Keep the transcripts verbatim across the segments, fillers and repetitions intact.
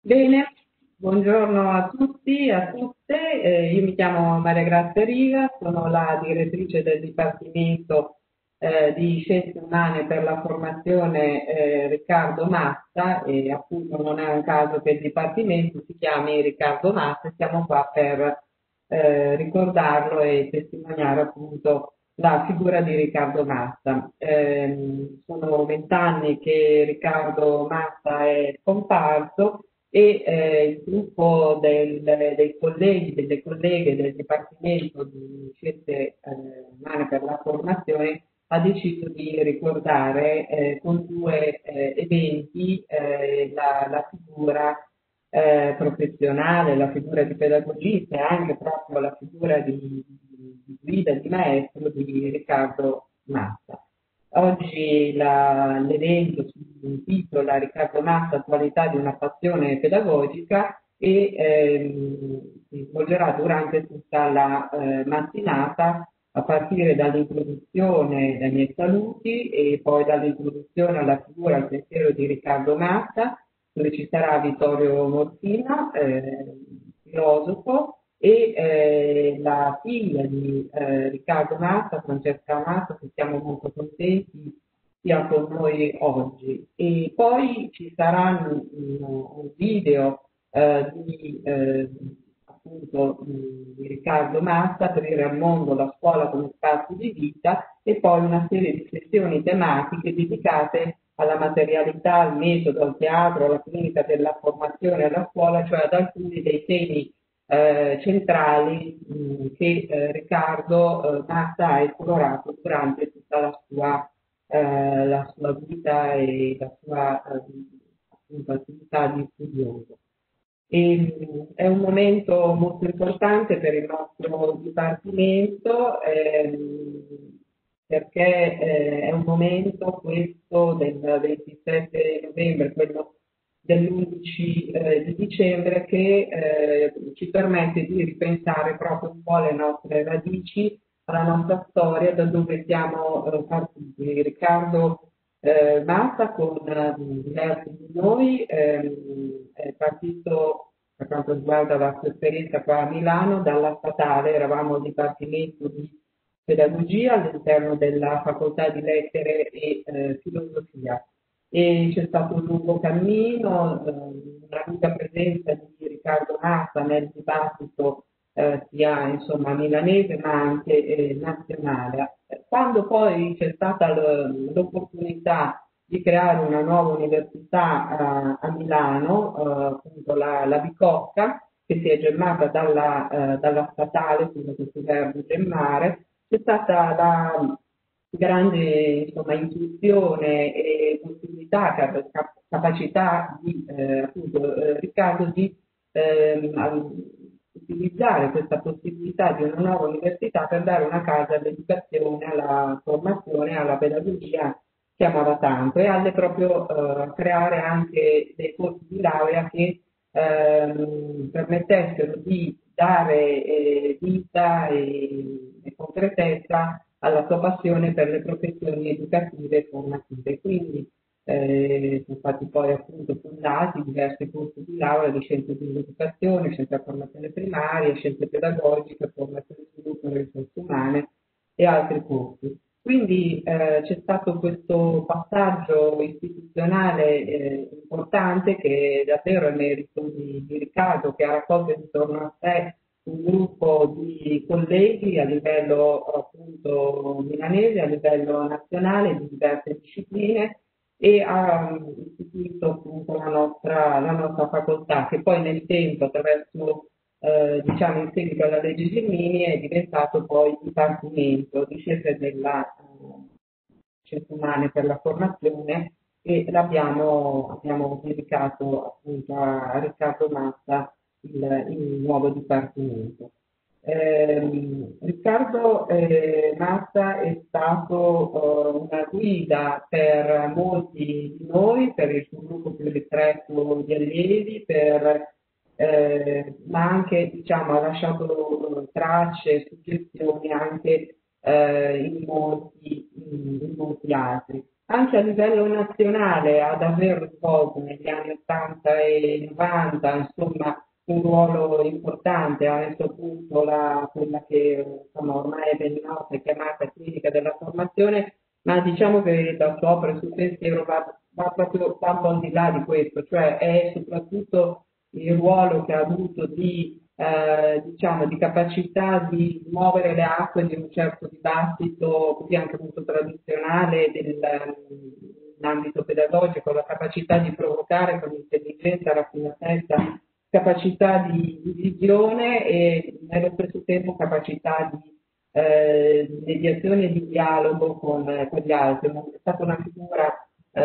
Bene, buongiorno a tutti e a tutte. Eh, io mi chiamo Maria Grazia Riga, sono la direttrice del Dipartimento eh, di Scienze Umane per la formazione eh, Riccardo Massa e appunto non è un caso che il Dipartimento si chiami Riccardo Massa e siamo qua per eh, ricordarlo e testimoniare appunto la figura di Riccardo Massa. Ehm, sono vent'anni che Riccardo Massa è scomparso e eh, il gruppo del- dei colleghi, delle colleghe del Dipartimento di Scienze eh, Umane per la Formazione ha deciso di ricordare eh, con due eh, eventi eh, la, la figura eh, professionale, la figura di pedagogista e anche proprio la figura di, di, di guida, di maestro di Riccardo Massa. Oggi la- l'evento si intitola Riccardo Massa, attualità di una passione pedagogica e ehm, si svolgerà durante tutta la eh, mattinata a partire dall'introduzione dai miei saluti e poi dall'introduzione alla figura al pensiero di Riccardo Massa, dove ci sarà Vittorio Morfina, eh, filosofo, e eh, la figlia di eh, Riccardo Massa, Francesca Massa, che siamo molto contenti sia con noi oggi. E poi ci sarà un, un video eh, di, eh, appunto, mh, di Riccardo Massa, Aprire al mondo la scuola come spazio di vita, e poi una serie di sessioni tematiche dedicate alla materialità, al metodo, al teatro, alla clinica della formazione alla scuola, cioè ad alcuni dei temi eh, centrali mh, che eh, Riccardo eh, Massa ha esplorato durante tutta la sua, eh, la sua vita e la sua eh, appunto, attività di studioso. E, mh, è un momento molto importante per il nostro Dipartimento ehm, perché eh, è un momento questo del ventisette novembre, quello dell'undici eh, di dicembre, che eh, ci permette di ripensare proprio un po' alle nostre radici, alla nostra storia, da dove siamo eh, partiti. Riccardo eh, Massa con eh, diversi di noi ehm, è partito per quanto riguarda la sua esperienza qua a Milano dalla statale, eravamo al Dipartimento di Pedagogia all'interno della Facoltà di Lettere e eh, Filosofia e c'è stato un lungo cammino, eh, una lunga presenza di Riccardo Massa nel dibattito eh, sia insomma milanese ma anche eh, nazionale. Quando poi c'è stata l- l'opportunità di creare una nuova università eh, a Milano, eh, appunto la, la Bicocca, che si è gemmata dalla, eh, dalla statale, quindi questo verbo gemmare, c'è stata la grande insomma, intuizione e possibilità, cap- cap- capacità di eh, appunto, eh, Riccardo di ehm, al- utilizzare questa possibilità di una nuova università per dare una casa all'educazione, alla formazione, alla pedagogia che amava tanto e alle proprio eh, creare anche dei corsi di laurea che ehm, permettessero di dare eh, vita e, e concretezza alla sua passione per le professioni educative e formative. Quindi eh, sono stati poi appunto fondati diversi corsi di laurea di scienze dell'educazione, scienze della formazione primaria, scienze pedagogiche, formazione e sviluppo delle risorse umane e altri corsi. Quindi eh, c'è stato questo passaggio istituzionale eh, importante che davvero è merito di, di Riccardo, che ha raccolto intorno a sé un gruppo di colleghi a livello appunto milanese, a livello nazionale, di diverse discipline e ha um, istituito appunto la nostra, la nostra facoltà, che poi nel tempo, attraverso eh, diciamo in seguito alla legge Gelmini, è diventato poi Dipartimento di Scienze della eh, Scienze Umane per la Formazione e l'abbiamo abbiamo dedicato appunto a, a Riccardo Massa il, il nuovo Dipartimento. Ehm, Riccardo eh, Massa è stato eh, una guida per molti di noi, per il suo gruppo più ristretto di allievi, per, eh, ma anche diciamo, ha lasciato eh, tracce e suggestioni anche eh, in molti, in, in molti altri. anche a livello nazionale ha davvero svolto negli anni ottanta e novanta, insomma, un ruolo importante, ha messo a punto la, quella che insomma, ormai è ben nota e chiamata clinica della formazione, ma diciamo che la sua opera sul pensiero va, va proprio va un po' al di là di questo, cioè è soprattutto il ruolo che ha avuto di, eh, diciamo, di capacità di muovere le acque di un certo dibattito, così anche molto tradizionale, del, nell'ambito pedagogico, la capacità di provocare con intelligenza, raffinatezza, capacità di, di visione e nello stesso tempo capacità di eh, mediazione e di dialogo con, con gli altri. È stata una figura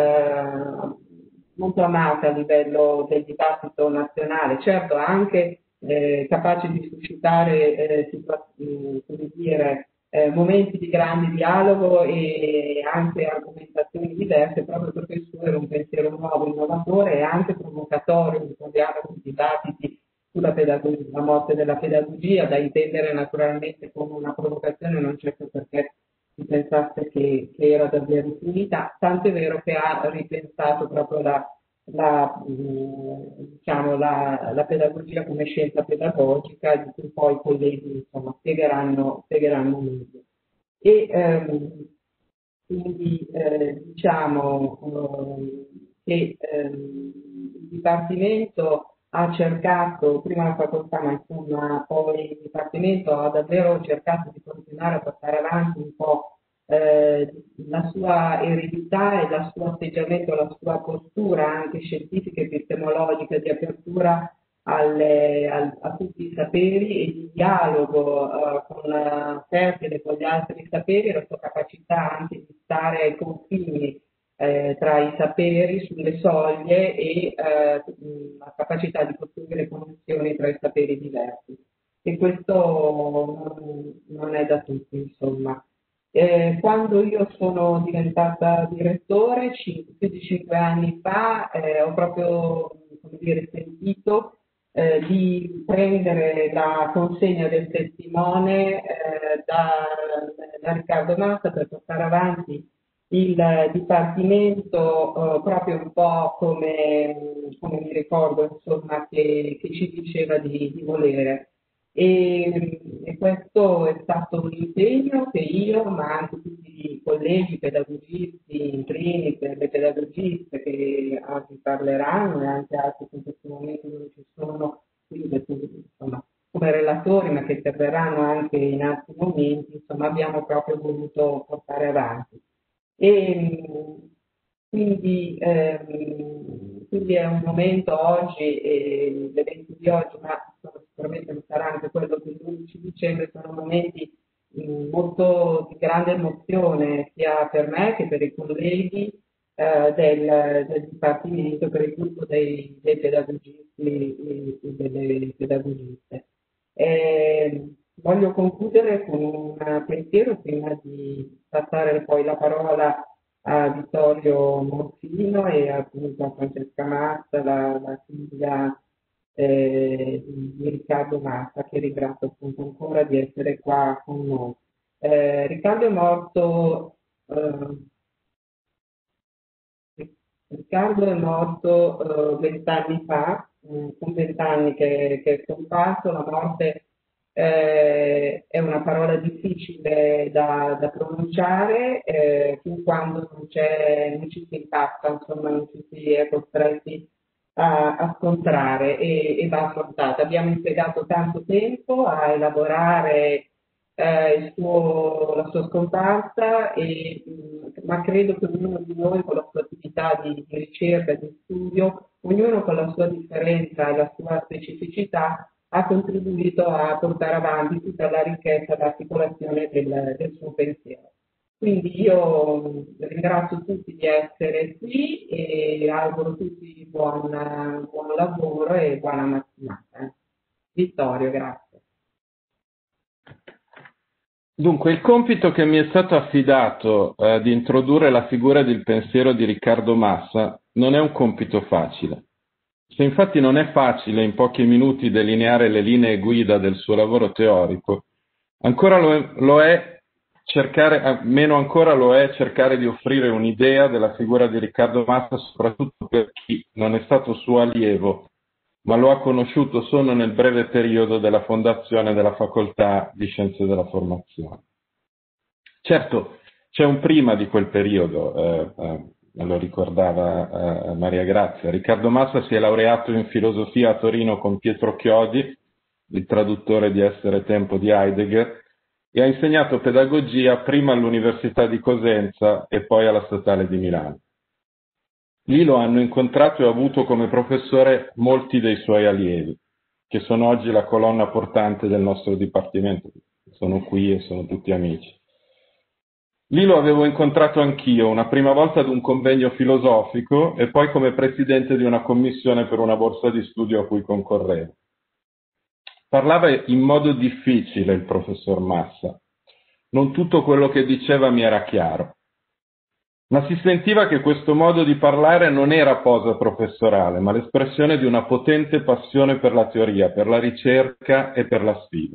eh, molto amata a livello del dibattito nazionale, certo anche eh, capace di suscitare eh, situa- mh, come dire, eh, momenti di grande dialogo e anche argomentazioni diverse, proprio perché il suo era un pensiero nuovo, innovatore e anche provocatorio, ricordiamo i dibattiti sulla pedagogia, la morte della pedagogia, da intendere naturalmente come una provocazione, non certo perché si pensasse che, che era davvero finita, tanto è vero che ha ripensato proprio la, la, mh, diciamo, la, la pedagogia come scienza pedagogica, di cui poi i colleghi insomma, spiegheranno, spiegheranno meglio. E ehm, quindi eh, diciamo eh, che ehm, il Dipartimento ha cercato, prima la facoltà, ma insomma poi il Dipartimento ha davvero cercato di continuare a portare avanti un po' eh, la sua eredità e il suo atteggiamento, la sua postura anche scientifica e epistemologica di apertura alle, al, a tutti i saperi e di dialogo uh, con uh, Fertile, con gli altri saperi, la sua capacità anche di stare ai confini eh, tra i saperi, sulle soglie e eh, la capacità di costruire connessioni tra i saperi diversi. E questo non, non è da tutti, insomma. Eh, quando io sono diventata direttore, cinque, più di cinque anni fa, eh, ho proprio come dire, sentito eh, di prendere la consegna del testimone eh, da, da Riccardo Massa per portare avanti il Dipartimento eh, proprio un po' come, come mi ricordo insomma, che, che ci diceva di, di volere. E, e questo è stato un impegno che io, ma anche tutti i colleghi pedagogisti, in primis le pedagogiste che oggi parleranno e anche altri che in questo momento non ci sono, quindi insomma, come relatori, ma che interverranno anche in altri momenti, insomma, abbiamo proprio voluto portare avanti. E, quindi, ehm, quindi è un momento oggi, e l'evento di oggi, ma sicuramente non sarà anche quello dell'undici dicembre, sono momenti mh, molto di grande emozione sia per me che per i colleghi eh, del, del Dipartimento, per il gruppo dei, dei pedagogisti e, e delle pedagogiste. Eh, voglio concludere con un pensiero prima di passare poi la parola a Vittorio Morfino e appunto a Francesca Massa, la, la figlia eh, di Riccardo Massa, che ringrazio appunto ancora di essere qua con noi. Eh, Riccardo è morto, eh, Riccardo è morto eh, vent'anni fa, mm, sono vent'anni che, che è scomparso, la morte eh, è una parola difficile da, da pronunciare eh, fin quando non, c'è, non ci si impasta, insomma non ci si è costretti a, a scontrare e, e va affrontata. Abbiamo impiegato tanto tempo a elaborare eh, il suo- la sua scomparsa, e, mh, ma credo che ognuno di noi con la sua attività di, di ricerca e di studio, ognuno con la sua differenza e la sua specificità, ha contribuito a portare avanti tutta la ricchezza e l'articolazione del, del suo pensiero. Quindi io mh, ringrazio tutti di essere qui e auguro a tutti buon, buon lavoro e buona mattinata. Vittorio, grazie. Dunque, il compito che mi è stato affidato eh, di introdurre la figura del pensiero di Riccardo Massa non è un compito facile. Se infatti non è facile in pochi minuti delineare le linee guida del suo lavoro teorico, ancora lo è, lo è cercare, meno ancora lo è cercare di offrire un'idea della figura di Riccardo Massa, soprattutto per chi non è stato suo allievo, ma lo ha conosciuto solo nel breve periodo della fondazione della Facoltà di Scienze della Formazione. Certo, c'è un prima di quel periodo, eh, eh, lo ricordava eh, Maria Grazia. Riccardo Massa si è laureato in filosofia a Torino con Pietro Chiodi, il traduttore di Essere Tempo di Heidegger, e ha insegnato pedagogia prima all'Università di Cosenza e poi alla Statale di Milano. Lì lo hanno incontrato e avuto come professore molti dei suoi allievi, che sono oggi la colonna portante del nostro dipartimento. Sono qui e sono tutti amici. Lì lo avevo incontrato anch'io, una prima volta ad un convegno filosofico e poi come presidente di una commissione per una borsa di studio a cui concorrevo. Parlava in modo difficile il professor Massa. Non tutto quello che diceva mi era chiaro. Ma si sentiva che questo modo di parlare non era posa professorale, ma l'espressione di una potente passione per la teoria, per la ricerca e per la sfida.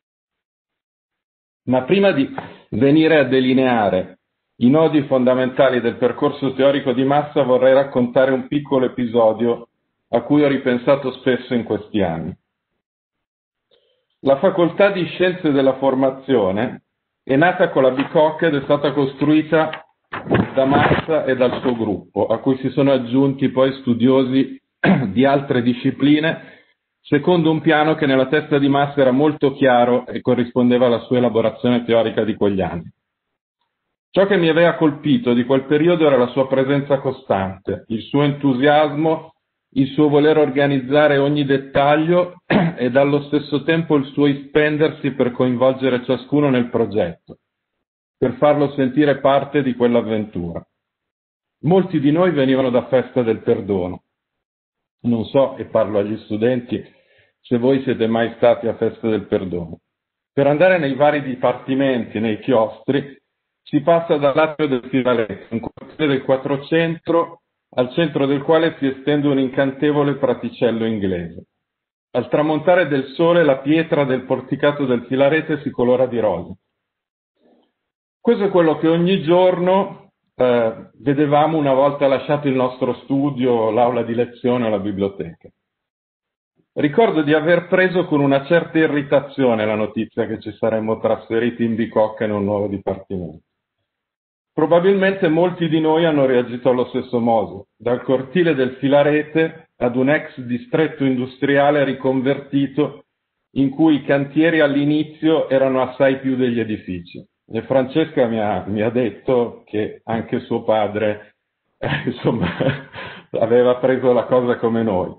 Ma prima di venire a delineare i nodi fondamentali del percorso teorico di Massa, vorrei raccontare un piccolo episodio a cui ho ripensato spesso in questi anni. La Facoltà di Scienze della Formazione è nata con la Bicocca ed è stata costruita da Massa e dal suo gruppo, a cui si sono aggiunti poi studiosi di altre discipline, secondo un piano che nella testa di Massa era molto chiaro e corrispondeva alla sua elaborazione teorica di quegli anni. Ciò che mi aveva colpito di quel periodo era la sua presenza costante, il suo entusiasmo, il suo voler organizzare ogni dettaglio e dallo stesso tempo il suo ispendersi per coinvolgere ciascuno nel progetto, per farlo sentire parte di quell'avventura. Molti di noi venivano da Festa del Perdono. Non so, e parlo agli studenti, se voi siete mai stati a Festa del Perdono. Per andare nei vari dipartimenti, nei chiostri, si passa dall'atrio del Filaretto, un quartiere del Quattrocento, al centro del quale si estende un incantevole praticello inglese. Al tramontare del sole la pietra del porticato del Filarete si colora di rosa. Questo è quello che ogni giorno eh, vedevamo una volta lasciato il nostro studio, l'aula di lezione o la biblioteca. Ricordo di aver preso con una certa irritazione la notizia che ci saremmo trasferiti in Bicocca in un nuovo dipartimento. Probabilmente molti di noi hanno reagito allo stesso modo, dal cortile del Filarete ad un ex distretto industriale riconvertito in cui i cantieri all'inizio erano assai più degli edifici. E Francesca mi ha, mi ha detto che anche suo padre eh, insomma, aveva preso la cosa come noi.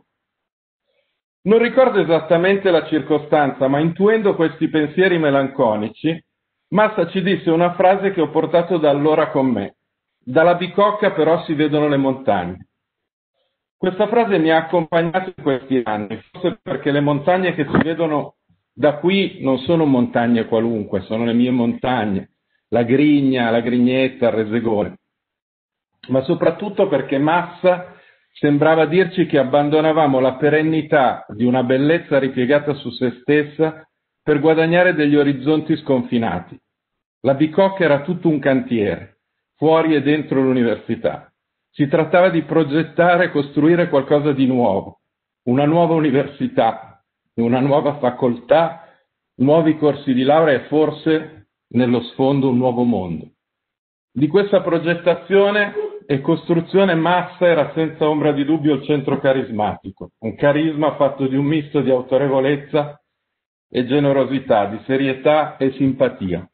Non ricordo esattamente la circostanza, ma intuendo questi pensieri melanconici, Massa ci disse una frase che ho portato da allora con me. Dalla Bicocca però si vedono le montagne. Questa frase mi ha accompagnato in questi anni, forse perché le montagne che si vedono da qui non sono montagne qualunque, sono le mie montagne, la Grigna, la Grignetta, il Resegone, ma soprattutto perché Massa sembrava dirci che abbandonavamo la perennità di una bellezza ripiegata su se stessa per guadagnare degli orizzonti sconfinati. La Bicocca era tutto un cantiere, fuori e dentro l'università. Si trattava di progettare e costruire qualcosa di nuovo, una nuova università, una nuova facoltà, nuovi corsi di laurea e forse, nello sfondo, un nuovo mondo. Di questa progettazione e costruzione Massa era senza ombra di dubbio il centro carismatico, un carisma fatto di un misto di autorevolezza e generosità, di serietà e simpatia.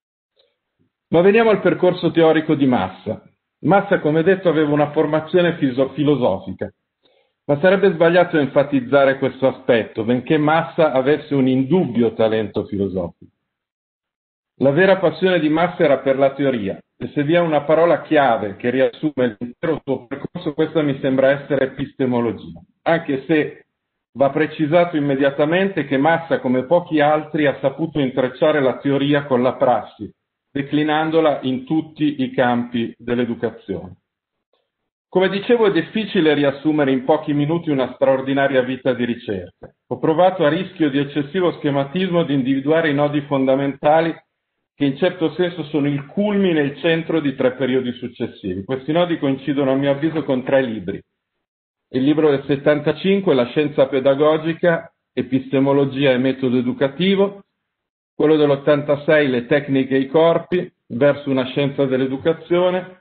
Ma veniamo al percorso teorico di Massa. Massa, come detto, aveva una formazione fiso- filosofica, ma sarebbe sbagliato enfatizzare questo aspetto, benché Massa avesse un indubbio talento filosofico. La vera passione di Massa era per la teoria, e se vi è una parola chiave che riassume l'intero suo percorso, questa mi sembra essere epistemologia, anche se va precisato immediatamente che Massa, come pochi altri, ha saputo intrecciare la teoria con la prassi, declinandola in tutti i campi dell'educazione. Come dicevo, è difficile riassumere in pochi minuti una straordinaria vita di ricerca. Ho provato a rischio di eccessivo schematismo di individuare i nodi fondamentali che in certo senso sono il culmine e il centro di tre periodi successivi. Questi nodi coincidono a mio avviso con tre libri. Il libro del settantacinque, La scienza pedagogica, epistemologia e metodo educativo, quello dell'ottantasei, Le tecniche e i corpi, verso una scienza dell'educazione,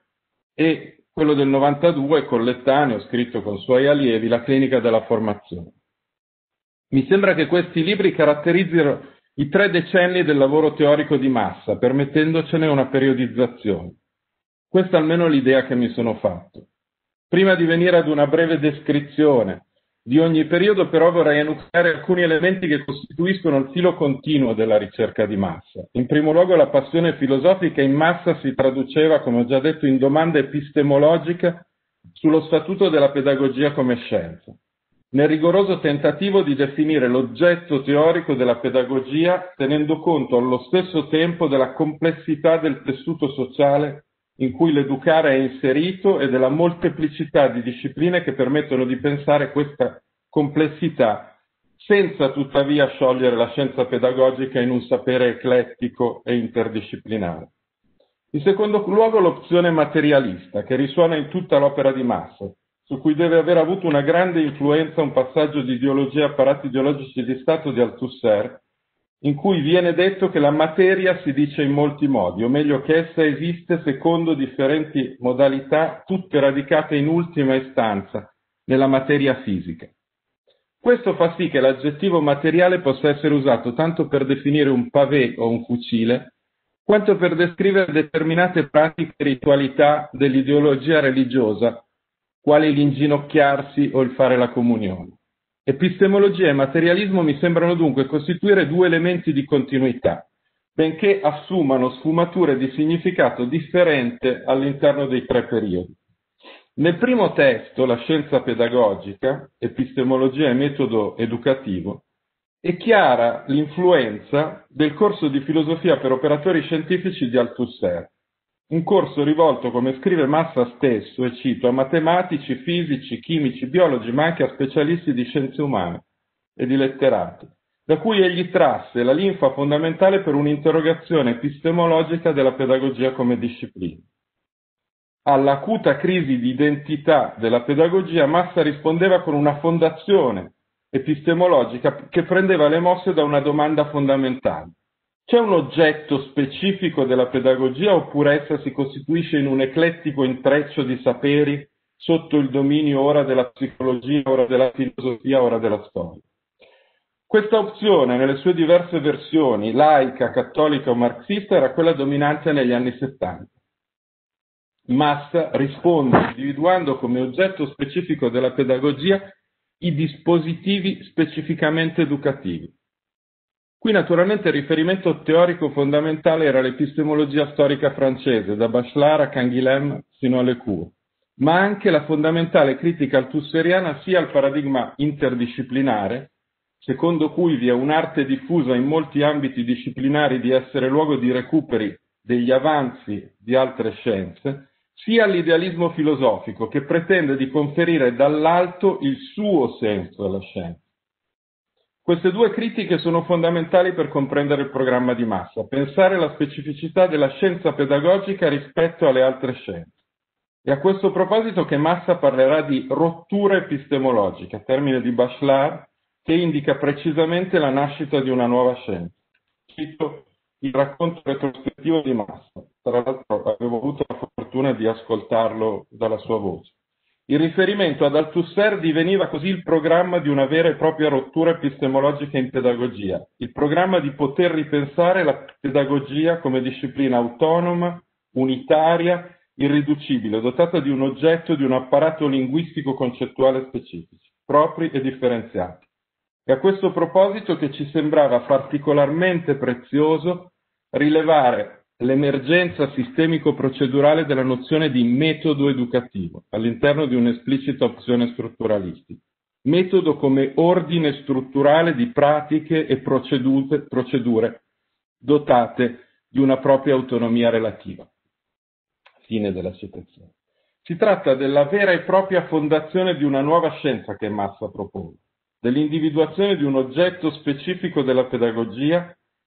e quello del novantadue, collettaneo, scritto con suoi allievi, La clinica della formazione. Mi sembra che questi libri caratterizzino i tre decenni del lavoro teorico di Massa, permettendocene una periodizzazione. Questa almeno è l'idea che mi sono fatto. Prima di venire ad una breve descrizione di ogni periodo, però, vorrei enucleare alcuni elementi che costituiscono il filo continuo della ricerca di Massa. In primo luogo, la passione filosofica in Massa si traduceva, come ho già detto, in domanda epistemologica sullo statuto della pedagogia come scienza, nel rigoroso tentativo di definire l'oggetto teorico della pedagogia, tenendo conto allo stesso tempo della complessità del tessuto sociale in cui l'educare è inserito e della molteplicità di discipline che permettono di pensare questa complessità senza tuttavia sciogliere la scienza pedagogica in un sapere eclettico e interdisciplinare. In secondo luogo, l'opzione materialista, che risuona in tutta l'opera di Massa, su cui deve aver avuto una grande influenza un passaggio di ideologia e apparati ideologici di Stato di Althusser, in cui viene detto che la materia si dice in molti modi, o meglio che essa esiste secondo differenti modalità, tutte radicate in ultima istanza nella materia fisica. Questo fa sì che l'aggettivo materiale possa essere usato tanto per definire un pavé o un fucile, quanto per descrivere determinate pratiche e ritualità dell'ideologia religiosa, quali l'inginocchiarsi o il fare la comunione. Epistemologia e materialismo mi sembrano dunque costituire due elementi di continuità, benché assumano sfumature di significato differente all'interno dei tre periodi. Nel primo testo, La scienza pedagogica, epistemologia e metodo educativo, è chiara l'influenza del corso di filosofia per operatori scientifici di Althusser, un corso rivolto, come scrive Massa stesso, e cito, a matematici, fisici, chimici, biologi, ma anche a specialisti di scienze umane e di letterati, da cui egli trasse la linfa fondamentale per un'interrogazione epistemologica della pedagogia come disciplina. All'acuta crisi di identità della pedagogia, Massa rispondeva con una fondazione epistemologica che prendeva le mosse da una domanda fondamentale. C'è un oggetto specifico della pedagogia oppure essa si costituisce in un eclettico intreccio di saperi sotto il dominio ora della psicologia, ora della filosofia, ora della storia? Questa opzione, nelle sue diverse versioni, laica, cattolica o marxista, era quella dominante negli anni settanta. Massa risponde individuando come oggetto specifico della pedagogia i dispositivi specificamente educativi. Qui naturalmente il riferimento teorico fondamentale era l'epistemologia storica francese, da Bachelard a Canguilhem sino a Lecour, ma anche la fondamentale critica althusseriana sia al paradigma interdisciplinare, secondo cui vi è un'arte diffusa in molti ambiti disciplinari di essere luogo di recuperi degli avanzi di altre scienze, sia all'idealismo filosofico che pretende di conferire dall'alto il suo senso alla scienza. Queste due critiche sono fondamentali per comprendere il programma di Massa, pensare la specificità della scienza pedagogica rispetto alle altre scienze. È a questo proposito che Massa parlerà di rottura epistemologica, termine di Bachelard, che indica precisamente la nascita di una nuova scienza. Cito il racconto retrospettivo di Massa, tra l'altro avevo avuto la fortuna di ascoltarlo dalla sua voce. Il riferimento ad Althusser diveniva così il programma di una vera e propria rottura epistemologica in pedagogia, il programma di poter ripensare la pedagogia come disciplina autonoma, unitaria, irriducibile, dotata di un oggetto e di un apparato linguistico concettuale specifici, propri e differenziati. È a questo proposito che ci sembrava particolarmente prezioso rilevare l'emergenza sistemico-procedurale della nozione di metodo educativo all'interno di un'esplicita opzione strutturalistica. Metodo come ordine strutturale di pratiche e procedure, procedure dotate di una propria autonomia relativa. Fine della citazione. Si tratta della vera e propria fondazione di una nuova scienza che Massa propone, dell'individuazione di un oggetto specifico della pedagogia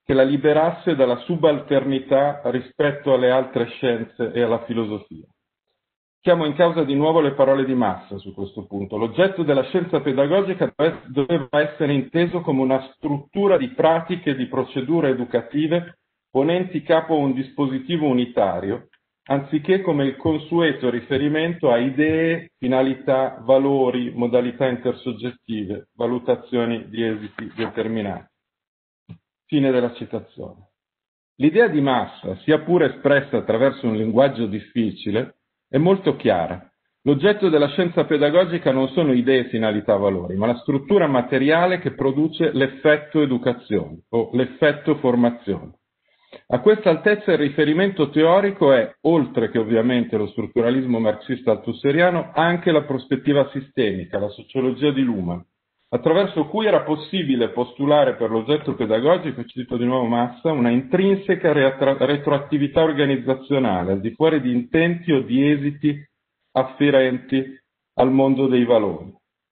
che la liberasse dalla subalternità rispetto alle altre scienze e alla filosofia. Chiamo in causa di nuovo le parole di Massa su questo punto. L'oggetto della scienza pedagogica doveva essere inteso come una struttura di pratiche e di procedure educative ponenti capo a un dispositivo unitario, anziché come il consueto riferimento a idee, finalità, valori, modalità intersoggettive, valutazioni di esiti determinati. Fine della citazione. L'idea di Massa, sia pure espressa attraverso un linguaggio difficile, è molto chiara. L'oggetto della scienza pedagogica non sono idee, finalità, valori, ma la struttura materiale che produce l'effetto educazione o l'effetto formazione. A questa altezza il riferimento teorico è, oltre che ovviamente lo strutturalismo marxista-althuseriano, anche la prospettiva sistemica, la sociologia di Luhmann, attraverso cui era possibile postulare per l'oggetto pedagogico, cito di nuovo Massa, una intrinseca retroattività organizzazionale, al di fuori di intenti o di esiti afferenti al mondo dei valori.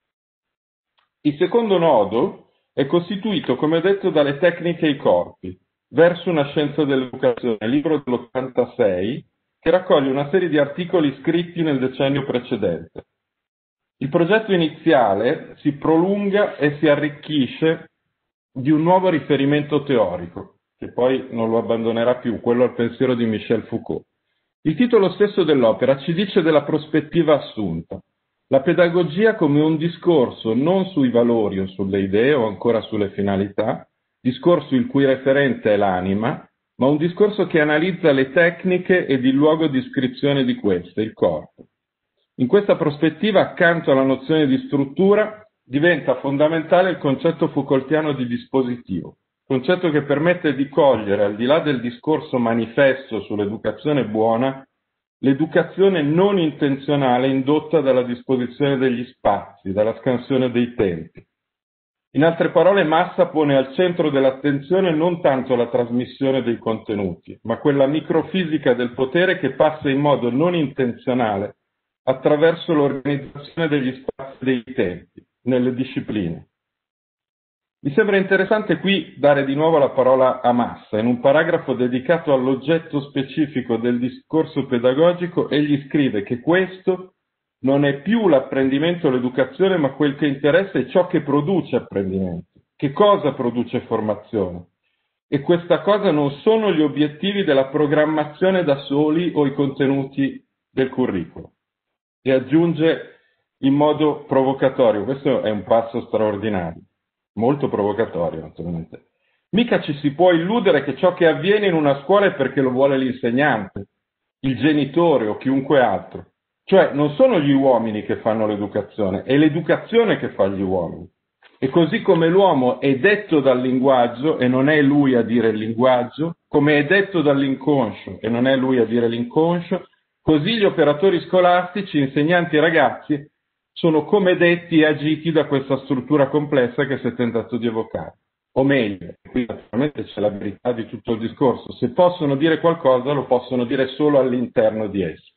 Il secondo nodo è costituito, come detto, dalle tecniche e i corpi, verso una scienza dell'educazione, libro dell'ottantasei, che raccoglie una serie di articoli scritti nel decennio precedente. Il progetto iniziale si prolunga e si arricchisce di un nuovo riferimento teorico, che poi non lo abbandonerà più, quello al pensiero di Michel Foucault. Il titolo stesso dell'opera ci dice della prospettiva assunta, la pedagogia come un discorso non sui valori o sulle idee o ancora sulle finalità, discorso il cui referente è l'anima, ma un discorso che analizza le tecniche ed il luogo di iscrizione di queste, il corpo. In questa prospettiva, accanto alla nozione di struttura, diventa fondamentale il concetto Foucaultiano di dispositivo, concetto che permette di cogliere, al di là del discorso manifesto sull'educazione buona, l'educazione non intenzionale indotta dalla disposizione degli spazi, dalla scansione dei tempi. In altre parole, Massa pone al centro dell'attenzione non tanto la trasmissione dei contenuti, ma quella microfisica del potere che passa in modo non intenzionale attraverso l'organizzazione degli spazi e dei tempi, nelle discipline. Mi sembra interessante qui dare di nuovo la parola a Massa. In un paragrafo dedicato all'oggetto specifico del discorso pedagogico, egli scrive che questo non è più l'apprendimento o l'educazione, ma quel che interessa è ciò che produce apprendimento. Che cosa produce formazione? E questa cosa non sono gli obiettivi della programmazione da soli o i contenuti del curriculum. E aggiunge in modo provocatorio, questo è un passo straordinario, molto provocatorio naturalmente. Mica ci si può illudere che ciò che avviene in una scuola è perché lo vuole l'insegnante, il genitore o chiunque altro. Cioè non sono gli uomini che fanno l'educazione, è l'educazione che fa gli uomini. E così come l'uomo è detto dal linguaggio e non è lui a dire il linguaggio, come è detto dall'inconscio e non è lui a dire l'inconscio, così gli operatori scolastici, insegnanti e ragazzi sono come detti e agiti da questa struttura complessa che si è tentato di evocare. O meglio, qui naturalmente c'è la verità di tutto il discorso, se possono dire qualcosa lo possono dire solo all'interno di esso.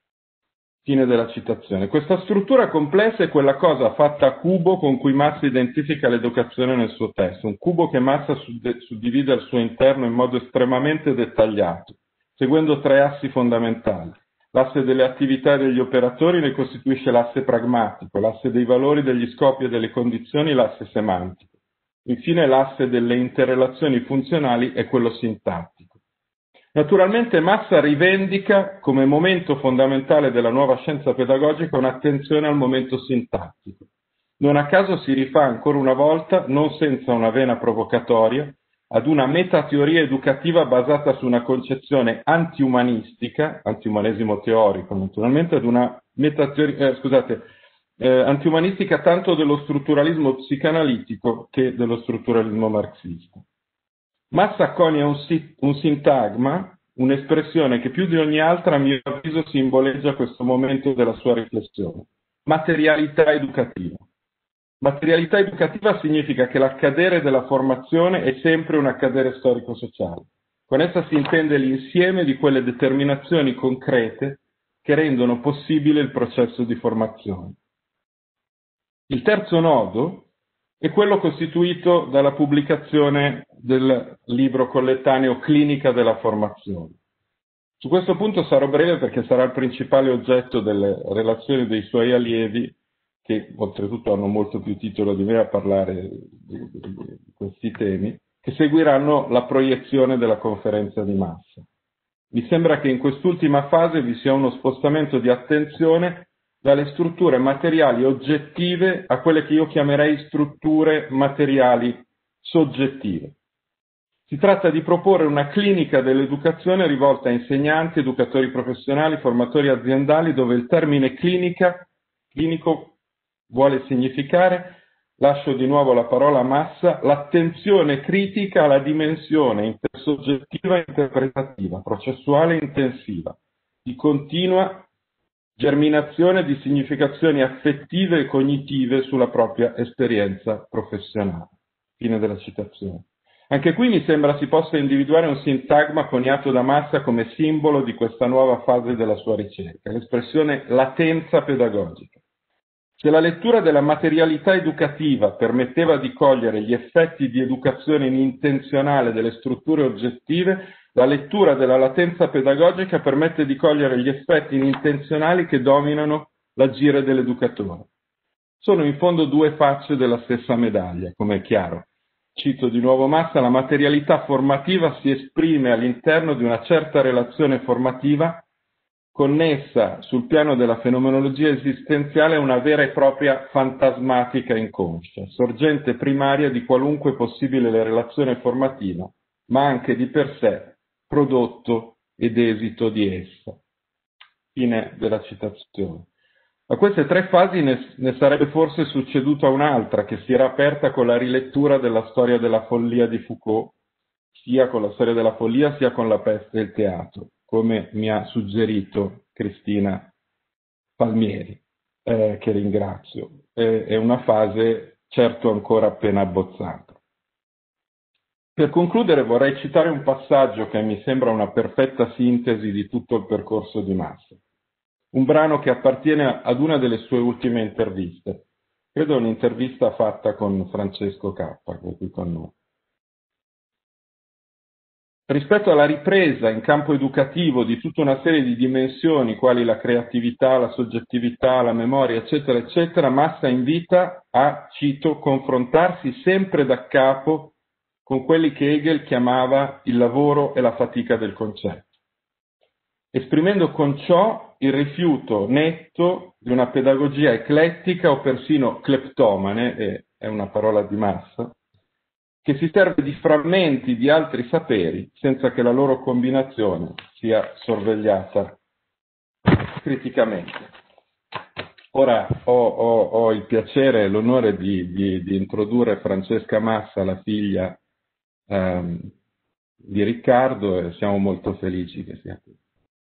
Fine della citazione. Questa struttura complessa è quella cosa fatta a cubo con cui Massa identifica l'educazione nel suo testo, un cubo che Massa suddivide al suo interno in modo estremamente dettagliato, seguendo tre assi fondamentali. L'asse delle attività e degli operatori ne costituisce l'asse pragmatico, l'asse dei valori, degli scopi e delle condizioni, l'asse semantico. Infine l'asse delle interrelazioni funzionali è quello sintattico. Naturalmente Massa rivendica come momento fondamentale della nuova scienza pedagogica un'attenzione al momento sintattico. Non a caso si rifà ancora una volta, non senza una vena provocatoria, ad una metateoria educativa basata su una concezione antiumanistica, antiumanesimo teorico naturalmente, ad una metateoria, eh, scusate, eh, antiumanistica tanto dello strutturalismo psicanalitico che dello strutturalismo marxista. Massa conia un, un sintagma, un'espressione che più di ogni altra a mio avviso simboleggia questo momento della sua riflessione: materialità educativa. Materialità educativa significa che l'accadere della formazione è sempre un accadere storico-sociale. Con essa si intende l'insieme di quelle determinazioni concrete che rendono possibile il processo di formazione. Il terzo nodo e quello costituito dalla pubblicazione del libro collettaneo Clinica della formazione. Su questo punto sarò breve perché sarà il principale oggetto delle relazioni dei suoi allievi, che oltretutto hanno molto più titolo di me a parlare di, di, di questi temi, che seguiranno la proiezione della conferenza di massa. Mi sembra che in quest'ultima fase vi sia uno spostamento di attenzione dalle strutture materiali oggettive a quelle che io chiamerei strutture materiali soggettive. Si tratta di proporre una clinica dell'educazione rivolta a insegnanti, educatori professionali, formatori aziendali, dove il termine clinica, clinico vuole significare, lascio di nuovo la parola Massa, l'attenzione critica alla dimensione intersoggettiva e interpretativa, processuale e intensiva, di continua germinazione di significazioni affettive e cognitive sulla propria esperienza professionale. Fine della citazione. Anche qui mi sembra si possa individuare un sintagma coniato da Massa come simbolo di questa nuova fase della sua ricerca, l'espressione latenza pedagogica. Se la lettura della materialità educativa permetteva di cogliere gli effetti di educazione inintenzionale delle strutture oggettive, la lettura della latenza pedagogica permette di cogliere gli effetti inintenzionali che dominano l'agire dell'educatore. Sono in fondo due facce della stessa medaglia, come è chiaro. Cito di nuovo Massa, la materialità formativa si esprime all'interno di una certa relazione formativa connessa sul piano della fenomenologia esistenziale a una vera e propria fantasmatica inconscia, sorgente primaria di qualunque possibile relazione formativa, ma anche di per sé prodotto ed esito di essa. Fine della citazione. A queste tre fasi ne, ne sarebbe forse succeduta un'altra che si era aperta con la rilettura della storia della follia di Foucault, sia con la storia della follia sia con la peste e il teatro, come mi ha suggerito Cristina Palmieri, eh, che ringrazio. È, è una fase certo ancora appena abbozzata. Per concludere vorrei citare un passaggio che mi sembra una perfetta sintesi di tutto il percorso di Massa. Un brano che appartiene ad una delle sue ultime interviste, credo un'intervista fatta con Francesco Cappa, che è qui con noi. Rispetto alla ripresa in campo educativo di tutta una serie di dimensioni, quali la creatività, la soggettività, la memoria, eccetera, eccetera, Massa invita a, cito, confrontarsi sempre da capo con quelli che Hegel chiamava il lavoro e la fatica del concetto, esprimendo con ciò il rifiuto netto di una pedagogia eclettica o persino cleptomane, e è una parola di Massa, che si serve di frammenti di altri saperi senza che la loro combinazione sia sorvegliata criticamente. Ora ho, ho, ho il piacere e l'onore di, di, di introdurre Francesca Massa, la figlia ehm, di Riccardo, e siamo molto felici che sia qui.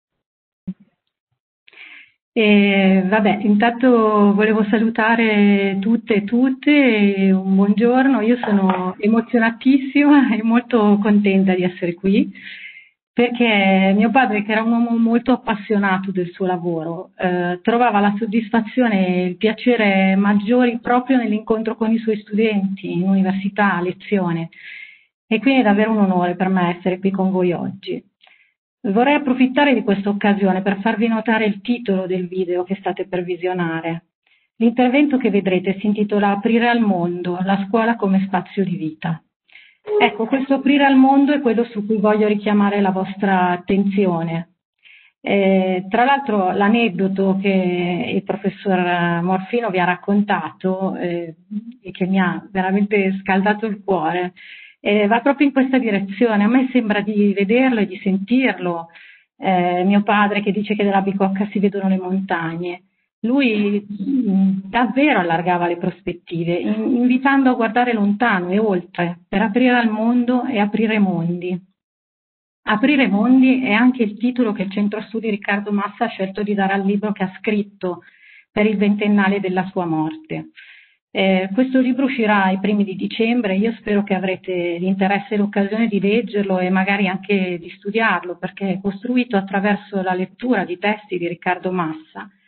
E, vabbè, intanto volevo salutare tutte e tutte, un buongiorno, io sono emozionatissima e molto contenta di essere qui, perché mio padre, che era un uomo molto appassionato del suo lavoro, eh, trovava la soddisfazione e il piacere maggiori proprio nell'incontro con i suoi studenti in università, a lezione, e quindi è davvero un onore per me essere qui con voi oggi. Vorrei approfittare di questa occasione per farvi notare il titolo del video che state per visionare. L'intervento che vedrete si intitola Aprire al mondo, la scuola come spazio di vita. Ecco, questo aprire al mondo è quello su cui voglio richiamare la vostra attenzione. Eh, tra l'altro l'aneddoto che il professor Morfino vi ha raccontato eh, e che mi ha veramente scaldato il cuore, Eh, va proprio in questa direzione. A me sembra di vederlo e di sentirlo. Eh, mio padre che dice che dalla Bicocca si vedono le montagne. Lui mh, davvero allargava le prospettive, in, invitando a guardare lontano e oltre, per aprire al mondo e aprire mondi. Aprire mondi è anche il titolo che il Centro Studi Riccardo Massa ha scelto di dare al libro che ha scritto per il ventennale della sua morte. Eh, questo libro uscirà ai primi di dicembre, io spero che avrete l'interesse e l'occasione di leggerlo e magari anche di studiarlo, perché è costruito attraverso la lettura di testi di Riccardo Massa,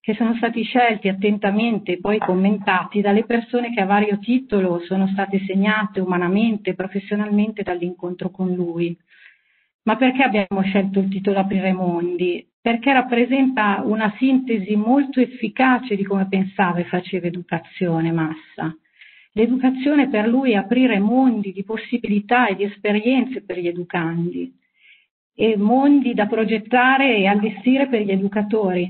che sono stati scelti attentamente e poi commentati dalle persone che a vario titolo sono state segnate umanamente e professionalmente dall'incontro con lui. Ma perché abbiamo scelto il titolo Aprire Mondi? Perché rappresenta una sintesi molto efficace di come pensava e faceva educazione Massa. L'educazione per lui è aprire mondi di possibilità e di esperienze per gli educandi, e mondi da progettare e allestire per gli educatori.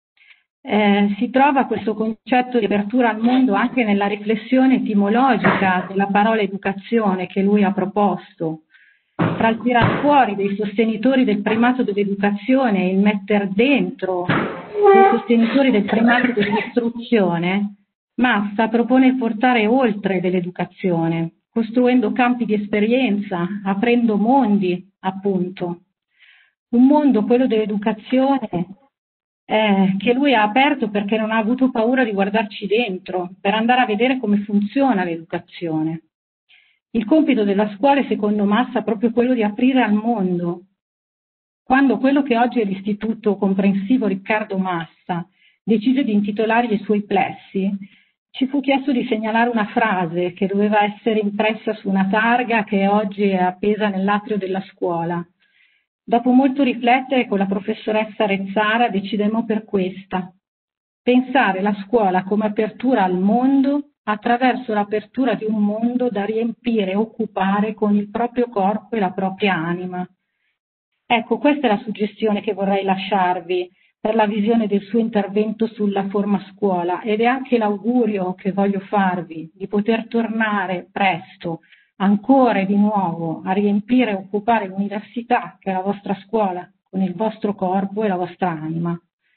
Eh, si trova questo concetto di apertura al mondo anche nella riflessione etimologica della parola educazione che lui ha proposto. Tra il tirar fuori dei sostenitori del primato dell'educazione e il metter dentro dei sostenitori del primato dell'istruzione, Massa propone portare oltre dell'educazione, costruendo campi di esperienza, aprendo mondi, appunto. Un mondo, quello dell'educazione, eh, che lui ha aperto perché non ha avuto paura di guardarci dentro, per andare a vedere come funziona l'educazione. Il compito della scuola, secondo Massa, è proprio quello di aprire al mondo. Quando quello che oggi è l'Istituto Comprensivo Riccardo Massa decise di intitolare i suoi plessi, ci fu chiesto di segnalare una frase che doveva essere impressa su una targa che oggi è appesa nell'atrio della scuola. Dopo molto riflettere con la professoressa Rezzara decidemmo per questa: pensare la scuola come apertura al mondo attraverso l'apertura di un mondo da riempire e occupare con il proprio corpo e la propria anima. Ecco, questa è la suggestione che vorrei lasciarvi per la visione del suo intervento sulla forma scuola, ed è anche l'augurio che voglio farvi di poter tornare presto, ancora e di nuovo, a riempire e occupare l'università, che è la vostra scuola, con il vostro corpo e la vostra anima.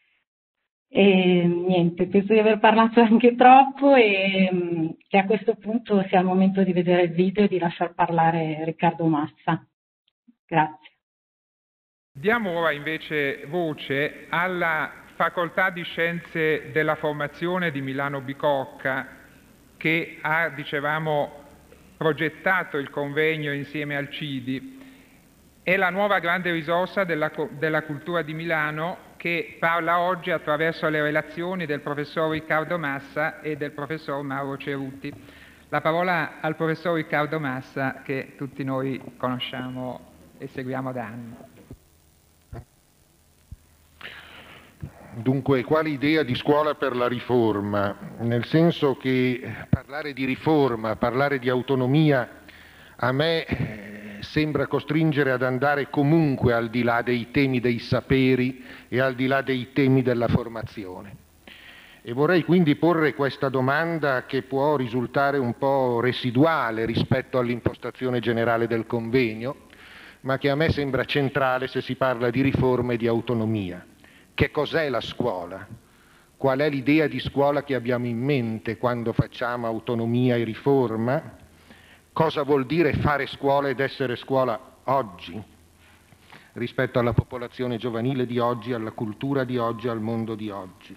E niente, penso di aver parlato anche troppo e che a questo punto sia il momento di vedere il video e di lasciar parlare Riccardo Massa. Grazie. Diamo ora invece voce alla Facoltà di Scienze della Formazione di Milano Bicocca, che ha, dicevamo, progettato il convegno insieme al C I D I. È la nuova grande risorsa della, della cultura di Milano, che parla oggi attraverso le relazioni del professor Riccardo Massa e del professor Mauro Cerutti. La parola al professor Riccardo Massa, che tutti noi conosciamo e seguiamo da anni. Dunque, quale idea di scuola per la riforma? Nel senso che parlare di riforma, parlare di autonomia, a me sembra costringere ad andare comunque al di là dei temi dei saperi e al di là dei temi della formazione. E vorrei quindi porre questa domanda, che può risultare un po' residuale rispetto all'impostazione generale del convegno, ma che a me sembra centrale se si parla di riforma e di autonomia. Che cos'è la scuola? Qual è l'idea di scuola che abbiamo in mente quando facciamo autonomia e riforma? Cosa vuol dire fare scuola ed essere scuola oggi, rispetto alla popolazione giovanile di oggi, alla cultura di oggi, al mondo di oggi?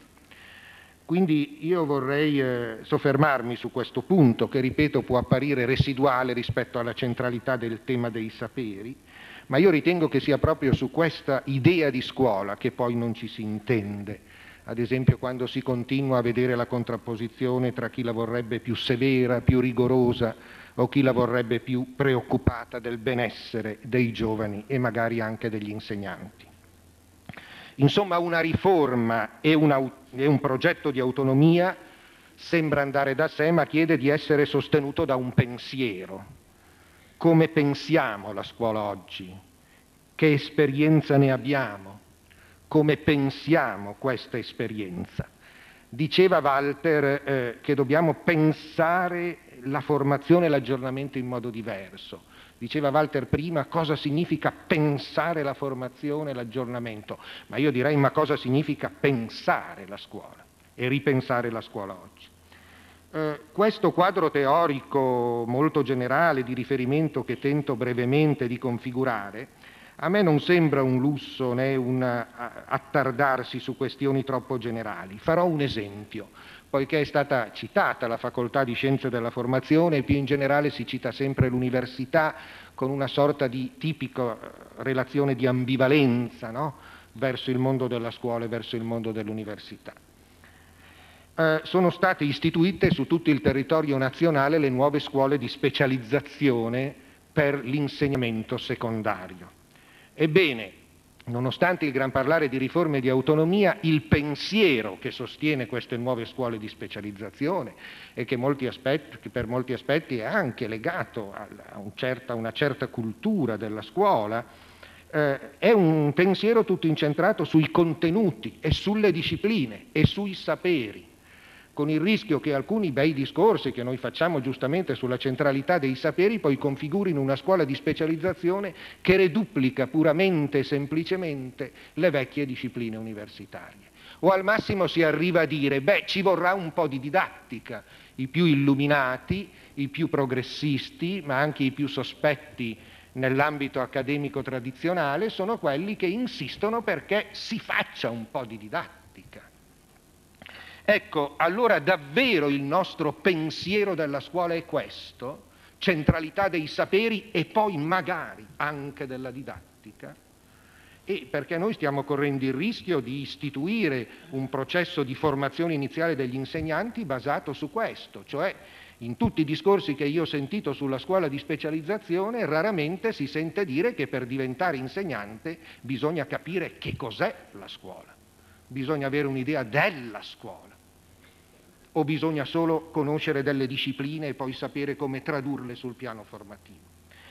Quindi io vorrei eh, soffermarmi su questo punto, che ripeto può apparire residuale rispetto alla centralità del tema dei saperi, ma io ritengo che sia proprio su questa idea di scuola che poi non ci si intende. Ad esempio quando si continua a vedere la contrapposizione tra chi la vorrebbe più severa, più rigorosa, o chi la vorrebbe più preoccupata del benessere dei giovani e magari anche degli insegnanti. Insomma, una riforma e, una, e un progetto di autonomia sembra andare da sé, ma chiede di essere sostenuto da un pensiero. Come pensiamo la scuola oggi? Che esperienza ne abbiamo? Come pensiamo questa esperienza? Diceva Walter eh, che dobbiamo pensare la formazione e l'aggiornamento in modo diverso. Diceva Walter prima cosa significa pensare la formazione e l'aggiornamento, ma io direi ma cosa significa pensare la scuola e ripensare la scuola oggi. Eh, questo quadro teorico molto generale di riferimento che tento brevemente di configurare a me non sembra un lusso né un attardarsi su questioni troppo generali. Farò un esempio, poiché è stata citata la Facoltà di Scienze della Formazione e più in generale si cita sempre l'università con una sorta di tipica relazione di ambivalenza, no? Verso il mondo della scuola e verso il mondo dell'università. eh, sono state istituite su tutto il territorio nazionale le nuove scuole di specializzazione per l'insegnamento secondario. Ebbene, nonostante il gran parlare di riforme e di autonomia, il pensiero che sostiene queste nuove scuole di specializzazione e che, molti aspetti, che per molti aspetti è anche legato a un certa, una certa cultura della scuola, eh, è un pensiero tutto incentrato sui contenuti e sulle discipline e sui saperi, con il rischio che alcuni bei discorsi che noi facciamo giustamente sulla centralità dei saperi poi configurino una scuola di specializzazione che reduplica puramente e semplicemente le vecchie discipline universitarie. O al massimo si arriva a dire, beh, ci vorrà un po' di didattica, i più illuminati, i più progressisti, ma anche i più sospetti nell'ambito accademico tradizionale, sono quelli che insistono perché si faccia un po' di didattica. Ecco, allora davvero il nostro pensiero della scuola è questo? Centralità dei saperi e poi magari anche della didattica? E perché noi stiamo correndo il rischio di istituire un processo di formazione iniziale degli insegnanti basato su questo, cioè in tutti i discorsi che io ho sentito sulla scuola di specializzazione raramente si sente dire che per diventare insegnante bisogna capire che cos'è la scuola, bisogna avere un'idea della scuola. O bisogna solo conoscere delle discipline e poi sapere come tradurle sul piano formativo.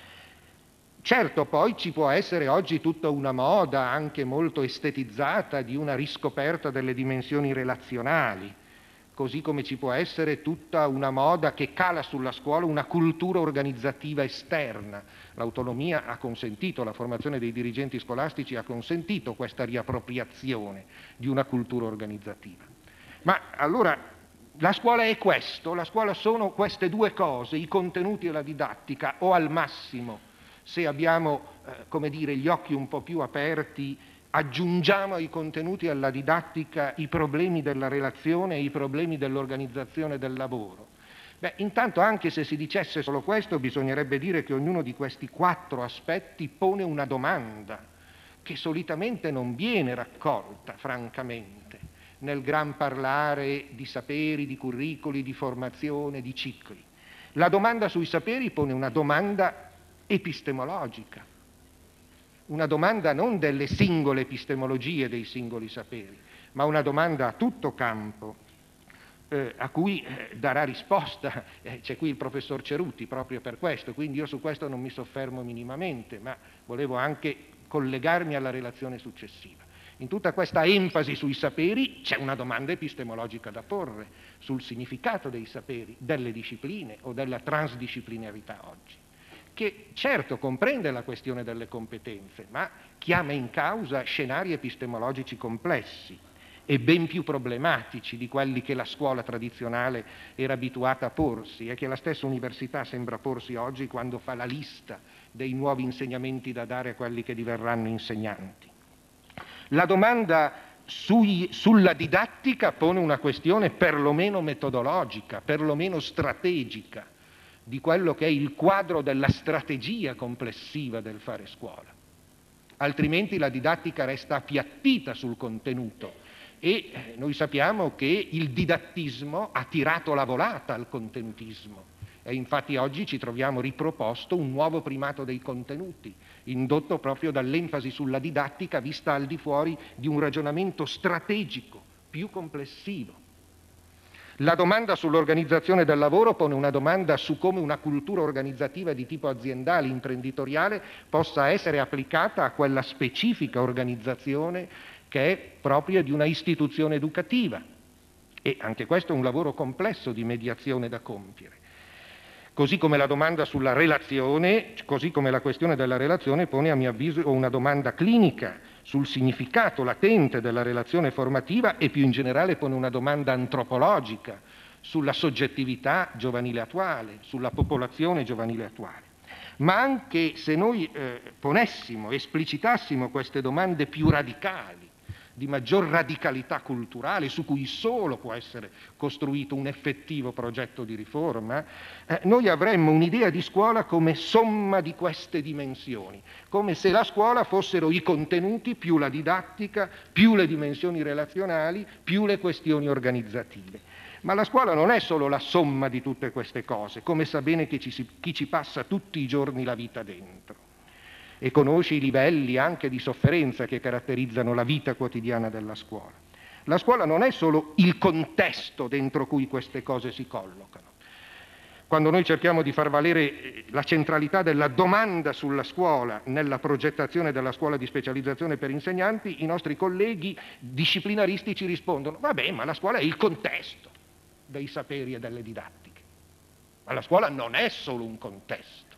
Certo, poi ci può essere oggi tutta una moda, anche molto estetizzata, di una riscoperta delle dimensioni relazionali, così come ci può essere tutta una moda che cala sulla scuola una cultura organizzativa esterna. L'autonomia ha consentito, la formazione dei dirigenti scolastici ha consentito questa riappropriazione di una cultura organizzativa. Ma allora la scuola è questo, la scuola sono queste due cose, i contenuti e la didattica, o al massimo, se abbiamo, eh, come dire, gli occhi un po' più aperti, aggiungiamo ai contenuti e alla didattica i problemi della relazione e i problemi dell'organizzazione del lavoro. Beh, intanto, anche se si dicesse solo questo, bisognerebbe dire che ognuno di questi quattro aspetti pone una domanda che solitamente non viene raccolta, francamente, nel gran parlare di saperi, di curricoli, di formazione, di cicli. La domanda sui saperi pone una domanda epistemologica, una domanda non delle singole epistemologie dei singoli saperi, ma una domanda a tutto campo, eh, a cui eh, darà risposta, eh, c'è qui il professor Cerutti proprio per questo, quindi io su questo non mi soffermo minimamente, ma volevo anche collegarmi alla relazione successiva. In tutta questa enfasi sui saperi c'è una domanda epistemologica da porre sul significato dei saperi, delle discipline o della transdisciplinarità oggi, che certo comprende la questione delle competenze, ma chiama in causa scenari epistemologici complessi e ben più problematici di quelli che la scuola tradizionale era abituata a porsi e che la stessa università sembra porsi oggi quando fa la lista dei nuovi insegnamenti da dare a quelli che diverranno insegnanti. La domanda sui, sulla didattica pone una questione perlomeno metodologica, perlomeno strategica, di quello che è il quadro della strategia complessiva del fare scuola. Altrimenti la didattica resta appiattita sul contenuto e noi sappiamo che il didattismo ha tirato la volata al contenutismo. E infatti oggi ci troviamo riproposto un nuovo primato dei contenuti, indotto proprio dall'enfasi sulla didattica vista al di fuori di un ragionamento strategico, più complessivo. La domanda sull'organizzazione del lavoro pone una domanda su come una cultura organizzativa di tipo aziendale, imprenditoriale, possa essere applicata a quella specifica organizzazione che è propria di una istituzione educativa. E anche questo è un lavoro complesso di mediazione da compiere. Così come la domanda sulla relazione, così come la questione della relazione pone a mio avviso una domanda clinica sul significato latente della relazione formativa e più in generale pone una domanda antropologica sulla soggettività giovanile attuale, sulla popolazione giovanile attuale. Ma anche se noi eh, ponessimo, esplicitassimo queste domande più radicali, di maggior radicalità culturale, su cui solo può essere costruito un effettivo progetto di riforma, eh, noi avremmo un'idea di scuola come somma di queste dimensioni, come se la scuola fossero i contenuti più la didattica, più le dimensioni relazionali, più le questioni organizzative. Ma la scuola non è solo la somma di tutte queste cose, come sa bene chi ci, chi ci passa tutti i giorni la vita dentro e conosce i livelli anche di sofferenza che caratterizzano la vita quotidiana della scuola. La scuola non è solo il contesto dentro cui queste cose si collocano. Quando noi cerchiamo di far valere la centralità della domanda sulla scuola nella progettazione della scuola di specializzazione per insegnanti, i nostri colleghi disciplinaristi ci rispondono: vabbè, ma la scuola è il contesto dei saperi e delle didattiche. Ma la scuola non è solo un contesto.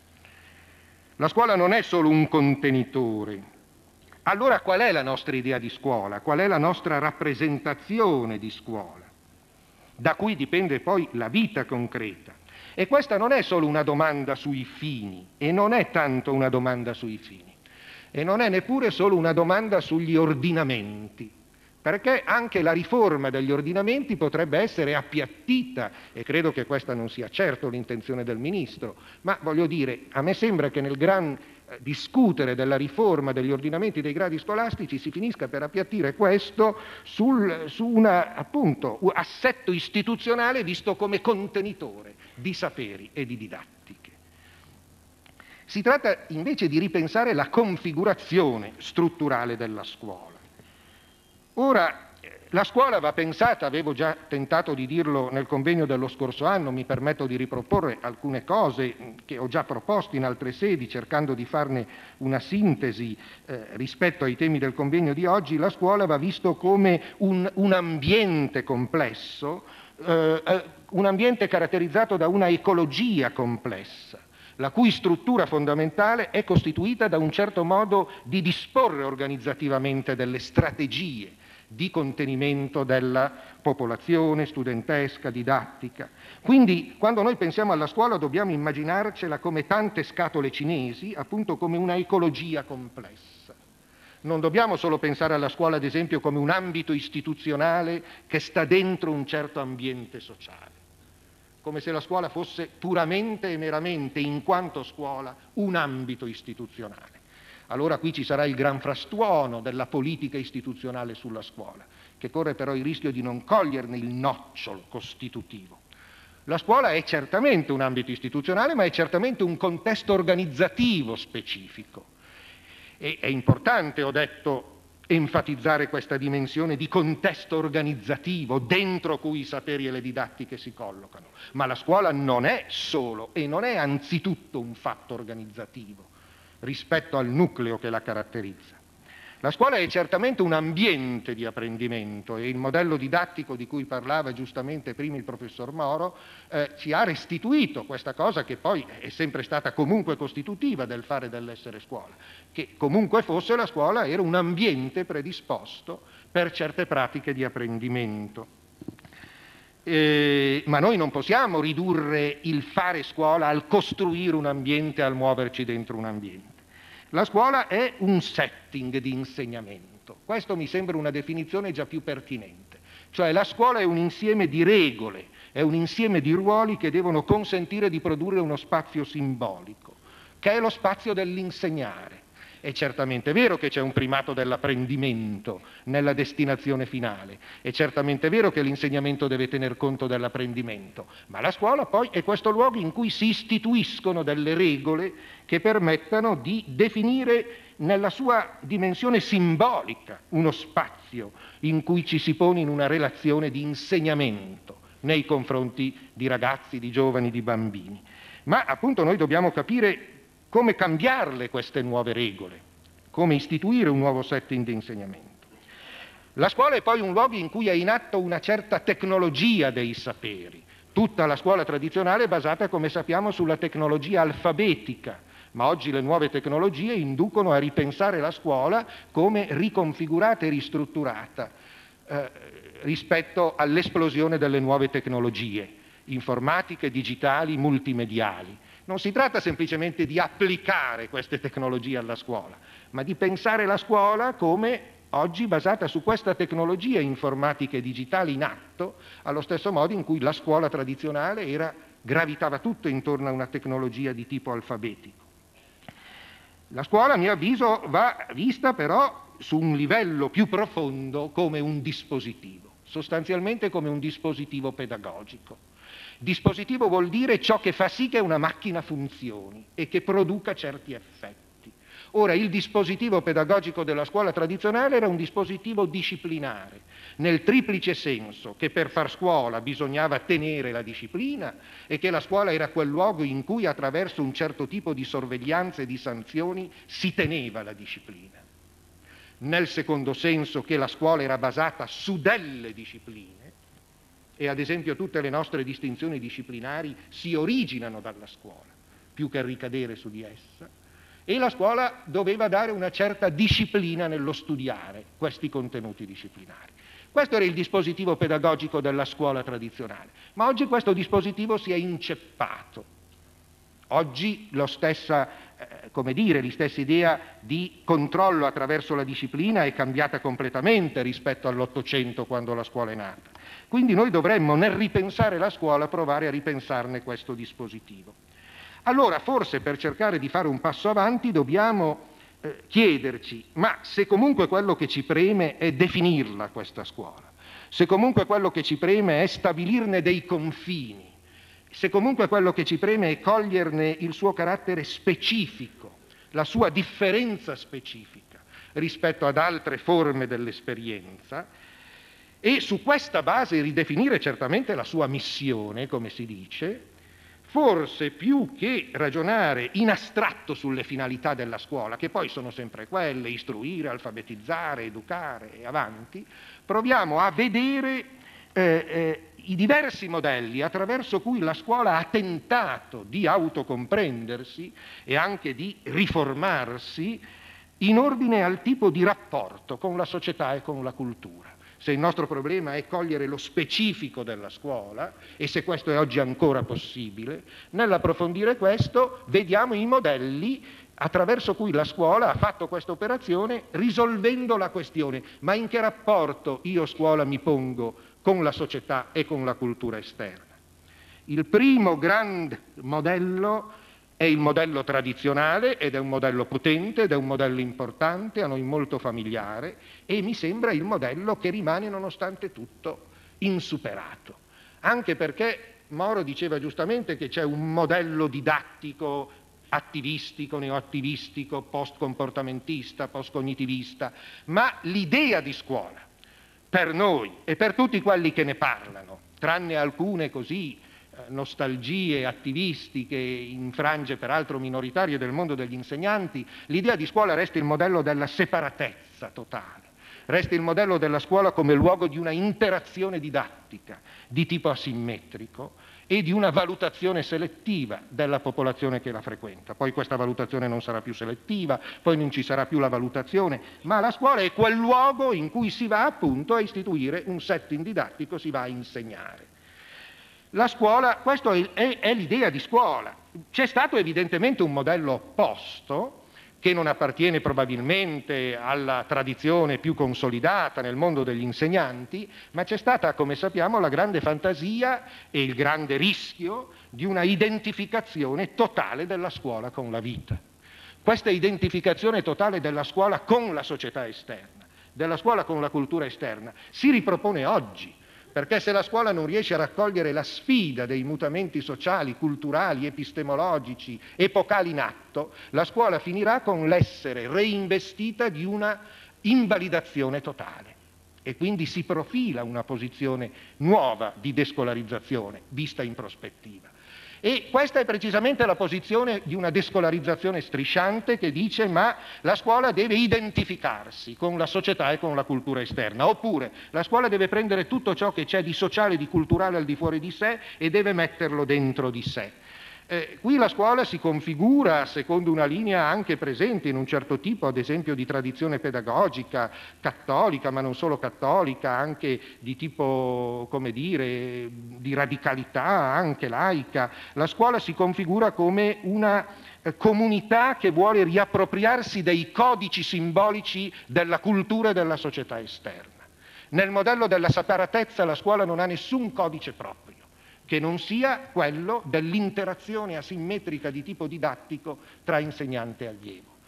La scuola non è solo un contenitore. Allora qual è la nostra idea di scuola? Qual è la nostra rappresentazione di scuola? Da cui dipende poi la vita concreta. E questa non è solo una domanda sui fini, e non è tanto una domanda sui fini, e non è neppure solo una domanda sugli ordinamenti, perché anche la riforma degli ordinamenti potrebbe essere appiattita, e credo che questa non sia certo l'intenzione del Ministro, ma voglio dire, a me sembra che nel gran discutere della riforma degli ordinamenti dei gradi scolastici si finisca per appiattire questo sul, su un appunto assetto istituzionale visto come contenitore di saperi e di didattiche. Si tratta invece di ripensare la configurazione strutturale della scuola. Ora, la scuola va pensata, avevo già tentato di dirlo nel convegno dello scorso anno, mi permetto di riproporre alcune cose che ho già proposto in altre sedi, cercando di farne una sintesi eh, rispetto ai temi del convegno di oggi. La scuola va visto come un, un ambiente complesso, eh, un ambiente caratterizzato da una ecologia complessa, la cui struttura fondamentale è costituita da un certo modo di disporre organizzativamente delle strategie di contenimento della popolazione studentesca, didattica. Quindi, quando noi pensiamo alla scuola dobbiamo immaginarcela come tante scatole cinesi, appunto come una ecologia complessa. Non dobbiamo solo pensare alla scuola, ad esempio, come un ambito istituzionale che sta dentro un certo ambiente sociale, come se la scuola fosse puramente e meramente, in quanto scuola, un ambito istituzionale. Allora qui ci sarà il gran frastuono della politica istituzionale sulla scuola, che corre però il rischio di non coglierne il nocciolo costitutivo. La scuola è certamente un ambito istituzionale, ma è certamente un contesto organizzativo specifico. E è importante, ho detto, enfatizzare questa dimensione di contesto organizzativo dentro cui i saperi e le didattiche si collocano. Ma la scuola non è solo e non è anzitutto un fatto organizzativo rispetto al nucleo che la caratterizza. La scuola è certamente un ambiente di apprendimento e il modello didattico di cui parlava giustamente prima il professor Moro eh, ci ha restituito questa cosa che poi è sempre stata comunque costitutiva del fare dell'essere scuola, che comunque fosse la scuola era un ambiente predisposto per certe pratiche di apprendimento. Eh, ma noi non possiamo ridurre il fare scuola al costruire un ambiente, al muoverci dentro un ambiente. La scuola è un setting di insegnamento. Questo mi sembra una definizione già più pertinente. Cioè la scuola è un insieme di regole, è un insieme di ruoli che devono consentire di produrre uno spazio simbolico, che è lo spazio dell'insegnare. È certamente vero che c'è un primato dell'apprendimento nella destinazione finale, è certamente vero che l'insegnamento deve tener conto dell'apprendimento, ma la scuola poi è questo luogo in cui si istituiscono delle regole che permettano di definire nella sua dimensione simbolica uno spazio in cui ci si pone in una relazione di insegnamento nei confronti di ragazzi, di giovani, di bambini. Ma appunto noi dobbiamo capire come cambiarle queste nuove regole, come istituire un nuovo setting di insegnamento. La scuola è poi un luogo in cui è in atto una certa tecnologia dei saperi. Tutta la scuola tradizionale è basata, come sappiamo, sulla tecnologia alfabetica, ma oggi le nuove tecnologie inducono a ripensare la scuola come riconfigurata e ristrutturata eh, rispetto all'esplosione delle nuove tecnologie informatiche, digitali, multimediali. Non si tratta semplicemente di applicare queste tecnologie alla scuola, ma di pensare la scuola come oggi basata su questa tecnologia informatica e digitale in atto, allo stesso modo in cui la scuola tradizionale era, gravitava tutto intorno a una tecnologia di tipo alfabetico. La scuola, a mio avviso, va vista però su un livello più profondo come un dispositivo. sostanzialmente come un dispositivo pedagogico. Dispositivo vuol dire ciò che fa sì che una macchina funzioni e che produca certi effetti. Ora, il dispositivo pedagogico della scuola tradizionale era un dispositivo disciplinare, nel triplice senso che per far scuola bisognava tenere la disciplina e che la scuola era quel luogo in cui attraverso un certo tipo di sorveglianza e di sanzioni si teneva la disciplina. Nel secondo senso che la scuola era basata su delle discipline e ad esempio tutte le nostre distinzioni disciplinari si originano dalla scuola, più che ricadere su di essa, e la scuola doveva dare una certa disciplina nello studiare questi contenuti disciplinari. Questo era il dispositivo pedagogico della scuola tradizionale, ma oggi questo dispositivo si è inceppato. Oggi lo stessa, eh, come dire, la stessa idea di controllo attraverso la disciplina è cambiata completamente rispetto all'Ottocento, quando la scuola è nata. Quindi noi dovremmo, nel ripensare la scuola, provare a ripensarne questo dispositivo. Allora, forse per cercare di fare un passo avanti dobbiamo eh, chiederci, ma se comunque quello che ci preme è definirla questa scuola, se comunque quello che ci preme è stabilirne dei confini, se comunque quello che ci preme è coglierne il suo carattere specifico, la sua differenza specifica rispetto ad altre forme dell'esperienza, e su questa base ridefinire certamente la sua missione, come si dice, forse più che ragionare in astratto sulle finalità della scuola, che poi sono sempre quelle, istruire, alfabetizzare, educare e avanti, proviamo a vedere eh, eh, i diversi modelli attraverso cui la scuola ha tentato di autocomprendersi e anche di riformarsi in ordine al tipo di rapporto con la società e con la cultura. Se il nostro problema è cogliere lo specifico della scuola, e se questo è oggi ancora possibile, nell'approfondire questo vediamo i modelli attraverso cui la scuola ha fatto questa operazione risolvendo la questione: ma in che rapporto io scuola mi pongo con la società e con la cultura esterna? Il primo grande modello è il modello tradizionale, ed è un modello potente, ed è un modello importante, a noi molto familiare, e mi sembra il modello che rimane nonostante tutto insuperato. Anche perché Moro diceva giustamente che c'è un modello didattico attivistico, neoattivistico, post-comportamentista, post-cognitivista, ma l'idea di scuola, per noi e per tutti quelli che ne parlano, tranne alcune così nostalgie attivistiche, infrange peraltro minoritarie del mondo degli insegnanti, l'idea di scuola resta il modello della separatezza totale, resta il modello della scuola come luogo di una interazione didattica di tipo asimmetrico e di una valutazione selettiva della popolazione che la frequenta. Poi questa valutazione non sarà più selettiva, poi non ci sarà più la valutazione, ma la scuola è quel luogo in cui si va appunto a istituire un setting didattico, si va a insegnare. La scuola, questa è, è, è l'idea di scuola. C'è stato evidentemente un modello opposto, che non appartiene probabilmente alla tradizione più consolidata nel mondo degli insegnanti, ma c'è stata, come sappiamo, la grande fantasia e il grande rischio di una identificazione totale della scuola con la vita. Questa identificazione totale della scuola con la società esterna, della scuola con la cultura esterna, si ripropone oggi. Perché se la scuola non riesce a raccogliere la sfida dei mutamenti sociali, culturali, epistemologici, epocali in atto, la scuola finirà con l'essere reinvestita di una invalidazione totale. E quindi si profila una posizione nuova di descolarizzazione, vista in prospettiva. E questa è precisamente la posizione di una descolarizzazione strisciante che dice ma la scuola deve identificarsi con la società e con la cultura esterna, oppure la scuola deve prendere tutto ciò che c'è di sociale e di culturale al di fuori di sé e deve metterlo dentro di sé. Eh, qui la scuola si configura secondo una linea anche presente in un certo tipo, ad esempio, di tradizione pedagogica cattolica, ma non solo cattolica, anche di tipo, come dire, di radicalità, anche laica. La scuola si configura come una eh, comunità che vuole riappropriarsi dei codici simbolici della cultura e della società esterna. Nel modello della separatezza la scuola non ha nessun codice proprio, che non sia quello dell'interazione asimmetrica di tipo didattico tra insegnante e allievo.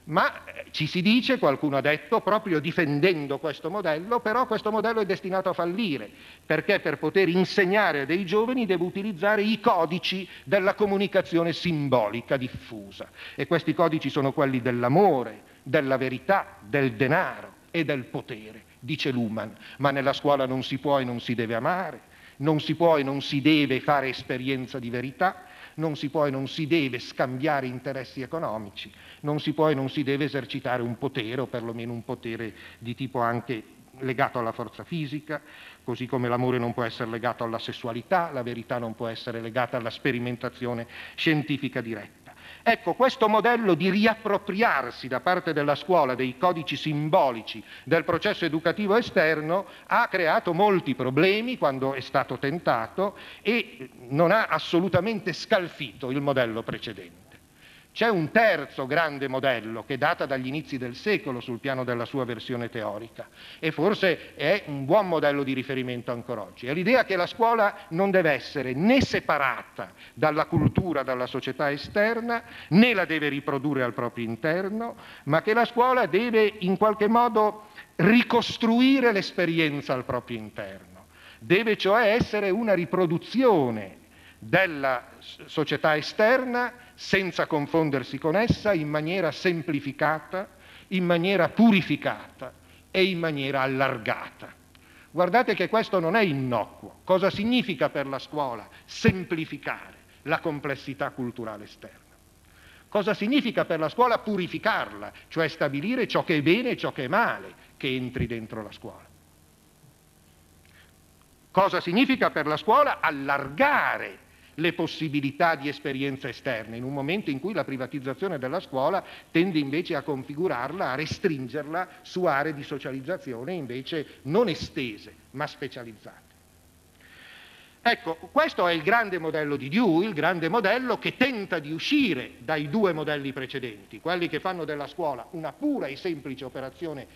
Ma ci si dice, qualcuno ha detto, proprio difendendo questo modello, però questo modello è destinato a fallire, perché per poter insegnare a dei giovani deve utilizzare i codici della comunicazione simbolica diffusa. E questi codici sono quelli dell'amore, della verità, del denaro e del potere, dice Luhmann. Ma nella scuola non si può e non si deve amare, non si può e non si deve fare esperienza di verità, non si può e non si deve scambiare interessi economici, non si può e non si deve esercitare un potere, o perlomeno un potere di tipo anche legato alla forza fisica, così come l'amore non può essere legato alla sessualità, la verità non può essere legata alla sperimentazione scientifica diretta. Ecco, questo modello di riappropriarsi da parte della scuola dei codici simbolici del processo educativo esterno ha creato molti problemi quando è stato tentato e non ha assolutamente scalfito il modello precedente. C'è un terzo grande modello che data dagli inizi del secolo sul piano della sua versione teorica e forse è un buon modello di riferimento ancora oggi. È l'idea che la scuola non deve essere né separata dalla cultura, dalla società esterna, né la deve riprodurre al proprio interno, ma che la scuola deve in qualche modo ricostruire l'esperienza al proprio interno. Deve cioè essere una riproduzione della società esterna senza confondersi con essa, in maniera semplificata, in maniera purificata e in maniera allargata. Guardate che questo non è innocuo. Cosa significa per la scuola semplificare la complessità culturale esterna? Cosa significa per la scuola purificarla, cioè stabilire ciò che è bene e ciò che è male che entri dentro la scuola? Cosa significa per la scuola allargare le possibilità di esperienza esterna, in un momento in cui la privatizzazione della scuola tende invece a configurarla, a restringerla su aree di socializzazione invece non estese, ma specializzate. Ecco, questo è il grande modello di Dewey, il grande modello che tenta di uscire dai due modelli precedenti, quelli che fanno della scuola una pura e semplice operazione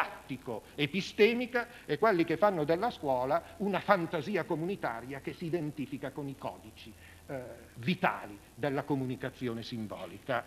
didattico-epistemica e quelli che fanno della scuola una fantasia comunitaria che si identifica con i codici eh, vitali della comunicazione simbolica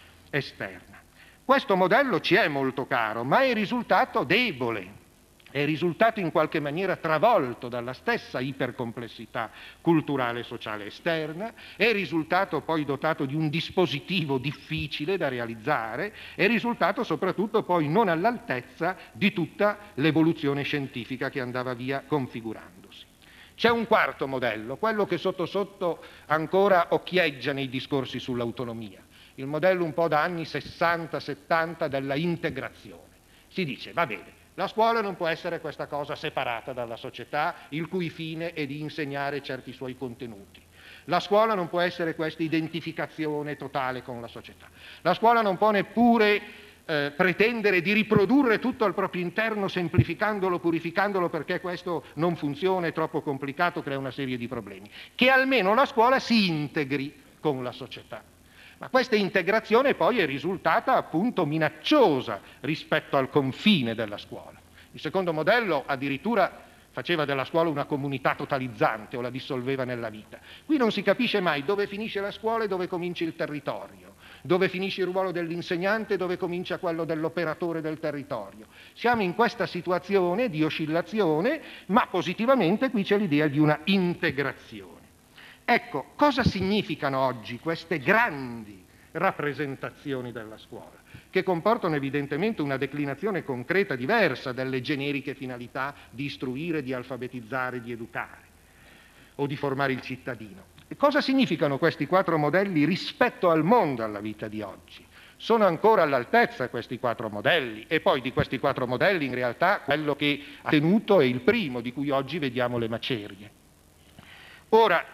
esterna. Questo modello ci è molto caro, ma è risultato debole. È risultato in qualche maniera travolto dalla stessa ipercomplessità culturale e sociale esterna, è risultato poi dotato di un dispositivo difficile da realizzare, è risultato soprattutto poi non all'altezza di tutta l'evoluzione scientifica che andava via configurandosi. C'è un quarto modello, quello che sotto sotto ancora occhieggia nei discorsi sull'autonomia, il modello un po' da anni sessanta settanta della integrazione. Si dice, va bene, la scuola non può essere questa cosa separata dalla società, il cui fine è di insegnare certi suoi contenuti. La scuola non può essere questa identificazione totale con la società. La scuola non può neppure eh, pretendere di riprodurre tutto al proprio interno, semplificandolo, purificandolo, perché questo non funziona, è troppo complicato, crea una serie di problemi. Che almeno la scuola si integri con la società. Ma questa integrazione poi è risultata appunto minacciosa rispetto al confine della scuola. Il secondo modello addirittura faceva della scuola una comunità totalizzante o la dissolveva nella vita. Qui non si capisce mai dove finisce la scuola e dove comincia il territorio, dove finisce il ruolo dell'insegnante e dove comincia quello dell'operatore del territorio. Siamo in questa situazione di oscillazione, ma positivamente qui c'è l'idea di una integrazione. Ecco, cosa significano oggi queste grandi rappresentazioni della scuola, che comportano evidentemente una declinazione concreta diversa delle generiche finalità di istruire, di alfabetizzare, di educare o di formare il cittadino. E cosa significano questi quattro modelli rispetto al mondo, alla vita di oggi? Sono ancora all'altezza questi quattro modelli? E poi di questi quattro modelli in realtà quello che ha tenuto è il primo, di cui oggi vediamo le macerie. Ora,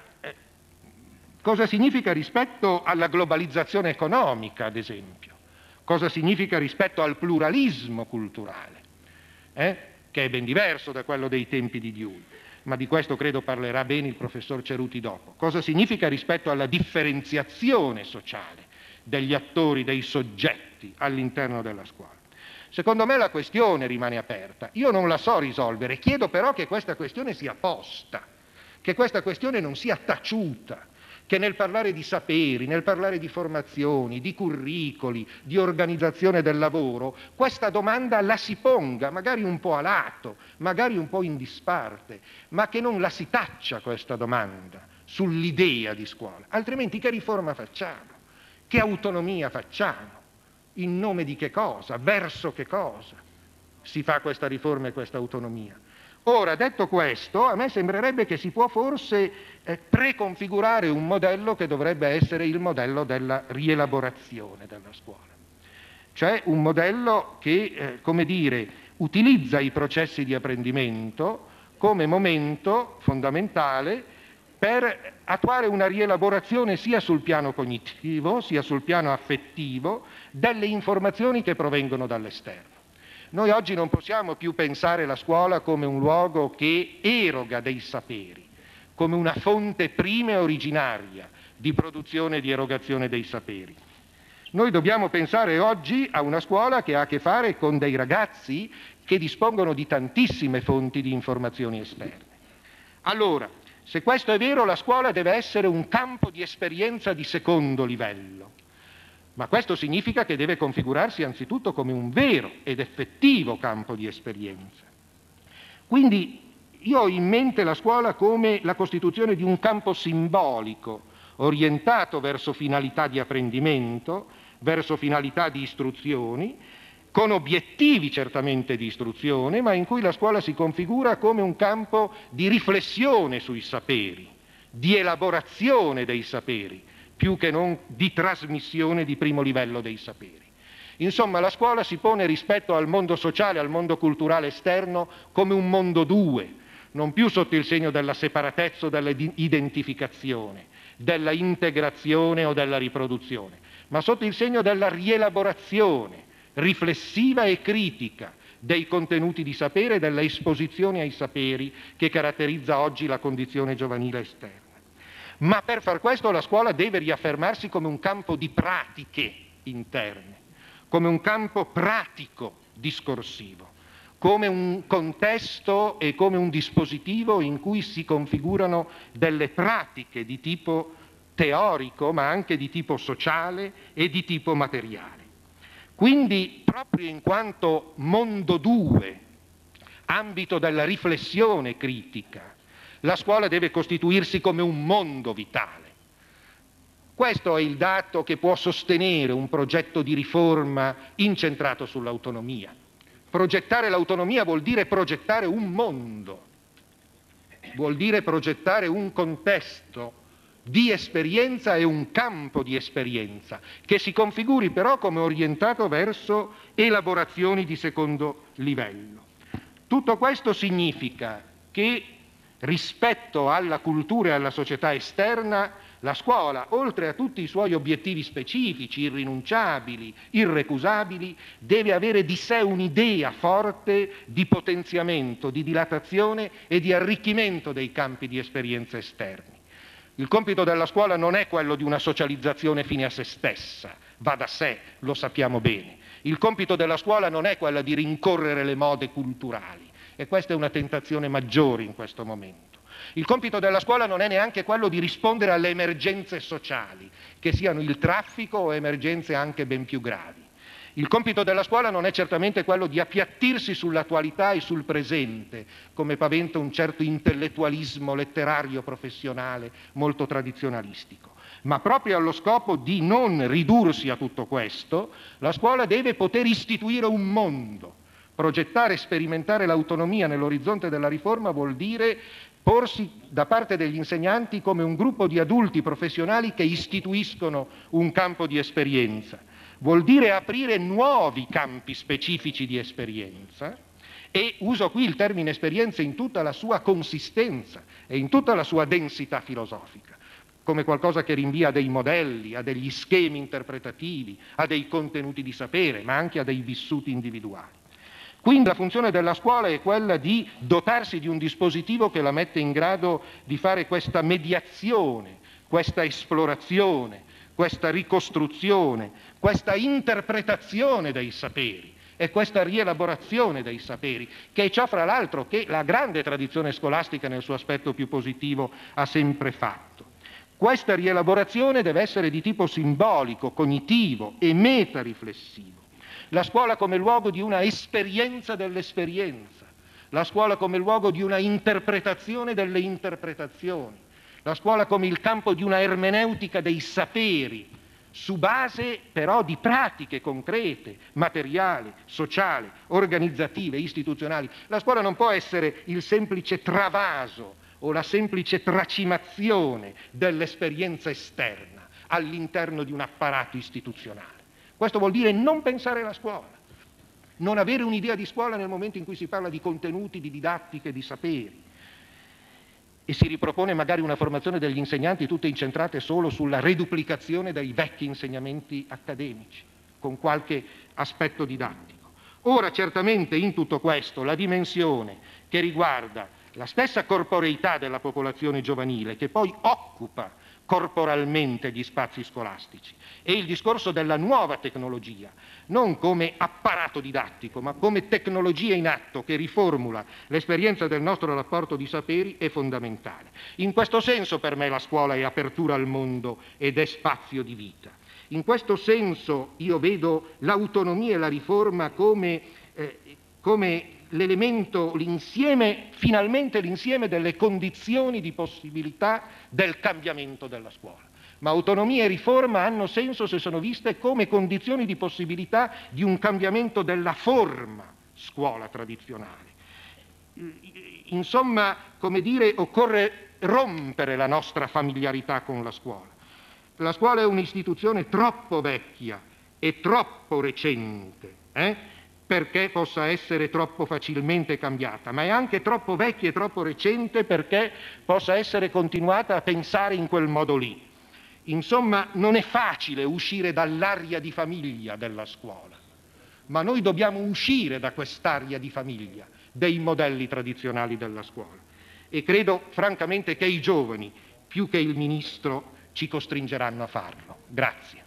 cosa significa rispetto alla globalizzazione economica, ad esempio? Cosa significa rispetto al pluralismo culturale, eh? che è ben diverso da quello dei tempi di Dewey, ma di questo credo parlerà bene il professor Ceruti dopo. Cosa significa rispetto alla differenziazione sociale degli attori, dei soggetti all'interno della scuola? Secondo me la questione rimane aperta. Io non la so risolvere, chiedo però che questa questione sia posta, che questa questione non sia taciuta, che nel parlare di saperi, nel parlare di formazioni, di curricoli, di organizzazione del lavoro, questa domanda la si ponga, magari un po' a lato, magari un po' in disparte, ma che non la si taccia questa domanda sull'idea di scuola. Altrimenti che riforma facciamo? Che autonomia facciamo? In nome di che cosa? Verso che cosa si fa questa riforma e questa autonomia? Ora, detto questo, a me sembrerebbe che si può forse eh, preconfigurare un modello che dovrebbe essere il modello della rielaborazione della scuola. Cioè un modello che, eh, come dire, utilizza i processi di apprendimento come momento fondamentale per attuare una rielaborazione sia sul piano cognitivo, sia sul piano affettivo, delle informazioni che provengono dall'esterno. Noi oggi non possiamo più pensare la scuola come un luogo che eroga dei saperi, come una fonte prima e originaria di produzione e di erogazione dei saperi. Noi dobbiamo pensare oggi a una scuola che ha a che fare con dei ragazzi che dispongono di tantissime fonti di informazioni esterne. Allora, se questo è vero, la scuola deve essere un campo di esperienza di secondo livello. Ma questo significa che deve configurarsi anzitutto come un vero ed effettivo campo di esperienza. Quindi io ho in mente la scuola come la costituzione di un campo simbolico, orientato verso finalità di apprendimento, verso finalità di istruzioni, con obiettivi certamente di istruzione, ma in cui la scuola si configura come un campo di riflessione sui saperi, di elaborazione dei saperi, più che non di trasmissione di primo livello dei saperi. Insomma, la scuola si pone rispetto al mondo sociale, al mondo culturale esterno, come un mondo due, non più sotto il segno della separatezza o dell'identificazione, della integrazione o della riproduzione, ma sotto il segno della rielaborazione riflessiva e critica dei contenuti di sapere e della esposizione ai saperi che caratterizza oggi la condizione giovanile esterna. Ma per far questo la scuola deve riaffermarsi come un campo di pratiche interne, come un campo pratico discorsivo, come un contesto e come un dispositivo in cui si configurano delle pratiche di tipo teorico, ma anche di tipo sociale e di tipo materiale. Quindi, proprio in quanto mondo due, ambito della riflessione critica, la scuola deve costituirsi come un mondo vitale. Questo è il dato che può sostenere un progetto di riforma incentrato sull'autonomia. Progettare l'autonomia vuol dire progettare un mondo, vuol dire progettare un contesto di esperienza e un campo di esperienza che si configuri però come orientato verso elaborazioni di secondo livello. Tutto questo significa che rispetto alla cultura e alla società esterna, la scuola, oltre a tutti i suoi obiettivi specifici, irrinunciabili, irrecusabili, deve avere di sé un'idea forte di potenziamento, di dilatazione e di arricchimento dei campi di esperienza esterni. Il compito della scuola non è quello di una socializzazione fine a se stessa, va da sé, lo sappiamo bene. Il compito della scuola non è quello di rincorrere le mode culturali, e questa è una tentazione maggiore in questo momento. Il compito della scuola non è neanche quello di rispondere alle emergenze sociali, che siano il traffico o emergenze anche ben più gravi. Il compito della scuola non è certamente quello di appiattirsi sull'attualità e sul presente, come paventa un certo intellettualismo letterario professionale molto tradizionalistico, ma proprio allo scopo di non ridursi a tutto questo, la scuola deve poter istituire un mondo. Progettare e sperimentare l'autonomia nell'orizzonte della riforma vuol dire porsi da parte degli insegnanti come un gruppo di adulti professionali che istituiscono un campo di esperienza. Vuol dire aprire nuovi campi specifici di esperienza, e uso qui il termine esperienza in tutta la sua consistenza e in tutta la sua densità filosofica, come qualcosa che rinvia a dei modelli, a degli schemi interpretativi, a dei contenuti di sapere, ma anche a dei vissuti individuali. Quindi la funzione della scuola è quella di dotarsi di un dispositivo che la mette in grado di fare questa mediazione, questa esplorazione, questa ricostruzione, questa interpretazione dei saperi e questa rielaborazione dei saperi, che è ciò fra l'altro che la grande tradizione scolastica nel suo aspetto più positivo ha sempre fatto. Questa rielaborazione deve essere di tipo simbolico, cognitivo e metariflessivo. La scuola come luogo di una esperienza dell'esperienza, la scuola come luogo di una interpretazione delle interpretazioni, la scuola come il campo di una ermeneutica dei saperi, su base però di pratiche concrete, materiali, sociali, organizzative, istituzionali. La scuola non può essere il semplice travaso o la semplice tracimazione dell'esperienza esterna all'interno di un apparato istituzionale. Questo vuol dire non pensare la scuola, non avere un'idea di scuola nel momento in cui si parla di contenuti, di didattiche, di saperi, e si ripropone magari una formazione degli insegnanti tutte incentrate solo sulla reduplicazione dei vecchi insegnamenti accademici, con qualche aspetto didattico. Ora, certamente in tutto questo la dimensione che riguarda la stessa corporeità della popolazione giovanile, che poi occupa corporalmente gli spazi scolastici, e il discorso della nuova tecnologia, non come apparato didattico, ma come tecnologia in atto che riformula l'esperienza del nostro rapporto di saperi, è fondamentale. In questo senso per me la scuola è apertura al mondo ed è spazio di vita. In questo senso io vedo l'autonomia e la riforma come, eh, come l'elemento, l'insieme, finalmente l'insieme delle condizioni di possibilità del cambiamento della scuola. Ma autonomia e riforma hanno senso se sono viste come condizioni di possibilità di un cambiamento della forma scuola tradizionale. Insomma, come dire, occorre rompere la nostra familiarità con la scuola. La scuola è un'istituzione troppo vecchia e troppo recente, eh? perché possa essere troppo facilmente cambiata, ma è anche troppo vecchia e troppo recente perché possa essere continuata a pensare in quel modo lì. Insomma, non è facile uscire dall'aria di famiglia della scuola, ma noi dobbiamo uscire da quest'aria di famiglia dei modelli tradizionali della scuola. E credo francamente che i giovani, più che il Ministro, ci costringeranno a farlo. Grazie.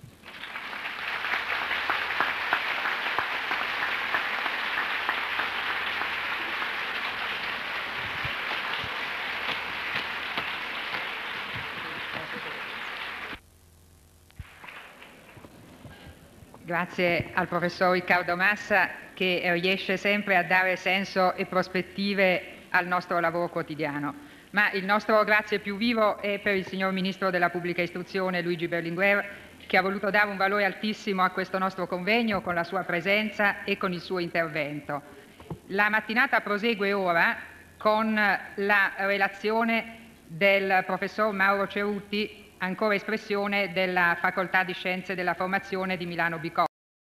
Grazie al professor Riccardo Massa, che riesce sempre a dare senso e prospettive al nostro lavoro quotidiano. Ma il nostro grazie più vivo è per il signor Ministro della Pubblica Istruzione Luigi Berlinguer, che ha voluto dare un valore altissimo a questo nostro convegno con la sua presenza e con il suo intervento. La mattinata prosegue ora con la relazione del professor Mauro Cerutti, ancora espressione della Facoltà di Scienze della Formazione di Milano Bicocca.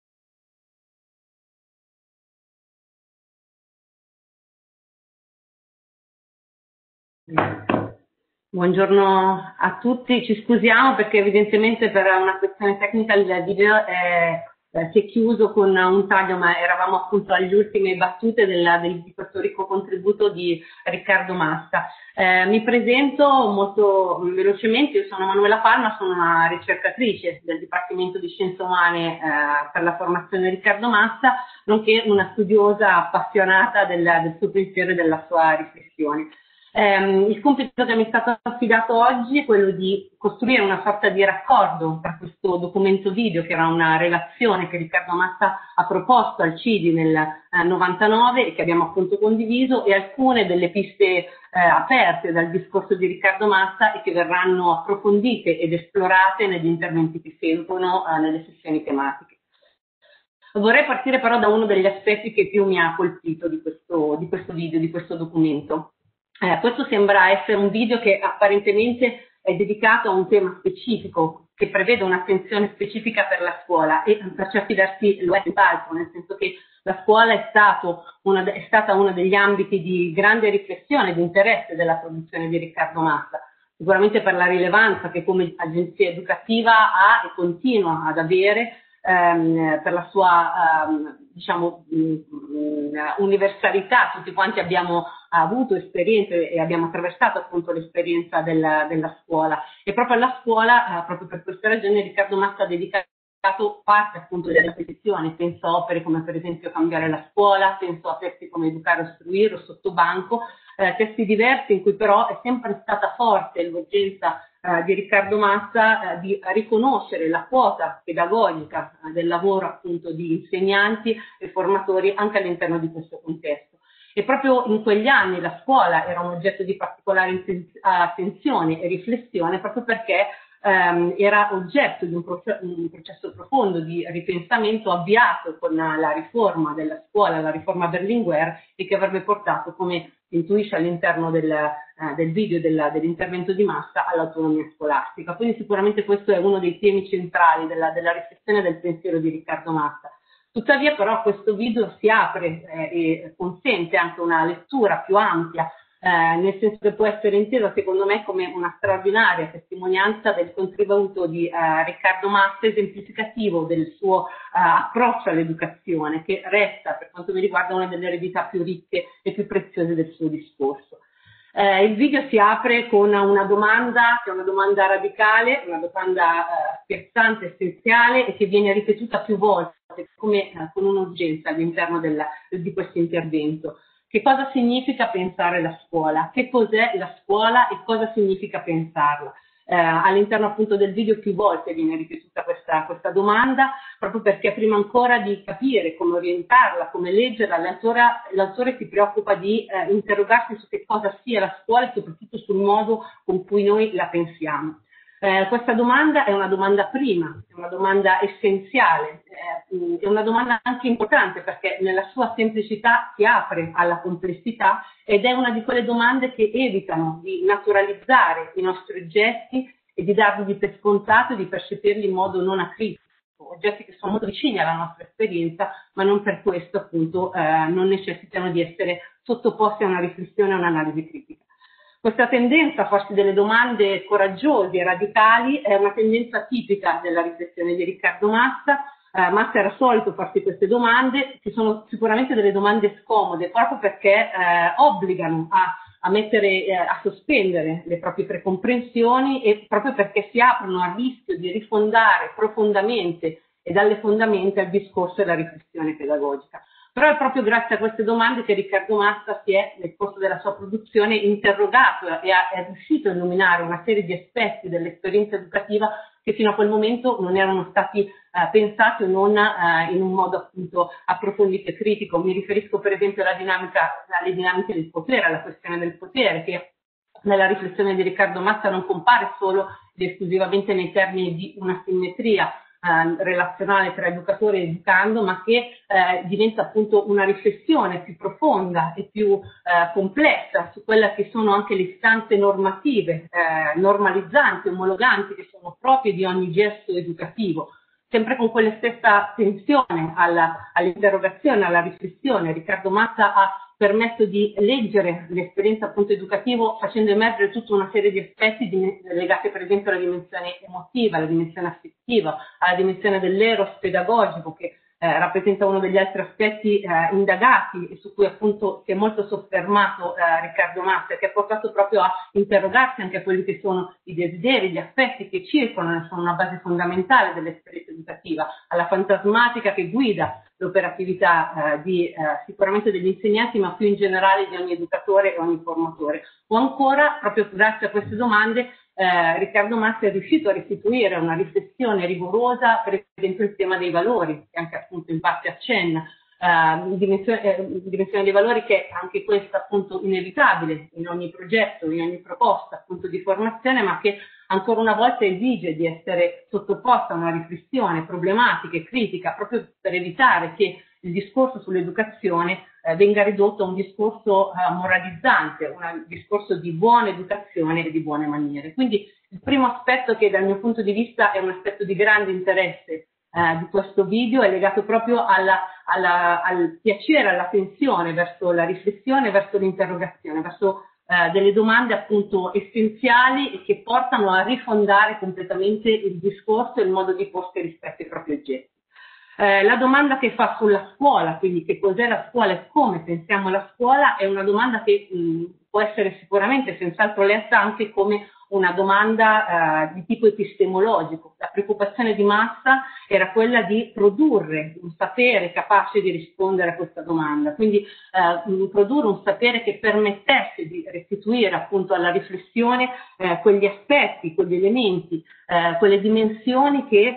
Buongiorno a tutti, ci scusiamo perché evidentemente per una questione tecnica il video è, eh, si è chiuso con un taglio, ma eravamo appunto agli ultime battute della, del, di questo ricco contributo di Riccardo Massa. Eh, mi presento molto velocemente, io sono Manuela Palma, sono una ricercatrice del Dipartimento di Scienze Umane eh, per la formazione di Riccardo Massa, nonché una studiosa appassionata del, del suo pensiero e della sua riflessione. Eh, il compito che mi è stato affidato oggi è quello di costruire una sorta di raccordo tra questo documento video, che era una relazione che Riccardo Massa ha proposto al C I D I nel eh, novantanove e che abbiamo appunto condiviso, e alcune delle piste eh, aperte dal discorso di Riccardo Massa e che verranno approfondite ed esplorate negli interventi che seguono eh, nelle sessioni tematiche. Vorrei partire però da uno degli aspetti che più mi ha colpito di questo, di questo video, di questo documento. Eh, questo sembra essere un video che apparentemente è dedicato a un tema specifico, che prevede un'attenzione specifica per la scuola, e per certi versi lo è tutt'altro, nel senso che la scuola è, stato una, è stata uno degli ambiti di grande riflessione e di interesse della produzione di Riccardo Massa, sicuramente per la rilevanza che come agenzia educativa ha e continua ad avere, ehm, per la sua ehm, diciamo, mh, universalità. Tutti quanti abbiamo avuto esperienze e abbiamo attraversato appunto l'esperienza della, della scuola, e proprio alla scuola, eh, proprio per questa ragione, Riccardo Massa ha dedicato parte appunto della ripetizione. Penso a opere come per esempio Cambiare la scuola, penso a testi come Educare o Istruire o Sottobanco, eh, testi diversi in cui però è sempre stata forte l'urgenza eh, di Riccardo Massa eh, di riconoscere la quota pedagogica eh, del lavoro appunto di insegnanti e formatori anche all'interno di questo contesto. E proprio in quegli anni la scuola era un oggetto di particolare attenzione e riflessione proprio perché ehm, era oggetto di un, proce un processo profondo di ripensamento avviato con la riforma della scuola, la riforma Berlinguer, e che avrebbe portato, come si intuisce all'interno del, eh, del video dell'intervento di Massa, all'autonomia scolastica. Quindi sicuramente questo è uno dei temi centrali della, della riflessione del pensiero di Riccardo Massa. Tuttavia però questo video si apre eh, e consente anche una lettura più ampia, eh, nel senso che può essere intesa secondo me come una straordinaria testimonianza del contributo di eh, Riccardo Massa, esemplificativo del suo eh, approccio all'educazione, che resta per quanto mi riguarda una delle eredità più ricche e più preziose del suo discorso. Eh, il video si apre con una domanda, che è una domanda radicale, una domanda eh, spiazzante, essenziale e che viene ripetuta più volte come eh, con un'urgenza all'interno di questo intervento. Che cosa significa pensare la scuola? Che cos'è la scuola e cosa significa pensarla? Eh, all'interno appunto del video più volte viene ripetuta questa, questa domanda, proprio perché prima ancora di capire come orientarla, come leggerla, l'autore si preoccupa di eh, interrogarsi su che cosa sia la scuola e soprattutto sul modo con cui noi la pensiamo. Eh, questa domanda è una domanda prima, è una domanda essenziale, eh, è una domanda anche importante perché nella sua semplicità si apre alla complessità ed è una di quelle domande che evitano di naturalizzare i nostri oggetti e di darli per scontato e di percepirli in modo non acritico, oggetti che sono molto vicini alla nostra esperienza ma non per questo appunto eh, non necessitano di essere sottoposti a una riflessione e a un'analisi critica. Questa tendenza a farsi delle domande coraggiose e radicali è una tendenza tipica della riflessione di Riccardo Massa. Eh, Massa era solito farsi queste domande, che sono sicuramente delle domande scomode, proprio perché eh, obbligano a, a, mettere, eh, a sospendere le proprie precomprensioni e proprio perché si aprono al rischio di rifondare profondamente e dalle fondamenta il discorso e la riflessione pedagogica. Però è proprio grazie a queste domande che Riccardo Massa si è, nel corso della sua produzione, interrogato e ha, è riuscito a illuminare una serie di aspetti dell'esperienza educativa che fino a quel momento non erano stati eh, pensati o non eh, in un modo appunto approfondito e critico. Mi riferisco per esempio alla dinamica, alle dinamiche del potere, alla questione del potere, che nella riflessione di Riccardo Massa non compare solo ed esclusivamente nei termini di una simmetria Eh, relazionale tra educatore e educando, ma che eh, diventa appunto una riflessione più profonda e più eh, complessa su quelle che sono anche le istanze normative, eh, normalizzanti, omologanti, che sono proprie di ogni gesto educativo, sempre con quella stessa attenzione all'interrogazione, alla, all riflessione. Riccardo Massa ha permesso di leggere l'esperienza appunto educativo facendo emergere tutta una serie di aspetti di, legati per esempio alla dimensione emotiva, alla dimensione affettiva, alla dimensione dell'eros pedagogico che eh, rappresenta uno degli altri aspetti eh, indagati e su cui appunto si è molto soffermato eh, Riccardo Massa, che ha portato proprio a interrogarsi anche a quelli che sono i desideri, gli affetti che circolano e sono una base fondamentale dell'esperienza educativa, alla fantasmatica che guida l'operatività eh, di, eh, sicuramente degli insegnanti, ma più in generale di ogni educatore e ogni formatore. O ancora, proprio grazie a queste domande, eh, Riccardo Massa è riuscito a restituire una riflessione rigorosa, per esempio il tema dei valori, che anche appunto in parte accenna, eh, dimensione, eh, dimensione dei valori che è anche questa appunto inevitabile in ogni progetto, in ogni proposta appunto di formazione, ma che ancora una volta esige di essere sottoposta a una riflessione problematica e critica proprio per evitare che il discorso sull'educazione eh, venga ridotto a un discorso eh, moralizzante, un discorso di buona educazione e di buone maniere. Quindi il primo aspetto che dal mio punto di vista è un aspetto di grande interesse eh, di questo video è legato proprio alla, alla, al piacere, all'attenzione verso la riflessione, verso l'interrogazione, verso Eh, delle domande appunto essenziali e che portano a rifondare completamente il discorso e il modo di porsi rispetto ai propri oggetti. Eh, la domanda che fa sulla scuola, quindi che cos'è la scuola e come pensiamo la scuola, è una domanda che mh, può essere sicuramente senz'altro letta anche come una domanda eh, di tipo epistemologico. La preoccupazione di Massa era quella di produrre un sapere capace di rispondere a questa domanda, quindi eh, produrre un sapere che permettesse di restituire appunto alla riflessione eh, quegli aspetti, quegli elementi, eh, quelle dimensioni che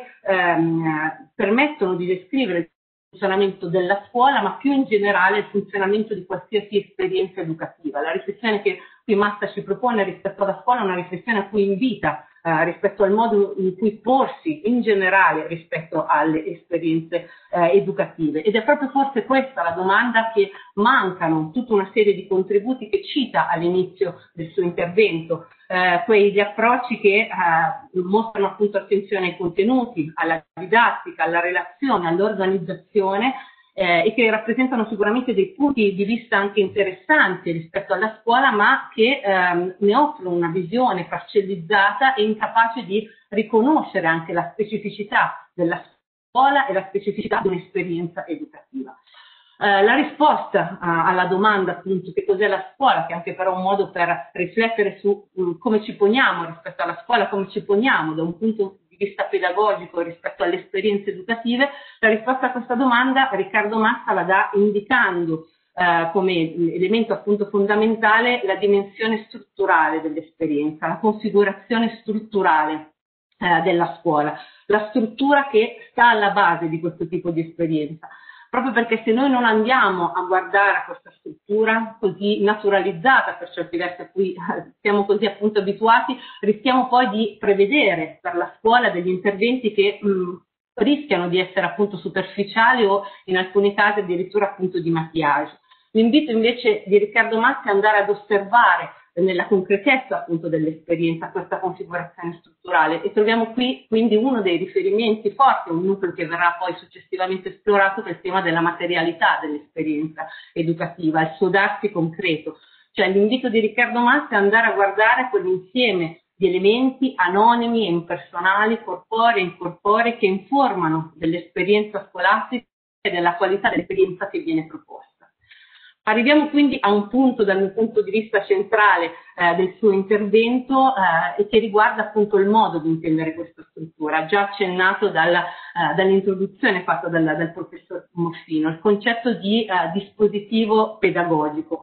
ehm, permettono di descrivere il funzionamento della scuola, ma più in generale il funzionamento di qualsiasi esperienza educativa. La riflessione che qui Massa ci propone rispetto alla scuola è una riflessione a cui invita eh, rispetto al modo in cui porsi in generale rispetto alle esperienze eh, educative. Ed è proprio forse questa la domanda che mancano tutta una serie di contributi che cita all'inizio del suo intervento, eh, quegli approcci che eh, mostrano appunto attenzione ai contenuti, alla didattica, alla relazione, all'organizzazione, Eh, e che rappresentano sicuramente dei punti di vista anche interessanti rispetto alla scuola, ma che ehm, ne offrono una visione parcellizzata e incapace di riconoscere anche la specificità della scuola e la specificità di un'esperienza educativa. Eh, la risposta a, alla domanda appunto che cos'è la scuola, che è anche però un modo per riflettere su um, come ci poniamo rispetto alla scuola, come ci poniamo da un punto di vista pedagogico rispetto alle esperienze educative, la risposta a questa domanda Riccardo Massa la dà indicando eh, come elemento appunto fondamentale la dimensione strutturale dell'esperienza, la configurazione strutturale eh, della scuola, la struttura che sta alla base di questo tipo di esperienza. Proprio perché se noi non andiamo a guardare a questa struttura così naturalizzata per certi versi a cui siamo così appunto abituati, rischiamo poi di prevedere per la scuola degli interventi che mh, rischiano di essere appunto superficiali o in alcuni casi addirittura appunto di maquillage. L'invito invece di Riccardo Massa è andare ad osservare nella concretezza appunto dell'esperienza questa configurazione strutturale, e troviamo qui quindi uno dei riferimenti forti, un nucleo che verrà poi successivamente esplorato, che è il tema della materialità dell'esperienza educativa, il suo darsi concreto. Cioè l'invito di Riccardo Massa è andare a guardare quell'insieme di elementi anonimi e impersonali, corporei e incorporei, che informano dell'esperienza scolastica e della qualità dell'esperienza che viene proposta. Arriviamo quindi a un punto, dal mio punto di vista centrale eh, del suo intervento, eh, e che riguarda appunto il modo di intendere questa struttura, già accennato dalla, eh, dall'introduzione fatta dal, dal professor Morfino, il concetto di eh, dispositivo pedagogico.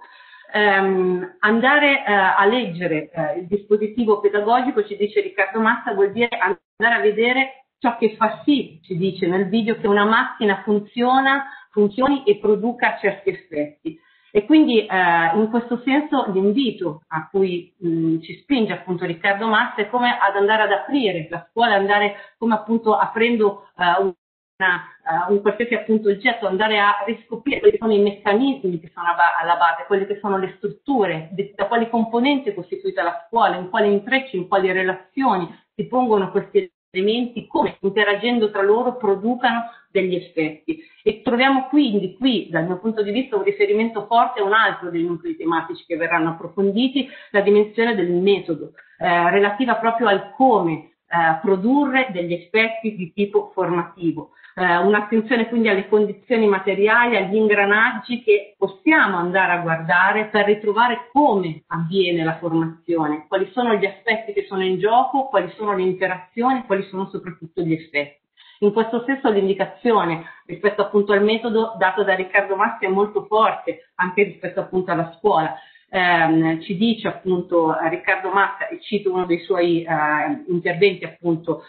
Um, andare uh, a leggere uh, il dispositivo pedagogico, ci dice Riccardo Massa, vuol dire andare a vedere ciò che fa sì, ci dice nel video, che una macchina funziona, funzioni e produca certi effetti. E quindi uh, in questo senso l'invito a cui mh, ci spinge appunto Riccardo Massa è come ad andare ad aprire la scuola, andare come appunto aprendo uh, un Una, uh, un qualsiasi appunto oggetto, andare a riscoprire quelli che sono i meccanismi che sono alla base, quelle che sono le strutture, da quali componenti è costituita la scuola, in quali intrecci, in quali relazioni si pongono questi elementi, come interagendo tra loro producano degli effetti. E troviamo quindi qui, dal mio punto di vista, un riferimento forte a un altro dei nuclei tematici che verranno approfonditi, la dimensione del metodo, eh, relativa proprio al come eh, produrre degli effetti di tipo formativo. Eh, un'attenzione quindi alle condizioni materiali, agli ingranaggi che possiamo andare a guardare per ritrovare come avviene la formazione, quali sono gli aspetti che sono in gioco, quali sono le interazioni, quali sono soprattutto gli effetti. In questo senso l'indicazione rispetto appunto al metodo dato da Riccardo Massa è molto forte anche rispetto appunto alla scuola. Eh, ci dice appunto eh, Riccardo Massa, e cito uno dei suoi eh, interventi appunto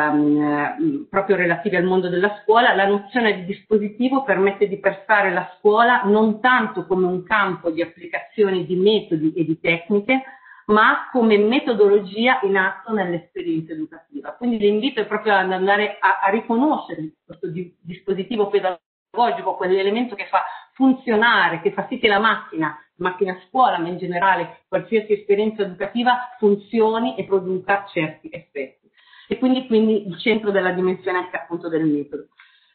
ehm, proprio relativi al mondo della scuola: la nozione di dispositivo permette di pensare la scuola non tanto come un campo di applicazioni di metodi e di tecniche, ma come metodologia in atto nell'esperienza educativa. Quindi l'invito è proprio ad andare a, a riconoscere questo di, dispositivo pedagogico, quell'elemento che fa funzionare, che fa sì che la macchina, macchina scuola, ma in generale qualsiasi esperienza educativa funzioni e produca certi effetti. E quindi, quindi il centro della dimensione anche appunto del metodo.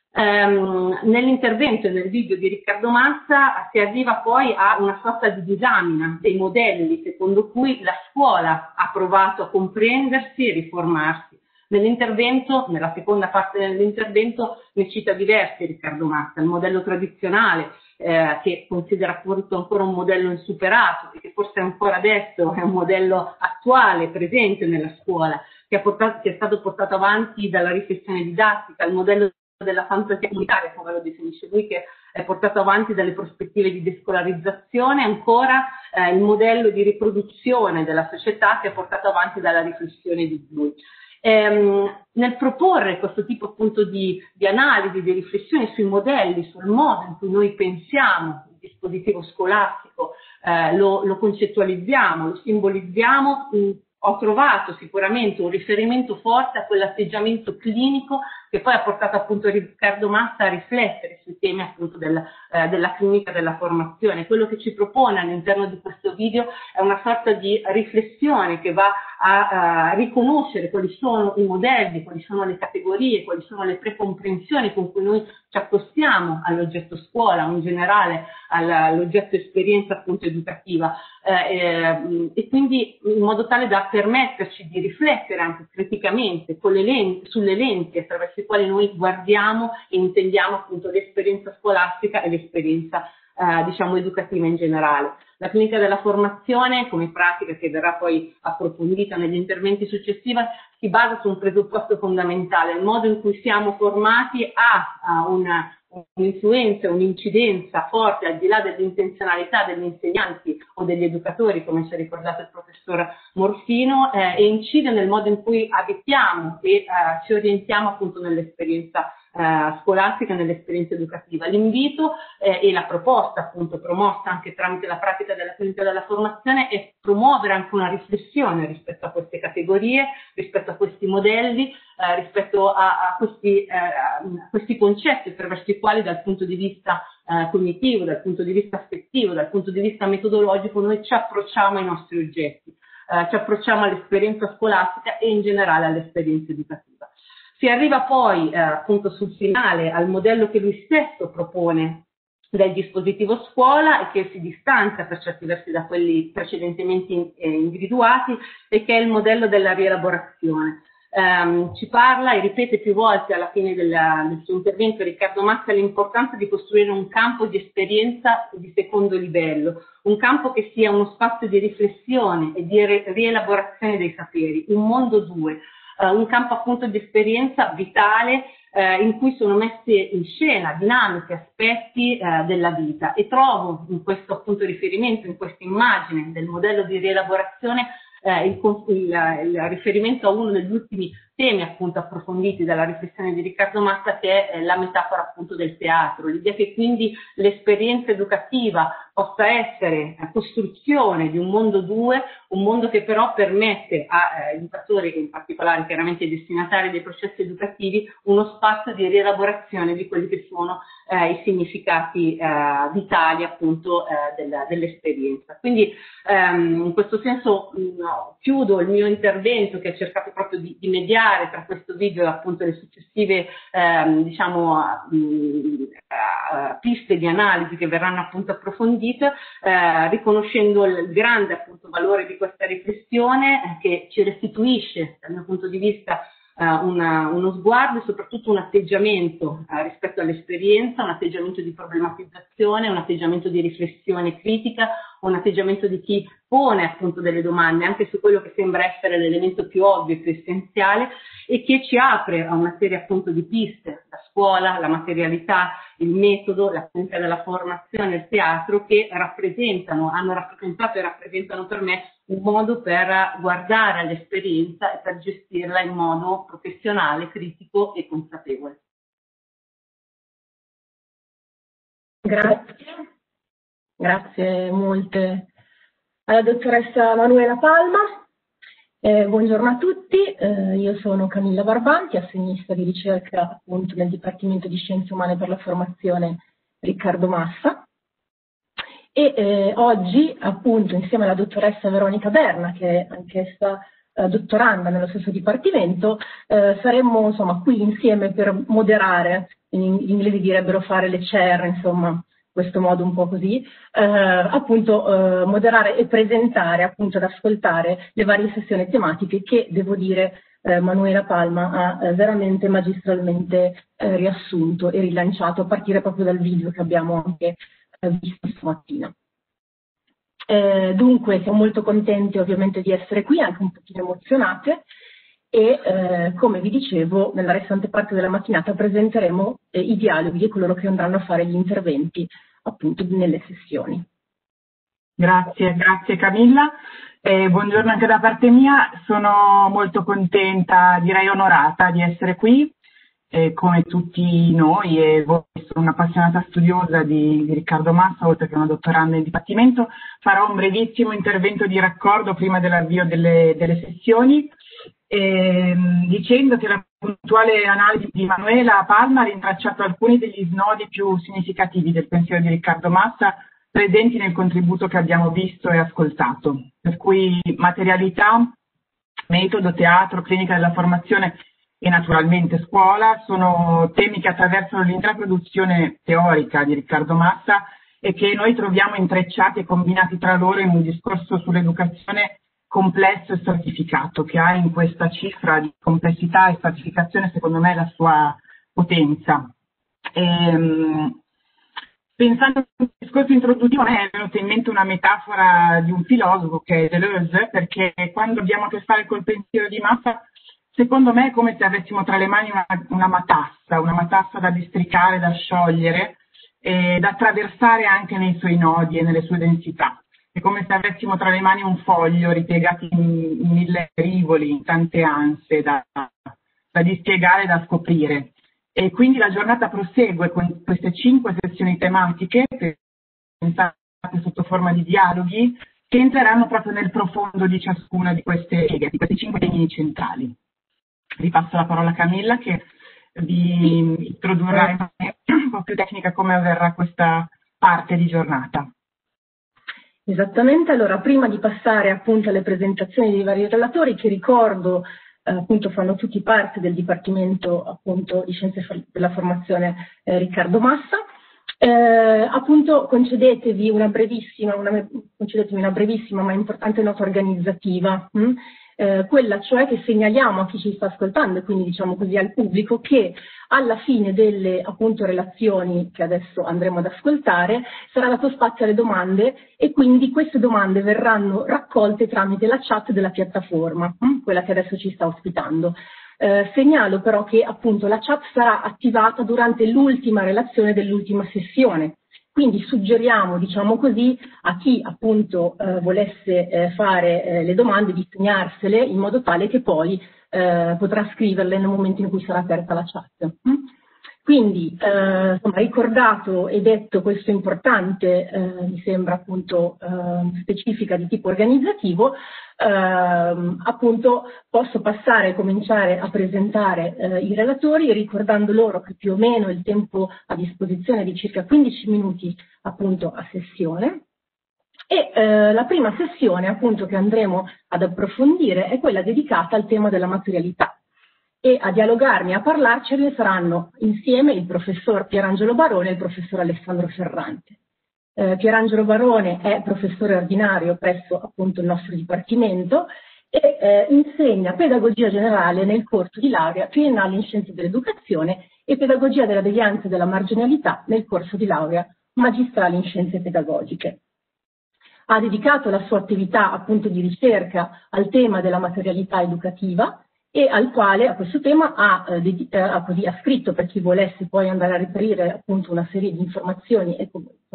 Um, nell'intervento e nel video di Riccardo Massa si arriva poi a una sorta di disamina dei modelli secondo cui la scuola ha provato a comprendersi e riformarsi. Nell'intervento, nella seconda parte dell'intervento, ne cita diversi Riccardo Massa: il modello tradizionale, eh, che considera appunto ancora un modello insuperato e che forse ancora adesso è un modello attuale, presente nella scuola, che, ha portato, che è stato portato avanti dalla riflessione didattica, il modello della fantasia comunitaria, come lo definisce lui, che è portato avanti dalle prospettive di descolarizzazione, ancora eh, il modello di riproduzione della società che è portato avanti dalla riflessione di lui. Ehm, nel proporre questo tipo appunto di, di analisi, di riflessione sui modelli, sul modo in cui noi pensiamo il dispositivo scolastico, eh, lo, lo concettualizziamo, lo simbolizziamo, mh, ho trovato sicuramente un riferimento forte a quell'atteggiamento clinico che poi ha portato appunto Riccardo Massa a riflettere sui temi appunto del, eh, della clinica della formazione. Quello che ci propone all'interno di questo video è una sorta di riflessione che va a, a riconoscere quali sono i modelli, quali sono le categorie, quali sono le precomprensioni con cui noi ci accostiamo all'oggetto scuola, in generale all'oggetto esperienza appunto educativa, eh, eh, e quindi in modo tale da permetterci di riflettere anche criticamente con le lenti, sulle lenti attraverso i quali noi guardiamo e intendiamo appunto l'esperienza scolastica e l'esperienza eh, diciamo educativa in generale. La clinica della formazione come pratica, che verrà poi approfondita negli interventi successivi, si basa su un presupposto fondamentale: il modo in cui siamo formati ha, ha una un'influenza, un'incidenza forte al di là dell'intenzionalità degli insegnanti o degli educatori, come ci ha ricordato il professor Morfino, eh, e incide nel modo in cui abitiamo e eh, ci orientiamo appunto nell'esperienza eh, scolastica, nell'esperienza educativa. L'invito eh, e la proposta appunto promossa anche tramite la pratica della clinica della formazione è promuovere anche una riflessione rispetto a queste categorie, rispetto a questi modelli, eh, rispetto a, a, questi, eh, a questi concetti attraverso i quali dal punto di vista eh, cognitivo, dal punto di vista affettivo, dal punto di vista metodologico noi ci approcciamo ai nostri oggetti, eh, ci approcciamo all'esperienza scolastica e in generale all'esperienza educativa. Si arriva poi eh, appunto sul finale al modello che lui stesso propone del dispositivo scuola e che si distanzia per certi versi da quelli precedentemente eh, individuati, e che è il modello della rielaborazione. Um, ci parla e ripete più volte alla fine della, del suo intervento Riccardo Massa l'importanza di costruire un campo di esperienza di secondo livello, un campo che sia uno spazio di riflessione e di re, rielaborazione dei saperi, un mondo due, uh, un campo appunto di esperienza vitale eh, in cui sono messi in scena dinamiche, aspetti eh, della vita, e trovo in questo appunto riferimento, in questa immagine del modello di rielaborazione Eh, il, il, il riferimento a uno degli ultimi temi appunto approfonditi dalla riflessione di Riccardo Massa, che è la metafora appunto del teatro, l'idea che quindi l'esperienza educativa possa essere la costruzione di un mondo due, un mondo che però permette agli eh, educatori e in particolare chiaramente ai destinatari dei processi educativi uno spazio di rielaborazione di quelli che sono eh, i significati eh, vitali appunto eh, della, dell'esperienza. Quindi ehm, in questo senso no, chiudo il mio intervento, che ha cercato proprio di, di mediare tra questo video e appunto le successive ehm, diciamo mh, uh, piste di analisi che verranno appunto approfondite, eh, riconoscendo il grande appunto valore di questa riflessione eh, che ci restituisce dal mio punto di vista Uh, una, uno sguardo e soprattutto un atteggiamento uh, rispetto all'esperienza, un atteggiamento di problematizzazione, un atteggiamento di riflessione critica, un atteggiamento di chi pone appunto delle domande anche su quello che sembra essere l'elemento più ovvio e più essenziale, e che ci apre a una serie appunto di piste, la scuola, la materialità, il metodo, la clinica della formazione, il teatro, che rappresentano, hanno rappresentato e rappresentano per me un modo per guardare all'esperienza e per gestirla in modo professionale, critico e consapevole. Grazie, grazie molte alla dottoressa Manuela Palma. Eh, buongiorno a tutti, eh, io sono Camilla Barbanti, assegnista di ricerca appunto nel Dipartimento di Scienze Umane per la Formazione Riccardo Massa. E eh, oggi appunto insieme alla dottoressa Veronica Berna, che è anch'essa eh, dottoranda nello stesso dipartimento, eh, saremmo insomma qui insieme per moderare, in, in inglese direbbero fare le chair, insomma questo modo un po' così, eh, appunto eh, moderare e presentare, appunto ad ascoltare le varie sessioni tematiche che, devo dire, eh, Manuela Palma ha eh, veramente magistralmente eh, riassunto e rilanciato a partire proprio dal video che abbiamo anche visto stamattina. Eh, dunque siamo molto contenti ovviamente di essere qui, anche un pochino emozionate, e eh, come vi dicevo nella restante parte della mattinata presenteremo eh, i dialoghi di coloro che andranno a fare gli interventi appunto nelle sessioni. Grazie, grazie Camilla. Eh, buongiorno anche da parte mia, sono molto contenta, direi onorata di essere qui, eh, come tutti noi, e voi. Sono un'appassionata studiosa di, di Riccardo Massa, oltre che una dottoranda in dipartimento. Farò un brevissimo intervento di raccordo prima dell'avvio delle, delle sessioni, eh, dicendo che la puntuale analisi di Manuela Palma ha rintracciato alcuni degli snodi più significativi del pensiero di Riccardo Massa presenti nel contributo che abbiamo visto e ascoltato, per cui materialità, metodo, teatro, clinica della formazione e naturalmente scuola sono temi che attraversano l'intera produzione teorica di Riccardo Massa e che noi troviamo intrecciati e combinati tra loro in un discorso sull'educazione complesso e stratificato, che ha in questa cifra di complessità e stratificazione secondo me la sua potenza. Ehm, Pensando al discorso introduttivo, a me è venuta in mente una metafora di un filosofo che è Deleuze, perché quando abbiamo a che fare col pensiero di Massa, secondo me è come se avessimo tra le mani una, una matassa, una matassa da districare, da sciogliere, e da attraversare anche nei suoi nodi e nelle sue densità. È come se avessimo tra le mani un foglio ripiegato in, in mille rivoli, in tante anse da, da dispiegare e da scoprire. E quindi la giornata prosegue con queste cinque sessioni tematiche, pensate sotto forma di dialoghi, che entreranno proprio nel profondo di ciascuna di queste righe, di questi cinque temi centrali. Ripasso la parola a Camilla che vi introdurrà in maniera un po' più tecnica come avverrà questa parte di giornata. Esattamente, allora prima di passare appunto alle presentazioni dei vari relatori, che ricordo appunto fanno tutti parte del Dipartimento appunto di Scienze della Formazione eh, Riccardo Massa. Eh, appunto concedetevi una brevissima, una, concedetemi una brevissima ma importante nota organizzativa, mh? Eh, quella cioè che segnaliamo a chi ci sta ascoltando e quindi diciamo così al pubblico che alla fine delle appunto relazioni che adesso andremo ad ascoltare sarà dato spazio alle domande e quindi queste domande verranno raccolte tramite la chat della piattaforma, mh? quella che adesso ci sta ospitando. Eh, segnalo però che appunto la chat sarà attivata durante l'ultima relazione dell'ultima sessione. Quindi suggeriamo, diciamo così, a chi appunto eh, volesse eh, fare eh, le domande di segnarsele in modo tale che poi eh, potrà scriverle nel momento in cui sarà aperta la chat. Quindi, eh, insomma, ricordato e detto questo importante, eh, mi sembra appunto eh, specifica di tipo organizzativo, eh, appunto posso passare e cominciare a presentare eh, i relatori, ricordando loro che più o meno il tempo a disposizione è di circa quindici minuti appunto a sessione. E eh, la prima sessione appunto che andremo ad approfondire è quella dedicata al tema della materialità. E a dialogarmi, a parlarcene saranno insieme il professor Pierangelo Barone e il professor Alessandro Ferrante. Eh, Pierangelo Barone è professore ordinario presso appunto il nostro dipartimento e eh, insegna pedagogia generale nel corso di laurea triennale in scienze dell'educazione e pedagogia della devianza e della marginalità nel corso di laurea magistrale in scienze pedagogiche. Ha dedicato la sua attività appunto di ricerca al tema della materialità educativa e al quale a questo tema ha, eh, ha, così, ha scritto, per chi volesse poi andare a reperire appunto una serie di informazioni e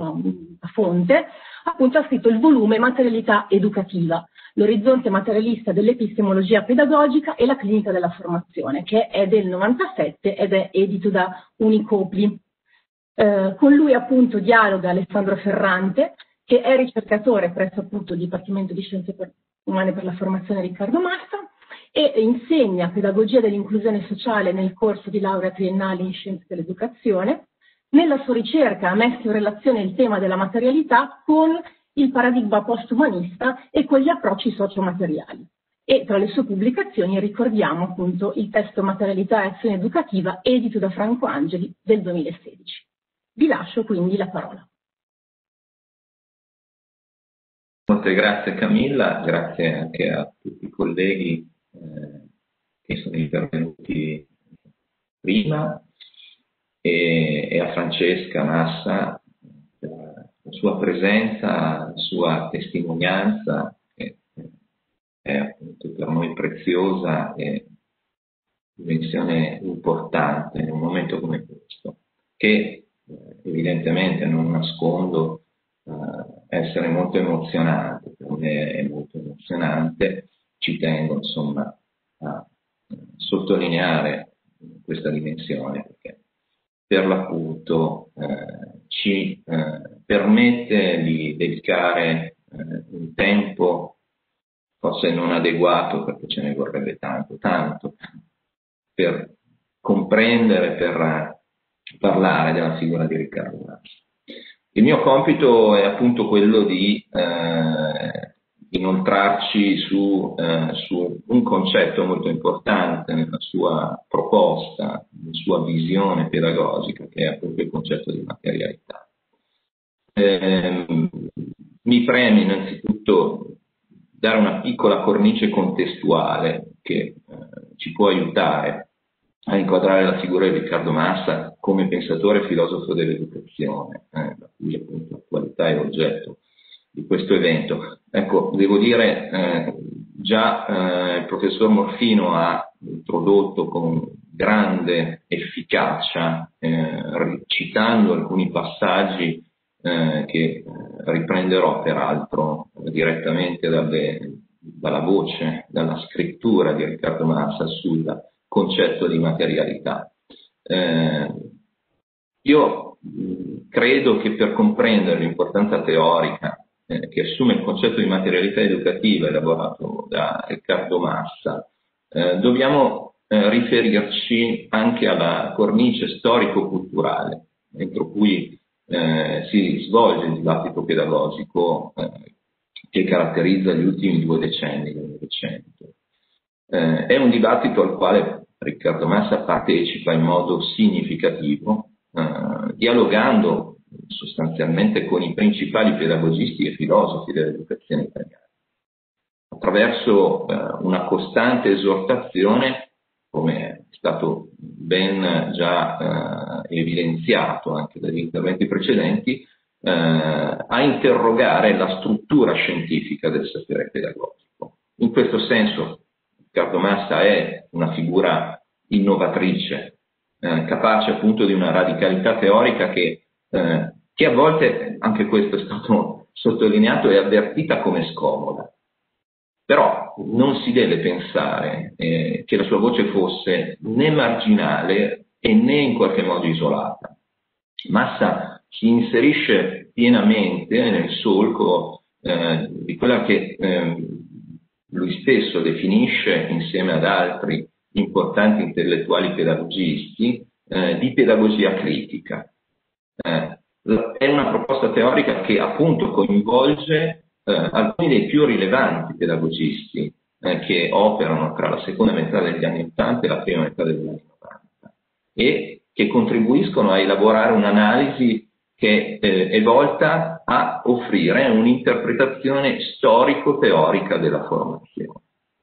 a fonte, appunto ha scritto il volume Materialità educativa, l'orizzonte materialista dell'epistemologia pedagogica e la clinica della formazione, che è del novantasette ed è edito da Unicopli. Eh, con lui appunto dialoga Alessandro Ferrante, che è ricercatore presso appunto il Dipartimento di Scienze Umane per la Formazione Riccardo Massa, e insegna pedagogia dell'inclusione sociale nel corso di laurea triennale in scienze dell'educazione. Nella sua ricerca ha messo in relazione il tema della materialità con il paradigma postumanista e con gli approcci sociomateriali. E tra le sue pubblicazioni ricordiamo appunto il testo Materialità e azione educativa edito da Franco Angeli del duemilasedici. Vi lascio quindi la parola. Molte grazie Camilla, grazie anche a tutti i colleghi eh, che sono intervenuti prima e, e a Francesca Massa per sua presenza, la sua testimonianza, che è appunto per noi preziosa e dimensione importante in un momento come questo, che evidentemente non nascondo eh, essere molto emozionante, per me è molto emozionante, ci tengo insomma a eh, sottolineare questa dimensione perché per l'appunto eh, ci eh, permette di dedicare eh, un tempo forse non adeguato perché ce ne vorrebbe tanto, tanto per comprendere, per parlare della figura di Riccardo Massa. Il mio compito è appunto quello di eh, inoltrarci su, eh, su un concetto molto importante nella sua proposta, nella sua visione pedagogica, che è appunto il concetto di materialità. Eh, mi preme innanzitutto dare una piccola cornice contestuale che eh, ci può aiutare a inquadrare la figura di Riccardo Massa come pensatore e filosofo dell'educazione, eh, la cui appunto attualità è oggetto di questo evento. Ecco, devo dire, eh, già eh, il professor Morfino ha introdotto con grande efficacia, eh, citando alcuni passaggi eh, che eh, riprenderò peraltro direttamente dalle, dalla voce, dalla scrittura di Riccardo Massa sul concetto di materialità. Eh, io mh, credo che per comprendere l'importanza teorica eh, che assume il concetto di materialità educativa elaborato da Riccardo Massa, eh, dobbiamo eh, riferirci anche alla cornice storico-culturale entro cui eh, si svolge il dibattito pedagogico eh, che caratterizza gli ultimi due decenni del Novecento. Eh, è un dibattito al quale Riccardo Massa partecipa in modo significativo, eh, dialogando sostanzialmente con i principali pedagogisti e filosofi dell'educazione italiana, attraverso eh, una costante esortazione, come è stato ben già eh, evidenziato anche dagli interventi precedenti, eh, a interrogare la struttura scientifica del sapere pedagogico. In questo senso Riccardo Massa è una figura innovatrice, eh, capace appunto di una radicalità teorica che, eh, che a volte, anche questo è stato sottolineato, è avvertita come scomoda. Però non si deve pensare eh, che la sua voce fosse né marginale e né in qualche modo isolata. Massa si inserisce pienamente nel solco eh, di quella che eh, lui stesso definisce, insieme ad altri importanti intellettuali pedagogisti, eh, di pedagogia critica. Eh, è una proposta teorica che appunto coinvolge eh, alcuni dei più rilevanti pedagogisti eh, che operano tra la seconda metà degli anni ottanta e la prima metà degli anni novanta e che contribuiscono a elaborare un'analisi che eh, è volta a offrire un'interpretazione storico-teorica della formazione,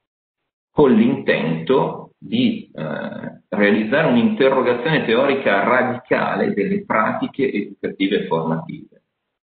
con l'intento di eh, realizzare un'interrogazione teorica radicale delle pratiche educative e formative,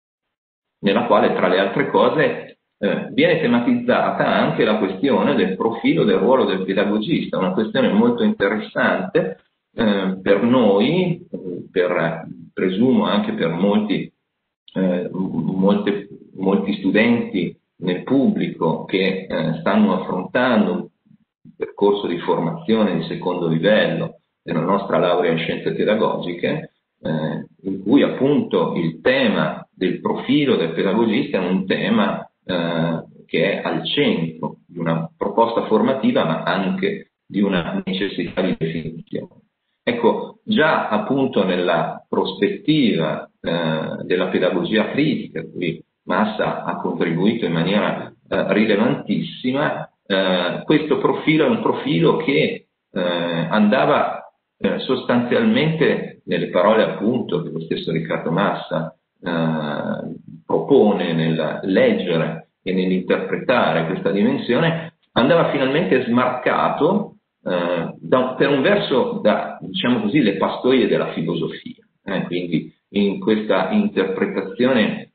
nella quale, tra le altre cose, eh, viene tematizzata anche la questione del profilo del ruolo del pedagogista, una questione molto interessante eh, per noi, per, presumo anche per molti, eh, molte, molti studenti nel pubblico che eh, stanno affrontando un percorso di formazione di secondo livello della nostra laurea in scienze pedagogiche, eh, in cui appunto il tema del profilo del pedagogista è un tema eh, che è al centro di una proposta formativa, ma anche di una necessità di definizione. Ecco, già appunto nella prospettiva eh, della pedagogia critica, a cui Massa ha contribuito in maniera eh, rilevantissima, eh, questo profilo è un profilo che eh, andava eh, sostanzialmente, nelle parole appunto che lo stesso Riccardo Massa eh, propone nel leggere e nell'interpretare questa dimensione, andava finalmente smarcato Uh, da, per un verso da, diciamo così, le pastoie della filosofia, eh, quindi in questa interpretazione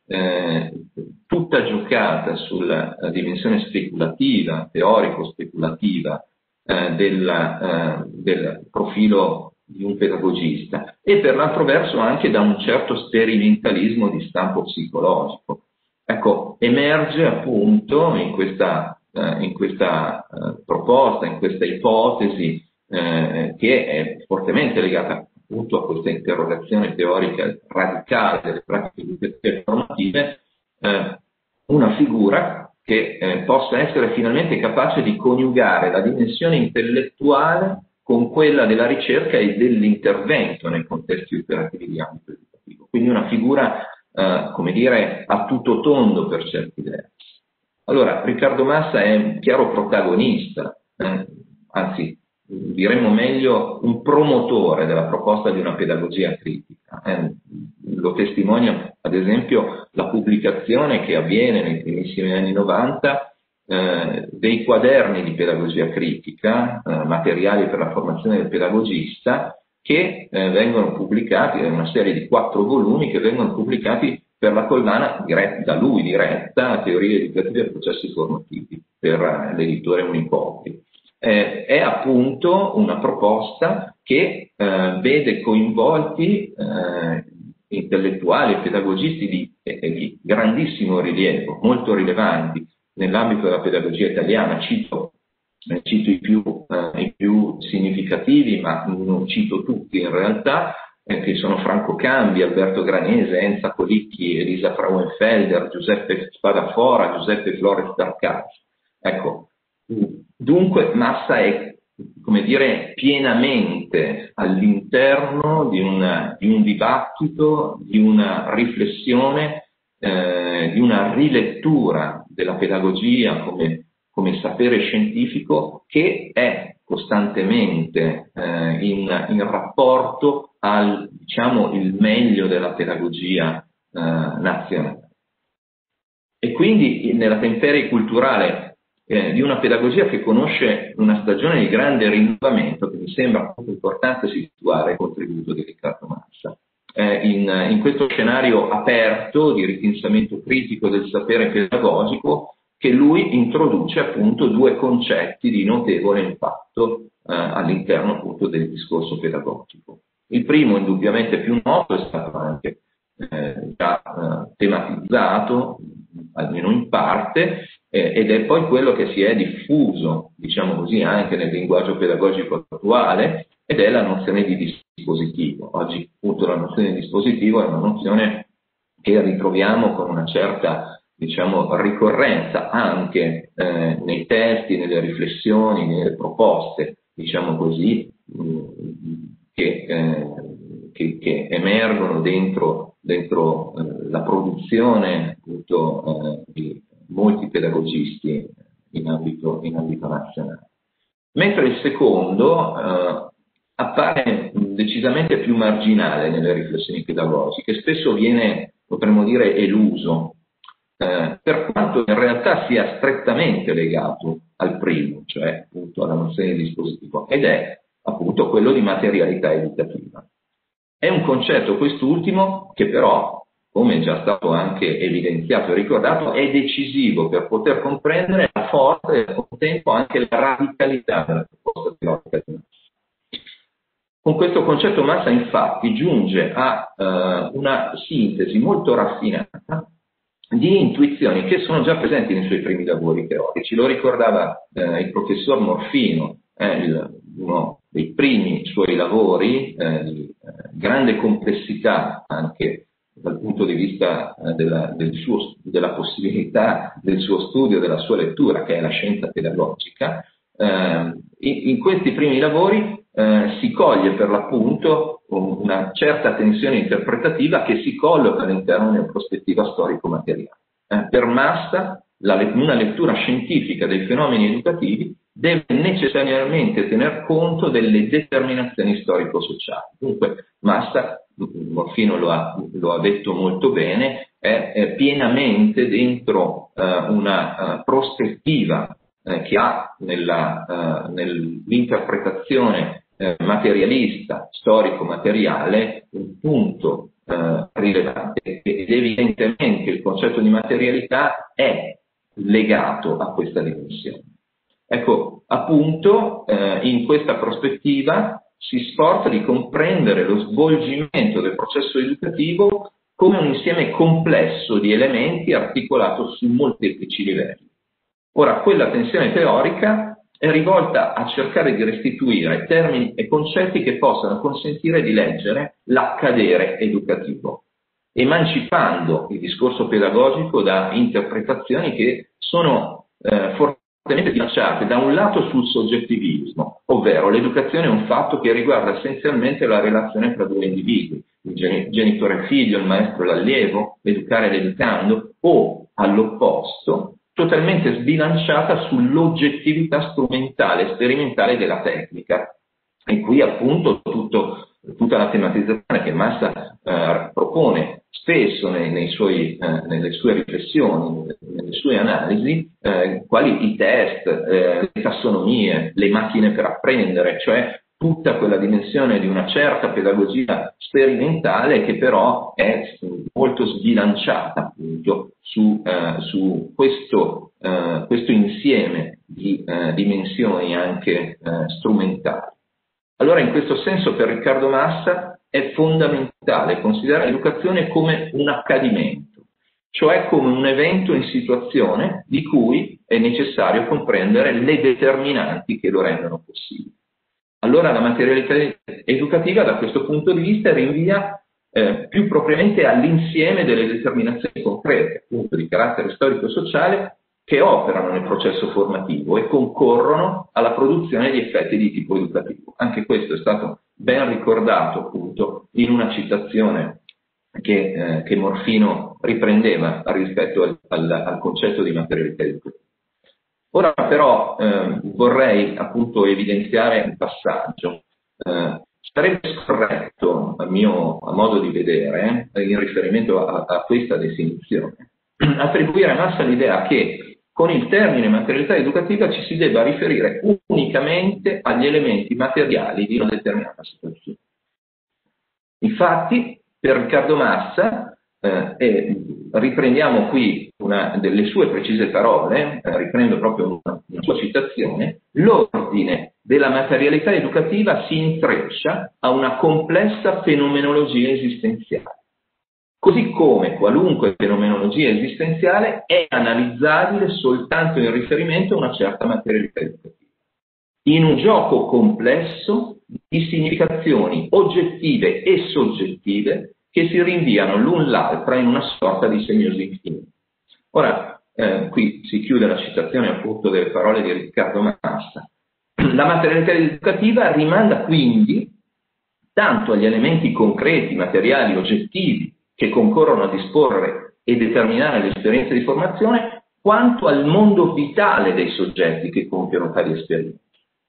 eh, tutta giocata sulla dimensione speculativa, teorico-speculativa eh, del, eh, del profilo di un pedagogista, e per l'altro verso anche da un certo sperimentalismo di stampo psicologico. Ecco, emerge appunto in questa, eh, in questa eh, proposta, in questa ipotesi eh, che è fortemente legata appunto a questa interrogazione teorica radicale delle pratiche formative, eh, una figura che eh, possa essere finalmente capace di coniugare la dimensione intellettuale con quella della ricerca e dell'intervento nei contesti operativi di ambito educativo. Quindi una figura, eh, come dire, a tutto tondo per certi versi. Allora, Riccardo Massa è un chiaro protagonista, eh, anzi, diremmo meglio, un promotore della proposta di una pedagogia critica. Eh, lo testimonia, ad esempio, la pubblicazione che avviene nei primissimi anni novanta eh, dei quaderni di pedagogia critica, eh, materiali per la formazione del pedagogista, che eh, vengono pubblicati, è una serie di quattro volumi che vengono pubblicati per la collana diretta, da lui diretta, Teorie educative e processi formativi, per eh, l'editore Unipopoli. Eh, è appunto una proposta che eh, vede coinvolti eh, intellettuali e pedagogisti di, eh, di grandissimo rilievo, molto rilevanti nell'ambito della pedagogia italiana. Cito, eh, cito i, più, eh, i più significativi, ma non cito tutti in realtà, eh, che sono Franco Cambi, Alberto Granese, Enza Colicchi, Elisa Frauenfelder, Giuseppe Spadafora, Giuseppe Flores d'Arcazzi. Ecco, dunque Massa è, come dire, pienamente all'interno di, una, di un dibattito, di una riflessione, eh, di una rilettura della pedagogia come, come sapere scientifico che è costantemente eh, in, in rapporto al, diciamo, il meglio della pedagogia eh, nazionale. E quindi nella temperie culturale Eh, di una pedagogia che conosce una stagione di grande rinnovamento, che mi sembra molto importante situare il contributo di Riccardo Massa. Eh, in, in questo scenario aperto di ripensamento critico del sapere pedagogico, che lui introduce appunto due concetti di notevole impatto eh, all'interno appunto del discorso pedagogico. Il primo, indubbiamente più noto, è stato anche eh, già eh, tematizzato, almeno in parte, eh, ed è poi quello che si è diffuso, diciamo così, anche nel linguaggio pedagogico attuale, ed è la nozione di dispositivo. Oggi appunto la nozione di dispositivo è una nozione che ritroviamo con una certa, diciamo, ricorrenza anche eh, nei testi, nelle riflessioni, nelle proposte, diciamo così, mh, che, eh, che, che emergono dentro, dentro eh, la produzione appunto eh, di molti pedagogisti in ambito, in ambito nazionale. Mentre il secondo eh, appare decisamente più marginale nelle riflessioni pedagogiche, spesso viene, potremmo dire, eluso, eh, per quanto in realtà sia strettamente legato al primo, cioè appunto alla nozione di dispositivo, ed è appunto quello di materialità educativa. È un concetto quest'ultimo che però, come è già stato anche evidenziato e ricordato, è decisivo per poter comprendere la forza e al contempo anche la radicalità della proposta teorica di Massa. Con questo concetto Massa infatti giunge a uh, una sintesi molto raffinata di intuizioni che sono già presenti nei suoi primi lavori teorici. Lo ricordava eh, il professor Morfino, eh, il, uno dei primi suoi lavori eh, di eh, grande complessità anche dal punto di vista eh, della, del suo, della possibilità del suo studio, della sua lettura, che è la scienza pedagogica. Eh, in, in questi primi lavori eh, si coglie per l'appunto una certa tensione interpretativa che si colloca all'interno di una prospettiva storico-materiale. Eh, per Massa, la, una lettura scientifica dei fenomeni educativi deve necessariamente tener conto delle determinazioni storico-sociali. Dunque Massa, Morfino lo ha, lo ha detto molto bene, è, è pienamente dentro uh, una uh, prospettiva uh, che ha nella, uh, nell'interpretazione uh, materialista, storico-materiale, un punto uh, eh, rilevante, ed evidentemente il concetto di materialità è legato a questa dimensione. Ecco, appunto, eh, in questa prospettiva si sforza di comprendere lo svolgimento del processo educativo come un insieme complesso di elementi articolato su molteplici livelli. Ora, quella tensione teorica è rivolta a cercare di restituire termini e concetti che possano consentire di leggere l'accadere educativo, emancipando il discorso pedagogico da interpretazioni che sono eh, fortemente bilanciate da un lato sul soggettivismo, ovvero l'educazione è un fatto che riguarda essenzialmente la relazione tra due individui, il genitore e figlio, il maestro e l'allievo, l'educare e l'educando, o all'opposto, totalmente sbilanciata sull'oggettività strumentale, sperimentale della tecnica. E qui appunto tutto, tutta la tematizzazione che Massa eh, propone spesso nei, nei suoi, eh, nelle sue riflessioni, nelle sue analisi, eh, quali i test, eh, le tassonomie, le macchine per apprendere, cioè tutta quella dimensione di una certa pedagogia sperimentale che però è molto sbilanciata appunto su, eh, su questo, eh, questo insieme di eh, dimensioni anche eh, strumentali. Allora, in questo senso, per Riccardo Massa è fondamentale considerare l'educazione come un accadimento, cioè come un evento in situazione di cui è necessario comprendere le determinanti che lo rendono possibile. Allora la materialità educativa da questo punto di vista rinvia eh, più propriamente all'insieme delle determinazioni concrete, appunto di carattere storico-sociale, che operano nel processo formativo e concorrono alla produzione di effetti di tipo educativo. Anche questo è stato ben ricordato appunto in una citazione che, eh, che Morfino riprendeva rispetto al, al, al concetto di materialità educativa. Ora però eh, vorrei appunto evidenziare un passaggio. Eh, sarebbe scorretto, a mio a modo di vedere, eh, in riferimento a, a questa definizione, attribuire a Massa l'idea che con il termine materialità educativa ci si debba riferire unicamente agli elementi materiali di una determinata situazione. Infatti, per Riccardo Massa, eh, e riprendiamo qui una delle sue precise parole, eh, riprendo proprio una, una sua citazione, l'ordine della materialità educativa si intreccia a una complessa fenomenologia esistenziale. Così come qualunque fenomenologia esistenziale è analizzabile soltanto in riferimento a una certa materialità educativa. In un gioco complesso di significazioni oggettive e soggettive che si rinviano l'un l'altra in una sorta di semiosi infinita. Ora, eh, qui si chiude la citazione appunto delle parole di Riccardo Massa. La materialità educativa rimanda quindi tanto agli elementi concreti, materiali, oggettivi, che concorrono a disporre e determinare l'esperienza di formazione, quanto al mondo vitale dei soggetti che compiono tali esperienze.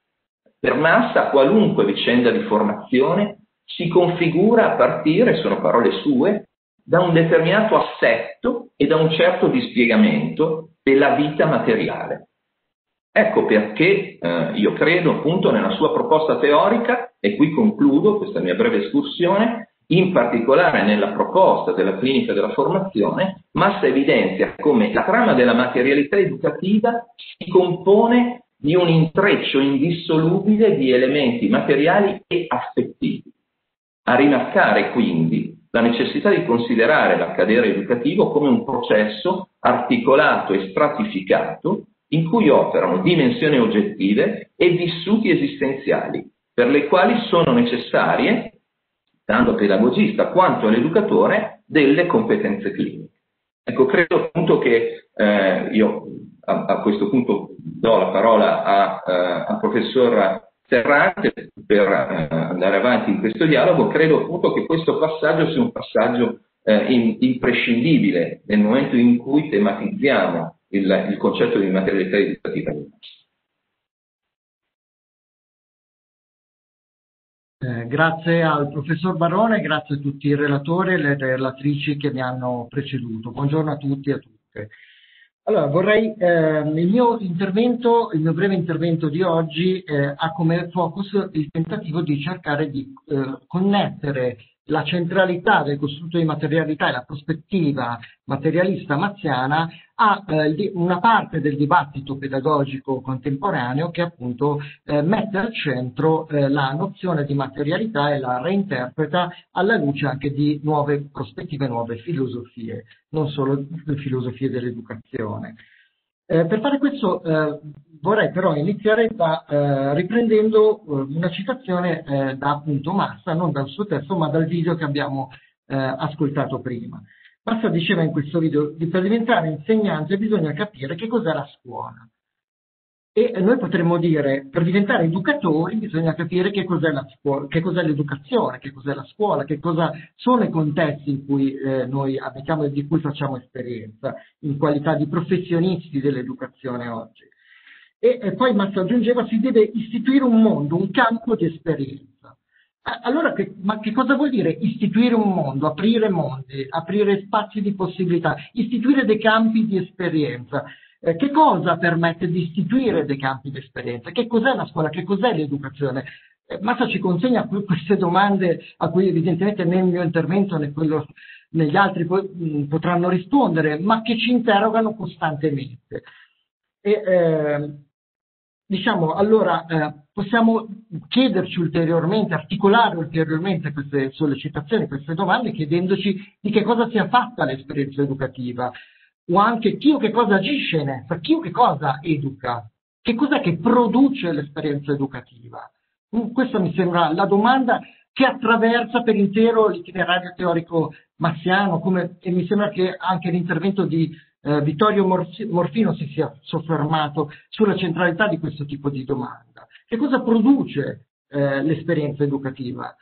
Per Massa qualunque vicenda di formazione si configura a partire, sono parole sue, da un determinato assetto e da un certo dispiegamento della vita materiale. Ecco perché eh, io credo appunto nella sua proposta teorica, e qui concludo questa mia breve escursione, in particolare nella proposta della clinica della formazione, Massa evidenzia come la trama della materialità educativa si compone di un intreccio indissolubile di elementi materiali e affettivi. A rimarcare quindi la necessità di considerare l'accadere educativo come un processo articolato e stratificato in cui operano dimensioni oggettive e vissuti esistenziali, per le quali sono necessarie, tanto al pedagogista quanto all'educatore, delle competenze cliniche. Ecco, credo appunto che eh, io a, a questo punto do la parola a, a, al professor Ferrante per eh, andare avanti in questo dialogo. Credo appunto che questo passaggio sia un passaggio eh, in, imprescindibile nel momento in cui tematizziamo il, il concetto di materialità educativa. Eh, grazie al professor Barone, grazie a tutti i relatori e le relatrici che mi hanno preceduto. Buongiorno a tutti e a tutte. Allora, vorrei, eh, il mio intervento, il mio breve intervento di oggi eh, ha come focus il tentativo di cercare di eh, connettere la centralità del costrutto di materialità e la prospettiva materialista maziana a eh, una parte del dibattito pedagogico contemporaneo che appunto eh, mette al centro eh, la nozione di materialità e la reinterpreta alla luce anche di nuove prospettive, nuove filosofie, non solo le filosofie dell'educazione. Eh, per fare questo eh, vorrei però iniziare da, eh, riprendendo eh, una citazione eh, da appunto Massa, non dal suo testo ma dal video che abbiamo eh, ascoltato prima. Massa diceva in questo video che per diventare insegnante bisogna capire che cos'è la scuola. E noi potremmo dire, per diventare educatori bisogna capire che cos'è la scuola, che cos'è l'educazione, che cos'è la scuola, che cosa sono i contesti in cui eh, noi abitiamo e di cui facciamo esperienza, in qualità di professionisti dell'educazione oggi. E, e poi Massa aggiungeva, si deve istituire un mondo, un campo di esperienza. Allora, che, ma che cosa vuol dire istituire un mondo, aprire mondi, aprire spazi di possibilità, istituire dei campi di esperienza? Eh, che cosa permette di istituire dei campi di esperienza? Che cos'è la scuola? Che cos'è l'educazione? Eh, Massa ci consegna queste domande a cui evidentemente né il mio intervento né quello negli altri po- mh, potranno rispondere, ma che ci interrogano costantemente. E, eh, diciamo, allora, eh, possiamo chiederci ulteriormente, articolare ulteriormente queste sollecitazioni, queste domande, chiedendoci di che cosa sia fatta l'esperienza educativa, o anche chi o che cosa agisce in essa, chi o che cosa educa, che cos'è che produce l'esperienza educativa. Questa mi sembra la domanda che attraversa per intero l'itinerario teorico massiano, come, e mi sembra che anche l'intervento di eh, Vittorio Morfino si sia soffermato sulla centralità di questo tipo di domanda. Che cosa produce eh, l'esperienza educativa?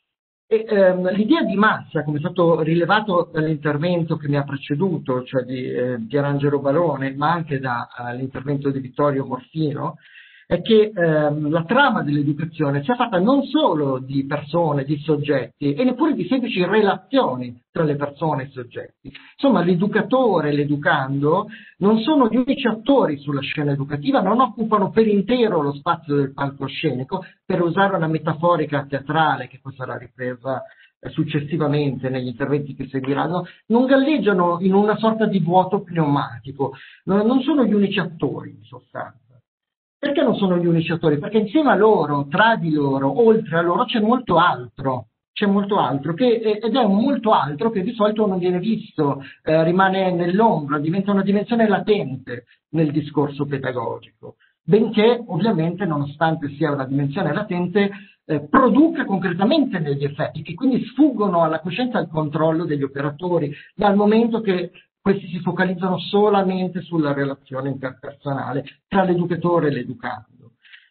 E, ehm, l'idea di Massa, come è stato rilevato dall'intervento che mi ha preceduto, cioè di eh, Pierangelo Barone, ma anche dall'intervento uh, di Vittorio Morfino, è che ehm, la trama dell'educazione sia fatta non solo di persone, di soggetti, e neppure di semplici relazioni tra le persone e i soggetti. Insomma, l'educatore e l'educando non sono gli unici attori sulla scena educativa, non occupano per intero lo spazio del palcoscenico, per usare una metaforica teatrale che poi sarà ripresa eh, successivamente negli interventi che seguiranno, non galleggiano in una sorta di vuoto pneumatico, non, non sono gli unici attori in sostanza. Perché non sono gli unici attori? Perché insieme a loro, tra di loro, oltre a loro, c'è molto altro, c'è molto altro, che, ed è un molto altro che di solito non viene visto, eh, rimane nell'ombra, diventa una dimensione latente nel discorso pedagogico, benché ovviamente, nonostante sia una dimensione latente, eh, produca concretamente degli effetti che quindi sfuggono alla coscienza e al controllo degli operatori, dal momento che questi si focalizzano solamente sulla relazione interpersonale tra l'educatore e l'educando.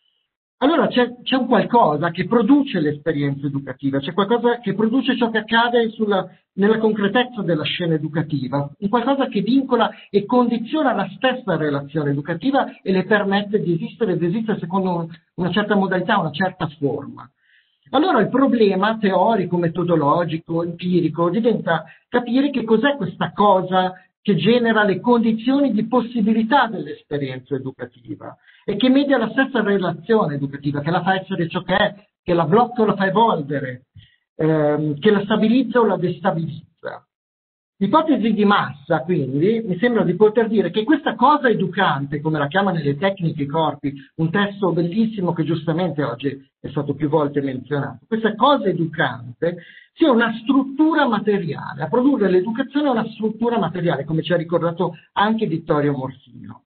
Allora c'è, c'è un qualcosa che produce l'esperienza educativa, c'è qualcosa che produce ciò che accade sulla, nella concretezza della scena educativa, un qualcosa che vincola e condiziona la stessa relazione educativa e le permette di esistere ed esistere secondo una certa modalità, una certa forma. Allora il problema teorico, metodologico, empirico diventa capire che cos'è questa cosa che genera le condizioni di possibilità dell'esperienza educativa e che media la stessa relazione educativa, che la fa essere ciò che è, che la blocca o la fa evolvere, ehm, che la stabilizza o la destabilizza. L'ipotesi di Massa, quindi, mi sembra di poter dire che questa cosa educante, come la chiama nelle tecniche i corpi, un testo bellissimo che giustamente oggi è stato più volte menzionato, questa cosa educante sia una struttura materiale, a produrre l'educazione è una struttura materiale, come ci ha ricordato anche Vittorio Morfino.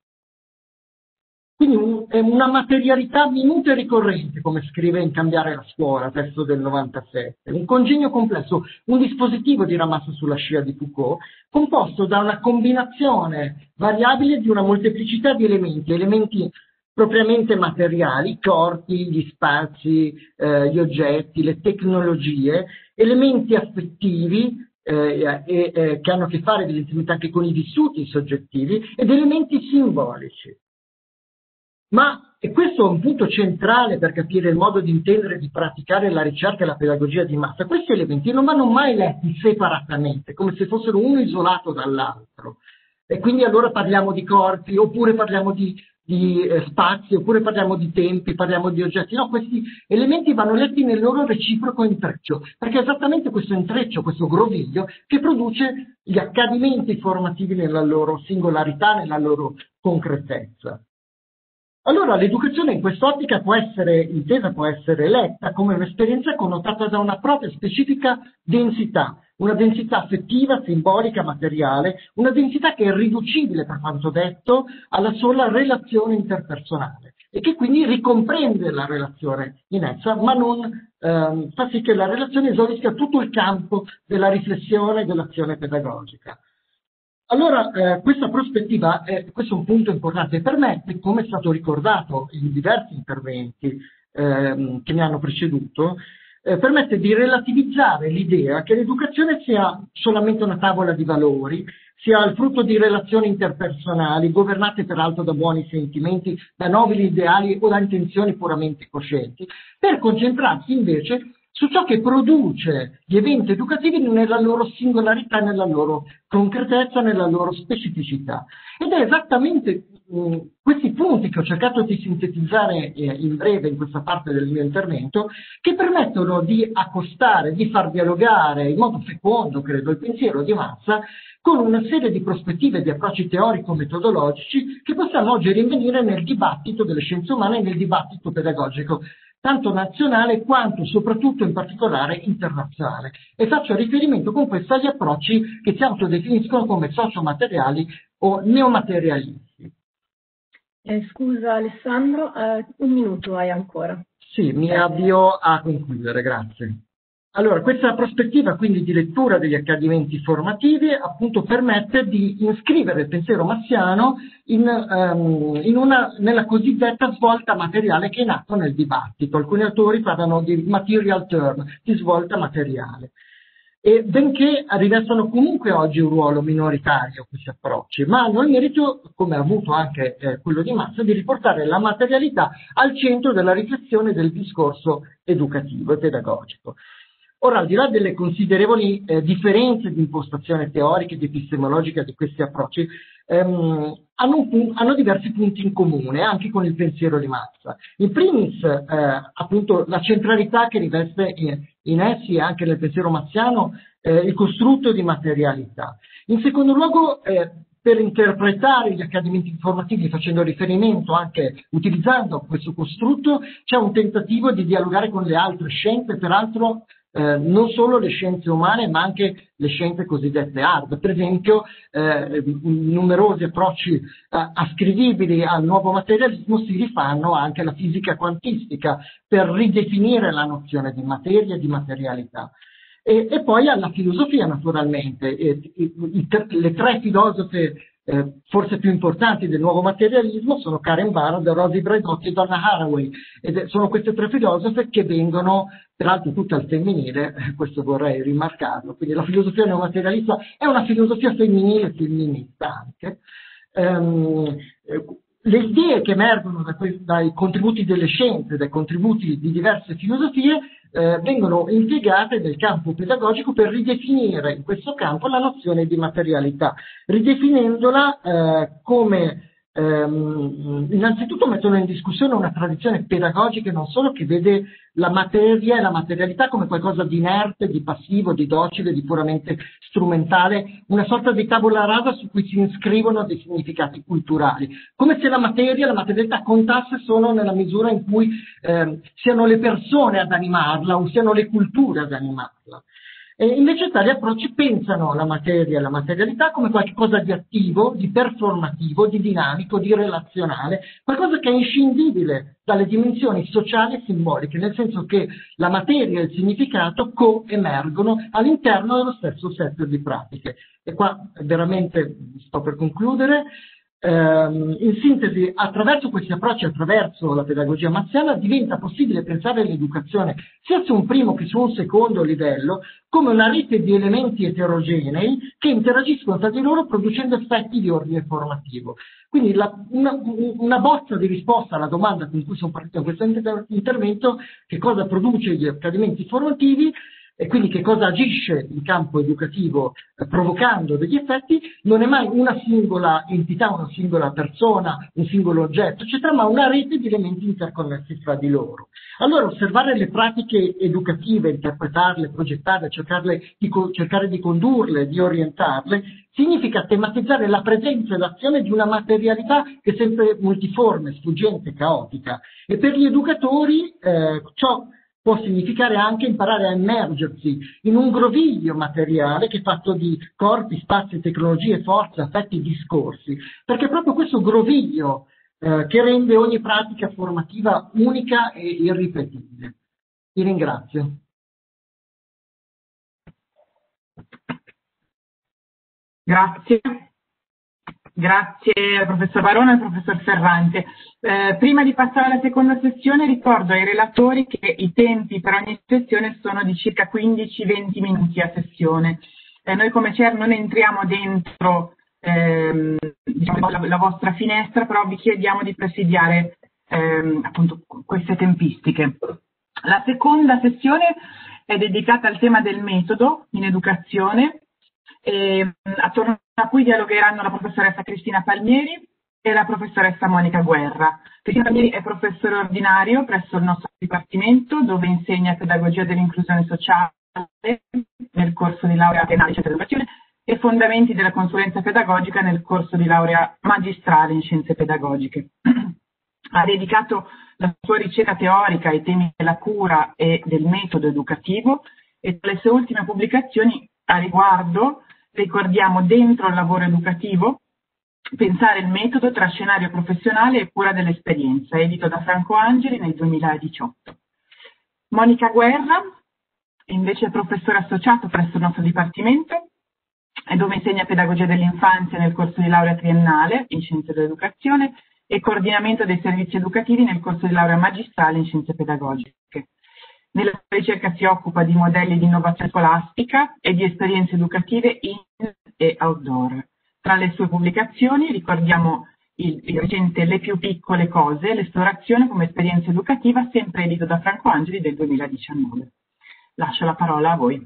Quindi un, è una materialità minuta e ricorrente, come scrive in Cambiare la scuola, testo del novantasette, un congegno complesso, un dispositivo, dirà Massa sulla scia di Foucault, composto da una combinazione variabile di una molteplicità di elementi, elementi propriamente materiali, corpi, gli spazi, eh, gli oggetti, le tecnologie, elementi affettivi eh, e, eh, che hanno a che fare evidentemente anche con i vissuti soggettivi ed elementi simbolici. Ma, e questo è un punto centrale per capire il modo di intendere e di praticare la ricerca e la pedagogia di Massa, questi elementi non vanno mai letti separatamente, come se fossero uno isolato dall'altro, e quindi allora parliamo di corpi, oppure parliamo di, di eh, spazi, oppure parliamo di tempi, parliamo di oggetti. No, questi elementi vanno letti nel loro reciproco intreccio, perché è esattamente questo intreccio, questo groviglio, che produce gli accadimenti formativi nella loro singolarità, nella loro concretezza. Allora l'educazione in quest'ottica può essere intesa, può essere letta come un'esperienza connotata da una propria specifica densità, una densità affettiva, simbolica, materiale, una densità che è riducibile, per quanto detto, alla sola relazione interpersonale e che quindi ricomprende la relazione in essa, ma non ehm, fa sì che la relazione esaurisca tutto il campo della riflessione e dell'azione pedagogica. Allora, eh, questa prospettiva, eh, questo è un punto importante, permette, come è stato ricordato in diversi interventi ehm, che mi hanno preceduto, eh, permette di relativizzare l'idea che l'educazione sia solamente una tavola di valori, sia il frutto di relazioni interpersonali, governate peraltro da buoni sentimenti, da nobili ideali o da intenzioni puramente coscienti, per concentrarsi invece su ciò che produce gli eventi educativi nella loro singolarità, nella loro concretezza, nella loro specificità. Ed è esattamente mh, questi punti che ho cercato di sintetizzare eh, in breve in questa parte del mio intervento, che permettono di accostare, di far dialogare in modo fecondo, credo, il pensiero di massa con una serie di prospettive e di approcci teorico-metodologici che possiamo oggi rinvenire nel dibattito delle scienze umane e nel dibattito pedagogico, tanto nazionale quanto soprattutto in particolare internazionale. E faccio riferimento con questo agli approcci che si autodefiniscono come sociomateriali o neomaterialisti. Eh, scusa Alessandro, eh, un minuto hai ancora. Sì, mi avvio a concludere, grazie. Allora, questa prospettiva quindi di lettura degli accadimenti formativi appunto permette di iscrivere il pensiero massiano in, um, in una, nella cosiddetta svolta materiale che è nata nel dibattito. Alcuni autori parlano di material turn, di svolta materiale. E benché rivestano comunque oggi un ruolo minoritario questi approcci, ma hanno il merito, come ha avuto anche eh, quello di Massa, di riportare la materialità al centro della riflessione del discorso educativo e pedagogico. Ora, al di là delle considerevoli eh, differenze di impostazione teorica ed epistemologica di questi approcci, ehm, hanno, un, hanno diversi punti in comune, anche con il pensiero di Massa. In primis, eh, appunto, la centralità che riveste in, in essi e anche nel pensiero massiano eh, il costrutto di materialità. In secondo luogo, eh, per interpretare gli accadimenti informativi facendo riferimento anche, utilizzando questo costrutto, c'è un tentativo di dialogare con le altre scienze, peraltro Eh, non solo le scienze umane ma anche le scienze cosiddette hard. Per esempio eh, numerosi approcci eh, ascrivibili al nuovo materialismo si rifanno anche alla fisica quantistica per ridefinire la nozione di materia e di materialità. E, e poi alla filosofia naturalmente. E, i, i, le tre filosofe Eh, forse più importanti del nuovo materialismo sono Karen Barad, Rosie Braidotti e Donna Haraway, ed sono queste tre filosofe che vengono, peraltro tutte al femminile, questo vorrei rimarcarlo, quindi la filosofia neomaterialista è una filosofia femminile, femminista anche. Um, le idee che emergono da que- dai contributi delle scienze, dai contributi di diverse filosofie, eh, vengono impiegate nel campo pedagogico per ridefinire in questo campo la nozione di materialità, ridefinendola eh, come ehm, innanzitutto mettono in discussione una tradizione pedagogica non solo che vede la materia e la materialità come qualcosa di inerte, di passivo, di docile, di puramente strumentale, una sorta di tavola rasa su cui si iscrivono dei significati culturali, come se la materia, la materialità contasse solo nella misura in cui eh, siano le persone ad animarla o siano le culture ad animarla. E invece tali approcci pensano la materia e la materialità come qualcosa di attivo, di performativo, di dinamico, di relazionale, qualcosa che è inscindibile dalle dimensioni sociali e simboliche, nel senso che la materia e il significato coemergono all'interno dello stesso set di pratiche. E qua veramente sto per concludere. Um, in sintesi, attraverso questi approcci, attraverso la pedagogia massiana, diventa possibile pensare l'educazione sia su un primo che su un secondo livello come una rete di elementi eterogenei che interagiscono tra di loro producendo effetti di ordine formativo. Quindi la, una, una bozza di risposta alla domanda con cui sono partito in questo intervento, che cosa produce gli accadimenti formativi, e quindi che cosa agisce in campo educativo eh, provocando degli effetti, non è mai una singola entità, una singola persona, un singolo oggetto, eccetera, ma una rete di elementi interconnessi fra di loro. Allora osservare le pratiche educative, interpretarle, progettarle, cercarle di, cercare di condurle, di orientarle, significa tematizzare la presenza e l'azione di una materialità che è sempre multiforme, sfuggente, caotica. E per gli educatori eh, ciò può significare anche imparare a immergersi in un groviglio materiale che è fatto di corpi, spazi, tecnologie, forze, affetti, discorsi, perché è proprio questo groviglio eh, che rende ogni pratica formativa unica e irripetibile. Vi ringrazio. Grazie. Grazie al professor Barone e al professor Ferrante. Eh, prima di passare alla seconda sessione ricordo ai relatori che i tempi per ogni sessione sono di circa quindici venti minuti a sessione. Eh, noi come C E R non entriamo dentro ehm, diciamo, la, la vostra finestra, però vi chiediamo di presidiare ehm, appunto queste tempistiche. La seconda sessione è dedicata al tema del metodo in educazione, e attorno a cui dialogheranno la professoressa Cristina Palmieri e la professoressa Monica Guerra. Cristina Palmieri è professore ordinario presso il nostro dipartimento, dove insegna pedagogia dell'inclusione sociale nel corso di laurea triennale in scienze dell'educazione e fondamenti della consulenza pedagogica nel corso di laurea magistrale in scienze pedagogiche. Ha dedicato la sua ricerca teorica ai temi della cura e del metodo educativo, e tra le sue ultime pubblicazioni a riguardo ricordiamo Dentro il lavoro educativo, pensare il metodo tra scenario professionale e cura dell'esperienza, edito da Franco Angeli nel duemiladiciotto. Monica Guerra invece è professore associato presso il nostro dipartimento, dove insegna pedagogia dell'infanzia nel corso di laurea triennale in scienze dell'educazione e coordinamento dei servizi educativi nel corso di laurea magistrale in scienze pedagogiche. Nella ricerca si occupa di modelli di innovazione scolastica e di esperienze educative in e outdoor. Tra le sue pubblicazioni ricordiamo il, il recente Le più piccole cose, l'esplorazione come esperienza educativa, sempre edito da Franco Angeli del duemiladiciannove. Lascio la parola a voi.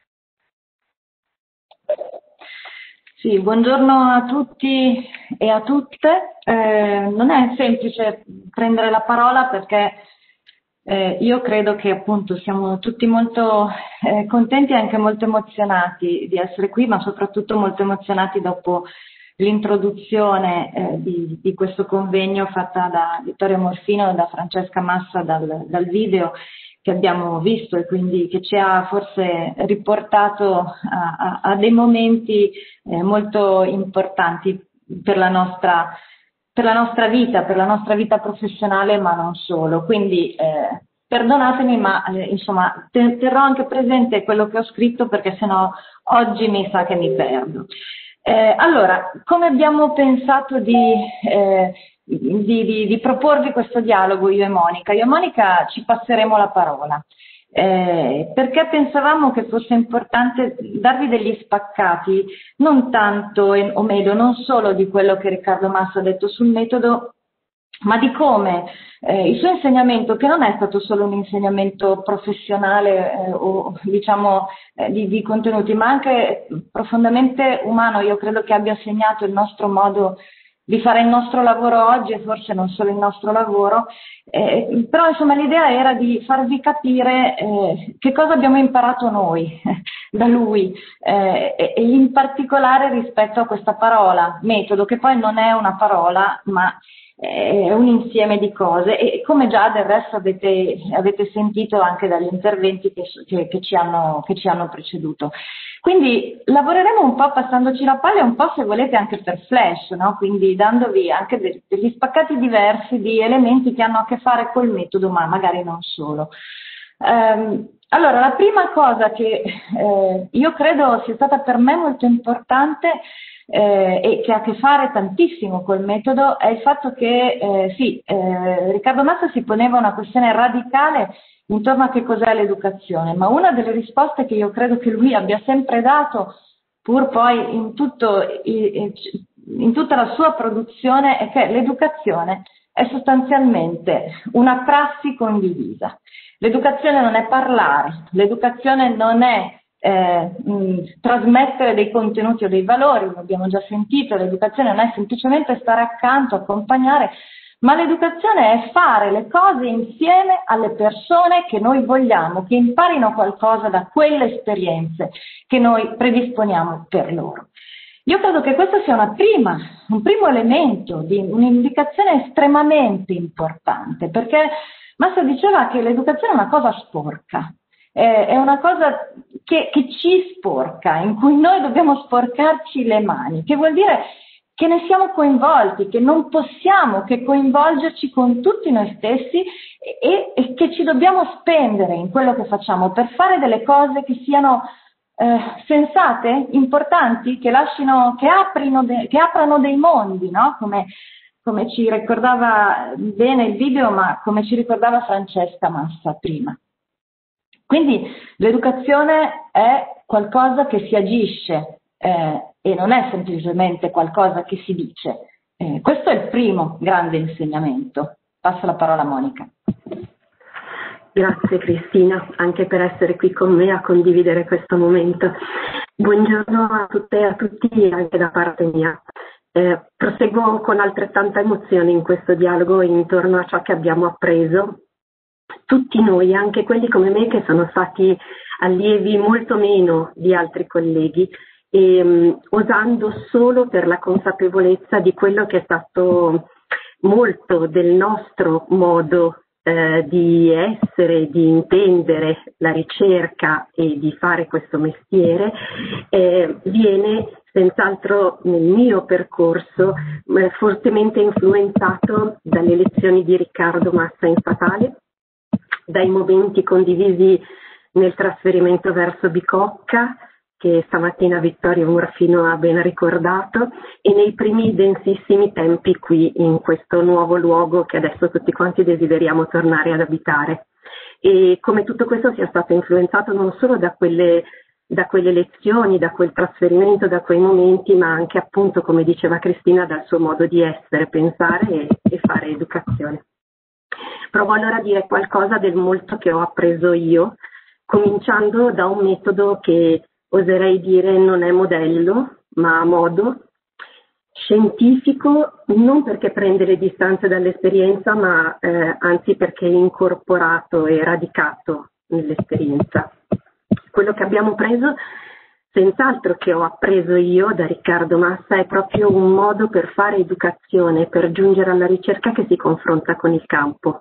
Sì, buongiorno a tutti e a tutte. Eh, non è semplice prendere la parola perché Eh, io credo che appunto siamo tutti molto eh, contenti e anche molto emozionati di essere qui, ma soprattutto molto emozionati dopo l'introduzione eh, di, di questo convegno fatta da Vittorio Morfino e da Francesca Massa dal, dal video che abbiamo visto, e quindi che ci ha forse riportato a, a, a dei momenti eh, molto importanti per la nostra per la nostra vita, per la nostra vita professionale, ma non solo. Quindi eh, perdonatemi, ma eh, insomma te- terrò anche presente quello che ho scritto, perché sennò oggi mi sa che mi perdo. Eh, allora, come abbiamo pensato di, eh, di, di, di proporvi questo dialogo io e Monica? Io e Monica ci passeremo la parola. Eh, perché pensavamo che fosse importante darvi degli spaccati, non tanto, o meglio, non solo di quello che Riccardo Massa ha detto sul metodo, ma di come eh, il suo insegnamento, che non è stato solo un insegnamento professionale eh, o diciamo eh, di, di contenuti, ma anche profondamente umano, io credo che abbia segnato il nostro modo di fare il nostro lavoro oggi, e forse non solo il nostro lavoro, eh, però insomma l'idea era di farvi capire eh, che cosa abbiamo imparato noi da lui, eh, e, e in particolare rispetto a questa parola, metodo, che poi non è una parola, ma è un insieme di cose, e come già del resto avete, avete sentito anche dagli interventi che, che, che, ci hanno, che ci hanno preceduto. Quindi lavoreremo un po' passandoci la palla, e un po' se volete anche per flash, no? Quindi dandovi anche de- degli spaccati diversi di elementi che hanno a che fare col metodo, ma magari non solo. Um, allora, la prima cosa che eh, io credo sia stata per me molto importante eh, e che ha a che fare tantissimo col metodo è il fatto che eh, sì, eh, Riccardo Massa si poneva una questione radicale intorno a che cos'è l'educazione, ma una delle risposte che io credo che lui abbia sempre dato, pur poi in, tutto, in tutta la sua produzione, è che l'educazione è sostanzialmente una prassi condivisa. L'educazione non è parlare, l'educazione non è eh, mh, trasmettere dei contenuti o dei valori, lo abbiamo già sentito, l'educazione non è semplicemente stare accanto, accompagnare, ma l'educazione è fare le cose insieme alle persone che noi vogliamo, che imparino qualcosa da quelle esperienze che noi predisponiamo per loro. Io credo che questo sia una prima, un primo elemento di un'indicazione estremamente importante, perché Massa diceva che l'educazione è una cosa sporca, eh, è una cosa che, che ci sporca, in cui noi dobbiamo sporcarci le mani, che vuol dire che ne siamo coinvolti, che non possiamo che coinvolgerci con tutti noi stessi e, e che ci dobbiamo spendere in quello che facciamo per fare delle cose che siano eh, sensate, importanti, che lasciano, che aprino, de, che aprano dei mondi, no? Come, come ci ricordava bene il video, ma come ci ricordava Francesca Massa prima. Quindi l'educazione è qualcosa che si agisce, eh, e non è semplicemente qualcosa che si dice. Eh, questo è il primo grande insegnamento. Passo la parola a Monica. Grazie Cristina, anche per essere qui con me a condividere questo momento. Buongiorno a tutte e a tutti, anche da parte mia. Eh, proseguo con altrettanta emozione in questo dialogo intorno a ciò che abbiamo appreso. Tutti noi, anche quelli come me che sono stati allievi molto meno di altri colleghi, e um, osando solo per la consapevolezza di quello che è stato molto del nostro modo eh, di essere, di intendere la ricerca e di fare questo mestiere, eh, viene senz'altro nel mio percorso eh, fortemente influenzato dalle lezioni di Riccardo Massa in Fatale, dai momenti condivisi nel trasferimento verso Bicocca, che stamattina Vittorio Murfino ha ben ricordato, e nei primi densissimi tempi qui in questo nuovo luogo che adesso tutti quanti desideriamo tornare ad abitare. E come tutto questo sia stato influenzato non solo da quelle, da quelle lezioni, da quel trasferimento, da quei momenti, ma anche appunto, come diceva Cristina, dal suo modo di essere, pensare e, e fare educazione. Provo allora a dire qualcosa del molto che ho appreso io, cominciando da un metodo che oserei dire non è modello, ma modo scientifico, non perché prende le distanze dall'esperienza, ma eh, anzi perché è incorporato e radicato nell'esperienza. Quello che abbiamo preso, senz'altro che ho appreso io da Riccardo Massa, è proprio un modo per fare educazione, per giungere alla ricerca che si confronta con il campo,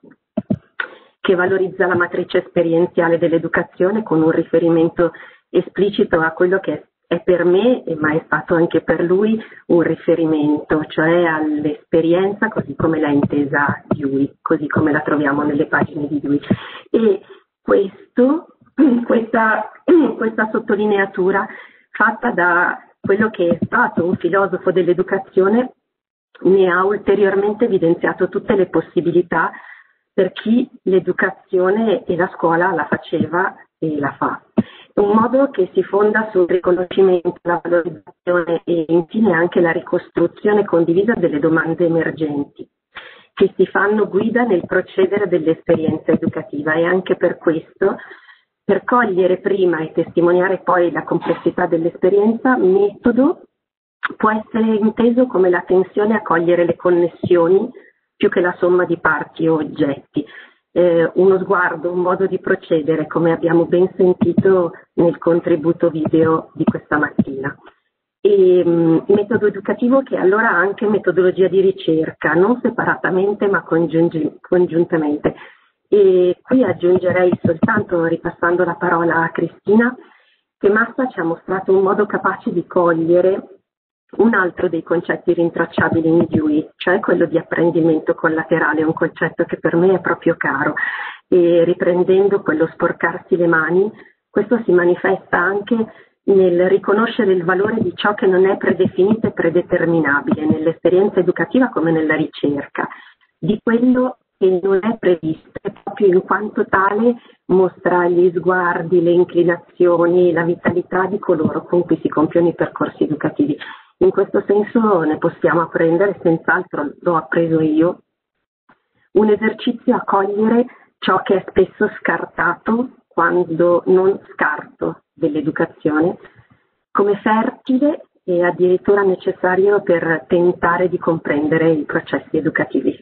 che valorizza la matrice esperienziale dell'educazione con un riferimento esplicito a quello che è per me, ma è stato anche per lui un riferimento, cioè all'esperienza così come l'ha intesa Dewey, così come la troviamo nelle pagine di Dewey. E questo, questa, questa sottolineatura fatta da quello che è stato un filosofo dell'educazione ne ha ulteriormente evidenziato tutte le possibilità per chi l'educazione e la scuola la faceva e la fa. Un modo che si fonda sul riconoscimento, la valorizzazione e infine anche la ricostruzione condivisa delle domande emergenti che si fanno guida nel procedere dell'esperienza educativa, e anche per questo, per cogliere prima e testimoniare poi la complessità dell'esperienza, metodo può essere inteso come la tensione a cogliere le connessioni più che la somma di parti o oggetti. Eh, uno sguardo, un modo di procedere, come abbiamo ben sentito nel contributo video di questa mattina. E, mh, metodo educativo che allora ha anche metodologia di ricerca, non separatamente ma congiungi- congiuntamente. E qui aggiungerei soltanto, ripassando la parola a Cristina, che Massa ci ha mostrato un modo capace di cogliere un altro dei concetti rintracciabili in Dewey, cioè quello di apprendimento collaterale, un concetto che per me è proprio caro, e riprendendo quello sporcarsi le mani, questo si manifesta anche nel riconoscere il valore di ciò che non è predefinito e predeterminabile nell'esperienza educativa come nella ricerca, di quello che non è previsto, e proprio in quanto tale mostra gli sguardi, le inclinazioni, la vitalità di coloro con cui si compiono i percorsi educativi. In questo senso ne possiamo apprendere, senz'altro l'ho appreso io, un esercizio a cogliere ciò che è spesso scartato, quando non scarto dell'educazione, come fertile e addirittura necessario per tentare di comprendere i processi educativi.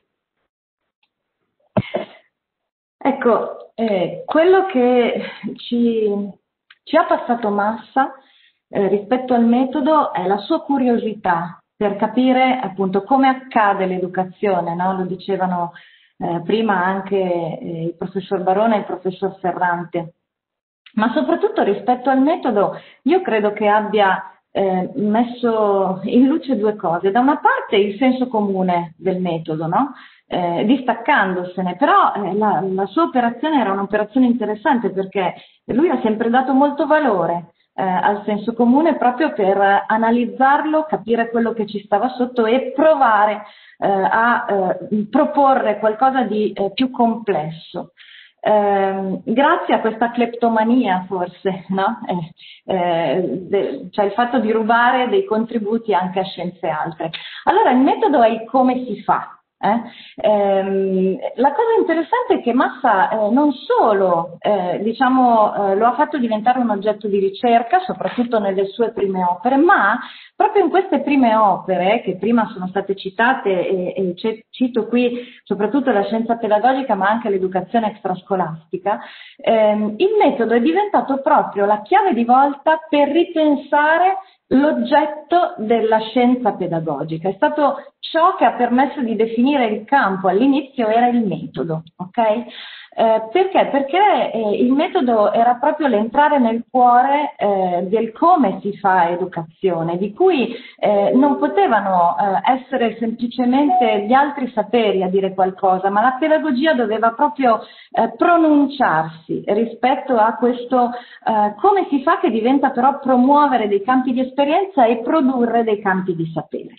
Ecco, eh, quello che ci, ci ha passato Massa eh, rispetto al metodo è la sua curiosità per capire appunto come accade l'educazione, no? Lo dicevano eh, prima anche eh, il professor Barone e il professor Ferrante. Ma soprattutto rispetto al metodo io credo che abbia eh, messo in luce due cose. Da una parte il senso comune del metodo, no? Eh, distaccandosene, però eh, la, la sua operazione era un'operazione interessante perché lui ha sempre dato molto valore eh, al senso comune proprio per analizzarlo, capire quello che ci stava sotto e provare eh, a eh, proporre qualcosa di eh, più complesso. Eh, grazie a questa cleptomania forse, no? eh, eh, de, cioè il fatto di rubare dei contributi anche a scienze altre. Allora il metodo è il come si fa. Eh? Ehm, la cosa interessante è che Massa eh, non solo eh, diciamo, eh, lo ha fatto diventare un oggetto di ricerca, soprattutto nelle sue prime opere, ma proprio in queste prime opere, che prima sono state citate e, e cito qui soprattutto la scienza pedagogica ma anche l'educazione extrascolastica, ehm, il metodo è diventato proprio la chiave di volta per ripensare l'oggetto della scienza pedagogica. È stato ciò che ha permesso di definire il campo. All'inizio era il metodo, ok? Eh, perché? Perché eh, il metodo era proprio l'entrare nel cuore eh, del come si fa educazione, di cui eh, non potevano eh, essere semplicemente gli altri saperi a dire qualcosa, ma la pedagogia doveva proprio eh, pronunciarsi rispetto a questo eh, come si fa, che diventa però promuovere dei campi di esperienza e produrre dei campi di sapere.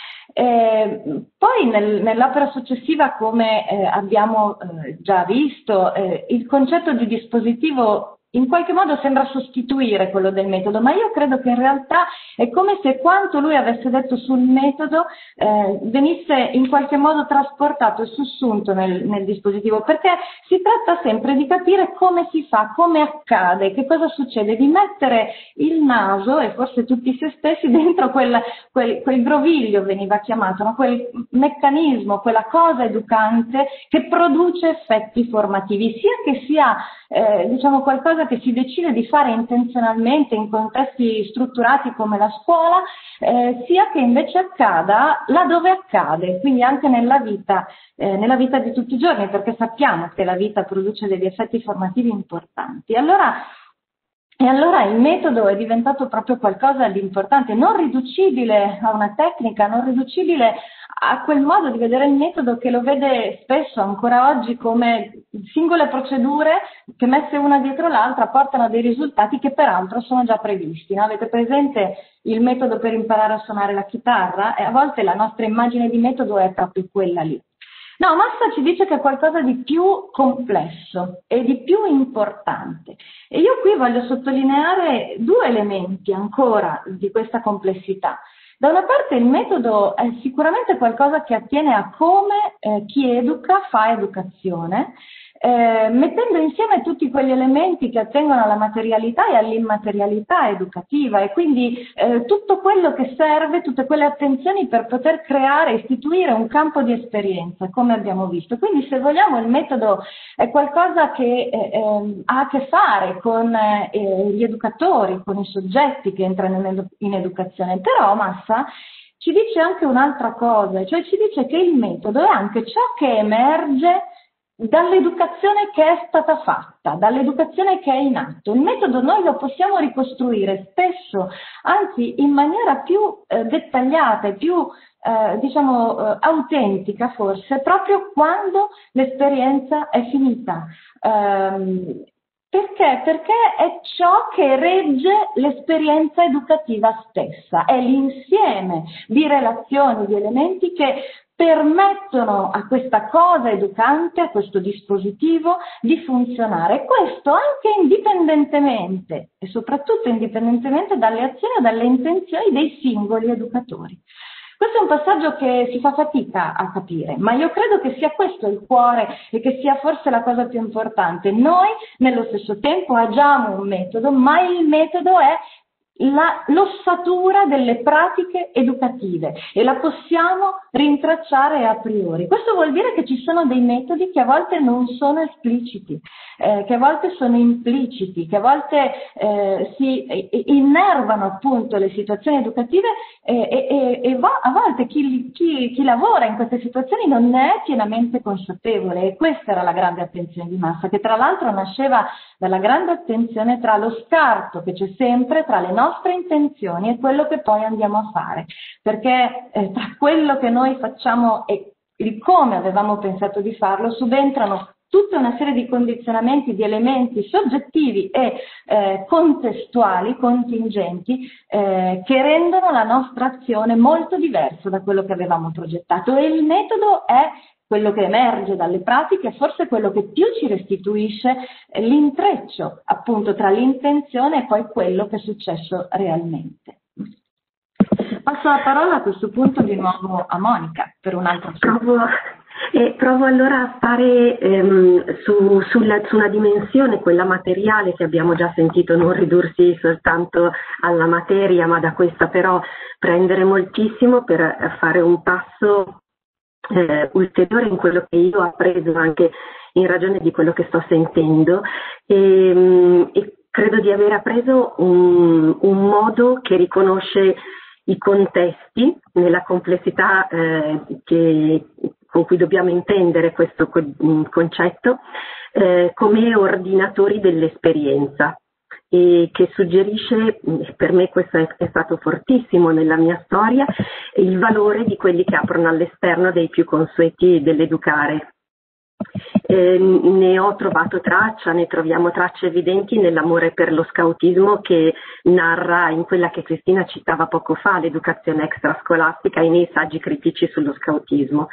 Eh, poi nel, nell'opera successiva, come eh, abbiamo eh, già visto, eh, il concetto di dispositivo in qualche modo sembra sostituire quello del metodo, ma io credo che in realtà è come se quanto lui avesse detto sul metodo eh, venisse in qualche modo trasportato e sussunto nel, nel dispositivo, perché si tratta sempre di capire come si fa, come accade, che cosa succede, di mettere il naso e forse tutti se stessi dentro quel, quel, quel groviglio, veniva chiamato, no? Quel meccanismo, quella cosa educante che produce effetti formativi, sia che sia eh, diciamo qualcosa che si decide di fare intenzionalmente in contesti strutturati come la scuola, eh, sia che invece accada laddove accade, quindi anche nella vita, eh, nella vita di tutti i giorni, perché sappiamo che la vita produce degli effetti formativi importanti. Allora, E allora il metodo è diventato proprio qualcosa di importante, non riducibile a una tecnica, non riducibile a quel modo di vedere il metodo che lo vede spesso ancora oggi come singole procedure che messe una dietro l'altra portano a dei risultati che peraltro sono già previsti, no? Avete presente il metodo per imparare a suonare la chitarra? E a volte la nostra immagine di metodo è proprio quella lì. No, Massa ci dice che è qualcosa di più complesso e di più importante. E io qui voglio sottolineare due elementi ancora di questa complessità. Da una parte il metodo è sicuramente qualcosa che attiene a come eh, chi educa fa educazione, eh, mettendo insieme tutti quegli elementi che attengono alla materialità e all'immaterialità educativa, e quindi eh, tutto quello che serve, tutte quelle attenzioni per poter creare, istituire un campo di esperienza, come abbiamo visto. Quindi, se vogliamo, il metodo è qualcosa che eh, eh, ha a che fare con eh, gli educatori, con i soggetti che entrano in, edu- in educazione, però Massa ci dice anche un'altra cosa, cioè ci dice che il metodo è anche ciò che emerge dall'educazione che è stata fatta, dall'educazione che è in atto. Il metodo noi lo possiamo ricostruire spesso, anzi in maniera più eh, dettagliata e più eh, diciamo eh, autentica forse, proprio quando l'esperienza è finita. Um, Perché? Perché è ciò che regge l'esperienza educativa stessa, è l'insieme di relazioni, di elementi che permettono a questa cosa educante, a questo dispositivo, di funzionare. Questo anche indipendentemente e soprattutto indipendentemente dalle azioni o dalle intenzioni dei singoli educatori. Questo è un passaggio che si fa fatica a capire, ma io credo che sia questo il cuore e che sia forse la cosa più importante. Noi nello stesso tempo agiamo un metodo, ma il metodo è La, l'ossatura delle pratiche educative e la possiamo rintracciare a priori. Questo vuol dire che ci sono dei metodi che a volte non sono espliciti, eh, che a volte sono impliciti, che a volte eh, si eh, innervano appunto le situazioni educative eh, e, e va, a volte chi, chi, chi lavora in queste situazioni non ne è pienamente consapevole, e questa era la grande attenzione di Massa, che tra l'altro nasceva dalla grande attenzione tra lo scarto che c'è sempre tra le nostre intenzioni e quello che poi andiamo a fare, perché eh, tra quello che noi facciamo e il come avevamo pensato di farlo subentrano tutta una serie di condizionamenti, di elementi soggettivi e eh, contestuali, contingenti, eh, che rendono la nostra azione molto diversa da quello che avevamo progettato, e il metodo è quello che emerge dalle pratiche, forse quello che più ci restituisce l'intreccio appunto tra l'intenzione e poi quello che è successo realmente. Passo la parola a questo punto di nuovo a Monica per un altro provo, eh, provo allora a stare ehm, su, sulla, su una dimensione, quella materiale, che abbiamo già sentito non ridursi soltanto alla materia, ma da questa però prendere moltissimo per fare un passo Eh, ulteriore in quello che io ho appreso anche in ragione di quello che sto sentendo, e, e credo di aver appreso un, un modo che riconosce i contesti nella complessità eh, che, con cui dobbiamo intendere questo co- concetto eh, come ordinatori dell'esperienza, e che suggerisce, per me questo è, è stato fortissimo nella mia storia, il valore di quelli che aprono all'esterno dei più consueti dell'educare. Eh, ne ho trovato traccia, ne troviamo tracce evidenti nell'amore per lo scautismo che narra in quella che Cristina citava poco fa, l'educazione extrascolastica, e nei saggi critici sullo scautismo,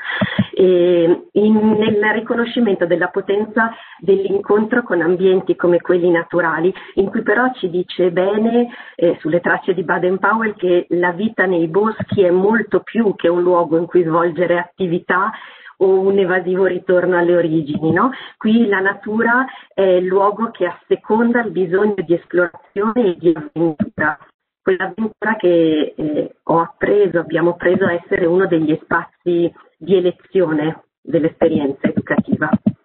e in, nel riconoscimento della potenza dell'incontro con ambienti come quelli naturali, in cui però ci dice bene eh, sulle tracce di Baden-Powell che la vita nei boschi è molto più che un luogo in cui svolgere attività o un evasivo ritorno alle origini, no? Qui la natura è il luogo che asseconda il bisogno di esplorazione e di avventura, quell'avventura che eh, ho appreso, abbiamo preso a essere uno degli spazi di elezione dell'esperienza educativa.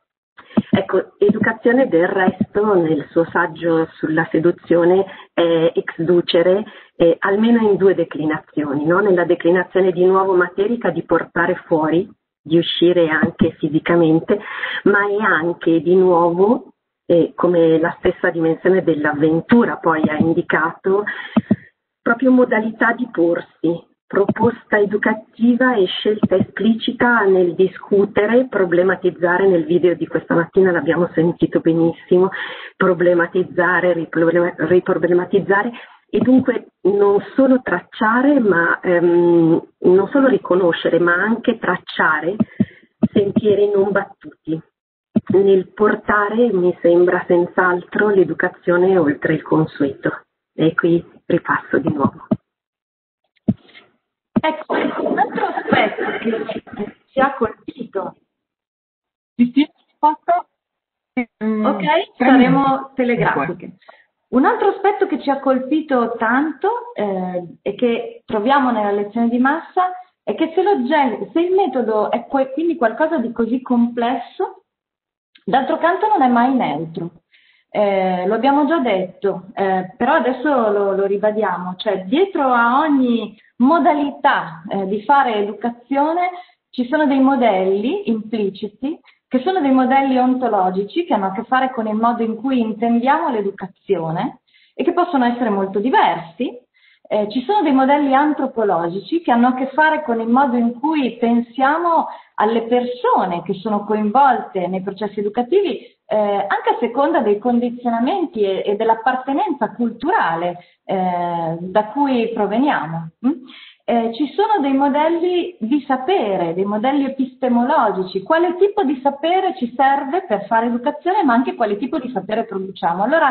Ecco, educazione del resto nel suo saggio sulla seduzione è ex ducere, eh, almeno in due declinazioni, no? Nella declinazione di nuovo materica di portare fuori, di uscire anche fisicamente, ma è anche di nuovo, eh, come la stessa dimensione dell'avventura poi ha indicato, proprio modalità di porsi, proposta educativa e scelta esplicita nel discutere, problematizzare. Nel video di questa mattina l'abbiamo sentito benissimo, problematizzare, riproblematizzare, e dunque non solo tracciare, ma ehm, non solo riconoscere, ma anche tracciare sentieri non battuti. Nel portare, mi sembra senz'altro, l'educazione oltre il consueto. E qui ripasso di nuovo. Ecco, un altro aspetto che ci ha colpito. Ok, saremo telegrafiche. Un altro aspetto che ci ha colpito tanto eh, e che troviamo nella lezione di Massa è che se, se il metodo è quindi qualcosa di così complesso, d'altro canto non è mai neutro. Eh, lo abbiamo già detto, eh, però adesso lo, lo ribadiamo, cioè dietro a ogni modalità eh, di fare educazione ci sono dei modelli impliciti, che sono dei modelli ontologici che hanno a che fare con il modo in cui intendiamo l'educazione e che possono essere molto diversi. Eh, ci sono dei modelli antropologici che hanno a che fare con il modo in cui pensiamo alle persone che sono coinvolte nei processi educativi, eh, anche a seconda dei condizionamenti e, e dell'appartenenza culturale eh, da cui proveniamo. Mm? eh, ci sono dei modelli di sapere, dei modelli epistemologici, quale tipo di sapere ci serve per fare educazione, ma anche quale tipo di sapere produciamo. Allora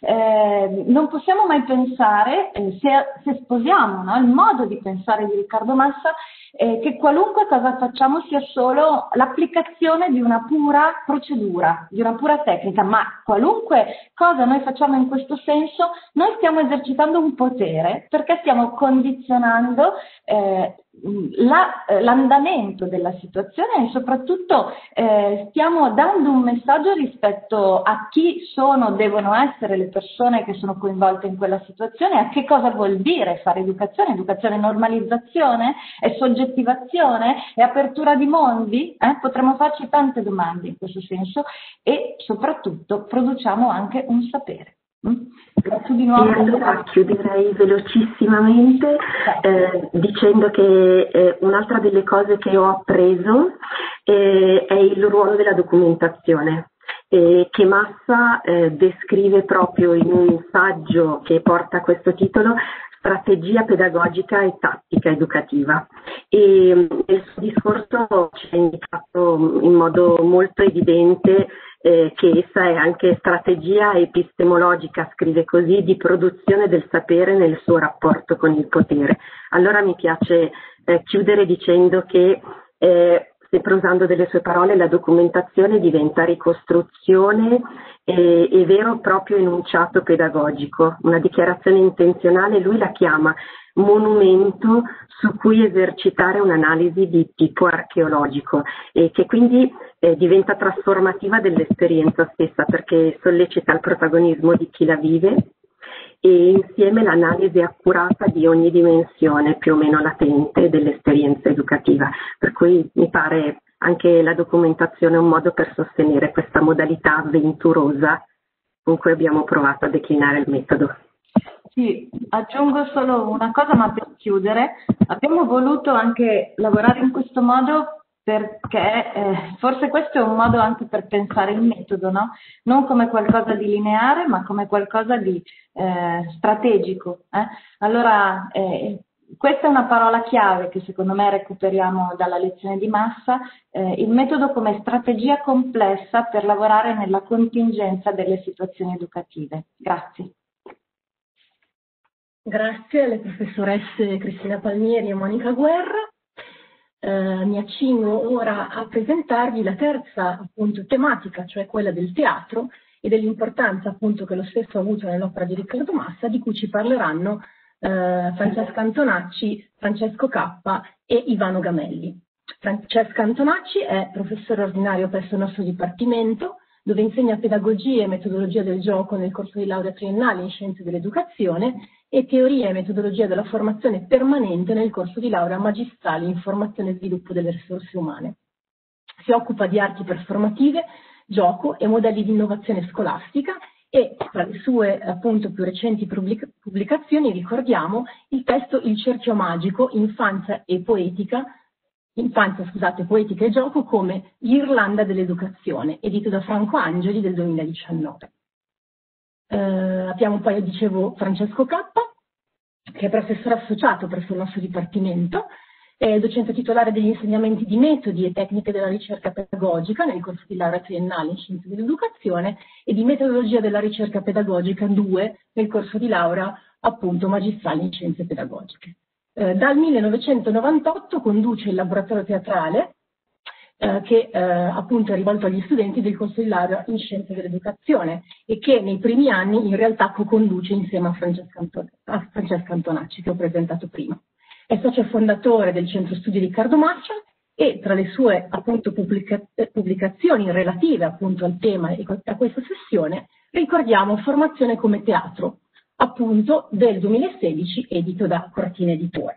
eh, non possiamo mai pensare, eh, se, se sposiamo, no, il modo di pensare di Riccardo Massa, eh, che qualunque cosa facciamo sia solo l'applicazione di una pura procedura, di una pura tecnica, ma qualunque cosa noi facciamo in questo senso, noi stiamo esercitando un potere, perché stiamo condizionando eh, la, l'andamento della situazione e soprattutto eh, stiamo dando un messaggio rispetto a chi sono, devono essere le persone che sono coinvolte in quella situazione, a che cosa vuol dire fare educazione. Educazione è normalizzazione, è soggettivazione, è apertura di mondi, eh? Potremmo farci tante domande in questo senso e soprattutto produciamo anche un sapere. Grazie di nuovo. E allora chiuderei velocissimamente eh, dicendo che eh, un'altra delle cose che ho appreso eh, è il ruolo della documentazione, eh, che Massa eh, descrive proprio in un saggio che porta questo titolo, Strategia pedagogica e tattica educativa, e nel suo discorso ci ha indicato in modo molto evidente eh, che essa è anche strategia epistemologica, scrive così, di produzione del sapere nel suo rapporto con il potere. Allora mi piace eh, chiudere dicendo che eh, sempre usando delle sue parole, la documentazione diventa ricostruzione e, e vero proprio enunciato pedagogico, una dichiarazione intenzionale, lui la chiama monumento su cui esercitare un'analisi di tipo archeologico e che quindi eh, diventa trasformativa dell'esperienza stessa perché sollecita il protagonismo di chi la vive e insieme l'analisi accurata di ogni dimensione più o meno latente dell'esperienza educativa. Per cui mi pare anche la documentazione un modo per sostenere questa modalità avventurosa con cui abbiamo provato a declinare il metodo. Sì, aggiungo solo una cosa, ma per chiudere, abbiamo voluto anche lavorare in questo modo perché eh, forse questo è un modo anche per pensare il metodo, no? Non come qualcosa di lineare, ma come qualcosa di eh, strategico. Eh? Allora, eh, questa è una parola chiave che secondo me recuperiamo dalla lezione di Massa, eh, il metodo come strategia complessa per lavorare nella contingenza delle situazioni educative. Grazie. Grazie alle professoresse Cristina Palmieri e Monica Guerra. Eh, mi accingo ora a presentarvi la terza appunto tematica, cioè quella del teatro e dell'importanza appunto che lo stesso ha avuto nell'opera di Riccardo Massa, di cui ci parleranno eh, Francesca Antonacci, Francesco Cappa e Ivano Gamelli. Francesca Antonacci è professore ordinario presso il nostro dipartimento, dove insegna pedagogia e metodologia del gioco nel corso di laurea triennale in scienze dell'educazione e teoria e metodologia della formazione permanente nel corso di laurea magistrale in formazione e sviluppo delle risorse umane. Si occupa di arti performative, gioco e modelli di innovazione scolastica e tra le sue appunto più recenti pubblicazioni ricordiamo il testo Il cerchio magico, infanzia e poetica, infanzia scusate, poetica e gioco come l'Irlanda dell'educazione, edito da Franco Angeli del duemiladiciannove. Eh, abbiamo poi, dicevo, Francesco Cappa, che è professore associato presso il nostro dipartimento, è docente titolare degli insegnamenti di metodi e tecniche della ricerca pedagogica nel corso di laurea triennale in scienze dell'educazione e di metodologia della ricerca pedagogica due nel corso di laurea appunto magistrale in scienze pedagogiche. Eh, dal millenovecentonovantotto conduce il laboratorio teatrale eh, che eh, appunto è rivolto agli studenti del corso di laurea in scienze dell'educazione e che nei primi anni in realtà co-conduce insieme a Francesca, Anton- a Francesca Antonacci che ho presentato prima. È socio fondatore del Centro Studi Riccardo Massa e tra le sue appunto pubblica- pubblicazioni relative appunto al tema e a questa sessione ricordiamo Formazione come teatro, appunto del duemilasedici, edito da Cortina Editore.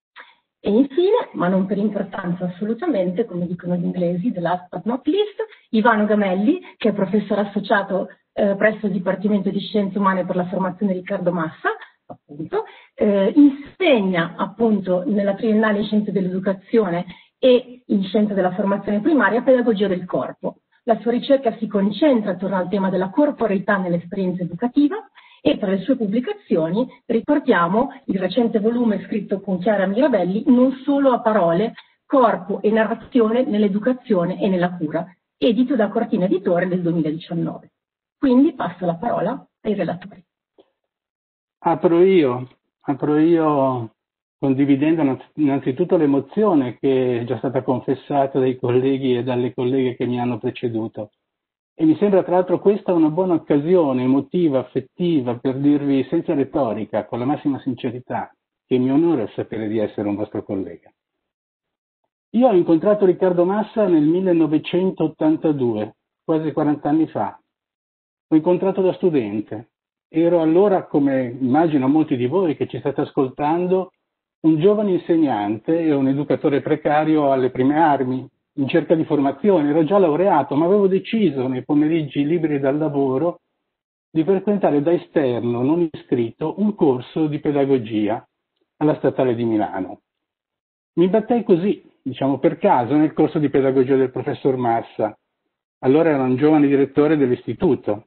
E infine, ma non per importanza assolutamente, come dicono gli inglesi, the last but not least, Ivano Gamelli, che è professore associato eh, presso il Dipartimento di Scienze Umane per la Formazione Riccardo Massa, appunto, eh, insegna appunto nella triennale in Scienze dell'Educazione e in Scienze della Formazione Primaria Pedagogia del Corpo. La sua ricerca si concentra attorno al tema della corporeità nell'esperienza educativa e tra le sue pubblicazioni ricordiamo il recente volume scritto con Chiara Mirabelli, Non solo a parole, corpo e narrazione nell'educazione e nella cura, edito da Cortina Editore nel duemiladiciannove. Quindi passo la parola ai relatori. Apro io, apro io condividendo innanzitutto l'emozione che è già stata confessata dai colleghi e dalle colleghe che mi hanno preceduto. E mi sembra tra l'altro questa una buona occasione emotiva, affettiva, per dirvi senza retorica, con la massima sincerità, che mi onora sapere di essere un vostro collega. Io ho incontrato Riccardo Massa nel millenovecentottantadue, quasi quaranta anni fa. L'ho incontrato da studente. Ero allora, come immagino molti di voi che ci state ascoltando, un giovane insegnante e un educatore precario alle prime armi, in cerca di formazione. Ero già laureato, ma avevo deciso nei pomeriggi liberi dal lavoro di frequentare da esterno, non iscritto, un corso di pedagogia alla Statale di Milano. Mi battei così, diciamo per caso, nel corso di pedagogia del professor Massa. Allora era un giovane direttore dell'istituto.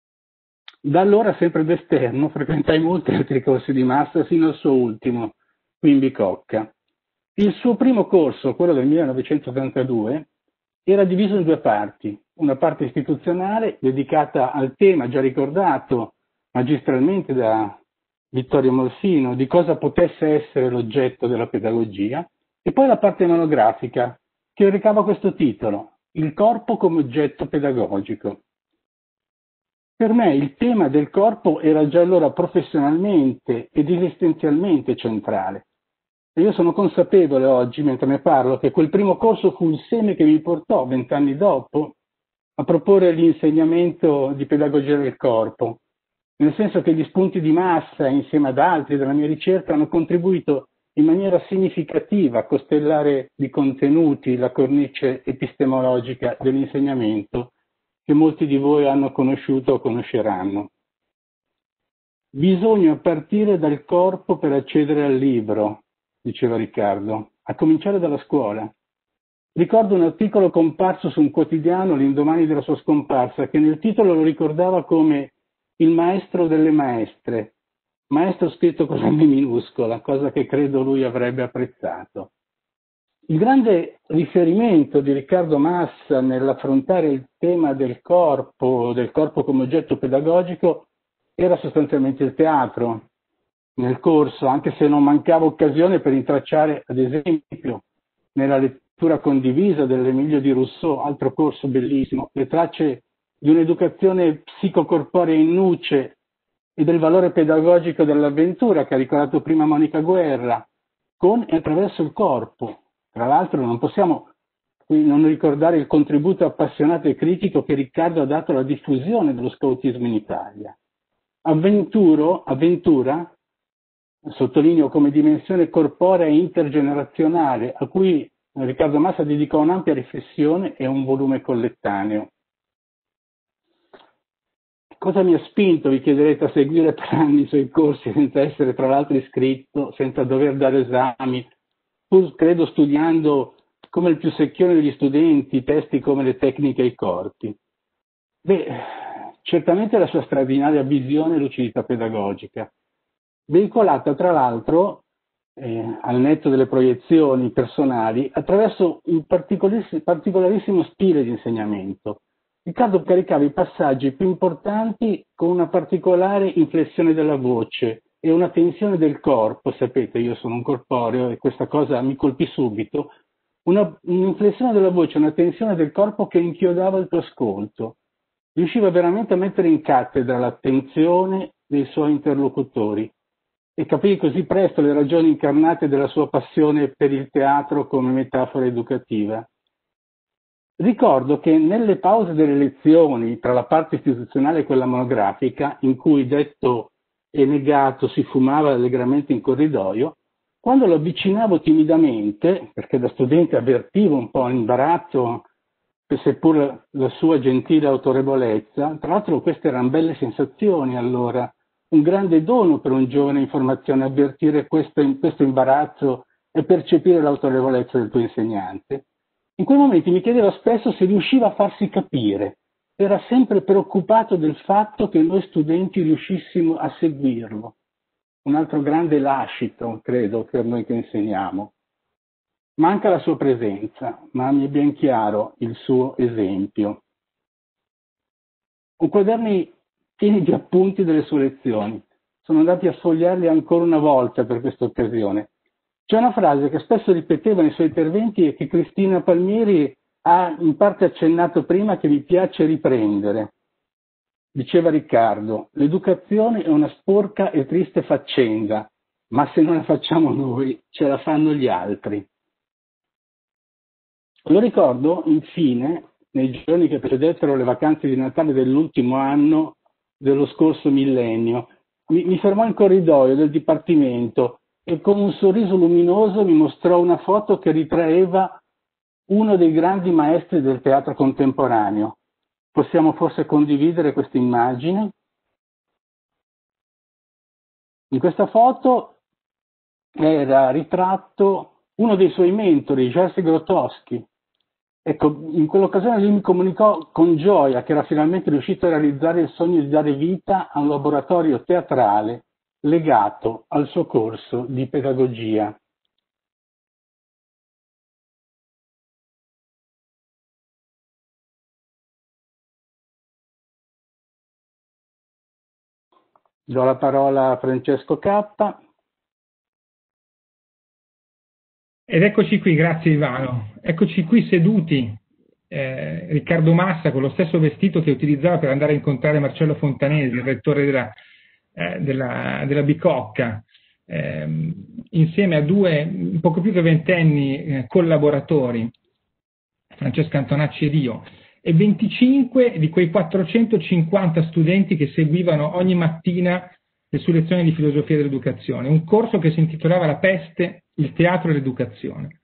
Da allora, sempre d'esterno, frequentai molti altri corsi di Massa fino al suo ultimo, qui in Bicocca. Il suo primo corso, quello del millenovecentottantadue, era diviso in due parti. Una parte istituzionale dedicata al tema già ricordato magistralmente da Vittorio Molfino di cosa potesse essere l'oggetto della pedagogia, e poi la parte monografica che recava questo titolo, Il corpo come oggetto pedagogico. Per me il tema del corpo era già allora professionalmente ed esistenzialmente centrale. E io sono consapevole oggi, mentre ne parlo, che quel primo corso fu il seme che mi portò, vent'anni dopo, a proporre l'insegnamento di pedagogia del corpo, nel senso che gli spunti di Massa, insieme ad altri della mia ricerca, hanno contribuito in maniera significativa a costellare di contenuti la cornice epistemologica dell'insegnamento che molti di voi hanno conosciuto o conosceranno. Bisogna partire dal corpo per accedere al libro, diceva Riccardo, a cominciare dalla scuola. Ricordo un articolo comparso su un quotidiano l'indomani della sua scomparsa, che nel titolo lo ricordava come il maestro delle maestre, maestro scritto con la M minuscola, cosa che credo lui avrebbe apprezzato. Il grande riferimento di Riccardo Massa nell'affrontare il tema del corpo, del corpo come oggetto pedagogico, era sostanzialmente il teatro. Nel corso, anche se non mancava occasione per intracciare, ad esempio, nella lettura condivisa dell'Emilio di Rousseau, altro corso bellissimo, le tracce di un'educazione psicocorporea in nuce e del valore pedagogico dell'avventura che ha ricordato prima Monica Guerra, con e attraverso il corpo. Tra l'altro non possiamo qui non ricordare il contributo appassionato e critico che Riccardo ha dato alla diffusione dello scoutismo in Italia. Avventuro, avventura, sottolineo come dimensione corporea e intergenerazionale, a cui Riccardo Massa dedicò un'ampia riflessione e un volume collettaneo. Cosa mi ha spinto, vi chiederete, a seguire per anni i suoi corsi senza essere tra l'altro iscritto, senza dover dare esami, pur credo studiando come il più secchione degli studenti testi come Le tecniche e i corpi? Beh, certamente la sua straordinaria visione e lucidità pedagogica, veicolata tra l'altro, eh, al netto delle proiezioni personali, attraverso un particolarissimo, particolarissimo stile di insegnamento. Riccardo caricava i passaggi più importanti con una particolare inflessione della voce e una tensione del corpo. Sapete, io sono un corporeo e questa cosa mi colpì subito. Una, un'inflessione della voce, una tensione del corpo che inchiodava il tuo ascolto. Riusciva veramente a mettere in cattedra l'attenzione dei suoi interlocutori e capì così presto le ragioni incarnate della sua passione per il teatro come metafora educativa. Ricordo che nelle pause delle lezioni, tra la parte istituzionale e quella monografica, in cui detto e negato si fumava allegramente in corridoio, quando lo avvicinavo timidamente, perché da studente avvertivo un po' l'imbarazzo, seppur la sua gentile autorevolezza, tra l'altro queste erano belle sensazioni allora, un grande dono per un giovane in formazione avvertire questo, questo imbarazzo e percepire l'autorevolezza del tuo insegnante. In quei momenti mi chiedeva spesso se riusciva a farsi capire, era sempre preoccupato del fatto che noi studenti riuscissimo a seguirlo. Un altro grande lascito, credo, per noi che insegniamo. Manca la sua presenza, ma mi è ben chiaro il suo esempio. Ho quaderni pieni di appunti delle sue lezioni. Sono andati a sfogliarli ancora una volta per questa occasione. C'è una frase che spesso ripeteva nei suoi interventi e che Cristina Palmieri ha in parte accennato prima, che mi piace riprendere. Diceva Riccardo: l'educazione è una sporca e triste faccenda, ma se non la facciamo noi, ce la fanno gli altri. Lo ricordo, infine, nei giorni che precedettero le vacanze di Natale dell'ultimo anno dello scorso millennio. Mi, mi fermò in corridoio del Dipartimento e con un sorriso luminoso mi mostrò una foto che ritraeva uno dei grandi maestri del teatro contemporaneo. Possiamo forse condividere questa immagine? In questa foto era ritratto uno dei suoi mentori, Jerzy Grotowski. Ecco, in quell'occasione lui mi comunicò con gioia che era finalmente riuscito a realizzare il sogno di dare vita a un laboratorio teatrale legato al suo corso di pedagogia. Do la parola a Francesco Cappa. Ed eccoci qui, grazie Ivano. Eccoci qui seduti, eh, Riccardo Massa con lo stesso vestito che utilizzava per andare a incontrare Marcello Fontanesi, il rettore della, eh, della, della Bicocca, eh, insieme a due un poco più che ventenni eh, collaboratori, Francesca Antonacci ed io, e venticinque di quei quattrocentocinquanta studenti che seguivano ogni mattina le sue lezioni di filosofia dell'educazione, un corso che si intitolava La peste, il teatro e l'educazione.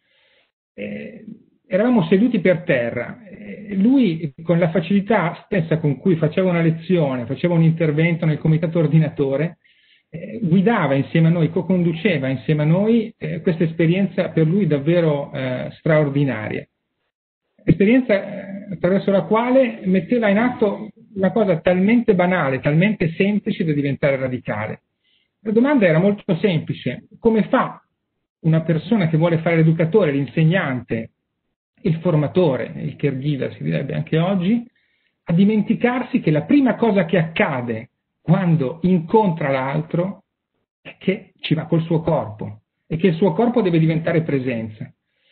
Eh, eravamo seduti per terra, eh, lui con la facilità stessa con cui faceva una lezione, faceva un intervento nel comitato ordinatore, eh, guidava insieme a noi, co-conduceva insieme a noi eh, questa esperienza per lui davvero eh, straordinaria. Esperienza eh, attraverso la quale metteva in atto una cosa talmente banale, talmente semplice da diventare radicale. La domanda era molto semplice: come fa una persona che vuole fare l'educatore, l'insegnante, il formatore, il caregiver si direbbe anche oggi, a dimenticarsi che la prima cosa che accade quando incontra l'altro è che ci va col suo corpo e che il suo corpo deve diventare presenza.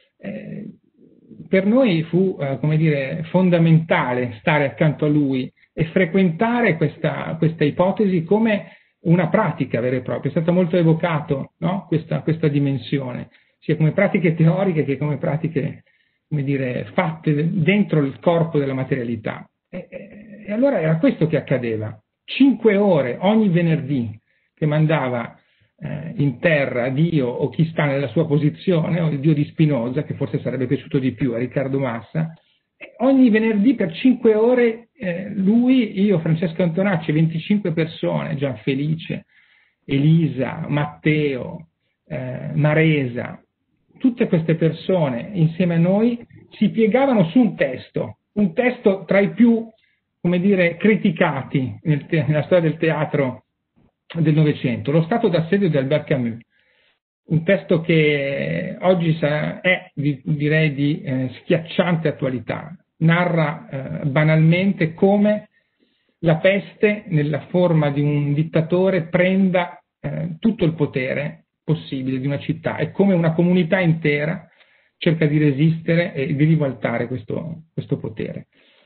Eh, per noi fu, eh, come dire, fondamentale stare accanto a lui e frequentare questa, questa ipotesi come una pratica vera e propria. È stato molto evocato, no? questa, questa dimensione, sia come pratiche teoriche che come pratiche, come dire, fatte dentro il corpo della materialità. E, e, e allora era questo che accadeva. Cinque ore ogni venerdì che mandava eh, in terra Dio o chi sta nella sua posizione, o il Dio di Spinoza, che forse sarebbe piaciuto di più a Riccardo Massa, ogni venerdì per cinque ore eh, lui, io, Francesco Antonacci, venticinque persone, Gianfelice, Elisa, Matteo, eh, Maresa, tutte queste persone insieme a noi si piegavano su un testo, un testo tra i più, come dire, criticati nel te- nella storia del teatro del Novecento, Lo Stato d'assedio di Albert Camus. Un testo che oggi è, direi, di eh, schiacciante attualità. Narra eh, banalmente come la peste, nella forma di un dittatore, prenda eh, tutto il potere possibile di una città e come una comunità intera cerca di resistere e di ribaltare questo, questo potere.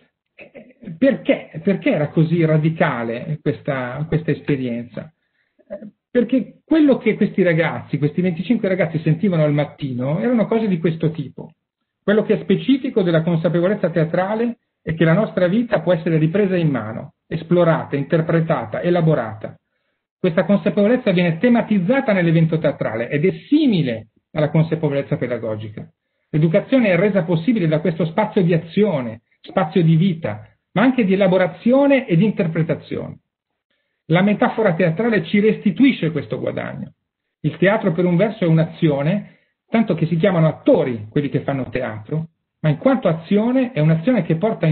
Perché? Perché era così radicale questa, questa esperienza? Perché quello che questi ragazzi, questi venticinque ragazzi sentivano al mattino erano cose di questo tipo. Quello che è specifico della consapevolezza teatrale è che la nostra vita può essere ripresa in mano, esplorata, interpretata, elaborata. Questa consapevolezza viene tematizzata nell'evento teatrale ed è simile alla consapevolezza pedagogica. L'educazione è resa possibile da questo spazio di azione, spazio di vita, ma anche di elaborazione e di interpretazione. La metafora teatrale ci restituisce questo guadagno. Il teatro per un verso è un'azione, tanto che si chiamano attori quelli che fanno teatro, ma in quanto azione è un'azione che porta in sé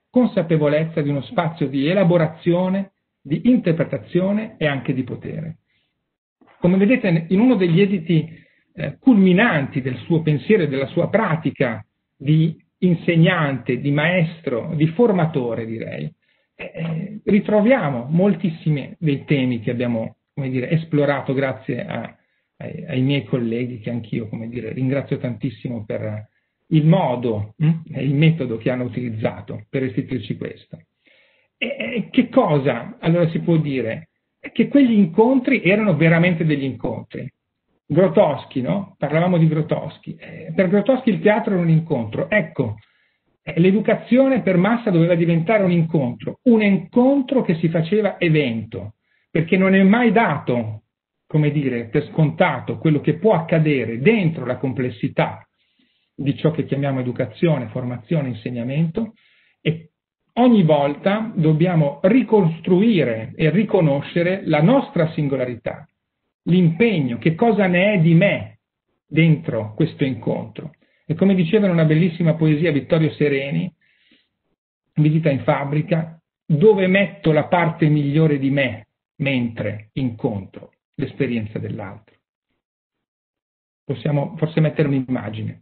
consapevolezza di uno spazio di elaborazione, di interpretazione e anche di potere. Come vedete, in uno degli esiti eh, culminanti del suo pensiero e della sua pratica di insegnante, di maestro, di formatore, direi, eh, ritroviamo moltissimi dei temi che abbiamo, come dire, esplorato grazie a, ai, ai miei colleghi, che anch'io, come dire, ringrazio tantissimo per il modo hm, e il metodo che hanno utilizzato per restituirci questo. E, e che cosa allora si può dire? Che quegli incontri erano veramente degli incontri. Grotowski, no? Parlavamo di Grotowski. Eh, per Grotowski il teatro era un incontro. Ecco, eh, l'educazione per Massa doveva diventare un incontro, un incontro che si faceva evento, perché non è mai dato, come dire, per scontato quello che può accadere dentro la complessità di ciò che chiamiamo educazione, formazione, insegnamento, e ogni volta dobbiamo ricostruire e riconoscere la nostra singolarità, l'impegno, che cosa ne è di me dentro questo incontro. E come diceva in una bellissima poesia Vittorio Sereni, Visita in fabbrica, dove metto la parte migliore di me mentre incontro l'esperienza dell'altro. Possiamo forse mettere un'immagine.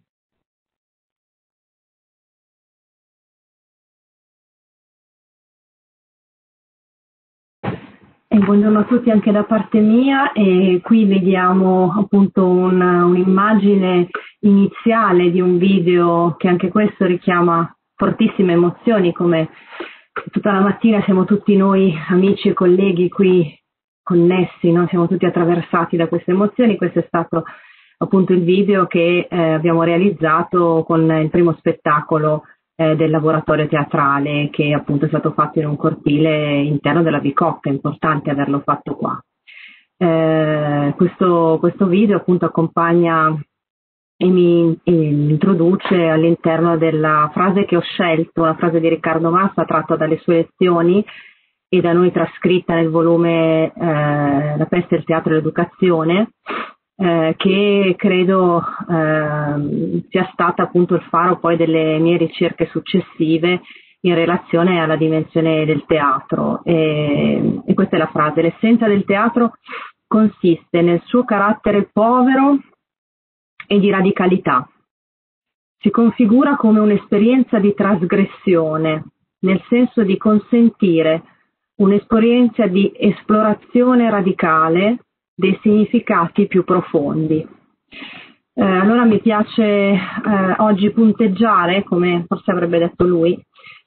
E buongiorno a tutti anche da parte mia, e qui vediamo appunto un, un'immagine iniziale di un video che anche questo richiama fortissime emozioni, come tutta la mattina siamo tutti noi amici e colleghi qui connessi, no? Siamo tutti attraversati da queste emozioni. Questo è stato appunto il video che eh, abbiamo realizzato con il primo spettacolo Eh, del laboratorio teatrale, che appunto è stato fatto in un cortile interno della Bicocca. È importante averlo fatto qua. Eh, questo, questo video appunto accompagna e mi, e mi introduce all'interno della frase che ho scelto, una frase di Riccardo Massa tratta dalle sue lezioni e da noi trascritta nel volume eh, La peste, il teatro e l'educazione, Eh, che credo eh, sia stata appunto il faro poi delle mie ricerche successive in relazione alla dimensione del teatro. E, e questa è la frase: l'essenza del teatro consiste nel suo carattere povero e di radicalità. Si configura come un'esperienza di trasgressione, nel senso di consentire un'esperienza di esplorazione radicale dei significati più profondi. Eh, allora mi piace eh, oggi punteggiare, come forse avrebbe detto lui,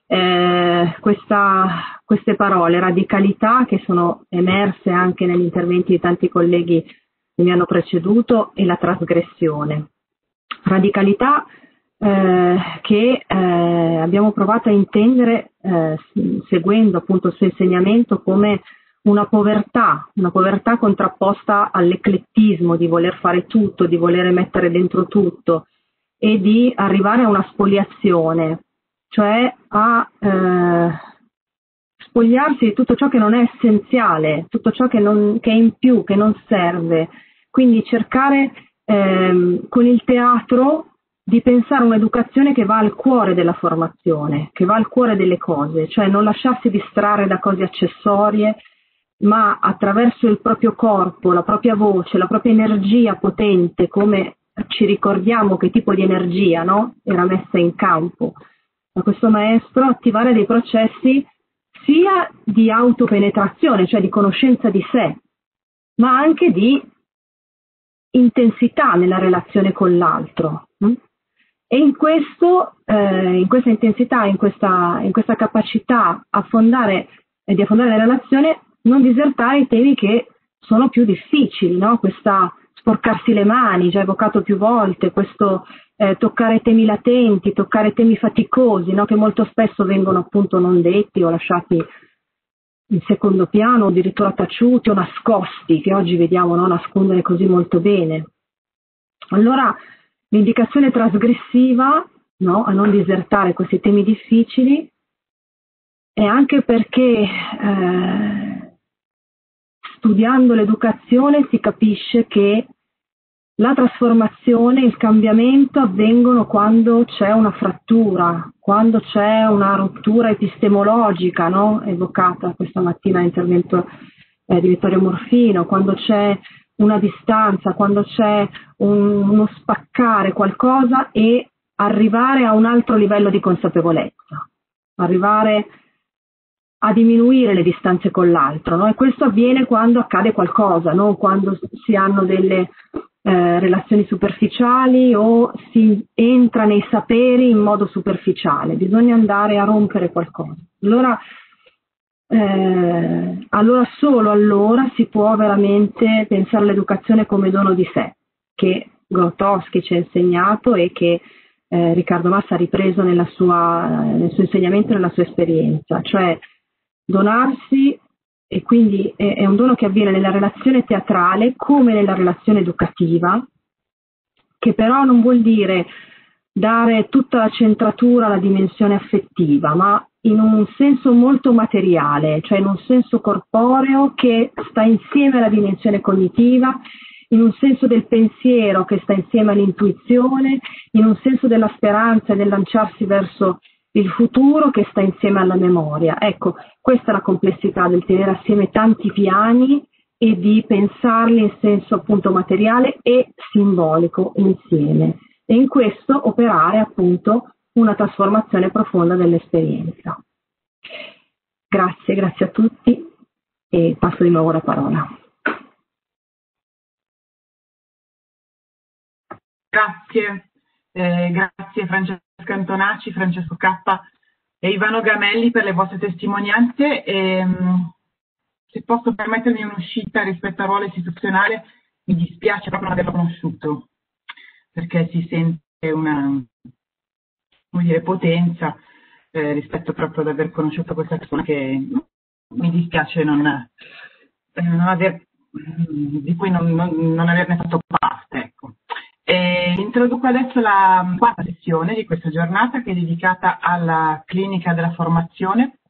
eh, questa, queste parole, radicalità, che sono emerse anche negli interventi di tanti colleghi che mi hanno preceduto, e la trasgressione. Radicalità eh, che eh, abbiamo provato a intendere eh, seguendo appunto il suo insegnamento come una povertà, una povertà contrapposta all'eclettismo di voler fare tutto, di voler mettere dentro tutto, e di arrivare a una spoliazione, cioè a eh, spogliarsi di tutto ciò che non è essenziale, tutto ciò che, non, che è in più, che non serve. Quindi cercare eh, con il teatro di pensare un'educazione che va al cuore della formazione, che va al cuore delle cose, cioè non lasciarsi distrarre da cose accessorie, ma attraverso il proprio corpo, la propria voce, la propria energia potente, come ci ricordiamo che tipo di energia, no? Era messa in campo da questo maestro, attivare dei processi sia di autopenetrazione, cioè di conoscenza di sé, ma anche di intensità nella relazione con l'altro. Hm? E in questo, eh, in questa intensità, in questa, in questa capacità affondare, eh, di affondare la relazione, non disertare i temi che sono più difficili, no? Questa sporcarsi le mani, già evocato più volte, questo eh, toccare temi latenti, toccare temi faticosi, no? Che molto spesso vengono appunto non detti o lasciati in secondo piano, o addirittura taciuti o nascosti, che oggi vediamo, no? Nascondere così molto bene. Allora l'indicazione trasgressiva, no? A non disertare questi temi difficili, è anche perché eh, studiando l'educazione si capisce che la trasformazione, il cambiamento avvengono quando c'è una frattura, quando c'è una rottura epistemologica, no? Evocata questa mattina all'intervento eh, di Vittorio Morfino, quando c'è una distanza, quando c'è un, uno spaccare qualcosa e arrivare a un altro livello di consapevolezza, arrivare a diminuire le distanze con l'altro, no? E questo avviene quando accade qualcosa, no? Quando si hanno delle eh, relazioni superficiali o si entra nei saperi in modo superficiale, bisogna andare a rompere qualcosa. Allora, eh, allora solo allora si può veramente pensare all'educazione come dono di sé, che Grotowski ci ha insegnato e che eh, Riccardo Massa ha ripreso nella sua, nel suo insegnamento e nella sua esperienza, cioè donarsi, e quindi è, è un dono che avviene nella relazione teatrale come nella relazione educativa, che però non vuol dire dare tutta la centratura alla dimensione affettiva, ma in un senso molto materiale, cioè in un senso corporeo che sta insieme alla dimensione cognitiva, in un senso del pensiero che sta insieme all'intuizione, in un senso della speranza e del lanciarsi verso il futuro che sta insieme alla memoria. Ecco, questa è la complessità del tenere assieme tanti piani e di pensarli in senso appunto materiale e simbolico insieme. E in questo operare appunto una trasformazione profonda dell'esperienza. Grazie, grazie a tutti e passo di nuovo la parola. Grazie, eh, grazie Francesca Antonacci, Francesco Cappa e Ivano Gamelli per le vostre testimonianze. E, se posso permettermi un'uscita rispetto al ruolo istituzionale, mi dispiace proprio non averlo conosciuto, perché si sente una, come dire, potenza eh, rispetto proprio ad aver conosciuto questa persona che mi dispiace non, eh, non aver, di cui non, non, non averne fatto parte. Ecco. E introduco adesso la quarta sessione di questa giornata, che è dedicata alla clinica della formazione,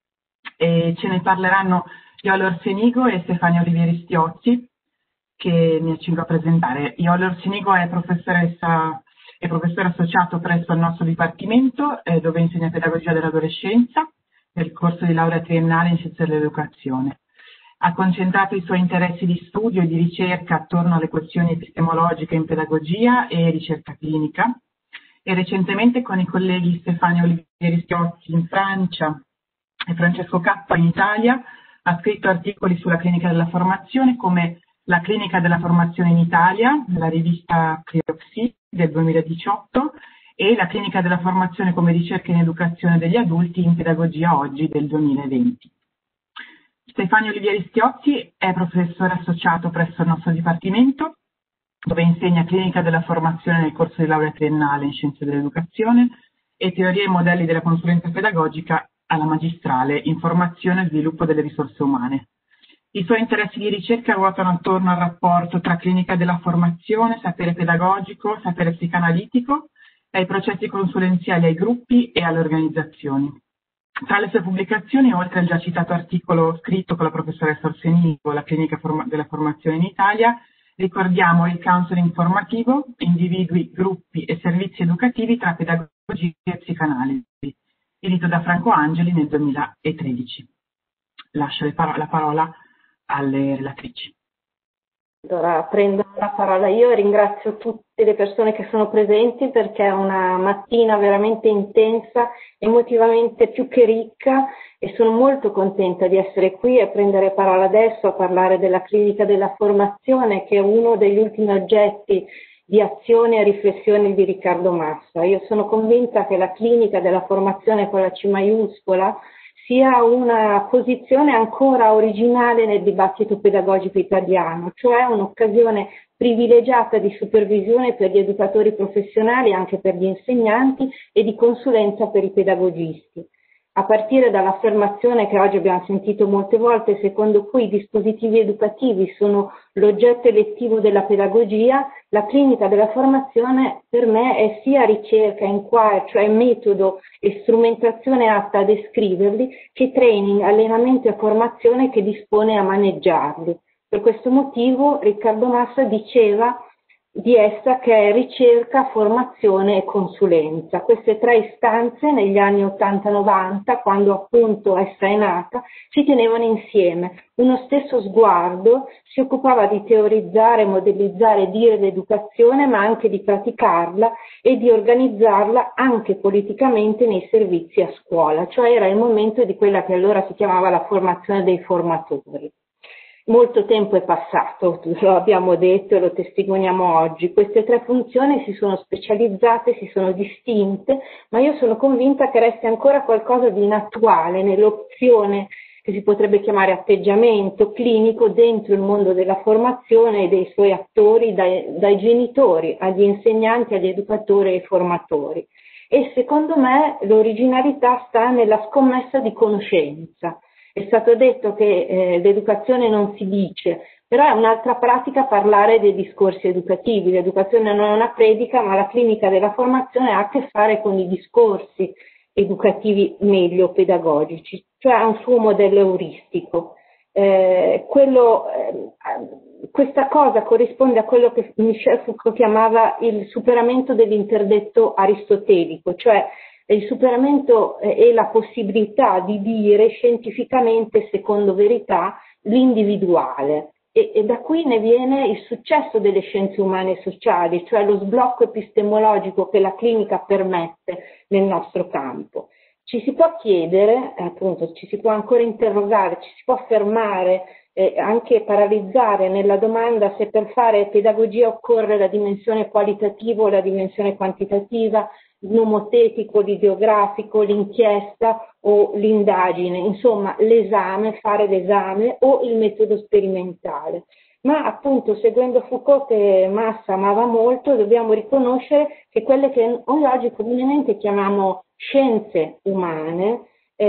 e ce ne parleranno Iole Orsenigo e Stefania Olivieri Stiozzi, che mi accingo a presentare. Iole Orsenigo è professoressa è professore associato presso il nostro dipartimento, eh, dove insegna pedagogia dell'adolescenza nel corso di laurea triennale in scienze dell'educazione. Ha concentrato i suoi interessi di studio e di ricerca attorno alle questioni epistemologiche in pedagogia e ricerca clinica, e recentemente con i colleghi Stefania Olivieri Stiozzi in Francia e Francesco Cappa in Italia ha scritto articoli sulla clinica della formazione, come La clinica della formazione in Italia, nella rivista Crioxi del duemiladiciotto, e La clinica della formazione come ricerca in educazione degli adulti in pedagogia oggi del duemilaventi. Stefania Olivieri Stiozzi è professore associato presso il nostro dipartimento, dove insegna clinica della formazione nel corso di laurea triennale in scienze dell'educazione e teorie e modelli della consulenza pedagogica alla magistrale in formazione e sviluppo delle risorse umane. I suoi interessi di ricerca ruotano attorno al rapporto tra clinica della formazione, sapere pedagogico, sapere psicanalitico, ai processi consulenziali ai gruppi e alle organizzazioni. Tra le sue pubblicazioni, oltre al già citato articolo scritto con la professoressa Orsenigo, La clinica forma- della formazione in Italia, ricordiamo il counseling formativo, individui, gruppi e servizi educativi tra pedagogia e psicanalisi, edito da Franco Angeli nel duemilatredici. Lascio le paro- la parola alle relatrici. Allora prendo la parola io e ringrazio tutte le persone che sono presenti, perché è una mattina veramente intensa, emotivamente più che ricca, e sono molto contenta di essere qui e prendere parola adesso a parlare della clinica della formazione, che è uno degli ultimi oggetti di azione e riflessione di Riccardo Massa. Io sono convinta che la clinica della formazione con la C maiuscola sia una posizione ancora originale nel dibattito pedagogico italiano, cioè un'occasione privilegiata di supervisione per gli educatori professionali, anche per gli insegnanti, e di consulenza per i pedagogisti. A partire dall'affermazione che oggi abbiamo sentito molte volte, secondo cui i dispositivi educativi sono l'oggetto elettivo della pedagogia, la clinica della formazione per me è sia ricerca, inquiry, cioè metodo e strumentazione atta a descriverli, che training, allenamento e formazione che dispone a maneggiarli. Per questo motivo Riccardo Massa diceva di essa, che è ricerca, formazione e consulenza. Queste tre istanze negli anni ottanta novanta, quando appunto essa è nata, si tenevano insieme. Uno stesso sguardo si occupava di teorizzare, modellizzare e dire l'educazione, ma anche di praticarla e di organizzarla anche politicamente nei servizi a scuola, cioè era il momento di quella che allora si chiamava la formazione dei formatori. Molto tempo è passato, lo abbiamo detto e lo testimoniamo oggi. Queste tre funzioni si sono specializzate, si sono distinte, ma io sono convinta che resti ancora qualcosa di inattuale nell'opzione che si potrebbe chiamare atteggiamento clinico dentro il mondo della formazione e dei suoi attori, dai, dai genitori agli insegnanti, agli educatori e ai formatori. E secondo me l'originalità sta nella scommessa di conoscenza. È stato detto che eh, l'educazione non si dice, però è un'altra pratica parlare dei discorsi educativi. L'educazione non è una predica, ma la clinica della formazione ha a che fare con i discorsi educativi meglio pedagogici, cioè ha un suo modello euristico. Eh, quello, eh, questa cosa corrisponde a quello che Michel Foucault chiamava il superamento dell'interdetto aristotelico, cioè il superamento e la possibilità di dire scientificamente, secondo verità, l'individuale. E, e da qui ne viene il successo delle scienze umane e sociali, cioè lo sblocco epistemologico che la clinica permette nel nostro campo. Ci si può chiedere, appunto, ci si può ancora interrogare, ci si può fermare, eh, anche paralizzare nella domanda se per fare pedagogia occorre la dimensione qualitativa o la dimensione quantitativa, l'omotetico, l'ideografico, l'inchiesta o l'indagine, insomma l'esame, fare l'esame o il metodo sperimentale. Ma appunto, seguendo Foucault, che Massa amava molto, dobbiamo riconoscere che quelle che noi oggi comunemente chiamiamo scienze umane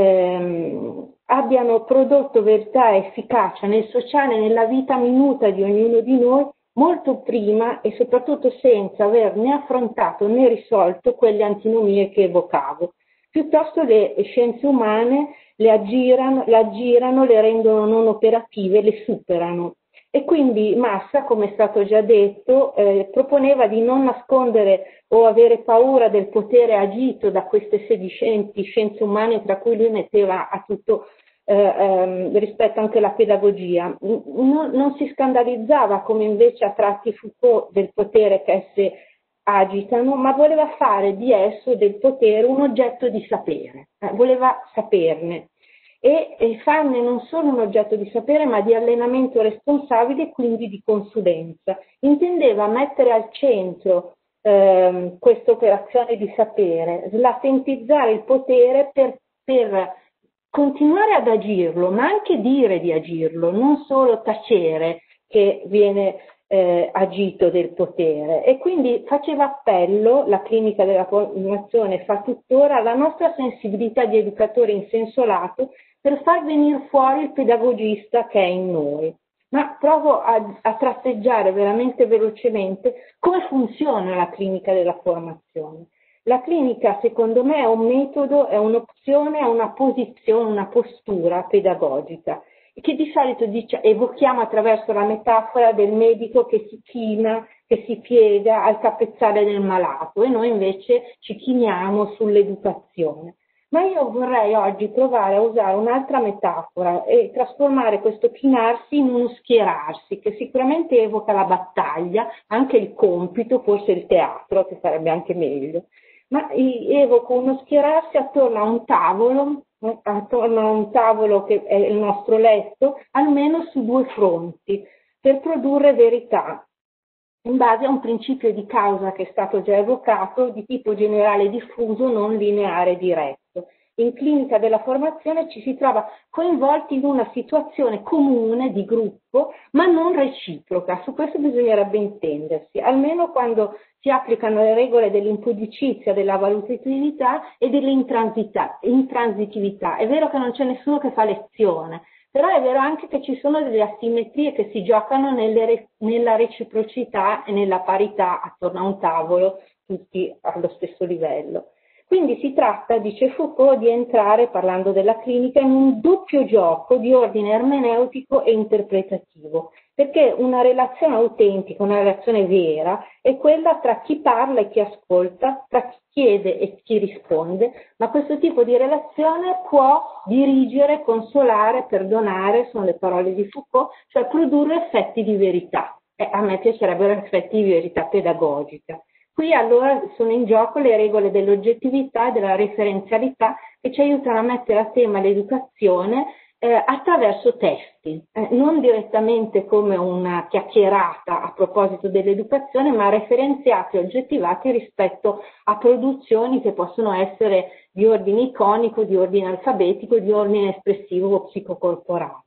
ehm, abbiano prodotto verità e efficacia nel sociale, nella vita minuta di ognuno di noi, molto prima e soprattutto senza aver né affrontato né risolto quelle antinomie che evocavo. Piuttosto le scienze umane le aggirano, le aggirano, le rendono non operative, le superano. E quindi Massa, come è stato già detto, eh, proponeva di non nascondere o avere paura del potere agito da queste sedicenti scienze umane, tra cui lui metteva a tutto Eh, ehm, rispetto anche alla pedagogia. Non, non si scandalizzava, come invece a tratti Foucault, del potere che esse agitano, ma voleva fare di esso, del potere, un oggetto di sapere, eh, voleva saperne e, e farne non solo un oggetto di sapere, ma di allenamento responsabile e quindi di consulenza. Intendeva mettere al centro ehm, questa operazione di sapere, slatentizzare il potere per, per continuare ad agirlo, ma anche dire di agirlo, non solo tacere che viene eh, agito del potere. E quindi faceva appello, la clinica della formazione fa tuttora, alla nostra sensibilità di educatori in senso lato per far venire fuori il pedagogista che è in noi. Ma provo a, a tratteggiare veramente velocemente come funziona la clinica della formazione. La clinica, secondo me, è un metodo, è un'opzione, è una posizione, una postura pedagogica che di solito dice, evochiamo attraverso la metafora del medico che si china, che si piega al capezzale del malato, e noi invece ci chiniamo sull'educazione. Ma io vorrei oggi provare a usare un'altra metafora e trasformare questo chinarsi in uno schierarsi, che sicuramente evoca la battaglia, anche il compito, forse il teatro, che sarebbe anche meglio. Ma evoco uno schierarsi attorno a un tavolo, attorno a un tavolo che è il nostro letto, almeno su due fronti, per produrre verità, in base a un principio di causa che è stato già evocato, di tipo generale diffuso, non lineare diretto. In clinica della formazione ci si trova coinvolti in una situazione comune di gruppo, ma non reciproca. Su questo bisognerebbe intendersi, almeno quando si applicano le regole dell'impudicizia, della valutatività e dell'intransitività. È vero che non c'è nessuno che fa lezione, però è vero anche che ci sono delle asimmetrie che si giocano nelle, nella reciprocità e nella parità attorno a un tavolo, tutti allo stesso livello. Quindi si tratta, dice Foucault, di entrare, parlando della clinica, in un doppio gioco di ordine ermeneutico e interpretativo, perché una relazione autentica, una relazione vera, è quella tra chi parla e chi ascolta, tra chi chiede e chi risponde, ma questo tipo di relazione può dirigere, consolare, perdonare, sono le parole di Foucault, cioè produrre effetti di verità. E a me piacerebbero effetti di verità pedagogica. Qui allora sono in gioco le regole dell'oggettività e della referenzialità che ci aiutano a mettere a tema l'educazione eh, attraverso testi, eh, non direttamente come una chiacchierata a proposito dell'educazione, ma referenziati e oggettivati rispetto a produzioni che possono essere di ordine iconico, di ordine alfabetico, di ordine espressivo o psicocorporale.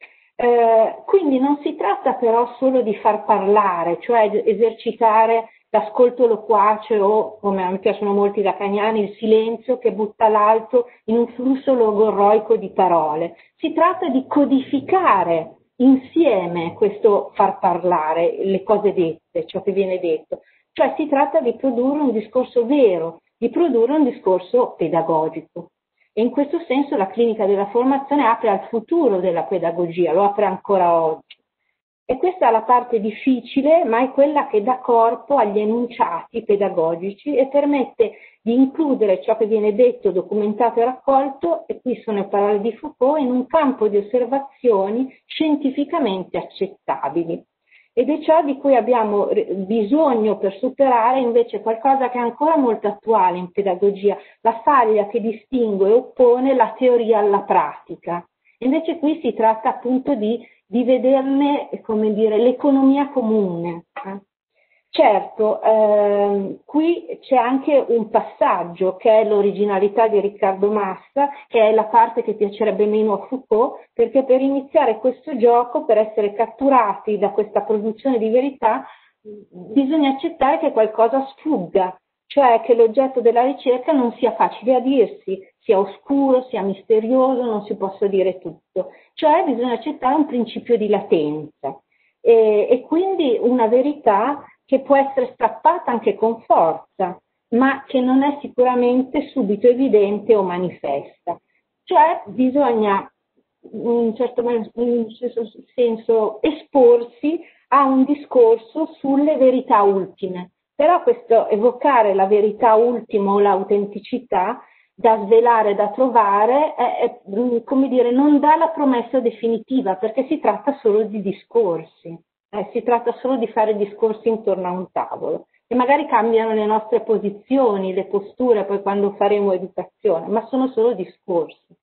Eh, quindi non si tratta però solo di far parlare, cioè esercitare l'ascolto loquace o, come a me piacciono molti lacaniani, il silenzio che butta l'alto in un flusso logorroico di parole. Si tratta di codificare insieme questo far parlare, le cose dette, ciò che viene detto. Cioè si tratta di produrre un discorso vero, di produrre un discorso pedagogico. E in questo senso la clinica della formazione apre al futuro della pedagogia, lo apre ancora oggi. E questa è la parte difficile, ma è quella che dà corpo agli enunciati pedagogici e permette di includere ciò che viene detto, documentato e raccolto, e qui sono le parole di Foucault, in un campo di osservazioni scientificamente accettabili. Ed è ciò di cui abbiamo bisogno per superare invece qualcosa che è ancora molto attuale in pedagogia, la faglia che distingue e oppone la teoria alla pratica. Invece qui si tratta appunto di, di vederne, come dire, l'economia comune. Eh? Certo, ehm, qui c'è anche un passaggio che è l'originalità di Riccardo Massa, che è la parte che piacerebbe meno a Foucault, perché per iniziare questo gioco, per essere catturati da questa produzione di verità, bisogna accettare che qualcosa sfugga, cioè che l'oggetto della ricerca non sia facile a dirsi, sia oscuro, sia misterioso, non si possa dire tutto. Cioè bisogna accettare un principio di latenza e, e quindi una verità che può essere strappata anche con forza, ma che non è sicuramente subito evidente o manifesta. Cioè bisogna in un certo, in un certo senso esporsi a un discorso sulle verità ultime. Però questo evocare la verità ultima o l'autenticità da svelare, da trovare, è, è, come dire, non dà la promessa definitiva, perché si tratta solo di discorsi. Eh, si tratta solo di fare discorsi intorno a un tavolo e magari cambiano le nostre posizioni, le posture poi quando faremo educazione, ma sono solo discorsi.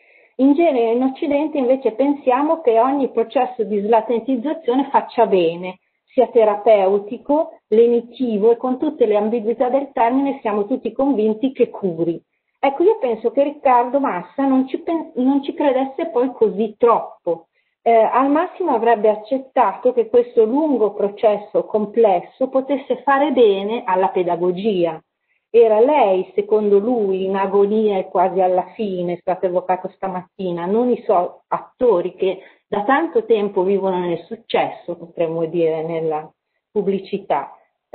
In genere in Occidente invece pensiamo che ogni processo di slatentizzazione faccia bene, sia terapeutico, lenitivo e con tutte le ambiguità del termine siamo tutti convinti che curi. Ecco, io penso che Riccardo Massa non ci, non ci credesse poi così troppo. Eh, al massimo avrebbe accettato che questo lungo processo complesso potesse fare bene alla pedagogia. Era lei, secondo lui, in agonia e quasi alla fine, è stato evocato stamattina, non i suoi attori che da tanto tempo vivono nel successo, potremmo dire, nella pubblicità.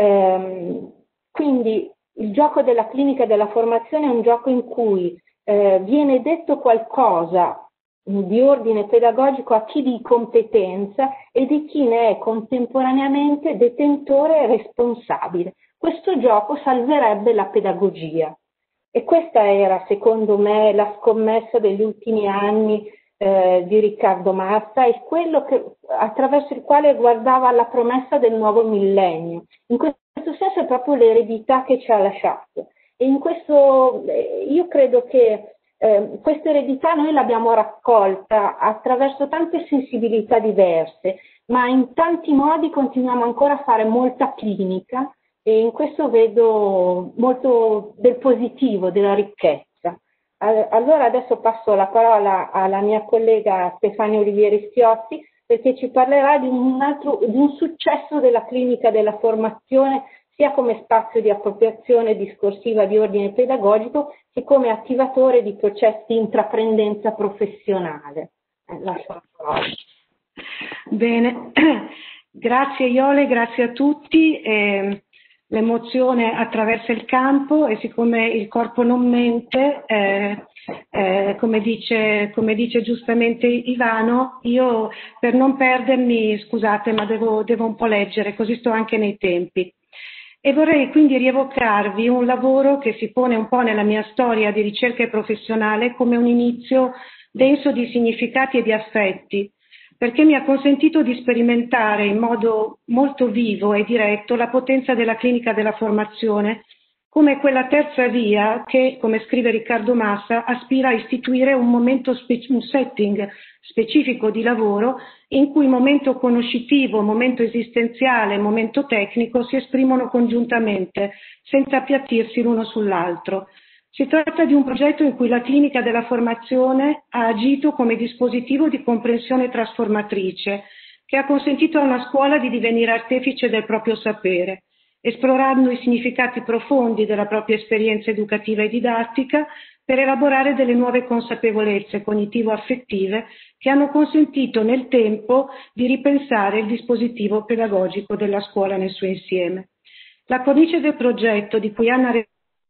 Ehm, quindi il gioco della clinica della formazione è un gioco in cui eh, viene detto qualcosa di ordine pedagogico a chi di competenza e di chi ne è contemporaneamente detentore e responsabile. Questo gioco salverebbe la pedagogia e questa era, secondo me, la scommessa degli ultimi anni eh, di Riccardo Massa e quello che, attraverso il quale guardava la promessa del nuovo millennio. In questo senso è proprio l'eredità che ci ha lasciato e in questo eh, io credo che Eh, questa eredità noi l'abbiamo raccolta attraverso tante sensibilità diverse, ma in tanti modi continuiamo ancora a fare molta clinica e in questo vedo molto del positivo, della ricchezza. Allora adesso passo la parola alla mia collega Stefania Olivieri Stiozzi perché ci parlerà di un, altro, di un successo della clinica della formazione sia come spazio di appropriazione discorsiva di ordine pedagogico che come attivatore di processi di intraprendenza professionale. Eh, lascio la parola. Bene, grazie Iole, grazie a tutti. Eh, l'emozione attraversa il campo e siccome il corpo non mente, eh, eh, come, dice, come dice giustamente Ivano, io per non perdermi, scusate, ma devo, devo un po' leggere, così sto anche nei tempi. E vorrei quindi rievocarvi un lavoro che si pone un po' nella mia storia di ricerca professionale come un inizio denso di significati e di affetti, perché mi ha consentito di sperimentare in modo molto vivo e diretto la potenza della clinica della formazione come quella terza via che, come scrive Riccardo Massa, aspira a istituire un momento, un setting specifico di lavoro in cui momento conoscitivo, momento esistenziale, momento tecnico si esprimono congiuntamente, senza appiattirsi l'uno sull'altro. Si tratta di un progetto in cui la clinica della formazione ha agito come dispositivo di comprensione trasformatrice, che ha consentito a una scuola di divenire artefice del proprio sapere, esplorando i significati profondi della propria esperienza educativa e didattica per elaborare delle nuove consapevolezze cognitivo-affettive che hanno consentito nel tempo di ripensare il dispositivo pedagogico della scuola nel suo insieme. La cornice del progetto, di cui Anna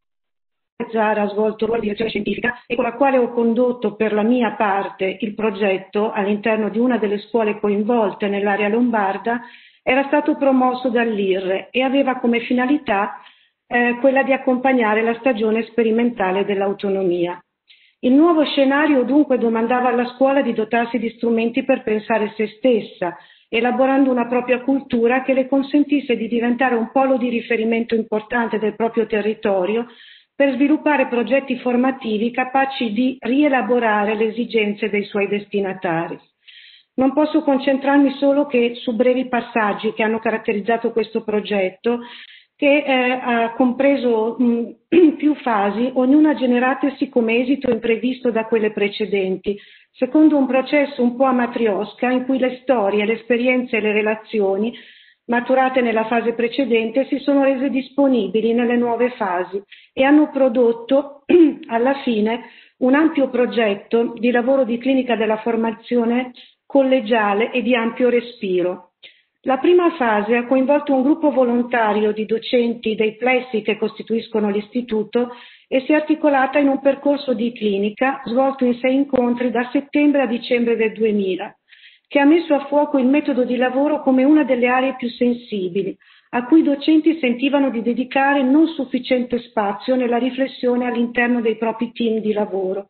Zara ha svolto il ruolo di direzione scientifica e con la quale ho condotto per la mia parte il progetto all'interno di una delle scuole coinvolte nell'area lombarda, era stato promosso dall'I R R e aveva come finalità eh, quella di accompagnare la stagione sperimentale dell'autonomia. Il nuovo scenario dunque domandava alla scuola di dotarsi di strumenti per pensare se stessa, elaborando una propria cultura che le consentisse di diventare un polo di riferimento importante del proprio territorio per sviluppare progetti formativi capaci di rielaborare le esigenze dei suoi destinatari. Non posso concentrarmi solo che su brevi passaggi che hanno caratterizzato questo progetto, che eh, ha compreso mh, più fasi, ognuna generatasi come esito imprevisto da quelle precedenti, secondo un processo un po' a matriosca in cui le storie, le esperienze e le relazioni maturate nella fase precedente si sono rese disponibili nelle nuove fasi e hanno prodotto alla fine un ampio progetto di lavoro di clinica della formazione collegiale e di ampio respiro. La prima fase ha coinvolto un gruppo volontario di docenti dei plessi che costituiscono l'istituto e si è articolata in un percorso di clinica svolto in sei incontri da settembre a dicembre del duemila. Che ha messo a fuoco il metodo di lavoro come una delle aree più sensibili, a cui i docenti sentivano di dedicare non sufficiente spazio nella riflessione all'interno dei propri team di lavoro.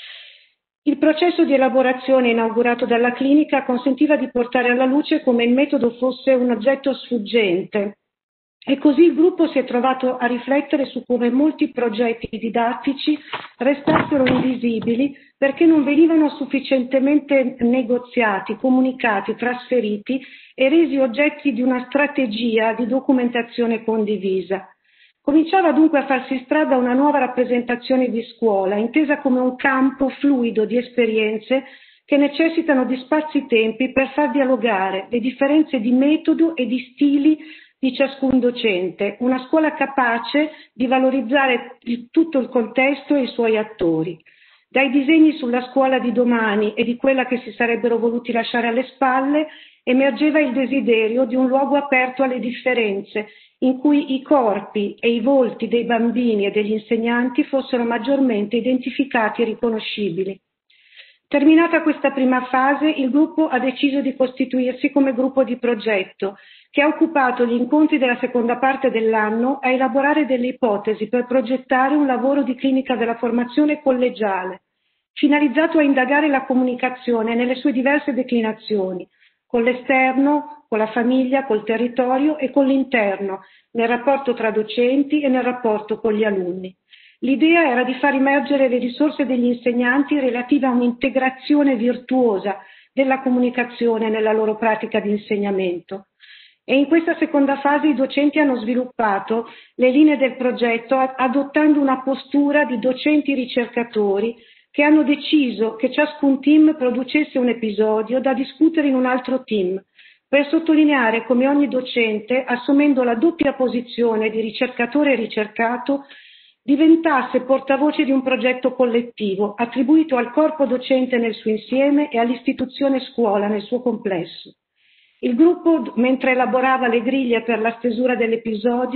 Il processo di elaborazione inaugurato dalla clinica consentiva di portare alla luce come il metodo fosse un oggetto sfuggente e così il gruppo si è trovato a riflettere su come molti progetti didattici restassero invisibili perché non venivano sufficientemente negoziati, comunicati, trasferiti e resi oggetti di una strategia di documentazione condivisa. Cominciava dunque a farsi strada una nuova rappresentazione di scuola, intesa come un campo fluido di esperienze che necessitano di spazi-tempi per far dialogare le differenze di metodo e di stili di ciascun docente, una scuola capace di valorizzare tutto il contesto e i suoi attori. Dai disegni sulla scuola di domani e di quella che si sarebbero voluti lasciare alle spalle, emergeva il desiderio di un luogo aperto alle differenze, in cui i corpi e i volti dei bambini e degli insegnanti fossero maggiormente identificati e riconoscibili. Terminata questa prima fase, il gruppo ha deciso di costituirsi come gruppo di progetto, che ha occupato gli incontri della seconda parte dell'anno a elaborare delle ipotesi per progettare un lavoro di clinica della formazione collegiale, finalizzato a indagare la comunicazione nelle sue diverse declinazioni, con l'esterno, con la famiglia, col territorio e con l'interno, nel rapporto tra docenti e nel rapporto con gli alunni. L'idea era di far emergere le risorse degli insegnanti relative a un'integrazione virtuosa della comunicazione nella loro pratica di insegnamento. E in questa seconda fase i docenti hanno sviluppato le linee del progetto adottando una postura di docenti ricercatori che hanno deciso che ciascun team producesse un episodio da discutere in un altro team, per sottolineare come ogni docente, assumendo la doppia posizione di ricercatore e ricercato, diventasse portavoce di un progetto collettivo, attribuito al corpo docente nel suo insieme e all'istituzione scuola nel suo complesso. Il gruppo, mentre elaborava le griglie per la stesura dell'episodio,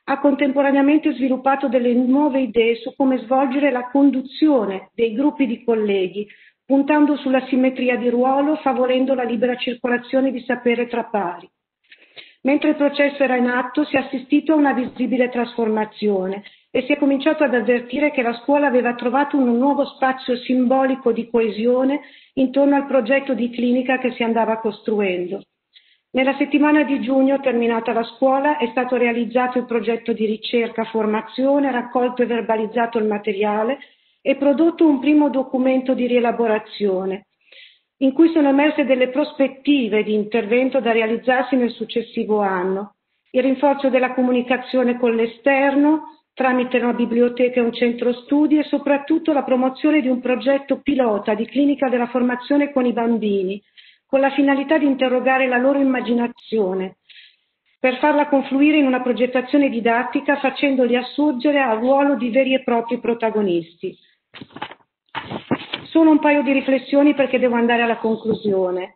Ha contemporaneamente sviluppato delle nuove idee su come svolgere la conduzione dei gruppi di colleghi, puntando sulla simmetria di ruolo, favorendo la libera circolazione di sapere tra pari. Mentre il processo era in atto, si è assistito a una visibile trasformazione e si è cominciato ad avvertire che la scuola aveva trovato un nuovo spazio simbolico di coesione intorno al progetto di clinica che si andava costruendo. Nella settimana di giugno, terminata la scuola, è stato realizzato il progetto di ricerca, formazione, raccolto e verbalizzato il materiale e prodotto un primo documento di rielaborazione, in cui sono emerse delle prospettive di intervento da realizzarsi nel successivo anno. Il rinforzo della comunicazione con l'esterno, tramite una biblioteca e un centro studi, e soprattutto la promozione di un progetto pilota di clinica della formazione con i bambini, con la finalità di interrogare la loro immaginazione, per farla confluire in una progettazione didattica, facendoli assurgere al ruolo di veri e propri protagonisti. Solo un paio di riflessioni perché devo andare alla conclusione.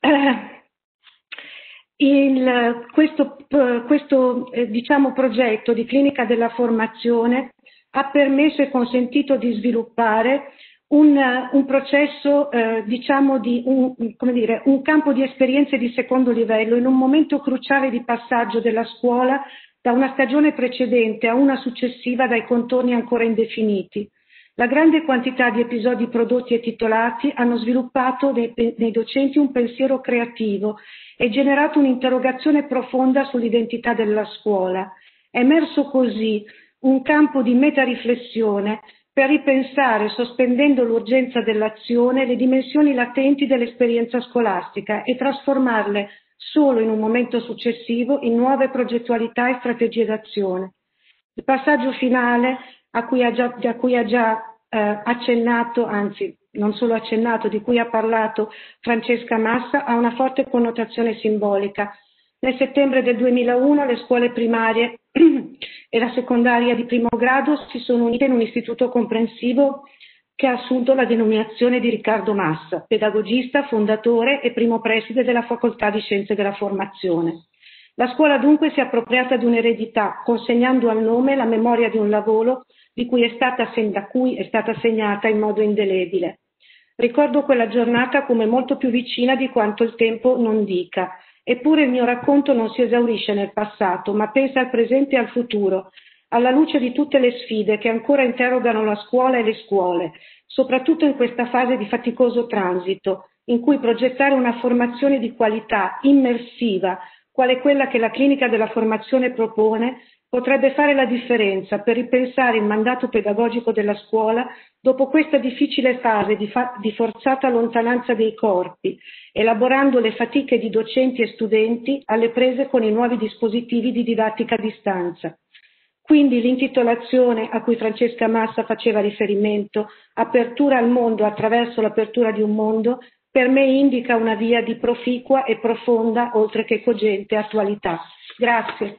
Il, questo questo eh, diciamo, progetto di clinica della formazione ha permesso e consentito di sviluppare un, un processo, eh, diciamo, di un, come dire, un campo di esperienze di secondo livello in un momento cruciale di passaggio della scuola da una stagione precedente a una successiva dai contorni ancora indefiniti. La grande quantità di episodi prodotti e titolati hanno sviluppato nei, nei docenti un pensiero creativo e generato un'interrogazione profonda sull'identità della scuola. È emerso così un campo di metariflessione per ripensare, sospendendo l'urgenza dell'azione, le dimensioni latenti dell'esperienza scolastica e trasformarle solo in un momento successivo in nuove progettualità e strategie d'azione. Il passaggio finale, a cui ha già, a cui ha già eh, accennato, anzi non solo accennato, di cui ha parlato Francesca Massa, ha una forte connotazione simbolica. Nel settembre del duemilauno le scuole primarie e la secondaria di primo grado si sono unite in un istituto comprensivo che ha assunto la denominazione di Riccardo Massa, pedagogista, fondatore e primo preside della Facoltà di Scienze della Formazione. La scuola dunque si è appropriata di un'eredità, consegnando al nome la memoria di un lavoro di cui è stata, da cui è stata segnata in modo indelebile. Ricordo quella giornata come molto più vicina di quanto il tempo non dica. Eppure il mio racconto non si esaurisce nel passato, ma pensa al presente e al futuro, alla luce di tutte le sfide che ancora interrogano la scuola e le scuole, soprattutto in questa fase di faticoso transito, in cui progettare una formazione di qualità immersiva, quale quella che la clinica della formazione propone, potrebbe fare la differenza per ripensare il mandato pedagogico della scuola dopo questa difficile fase di, fa- di forzata lontananza dei corpi, elaborando le fatiche di docenti e studenti alle prese con i nuovi dispositivi di didattica a distanza. Quindi l'intitolazione a cui Francesca Massa faceva riferimento, Apertura al mondo attraverso l'apertura di un mondo, per me indica una via di proficua e profonda, oltre che cogente, attualità. Grazie.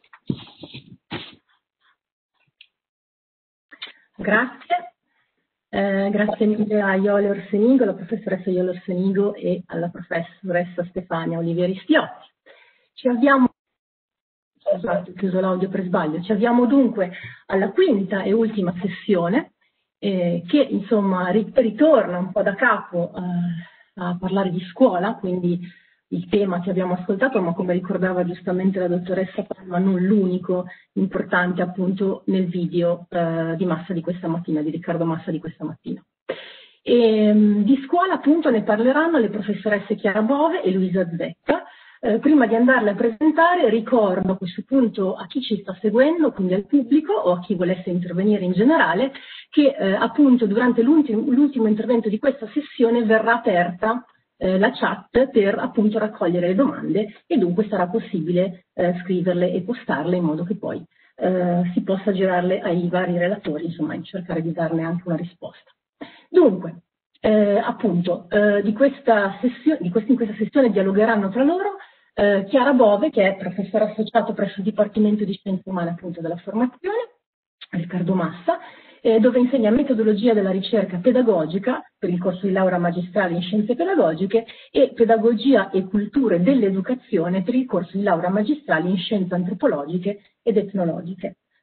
Grazie. Eh, grazie mille a Iole Orsenigo, alla professoressa Iole Orsenigo e alla professoressa Stefania Olivieri Stiozzi. Ci avviamo, scusate, ho chiuso l'audio per sbaglio, ci avviamo dunque alla quinta e ultima sessione eh, che insomma ritorna un po' da capo eh, a parlare di scuola, quindi il tema che abbiamo ascoltato, ma come ricordava giustamente la dottoressa Palma, non l'unico importante appunto nel video eh, di Massa di questa mattina, di Riccardo Massa di questa mattina. E, di scuola appunto ne parleranno le professoresse Chiara Bove e Luisa Zecca. Eh, prima di andarle a presentare ricordo a questo punto a chi ci sta seguendo, quindi al pubblico o a chi volesse intervenire in generale, che eh, appunto durante l'ultimo intervento di questa sessione verrà aperta la chat per appunto raccogliere le domande e dunque sarà possibile eh, scriverle e postarle in modo che poi eh, si possa girarle ai vari relatori, insomma, e cercare di darne anche una risposta. Dunque, eh, appunto, eh, di questa sessione, di questa, in questa sessione dialogheranno tra loro eh, Chiara Bove, che è professore associato presso il Dipartimento di Scienze Umane appunto della Formazione, Riccardo Massa, Eh, dove insegna metodologia della ricerca pedagogica per il corso di laurea magistrale in scienze pedagogiche e pedagogia e culture dell'educazione per il corso di laurea magistrale in scienze antropologiche ed etnologiche.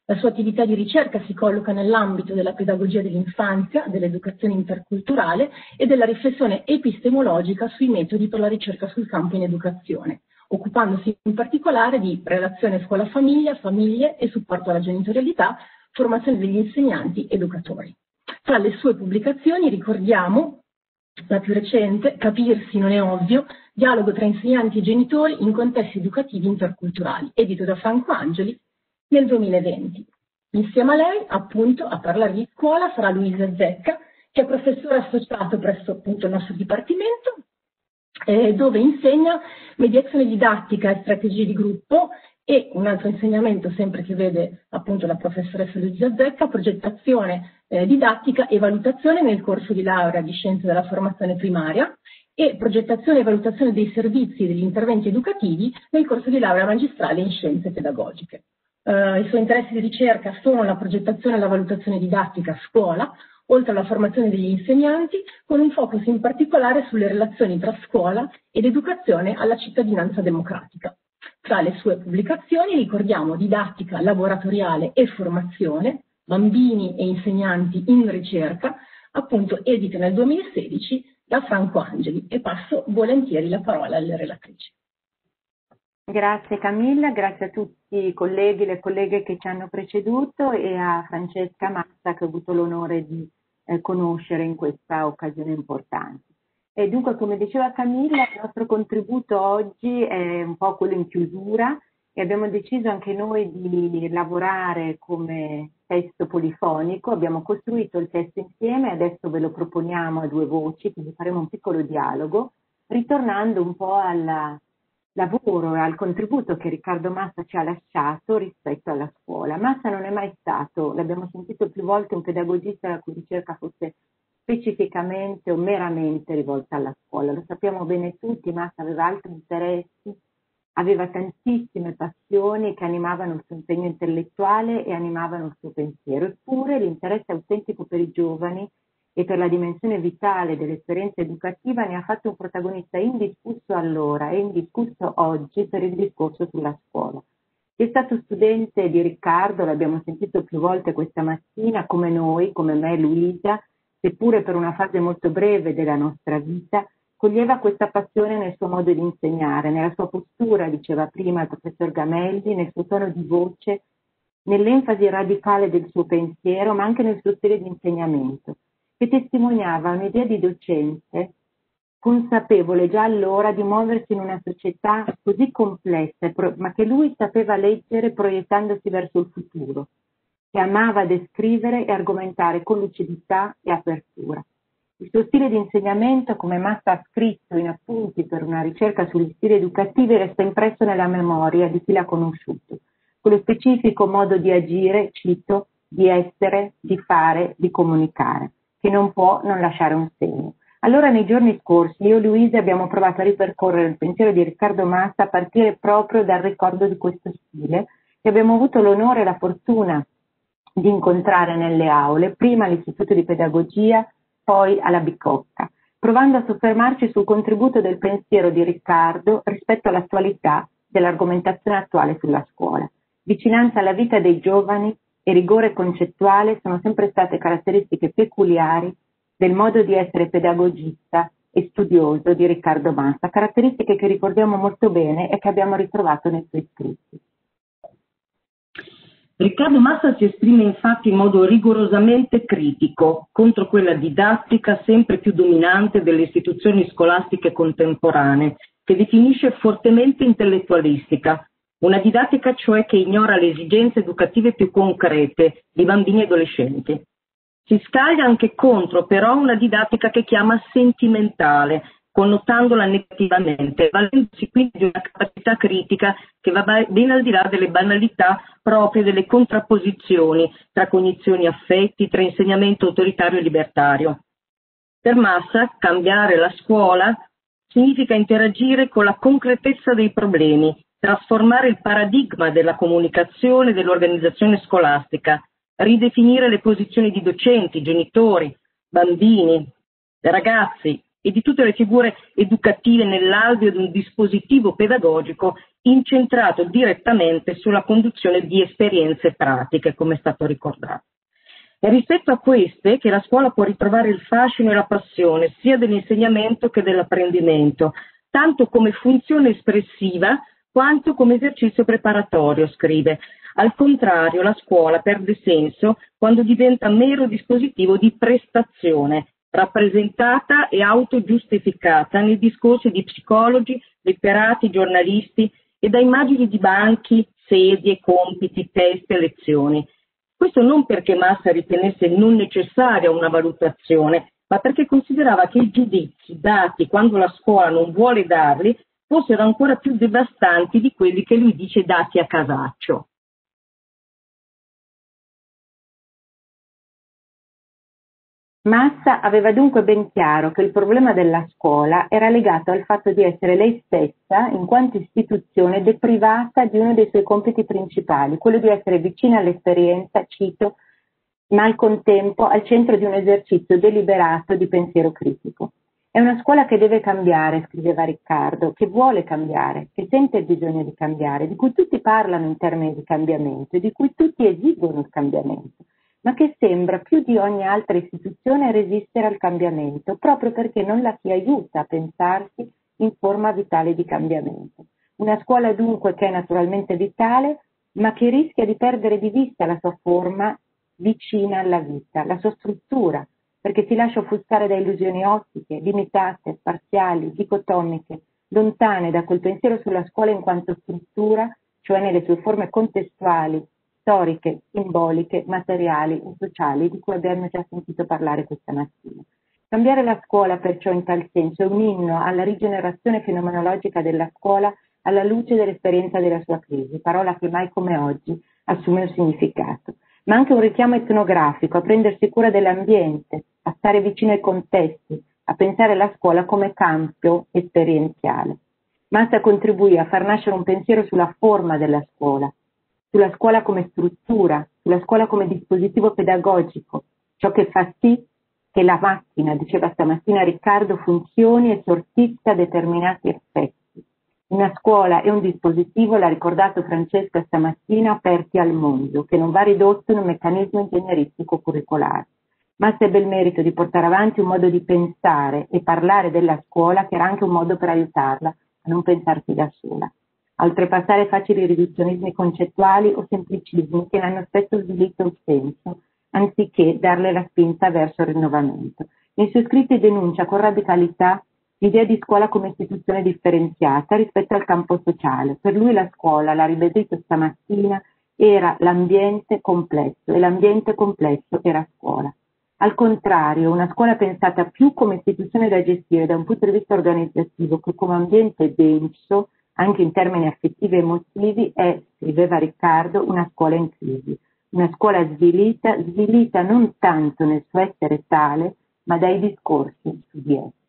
La sua attività di ricerca si colloca nell'ambito della pedagogia dell'infanzia, dell'educazione interculturale e della riflessione epistemologica sui metodi per la ricerca sul campo in educazione, occupandosi in particolare di relazione scuola-famiglia, famiglie e supporto alla genitorialità, formazione degli insegnanti educatori. Tra le sue pubblicazioni ricordiamo la più recente, Capirsi non è ovvio, dialogo tra insegnanti e genitori in contesti educativi interculturali, edito da Franco Angeli nel duemilaventi. Insieme a lei, appunto, a parlare di scuola sarà Luisa Zecca, che è professore associato presso appunto il nostro dipartimento, eh, dove insegna mediazione didattica e strategie di gruppo, e un altro insegnamento sempre che vede appunto la professoressa Luisa Zecca, progettazione eh, didattica e valutazione nel corso di laurea di scienze della formazione primaria e progettazione e valutazione dei servizi e degli interventi educativi nel corso di laurea magistrale in scienze pedagogiche. Uh, I suoi interessi di ricerca sono la progettazione e la valutazione didattica a scuola, oltre alla formazione degli insegnanti, con un focus in particolare sulle relazioni tra scuola ed educazione alla cittadinanza democratica. Tra le sue pubblicazioni ricordiamo Didattica laboratoriale e formazione, bambini e insegnanti in ricerca, appunto edite nel duemilasedici da Franco Angeli, e passo volentieri la parola alle relatrici. Grazie Camilla, grazie a tutti i colleghi e le colleghe che ci hanno preceduto e a Francesca Massa che ho avuto l'onore di eh, conoscere in questa occasione importante. E dunque, come diceva Camilla, il nostro contributo oggi è un po' quello in chiusura e abbiamo deciso anche noi di lavorare come testo polifonico. Abbiamo costruito il testo insieme, adesso ve lo proponiamo a due voci, quindi faremo un piccolo dialogo, ritornando un po' alla lavoro e al contributo che Riccardo Massa ci ha lasciato rispetto alla scuola. Massa non è mai stato, l'abbiamo sentito più volte, un pedagogista la cui ricerca fosse specificamente o meramente rivolta alla scuola. Lo sappiamo bene tutti, Massa aveva altri interessi, aveva tantissime passioni che animavano il suo impegno intellettuale e animavano il suo pensiero. Eppure l'interesse autentico per i giovani e per la dimensione vitale dell'esperienza educativa ne ha fatto un protagonista indiscusso allora e indiscusso oggi per il discorso sulla scuola. Chi è stato studente di Riccardo, l'abbiamo sentito più volte questa mattina, come noi, come me, Luisa, seppure per una fase molto breve della nostra vita, coglieva questa passione nel suo modo di insegnare, nella sua postura, diceva prima il professor Gamelli, nel suo tono di voce, nell'enfasi radicale del suo pensiero, ma anche nel suo stile di insegnamento, che testimoniava un'idea di docente consapevole già allora di muoversi in una società così complessa, ma che lui sapeva leggere proiettandosi verso il futuro, che amava descrivere e argomentare con lucidità e apertura. Il suo stile di insegnamento, come Massa ha scritto in appunti per una ricerca sugli stili educativi, resta impresso nella memoria di chi l'ha conosciuto, con lo specifico modo di agire, cito, di essere, di fare, di comunicare, che non può non lasciare un segno. Allora, nei giorni scorsi, io e Luisa abbiamo provato a ripercorrere il pensiero di Riccardo Massa a partire proprio dal ricordo di questo stile, che abbiamo avuto l'onore e la fortuna di incontrare nelle aule, prima all'Istituto di Pedagogia, poi alla Bicocca, provando a soffermarci sul contributo del pensiero di Riccardo rispetto all'attualità dell'argomentazione attuale sulla scuola. Vicinanza alla vita dei giovani e rigore concettuale sono sempre state caratteristiche peculiari del modo di essere pedagogista e studioso di Riccardo Massa, caratteristiche che ricordiamo molto bene e che abbiamo ritrovato nei suoi scritti. Riccardo Massa si esprime infatti in modo rigorosamente critico contro quella didattica sempre più dominante delle istituzioni scolastiche contemporanee, che definisce fortemente intellettualistica, una didattica cioè che ignora le esigenze educative più concrete di bambini e adolescenti. Si scaglia anche contro però una didattica che chiama sentimentale, connotandola negativamente, valendosi quindi di una capacità critica che va ben al di là delle banalità proprie delle contrapposizioni tra cognizioni e affetti, tra insegnamento autoritario e libertario. Per Massa, cambiare la scuola significa interagire con la concretezza dei problemi, trasformare il paradigma della comunicazione e dell'organizzazione scolastica, ridefinire le posizioni di docenti, genitori, bambini, ragazzi, e di tutte le figure educative nell'alveo di un dispositivo pedagogico incentrato direttamente sulla conduzione di esperienze pratiche, come è stato ricordato. È rispetto a queste che la scuola può ritrovare il fascino e la passione sia dell'insegnamento che dell'apprendimento, tanto come funzione espressiva quanto come esercizio preparatorio, scrive. Al contrario, la scuola perde senso quando diventa mero dispositivo di prestazione, rappresentata e autogiustificata nei discorsi di psicologi, letterati, giornalisti e da immagini di banchi, sedie, compiti, test e lezioni. Questo non perché Massa ritenesse non necessaria una valutazione, ma perché considerava che i giudizi dati quando la scuola non vuole darli fossero ancora più devastanti di quelli che lui dice dati a casaccio. Massa aveva dunque ben chiaro che il problema della scuola era legato al fatto di essere lei stessa, in quanto istituzione, deprivata di uno dei suoi compiti principali, quello di essere vicina all'esperienza, cito, ma al contempo al centro di un esercizio deliberato di pensiero critico. È una scuola che deve cambiare, scriveva Riccardo, che vuole cambiare, che sente il bisogno di cambiare, di cui tutti parlano in termini di cambiamento e di cui tutti esigono il cambiamento, ma che sembra più di ogni altra istituzione resistere al cambiamento, proprio perché non la si aiuta a pensarsi in forma vitale di cambiamento. Una scuola dunque che è naturalmente vitale, ma che rischia di perdere di vista la sua forma vicina alla vita, la sua struttura, perché si lascia offuscare da illusioni ottiche, limitate, parziali, dicotomiche, lontane da quel pensiero sulla scuola in quanto struttura, cioè nelle sue forme contestuali, storiche, simboliche, materiali e sociali, di cui abbiamo già sentito parlare questa mattina. Cambiare la scuola, perciò, in tal senso, è un inno alla rigenerazione fenomenologica della scuola alla luce dell'esperienza della sua crisi, parola che mai come oggi assume un significato, ma anche un richiamo etnografico a prendersi cura dell'ambiente, a stare vicino ai contesti, a pensare la scuola come campo esperienziale. Massa contribuì a far nascere un pensiero sulla forma della scuola, sulla scuola come struttura, sulla scuola come dispositivo pedagogico, ciò che fa sì che la macchina, diceva stamattina Riccardo, funzioni e sortisca determinati effetti. Una scuola è un dispositivo, l'ha ricordato Francesca stamattina, aperti al mondo, che non va ridotto in un meccanismo ingegneristico curricolare. Massa ebbe il merito di portare avanti un modo di pensare e parlare della scuola che era anche un modo per aiutarla a non pensarsi da sola. A oltrepassare facili riduzionismi concettuali o semplicismi che ne hanno spesso svilito il senso, anziché darle la spinta verso il rinnovamento. Nei suoi scritti denuncia con radicalità l'idea di scuola come istituzione differenziata rispetto al campo sociale. Per lui la scuola, l'ha ribadito stamattina, era l'ambiente complesso e l'ambiente complesso era scuola. Al contrario, una scuola pensata più come istituzione da gestire da un punto di vista organizzativo che come ambiente denso, anche in termini affettivi e emotivi, è, scriveva Riccardo, una scuola in crisi. Una scuola svilita, svilita non tanto nel suo essere tale, ma dai discorsi su di essa.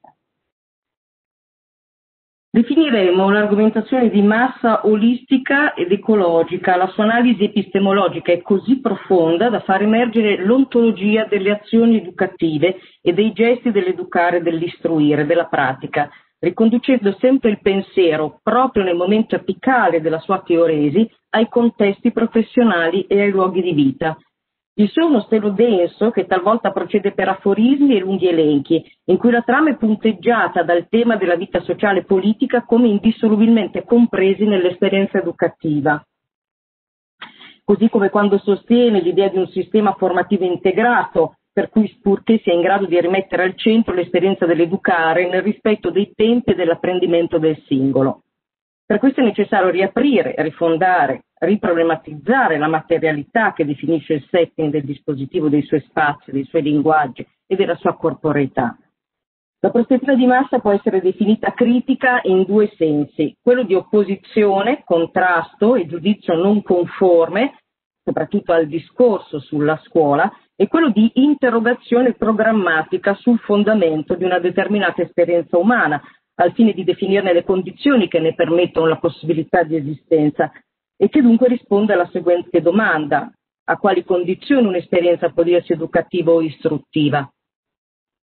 Definiremo l'argomentazione di Massa olistica ed ecologica. La sua analisi epistemologica è così profonda da far emergere l'ontologia delle azioni educative e dei gesti dell'educare e dell'istruire, della pratica, riconducendo sempre il pensiero, proprio nel momento apicale della sua teoresi, ai contesti professionali e ai luoghi di vita. Il suo è uno stelo denso che talvolta procede per aforismi e lunghi elenchi, in cui la trama è punteggiata dal tema della vita sociale e politica come indissolubilmente compresi nell'esperienza educativa. Così come quando sostiene l'idea di un sistema formativo integrato, per cui purché sia in grado di rimettere al centro l'esperienza dell'educare nel rispetto dei tempi e dell'apprendimento del singolo. Per questo è necessario riaprire, rifondare, riproblematizzare la materialità che definisce il setting del dispositivo, dei suoi spazi, dei suoi linguaggi e della sua corporeità. La prospettiva di Massa può essere definita critica in due sensi, quello di opposizione, contrasto e giudizio non conforme, soprattutto al discorso sulla scuola, e quello di interrogazione programmatica sul fondamento di una determinata esperienza umana, al fine di definirne le condizioni che ne permettono la possibilità di esistenza e che dunque risponde alla seguente domanda: a quali condizioni un'esperienza può dirsi educativa o istruttiva?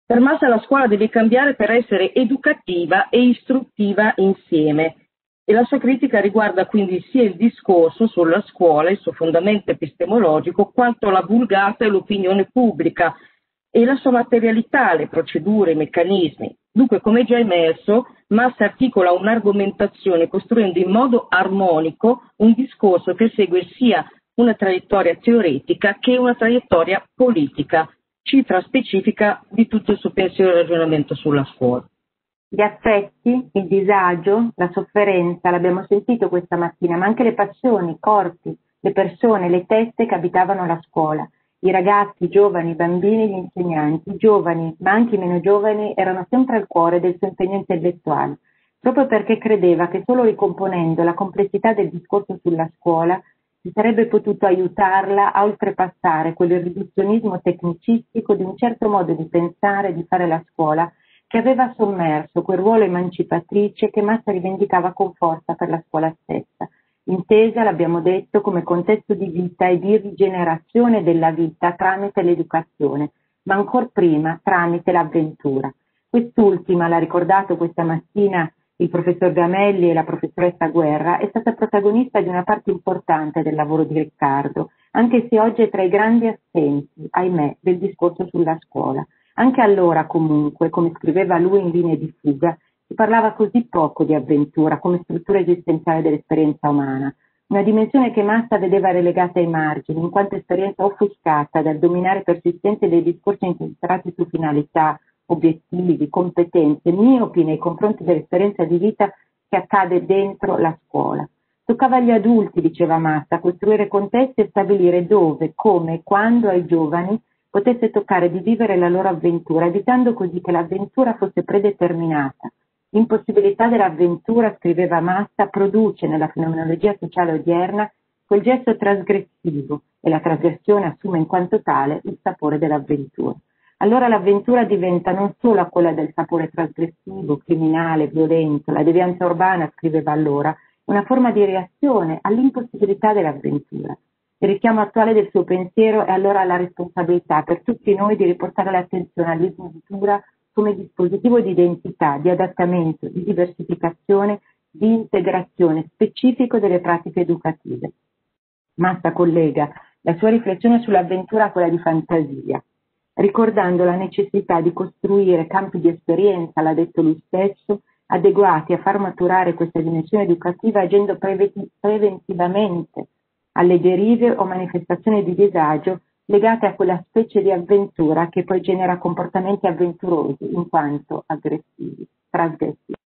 Per Massa la scuola deve cambiare per essere educativa e istruttiva insieme. E la sua critica riguarda quindi sia il discorso sulla scuola, il suo fondamento epistemologico, quanto la vulgata e l'opinione pubblica e la sua materialità, le procedure, i meccanismi. Dunque, come già emerso, Massa articola un'argomentazione costruendo in modo armonico un discorso che segue sia una traiettoria teoretica che una traiettoria politica, cifra specifica di tutto il suo pensiero e ragionamento sulla scuola. Gli affetti, il disagio, la sofferenza, l'abbiamo sentito questa mattina, ma anche le passioni, i corpi, le persone, le teste che abitavano la scuola. I ragazzi, i giovani, i bambini, gli insegnanti, i giovani, ma anche i meno giovani, erano sempre al cuore del suo impegno intellettuale, proprio perché credeva che solo ricomponendo la complessità del discorso sulla scuola si sarebbe potuto aiutarla a oltrepassare quel riduzionismo tecnicistico di un certo modo di pensare e di fare la scuola che aveva sommerso quel ruolo emancipatrice che Massa rivendicava con forza per la scuola stessa, intesa, l'abbiamo detto, come contesto di vita e di rigenerazione della vita tramite l'educazione, ma ancor prima tramite l'avventura. Quest'ultima, l'ha ricordato questa mattina il professor Gamelli e la professoressa Guerra, è stata protagonista di una parte importante del lavoro di Riccardo, anche se oggi è tra i grandi assenti, ahimè, del discorso sulla scuola. Anche allora, comunque, come scriveva lui in Linee di fuga, si parlava così poco di avventura come struttura esistenziale dell'esperienza umana, una dimensione che Massa vedeva relegata ai margini, in quanto esperienza offuscata dal dominare persistente dei discorsi incentrati su finalità, obiettivi, competenze, miopi nei confronti dell'esperienza di vita che accade dentro la scuola. Toccava agli adulti, diceva Massa, costruire contesti e stabilire dove, come e quando ai giovani potesse toccare di vivere la loro avventura, evitando così che l'avventura fosse predeterminata. L'impossibilità dell'avventura, scriveva Massa, produce nella fenomenologia sociale odierna quel gesto trasgressivo e la trasgressione assume in quanto tale il sapore dell'avventura. Allora l'avventura diventa non solo quella del sapore trasgressivo, criminale, violento, la devianza urbana, scriveva allora, una forma di reazione all'impossibilità dell'avventura. Il richiamo attuale del suo pensiero è allora la responsabilità per tutti noi di riportare l'attenzione all'avventura come dispositivo di identità, di adattamento, di diversificazione, di integrazione specifico delle pratiche educative. Massa collega la sua riflessione sull'avventura a quella di fantasia, ricordando la necessità di costruire campi di esperienza, l'ha detto lui stesso, adeguati a far maturare questa dimensione educativa agendo preventivamente alle derive o manifestazioni di disagio legate a quella specie di avventura che poi genera comportamenti avventurosi in quanto aggressivi, trasgressivi.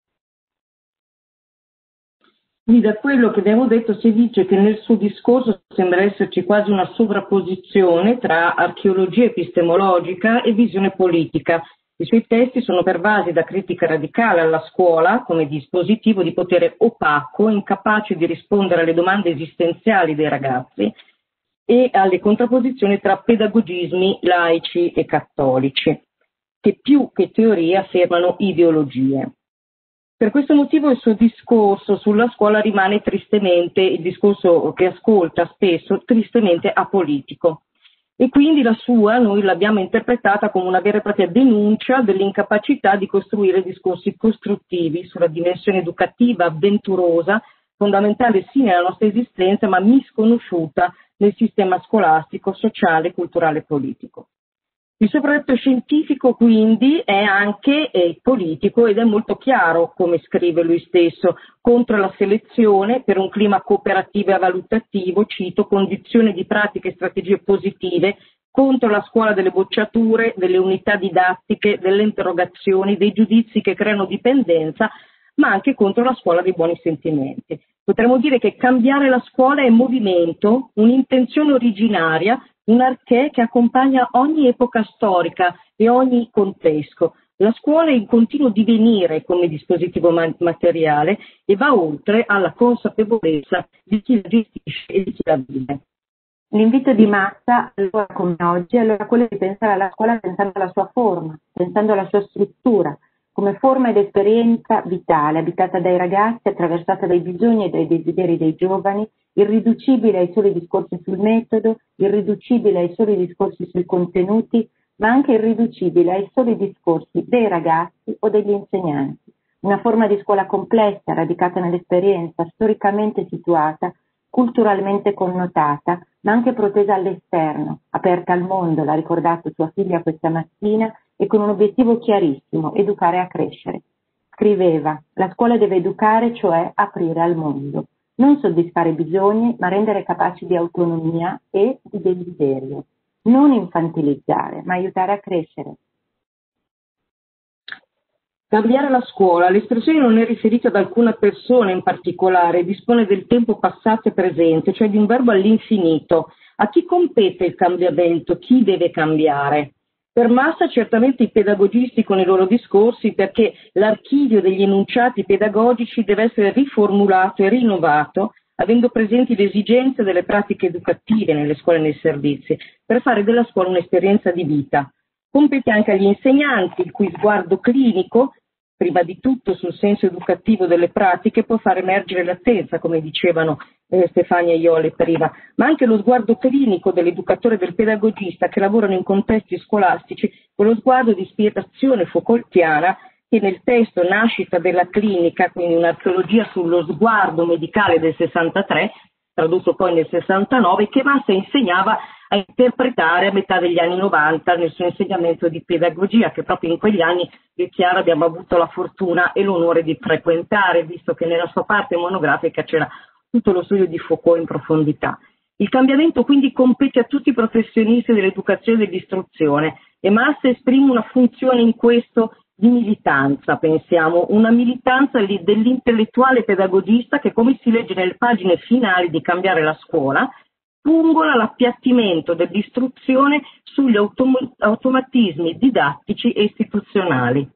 Quindi da quello che abbiamo detto si dice che nel suo discorso sembra esserci quasi una sovrapposizione tra archeologia epistemologica e visione politica. I suoi testi sono pervasi da critica radicale alla scuola come dispositivo di potere opaco, incapace di rispondere alle domande esistenziali dei ragazzi e alle contrapposizioni tra pedagogismi laici e cattolici, che più che teorie affermano ideologie. Per questo motivo il suo discorso sulla scuola rimane tristemente, il discorso che ascolta spesso, tristemente apolitico. E quindi la sua noi l'abbiamo interpretata come una vera e propria denuncia dell'incapacità di costruire discorsi costruttivi sulla dimensione educativa, avventurosa, fondamentale sì nella nostra esistenza, ma misconosciuta nel sistema scolastico, sociale, culturale e politico. Il suo progetto scientifico quindi è anche eh, politico ed è molto chiaro, come scrive lui stesso, contro la selezione per un clima cooperativo e valutativo, cito, condizione di pratiche e strategie positive, contro la scuola delle bocciature, delle unità didattiche, delle interrogazioni, dei giudizi che creano dipendenza, ma anche contro la scuola dei buoni sentimenti. Potremmo dire che cambiare la scuola è movimento, un'intenzione originaria, un archè che accompagna ogni epoca storica e ogni contesto. La scuola è in continuo divenire come dispositivo ma- materiale e va oltre alla consapevolezza di chi la gestisce e di chi la vive. L'invito di Massa, allora come oggi, è allora quello di pensare alla scuola pensando alla sua forma, pensando alla sua struttura, come forma ed esperienza vitale, abitata dai ragazzi, attraversata dai bisogni e dai desideri dei giovani, irriducibile ai soli discorsi sul metodo, irriducibile ai soli discorsi sui contenuti, ma anche irriducibile ai soli discorsi dei ragazzi o degli insegnanti. Una forma di scuola complessa, radicata nell'esperienza, storicamente situata, culturalmente connotata, ma anche protesa all'esterno, aperta al mondo, l'ha ricordato sua figlia questa mattina, e con un obiettivo chiarissimo, educare a crescere. Scriveva, la scuola deve educare, cioè aprire al mondo, non soddisfare bisogni, ma rendere capaci di autonomia e di desiderio. Non infantilizzare, ma aiutare a crescere. Cambiare la scuola, l'espressione non è riferita ad alcuna persona in particolare, dispone del tempo passato e presente, cioè di un verbo all'infinito. A chi compete il cambiamento? Chi deve cambiare? Per Massa certamente i pedagogisti con i loro discorsi, perché l'archivio degli enunciati pedagogici deve essere riformulato e rinnovato, avendo presenti le esigenze delle pratiche educative nelle scuole e nei servizi, per fare della scuola un'esperienza di vita. Compete anche agli insegnanti, il cui sguardo clinico, prima di tutto sul senso educativo delle pratiche, può far emergere l'attenza, come dicevano eh, Stefania e Iole prima, ma anche lo sguardo clinico dell'educatore e del pedagogista che lavorano in contesti scolastici, quello sguardo di ispirazione Foucaultiana che nel testo Nascita della clinica, quindi un'archeologia sullo sguardo medicale del sessantatré, tradotto poi nel sessantanove, che Massa insegnava a interpretare a metà degli anni novanta nel suo insegnamento di pedagogia, che proprio in quegli anni, è chiaro, abbiamo avuto la fortuna e l'onore di frequentare, visto che nella sua parte monografica c'era tutto lo studio di Foucault in profondità. Il cambiamento quindi compete a tutti i professionisti dell'educazione e dell'istruzione, e Massa esprime una funzione in questo di militanza, pensiamo, una militanza dell'intellettuale pedagogista che, come si legge nelle pagine finali di Cambiare la scuola, pungono l'appiattimento dell'istruzione sugli autom- automatismi didattici e istituzionali.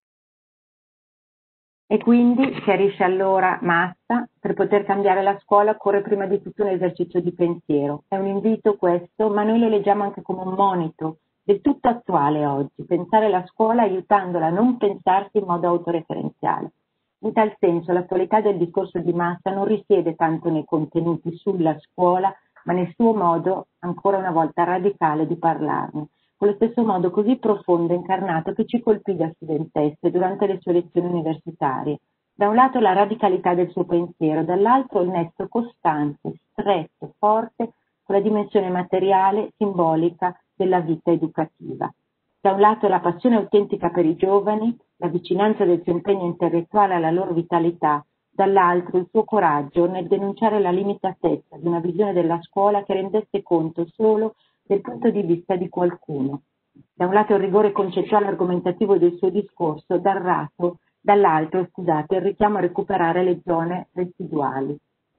E quindi, chiarisce allora Massa, per poter cambiare la scuola occorre prima di tutto un esercizio di pensiero. È un invito questo, ma noi lo leggiamo anche come un monito del tutto attuale oggi, pensare la scuola aiutandola a non pensarsi in modo autoreferenziale. In tal senso l'attualità del discorso di Massa non risiede tanto nei contenuti sulla scuola, ma nel suo modo, ancora una volta radicale, di parlarne, con lo stesso modo così profondo e incarnato che ci colpì da studentesse durante le sue lezioni universitarie. Da un lato la radicalità del suo pensiero, dall'altro il nesso costante, stretto, forte, con la dimensione materiale, simbolica della vita educativa. Da un lato la passione autentica per i giovani, la vicinanza del suo impegno intellettuale alla loro vitalità, dall'altro il suo coraggio nel denunciare la limitatezza di una visione della scuola che rendesse conto solo del punto di vista di qualcuno. Da un lato il rigore concettuale argomentativo del suo discorso, dal lato, dall'altro, scusate, il richiamo a recuperare le zone residuali.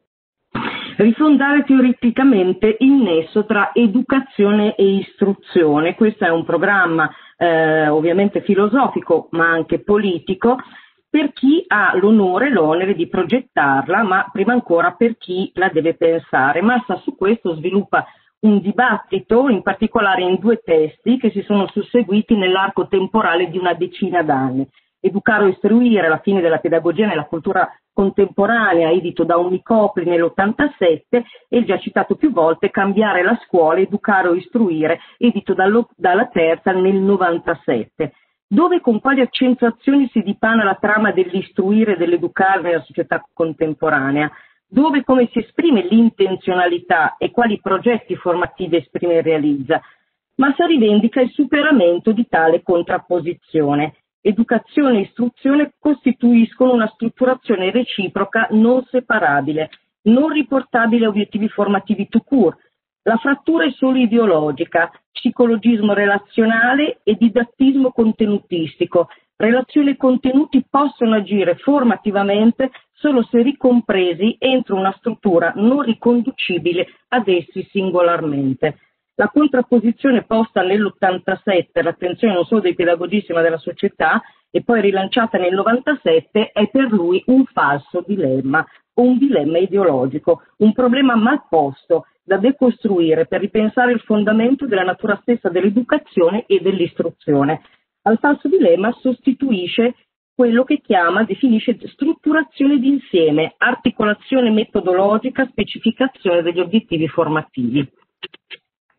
Rifondare teoreticamente il nesso tra educazione e istruzione. Questo è un programma eh, ovviamente filosofico ma anche politico per chi ha l'onore e l'onere di progettarla, ma prima ancora per chi la deve pensare. Massa su questo sviluppa un dibattito, in particolare in due testi che si sono susseguiti nell'arco temporale di una decina d'anni. Educare o istruire, la fine della pedagogia nella cultura contemporanea, edito da Unicopri nell'ottantasette, e il già citato più volte Cambiare la scuola, educare o istruire, edito dallo, dalla Terza nel novantasette. Dove e con quali accentuazioni si dipana la trama dell'istruire e dell'educare nella società contemporanea? Dove e come si esprime l'intenzionalità e quali progetti formativi esprime e realizza? Massa rivendica il superamento di tale contrapposizione. Educazione e istruzione costituiscono una strutturazione reciproca non separabile, non riportabile a obiettivi formativi tout court. La frattura è solo ideologica, psicologismo relazionale e didattismo contenutistico. Relazioni e contenuti possono agire formativamente solo se ricompresi entro una struttura non riconducibile ad essi singolarmente. La contrapposizione posta nell'ottantasette, l'attenzione non solo dei pedagogisti ma della società, e poi rilanciata nel novantasette, è per lui un falso dilemma, un dilemma ideologico, un problema mal posto da decostruire per ripensare il fondamento della natura stessa dell'educazione e dell'istruzione. Al falso dilemma sostituisce quello che chiama, definisce strutturazione d'insieme, articolazione metodologica, specificazione degli obiettivi formativi.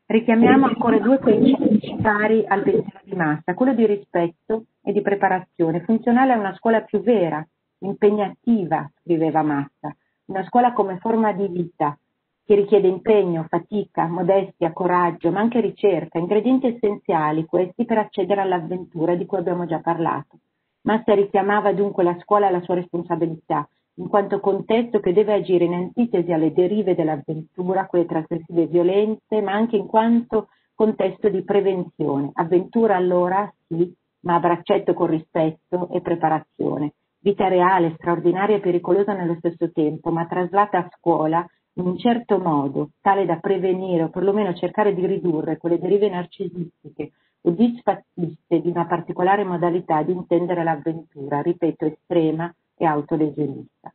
Richiamiamo ancora due concetti pari al pensiero di Massa, quello di rispetto e di preparazione, funzionale a una scuola più vera, impegnativa, scriveva Massa, una scuola come forma di vita, che richiede impegno, fatica, modestia, coraggio, ma anche ricerca, ingredienti essenziali questi per accedere all'avventura di cui abbiamo già parlato. Massa richiamava dunque la scuola alla sua responsabilità, in quanto contesto che deve agire in antitesi alle derive dell'avventura, quelle trasgressive violente, ma anche in quanto contesto di prevenzione. Avventura allora sì, ma a braccetto con rispetto e preparazione. Vita reale, straordinaria e pericolosa nello stesso tempo, ma traslata a scuola in un certo modo, tale da prevenire o perlomeno cercare di ridurre quelle derive narcisistiche o disfattiste di una particolare modalità di intendere l'avventura, ripeto, estrema e autolesionista.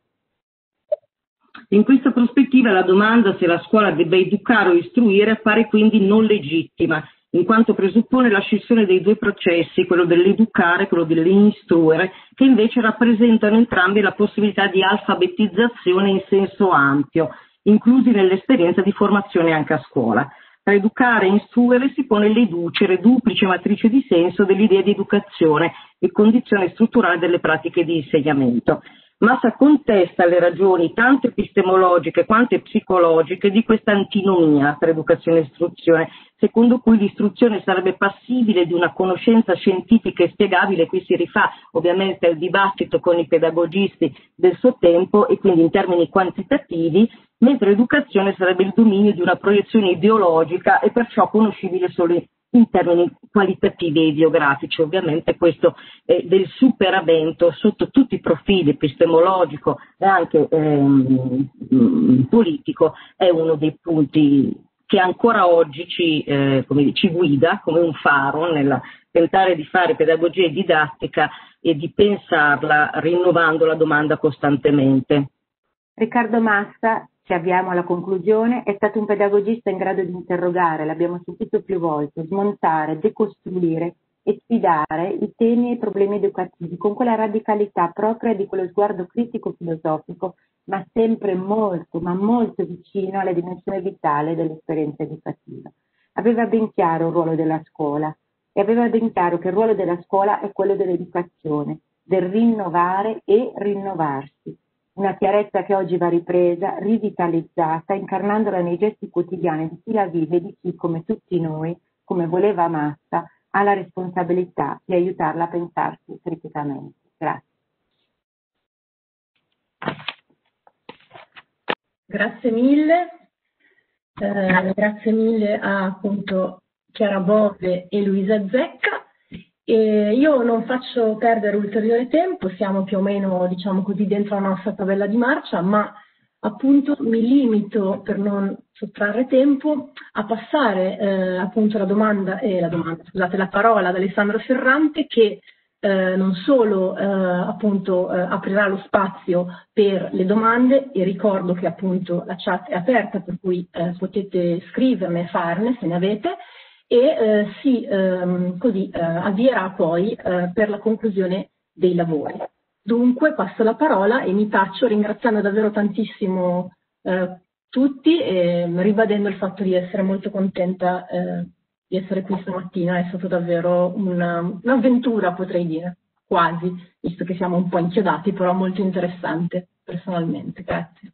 In questa prospettiva la domanda se la scuola debba educare o istruire appare quindi non legittima, in quanto presuppone la scissione dei due processi, quello dell'educare e quello dell'istruire, che invece rappresentano entrambi la possibilità di alfabetizzazione in senso ampio, inclusi nell'esperienza di formazione anche a scuola. Tra educare e istruire si pone l'educere, duplice matrice di senso dell'idea di educazione e condizione strutturale delle pratiche di insegnamento. Massa contesta le ragioni tanto epistemologiche quanto psicologiche di questa antinomia tra educazione e istruzione, secondo cui l'istruzione sarebbe passibile di una conoscenza scientifica e spiegabile. Qui si rifà ovviamente al dibattito con i pedagogisti del suo tempo e quindi in termini quantitativi, mentre l'educazione sarebbe il dominio di una proiezione ideologica e perciò conoscibile solo in termini qualitativi e ideografici. Ovviamente questo eh, del superamento sotto tutti i profili, epistemologico e anche ehm, politico, è uno dei punti che ancora oggi ci, eh, come, ci guida come un faro nel tentare di fare pedagogia didattica e di pensarla rinnovando la domanda costantemente. Riccardo Massa, ci avviamo alla conclusione, è stato un pedagogista in grado di interrogare, l'abbiamo sentito più volte, smontare, decostruire e sfidare i temi e i problemi educativi con quella radicalità propria di quello sguardo critico-filosofico, ma sempre molto, ma molto vicino alla dimensione vitale dell'esperienza educativa. Aveva ben chiaro il ruolo della scuola e aveva ben chiaro che il ruolo della scuola è quello dell'educazione, del rinnovare e rinnovarsi. Una chiarezza che oggi va ripresa, rivitalizzata, incarnandola nei gesti quotidiani di chi la vive e di chi, come tutti noi, come voleva Massa, ha la responsabilità di aiutarla a pensarsi criticamente. Grazie. Grazie mille, eh, grazie mille a appunto Chiara Bove e Luisa Zecca. E io non faccio perdere ulteriore tempo, siamo più o meno, diciamo così, dentro la nostra tabella di marcia, ma appunto mi limito, per non sottrarre tempo, a passare eh, appunto la domanda, eh, la domanda, scusate, la parola ad Alessandro Ferrante, che eh, non solo eh, appunto eh, aprirà lo spazio per le domande, e ricordo che appunto la chat è aperta, per cui eh, potete scriverne e farne se ne avete, e eh, si ehm, così eh, avvierà poi eh, per la conclusione dei lavori. Dunque passo la parola e mi taccio ringraziando davvero tantissimo eh, tutti e ribadendo il fatto di essere molto contenta eh, di essere qui stamattina. È stato davvero una, un'avventura, potrei dire, quasi, visto che siamo un po' inchiodati, però molto interessante personalmente. Grazie.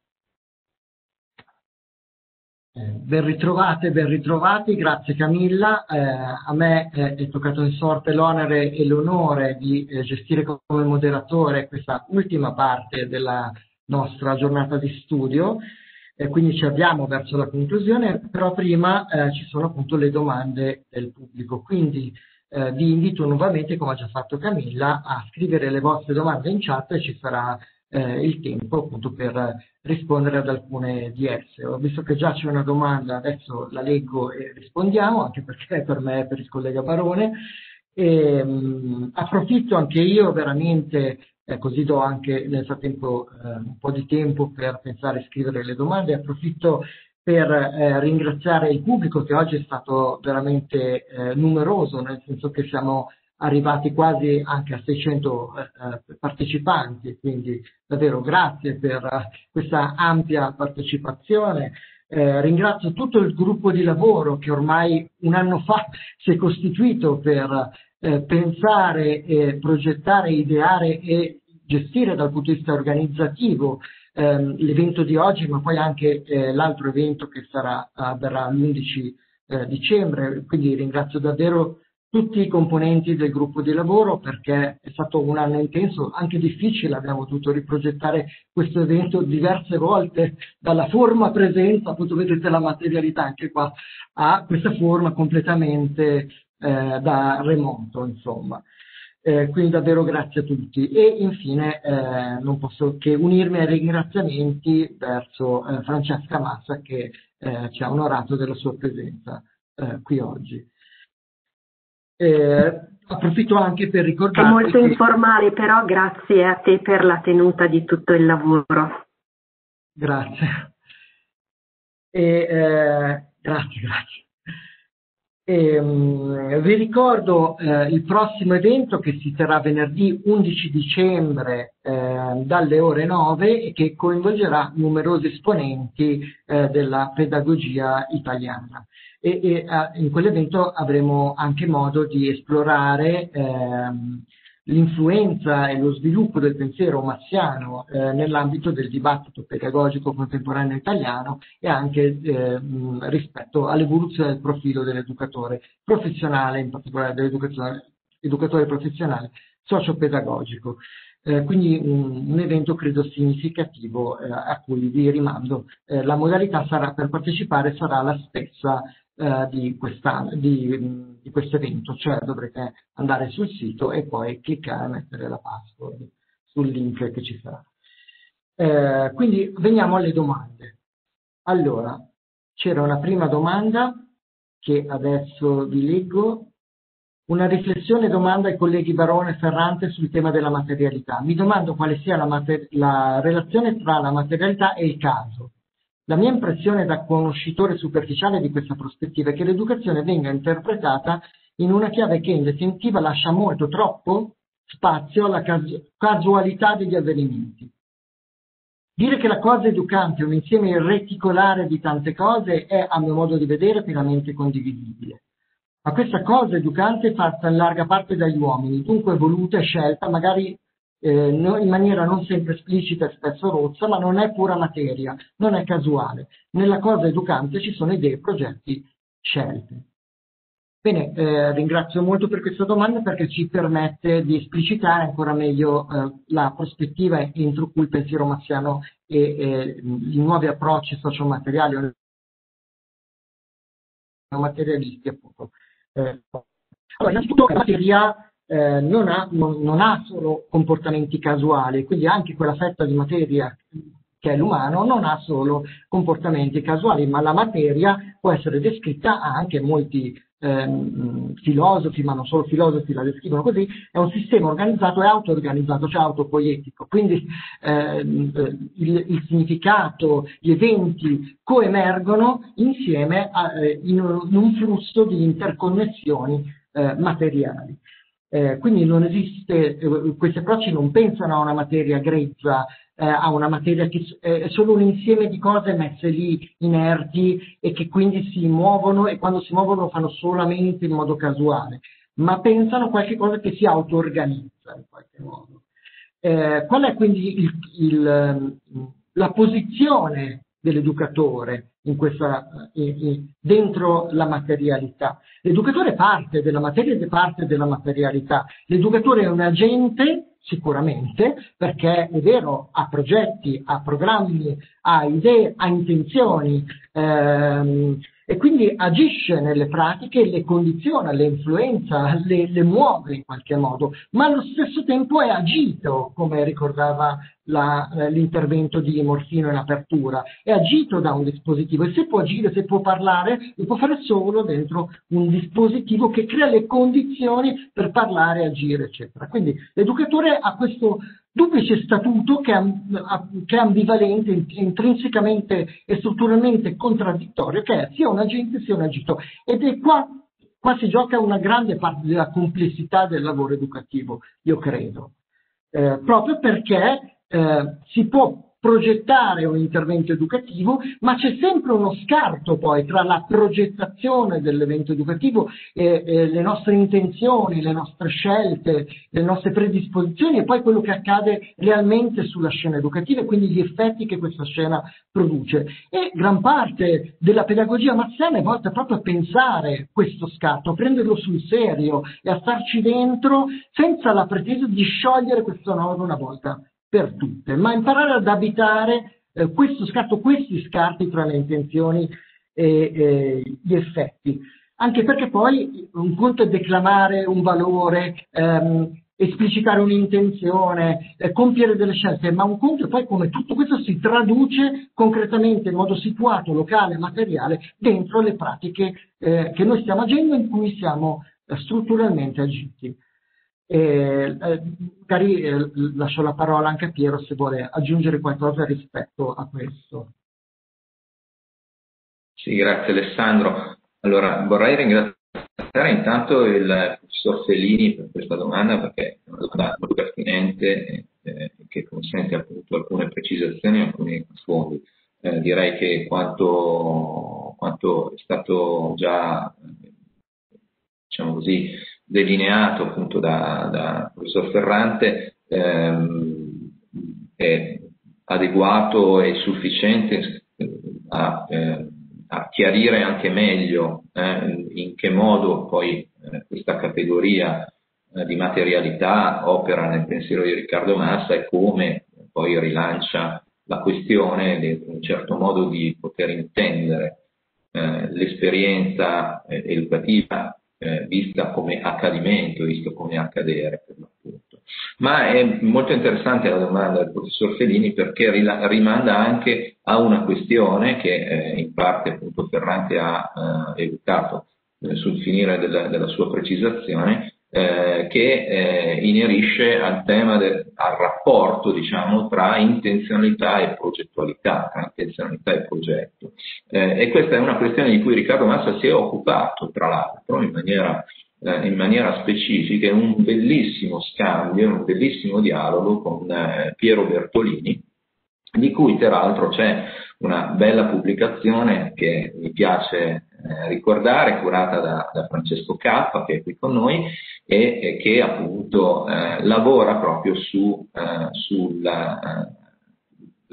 Ben ritrovate, ben ritrovati, grazie Camilla. Eh, a me eh, è toccato in sorte l'onere e l'onore di eh, gestire come moderatore questa ultima parte della nostra giornata di studio, e quindi ci avviamo verso la conclusione, però prima eh, ci sono appunto le domande del pubblico, quindi eh, vi invito nuovamente, come ha già fatto Camilla, a scrivere le vostre domande in chat e ci sarà Eh, il tempo appunto per rispondere ad alcune di esse. Ho visto che già c'è una domanda, adesso la leggo e rispondiamo, anche perché per me e per il collega Barone. E, mh, approfitto anche io veramente, eh, così do anche nel frattempo eh, un po' di tempo per pensare e scrivere le domande, approfitto per eh, ringraziare il pubblico, che oggi è stato veramente eh, numeroso, nel senso che siamo arrivati quasi anche a seicento eh, partecipanti, quindi davvero grazie per uh, questa ampia partecipazione. Eh, ringrazio tutto il gruppo di lavoro che ormai un anno fa si è costituito per eh, pensare, eh, progettare, ideare e gestire dal punto di vista organizzativo ehm, l'evento di oggi, ma poi anche eh, l'altro evento che sarà, avverrà l'undici eh, dicembre. Quindi ringrazio davvero tutti i componenti del gruppo di lavoro, perché è stato un anno intenso, anche difficile, abbiamo dovuto riprogettare questo evento diverse volte, dalla forma presenza, appunto vedete la materialità anche qua, a questa forma completamente eh, da remoto, insomma. Eh, quindi davvero grazie a tutti. E infine eh, non posso che unirmi ai ringraziamenti verso eh, Francesca Massa, che eh, ci ha onorato della sua presenza eh, qui oggi. Eh, approfitto anche per ricordarvi... È molto che... informale, però grazie a te per la tenuta di tutto il lavoro. Grazie. E, eh, grazie, grazie. E, um, vi ricordo eh, il prossimo evento che si terrà venerdì undici dicembre eh, dalle ore nove e che coinvolgerà numerosi esponenti eh, della pedagogia italiana. E, e uh, in quell'evento avremo anche modo di esplorare ehm, l'influenza e lo sviluppo del pensiero massiano eh, nell'ambito del dibattito pedagogico contemporaneo italiano e anche eh, mh, rispetto all'evoluzione del profilo dell'educatore professionale, in particolare dell'educatore professionale socio-pedagogico. Eh, quindi un, un evento credo significativo eh, a cui vi rimando. Eh, la modalità sarà, per partecipare sarà la stessa eh, di, di, di questo evento, cioè dovrete andare sul sito e poi cliccare e mettere la password sul link che ci sarà. Eh, quindi veniamo alle domande. Allora, c'era una prima domanda che adesso vi leggo. Una riflessione e domanda ai colleghi Barone e Ferrante sul tema della materialità. Mi domando quale sia la, la relazione tra la materialità e il caso. La mia impressione da conoscitore superficiale di questa prospettiva è che l'educazione venga interpretata in una chiave che in definitiva lascia molto, troppo spazio alla casu- casualità degli avvenimenti. Dire che la cosa educante è un insieme reticolare di tante cose è, a mio modo di vedere, pienamente condivisibile. Ma questa cosa educante è fatta in larga parte dagli uomini, dunque voluta e scelta, magari eh, no, in maniera non sempre esplicita e spesso rozza, ma non è pura materia, non è casuale. Nella cosa educante ci sono idee, progetti, scelte. Bene, eh, ringrazio molto per questa domanda perché ci permette di esplicitare ancora meglio eh, la prospettiva entro cui il pensiero massiano e eh, i nuovi approcci sociomateriali o materialisti appunto. Eh, allora, innanzitutto la materia eh, non, ha, non, non ha solo comportamenti casuali, quindi anche quella fetta di materia che è l'umano non ha solo comportamenti casuali, ma la materia può essere descritta anche molti ehm, filosofi, ma non solo filosofi la descrivono così, è un sistema organizzato e auto-organizzato, cioè autopoietico, quindi ehm, il, il significato, gli eventi coemergono insieme a, in, un, in un flusso di interconnessioni eh, materiali. Eh, quindi non esiste, eh, questi approcci non pensano a una materia grezza, eh, a una materia che è solo un insieme di cose messe lì inerti e che quindi si muovono e quando si muovono lo fanno solamente in modo casuale, ma pensano a qualche cosa che si auto-organizza in qualche modo. Eh, qual è quindi il, il, la posizione dell'educatore in questa, in, in, dentro la materialità? L'educatore è parte della materia ed è parte della materialità. L'educatore è un agente, sicuramente, perché è vero, ha progetti, ha programmi, ha idee, ha intenzioni, ehm, e quindi agisce nelle pratiche, le condiziona, le influenza, le, le muove in qualche modo, ma allo stesso tempo è agito, come ricordava la, l'intervento di Morfino in apertura, è agito da un dispositivo e se può agire, se può parlare, lo può fare solo dentro un dispositivo che crea le condizioni per parlare, agire, eccetera. Quindi l'educatore ha questo duplice statuto che è, che è ambivalente, intrinsecamente e strutturalmente contraddittorio, che è sia un agente sia un agitore. Ed è qua, qua si gioca una grande parte della complessità del lavoro educativo, io credo, eh, proprio perché eh, si può progettare un intervento educativo, ma c'è sempre uno scarto poi tra la progettazione dell'evento educativo e, e le nostre intenzioni, le nostre scelte, le nostre predisposizioni e poi quello che accade realmente sulla scena educativa e quindi gli effetti che questa scena produce. E gran parte della pedagogia marziana è volta proprio a pensare questo scatto, a prenderlo sul serio e a starci dentro senza la pretesa di sciogliere questo nodo una volta per tutte, ma imparare ad abitare eh, questo scatto, questi scarti tra le intenzioni e, e gli effetti. Anche perché poi un conto è declamare un valore, ehm, esplicitare un'intenzione, eh, compiere delle scelte, ma un conto è poi come tutto questo si traduce concretamente in modo situato, locale, materiale, dentro le pratiche eh, che noi stiamo agendo, in cui siamo eh, strutturalmente agiti. Eh, eh, magari eh, lascio la parola anche a Piero se vuole aggiungere qualcosa rispetto a questo. Sì, grazie Alessandro. Allora, vorrei ringraziare intanto il professor Felini per questa domanda, perché è una domanda molto pertinente eh, che consente appunto alcune precisazioni e alcuni sfondi. Eh, direi che quanto, quanto è stato già, diciamo così, delineato appunto da, da professor Ferrante ehm, è adeguato e sufficiente a, eh, a chiarire anche meglio eh, in che modo poi eh, questa categoria eh, di materialità opera nel pensiero di Riccardo Massa e come poi rilancia la questione di un certo modo di poter intendere eh, l'esperienza eh, educativa Eh, vista come accadimento, vista come accadere per l'appunto. Ma è molto interessante la domanda del professor Felini perché rimanda anche a una questione che eh, in parte appunto Ferrante ha eh, evocato eh, sul finire della, della sua precisazione, eh, che eh, inerisce al tema del al rapporto, diciamo, tra intenzionalità e progettualità, tra intenzionalità e progetto. Eh, e questa è una questione di cui Riccardo Massa si è occupato, tra l'altro, in maniera, eh, in maniera specifica, in un bellissimo scambio, in un bellissimo dialogo con eh, Piero Bertolini, di cui peraltro c'è una bella pubblicazione che mi piace eh, ricordare, curata da, da Francesco Cappa, che è qui con noi, e, e che appunto eh, lavora proprio su eh, sulla eh,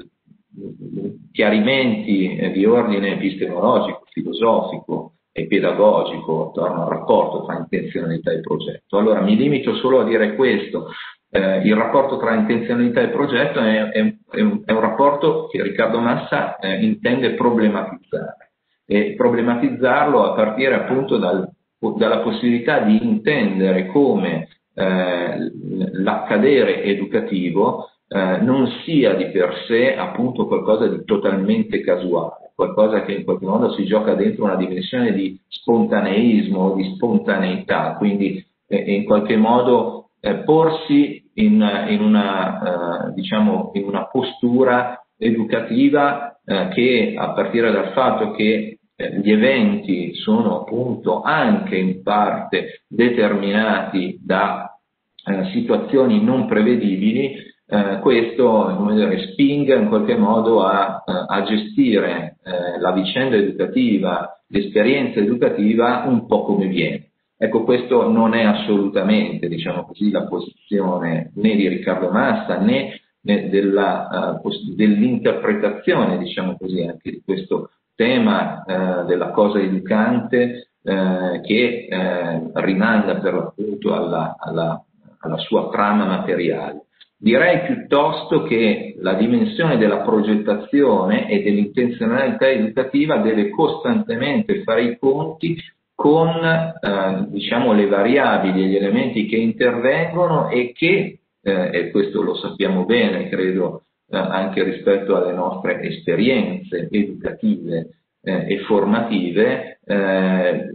chiarimenti eh, di ordine epistemologico, filosofico e pedagogico attorno al rapporto tra intenzionalità e progetto. Allora mi limito solo a dire questo. Eh, il rapporto tra intenzionalità e progetto è, è, è, un, è un rapporto che Riccardo Massa eh, intende problematizzare e problematizzarlo a partire appunto dal, dalla possibilità di intendere come eh, l'accadere educativo eh, non sia di per sé appunto qualcosa di totalmente casuale, qualcosa che in qualche modo si gioca dentro una dimensione di spontaneismo, di spontaneità, quindi eh, in qualche modo Eh, porsi in, in, una, eh, diciamo, in una postura educativa eh, che a partire dal fatto che eh, gli eventi sono appunto anche in parte determinati da eh, situazioni non prevedibili, eh, questo come dire, spinga in qualche modo a, a gestire eh, la vicenda educativa, l'esperienza educativa un po' come viene. Ecco, questo non è assolutamente, diciamo così, la posizione né di Riccardo Massa né, né della, uh, dell'interpretazione, diciamo così, anche di questo tema uh, della cosa educante uh, che uh, rimanda per l'appunto alla, alla, alla sua trama materiale. Direi piuttosto che la dimensione della progettazione e dell'intenzionalità educativa deve costantemente fare i conti con eh, diciamo le variabili e gli elementi che intervengono e che, eh, e questo lo sappiamo bene, credo eh, anche rispetto alle nostre esperienze educative eh, e formative, eh,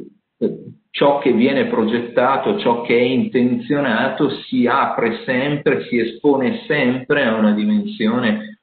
ciò che viene progettato, ciò che è intenzionato si apre sempre, si espone sempre a una dimensione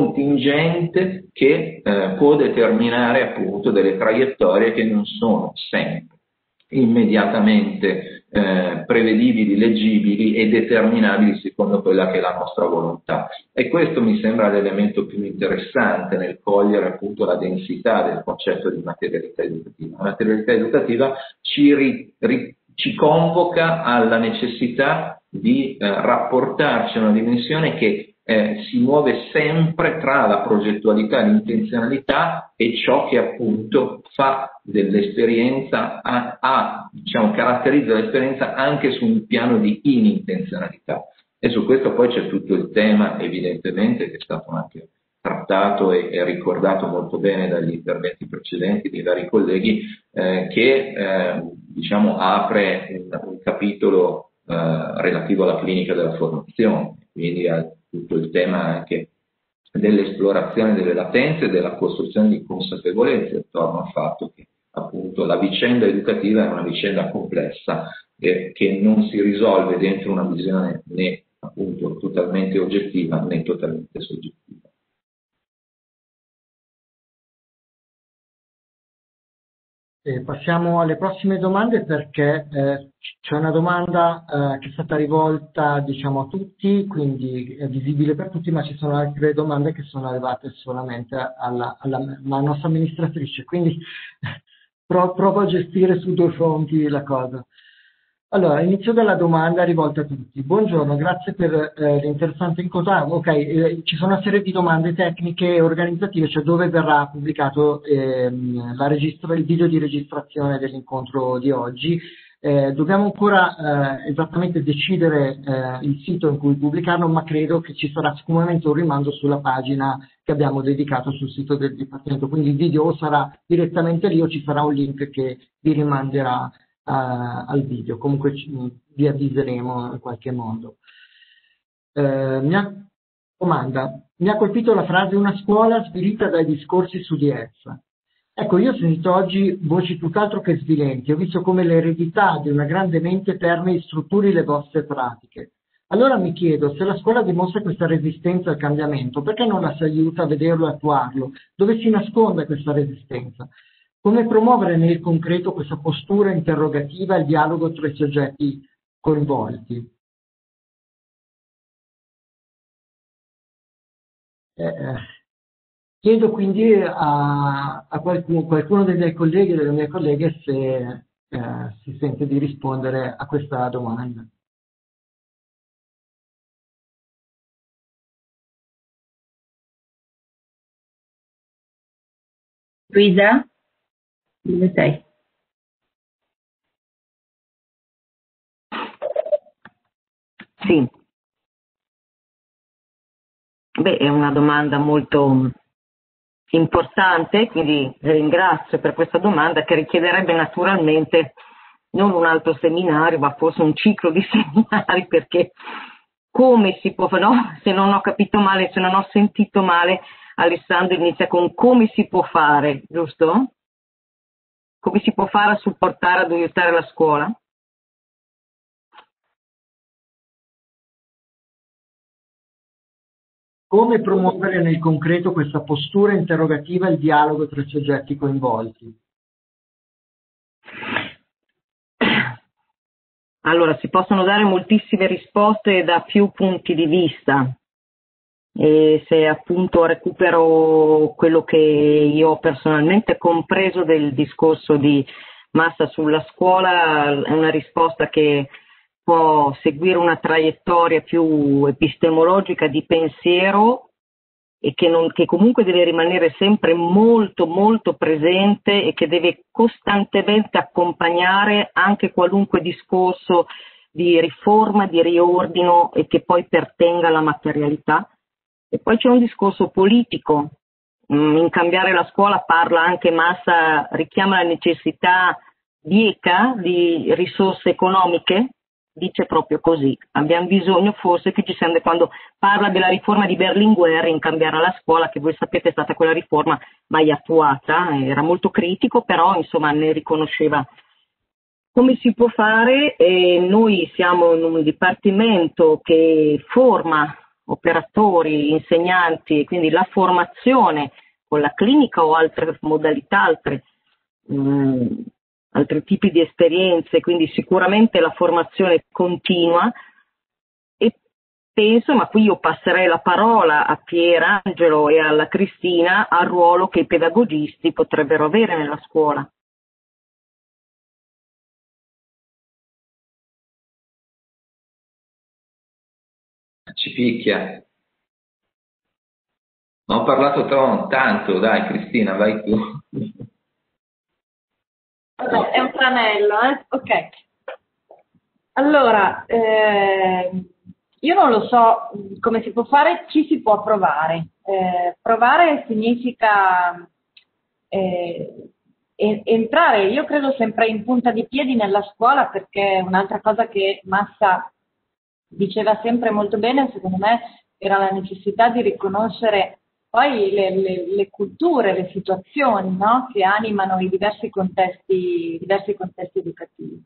contingente che eh, può determinare appunto delle traiettorie che non sono sempre immediatamente eh, prevedibili, leggibili e determinabili secondo quella che è la nostra volontà. E questo mi sembra l'elemento più interessante nel cogliere appunto la densità del concetto di materialità educativa. La materialità educativa ci, ri, ri, ci convoca alla necessità di eh, rapportarci a una dimensione che Eh, si muove sempre tra la progettualità, l'intenzionalità e ciò che appunto fa dell'esperienza, a, a, diciamo, caratterizza l'esperienza anche su un piano di inintenzionalità. E su questo poi c'è tutto il tema, evidentemente, che è stato anche trattato e, e ricordato molto bene dagli interventi precedenti dei vari colleghi, eh, che eh, diciamo apre un, un capitolo eh, relativo alla clinica della formazione, quindi a tutto il tema anche dell'esplorazione delle latenze e della costruzione di consapevolezza attorno al fatto che appunto la vicenda educativa è una vicenda complessa e che non si risolve dentro una visione né appunto totalmente oggettiva né totalmente soggettiva. Eh, passiamo alle prossime domande perché eh, c'è una domanda eh, che è stata rivolta diciamo a tutti, quindi è visibile per tutti, ma ci sono altre domande che sono arrivate solamente alla, alla, alla nostra amministratrice, quindi pro, provo a gestire su due fronti la cosa. Allora, inizio dalla domanda rivolta a tutti. Buongiorno, grazie per eh, l'interessante incontro. Ah, ok, eh, ci sono una serie di domande tecniche e organizzative, cioè dove verrà pubblicato ehm, la registra- il video di registrazione dell'incontro di oggi. Eh, dobbiamo ancora eh, esattamente decidere eh, il sito in cui pubblicarlo, ma credo che ci sarà sicuramente un rimando sulla pagina che abbiamo dedicato sul sito del Dipartimento. Quindi il video o sarà direttamente lì o ci sarà un link che vi rimanderà Uh, al video, comunque ci, vi avviseremo in qualche modo. Uh, mi ha, domanda, mi ha colpito la frase una scuola svilita dai discorsi su di essa. Ecco, io ho sentito oggi voci tutt'altro che svilenti, ho visto come l'eredità di una grande mente permei e strutturi le vostre pratiche. Allora mi chiedo, se la scuola dimostra questa resistenza al cambiamento, perché non la si aiuta a vederlo e attuarlo? Dove si nasconde questa resistenza? Come promuovere nel concreto questa postura interrogativa e il dialogo tra i soggetti coinvolti? Eh, chiedo quindi a, a qualcuno, qualcuno dei miei colleghi e delle mie colleghe se eh, si sente di rispondere a questa domanda. Luisa? Dove sei? Sì. Beh, è una domanda molto importante, quindi ringrazio per questa domanda che richiederebbe naturalmente non un altro seminario, ma forse un ciclo di seminari, perché come si può fare, no? Se non ho capito male, se non ho sentito male, Alessandro inizia con come si può fare, giusto? Come si può fare a supportare, ad aiutare la scuola? Come promuovere nel concreto questa postura interrogativa e il dialogo tra i soggetti coinvolti? Allora, si possono dare moltissime risposte da più punti di vista. E se appunto recupero quello che io ho personalmente compreso del discorso di Massa sulla scuola, è una risposta che può seguire una traiettoria più epistemologica di pensiero e che, non, che comunque deve rimanere sempre molto molto presente e che deve costantemente accompagnare anche qualunque discorso di riforma, di riordino e che poi pertenga alla materialità. E poi c'è un discorso politico, in Cambiare la scuola parla anche Massa, richiama la necessità bieca di risorse economiche, dice proprio così, abbiamo bisogno forse che ci sia, quando parla della riforma di Berlinguer in Cambiare la scuola, che voi sapete è stata quella riforma mai attuata, era molto critico, però insomma ne riconosceva. Come si può fare? E noi siamo in un dipartimento che forma operatori, insegnanti, quindi la formazione con la clinica o altre modalità, altre mh, altri tipi di esperienze, quindi sicuramente la formazione continua. E penso, ma qui io passerei la parola a Pierangelo e alla Cristina, al ruolo che i pedagogisti potrebbero avere nella scuola. Ci picchia. Ma ho parlato troppo, tanto, dai Cristina, vai tu. Vabbè, è un tranello, eh? Ok. Allora, eh, io non lo so come si può fare, ci si può provare. Eh, provare significa eh, entrare, io credo, sempre in punta di piedi nella scuola, perché un'altra cosa che Massa diceva sempre molto bene, secondo me, era la necessità di riconoscere poi le, le, le culture, le situazioni, no? Che animano i diversi contesti, diversi contesti educativi.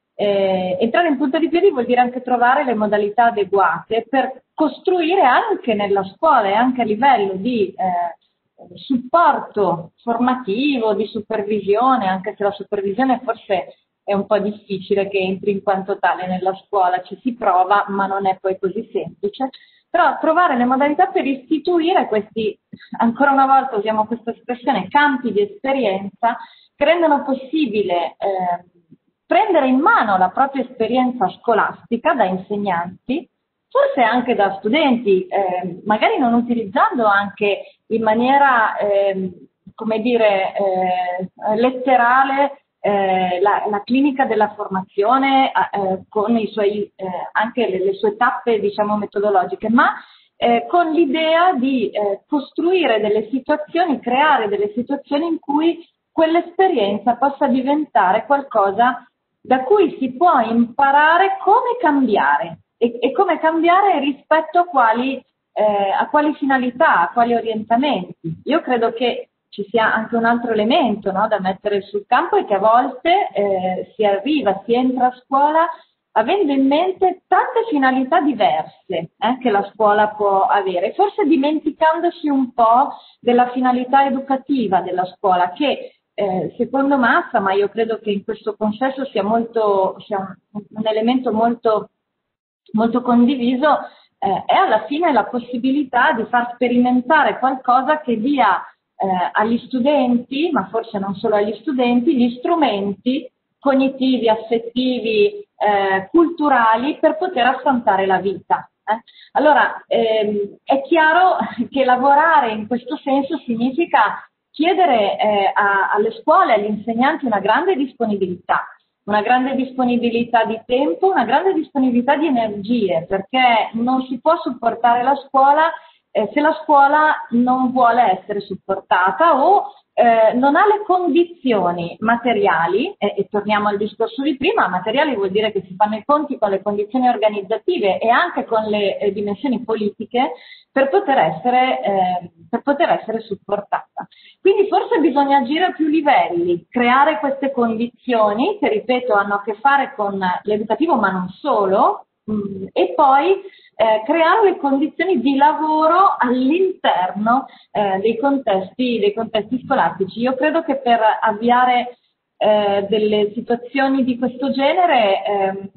Eh, entrare in punta di piedi vuol dire anche trovare le modalità adeguate per costruire anche nella scuola e anche a livello di eh, supporto formativo, di supervisione, anche se la supervisione forse è un po' difficile che entri in quanto tale nella scuola, ci si prova, ma non è poi così semplice. Però trovare le modalità per istituire questi, ancora una volta usiamo questa espressione, campi di esperienza che rendono possibile eh, prendere in mano la propria esperienza scolastica da insegnanti, forse anche da studenti, eh, magari non utilizzando anche in maniera, eh, come dire, eh, letterale Eh, la, la clinica della formazione eh, con i suoi, eh, anche le, le sue tappe, diciamo, metodologiche, ma eh, con l'idea di eh, costruire delle situazioni, creare delle situazioni in cui quell'esperienza possa diventare qualcosa da cui si può imparare come cambiare e, e come cambiare rispetto a quali, eh, a quali finalità, a quali orientamenti. Io credo che ci sia anche un altro elemento, no, da mettere sul campo, è che a volte eh, si arriva, si entra a scuola avendo in mente tante finalità diverse eh, che la scuola può avere, forse dimenticandosi un po' della finalità educativa della scuola, che eh, secondo Massa, ma io credo che in questo consesso sia, molto, sia un, un elemento molto, molto condiviso, eh, è alla fine la possibilità di far sperimentare qualcosa che dia Eh, agli studenti, ma forse non solo agli studenti, gli strumenti cognitivi, affettivi, eh, culturali per poter affrontare la vita. Eh? Allora, ehm, è chiaro che lavorare in questo senso significa chiedere eh, a, alle scuole, agli insegnanti una grande disponibilità, una grande disponibilità di tempo, una grande disponibilità di energie, perché non si può supportare la scuola Eh, se la scuola non vuole essere supportata o eh, non ha le condizioni materiali, eh, e torniamo al discorso di prima, materiali vuol dire che si fanno i conti con le condizioni organizzative e anche con le eh, dimensioni politiche per poter essere, eh, per poter essere supportata. Quindi forse bisogna agire a più livelli, creare queste condizioni che, ripeto, hanno a che fare con l'educativo ma non solo, mh, e poi Eh, creare le condizioni di lavoro all'interno eh, dei contesti, dei contesti scolastici. Io credo che per avviare eh, delle situazioni di questo genere eh,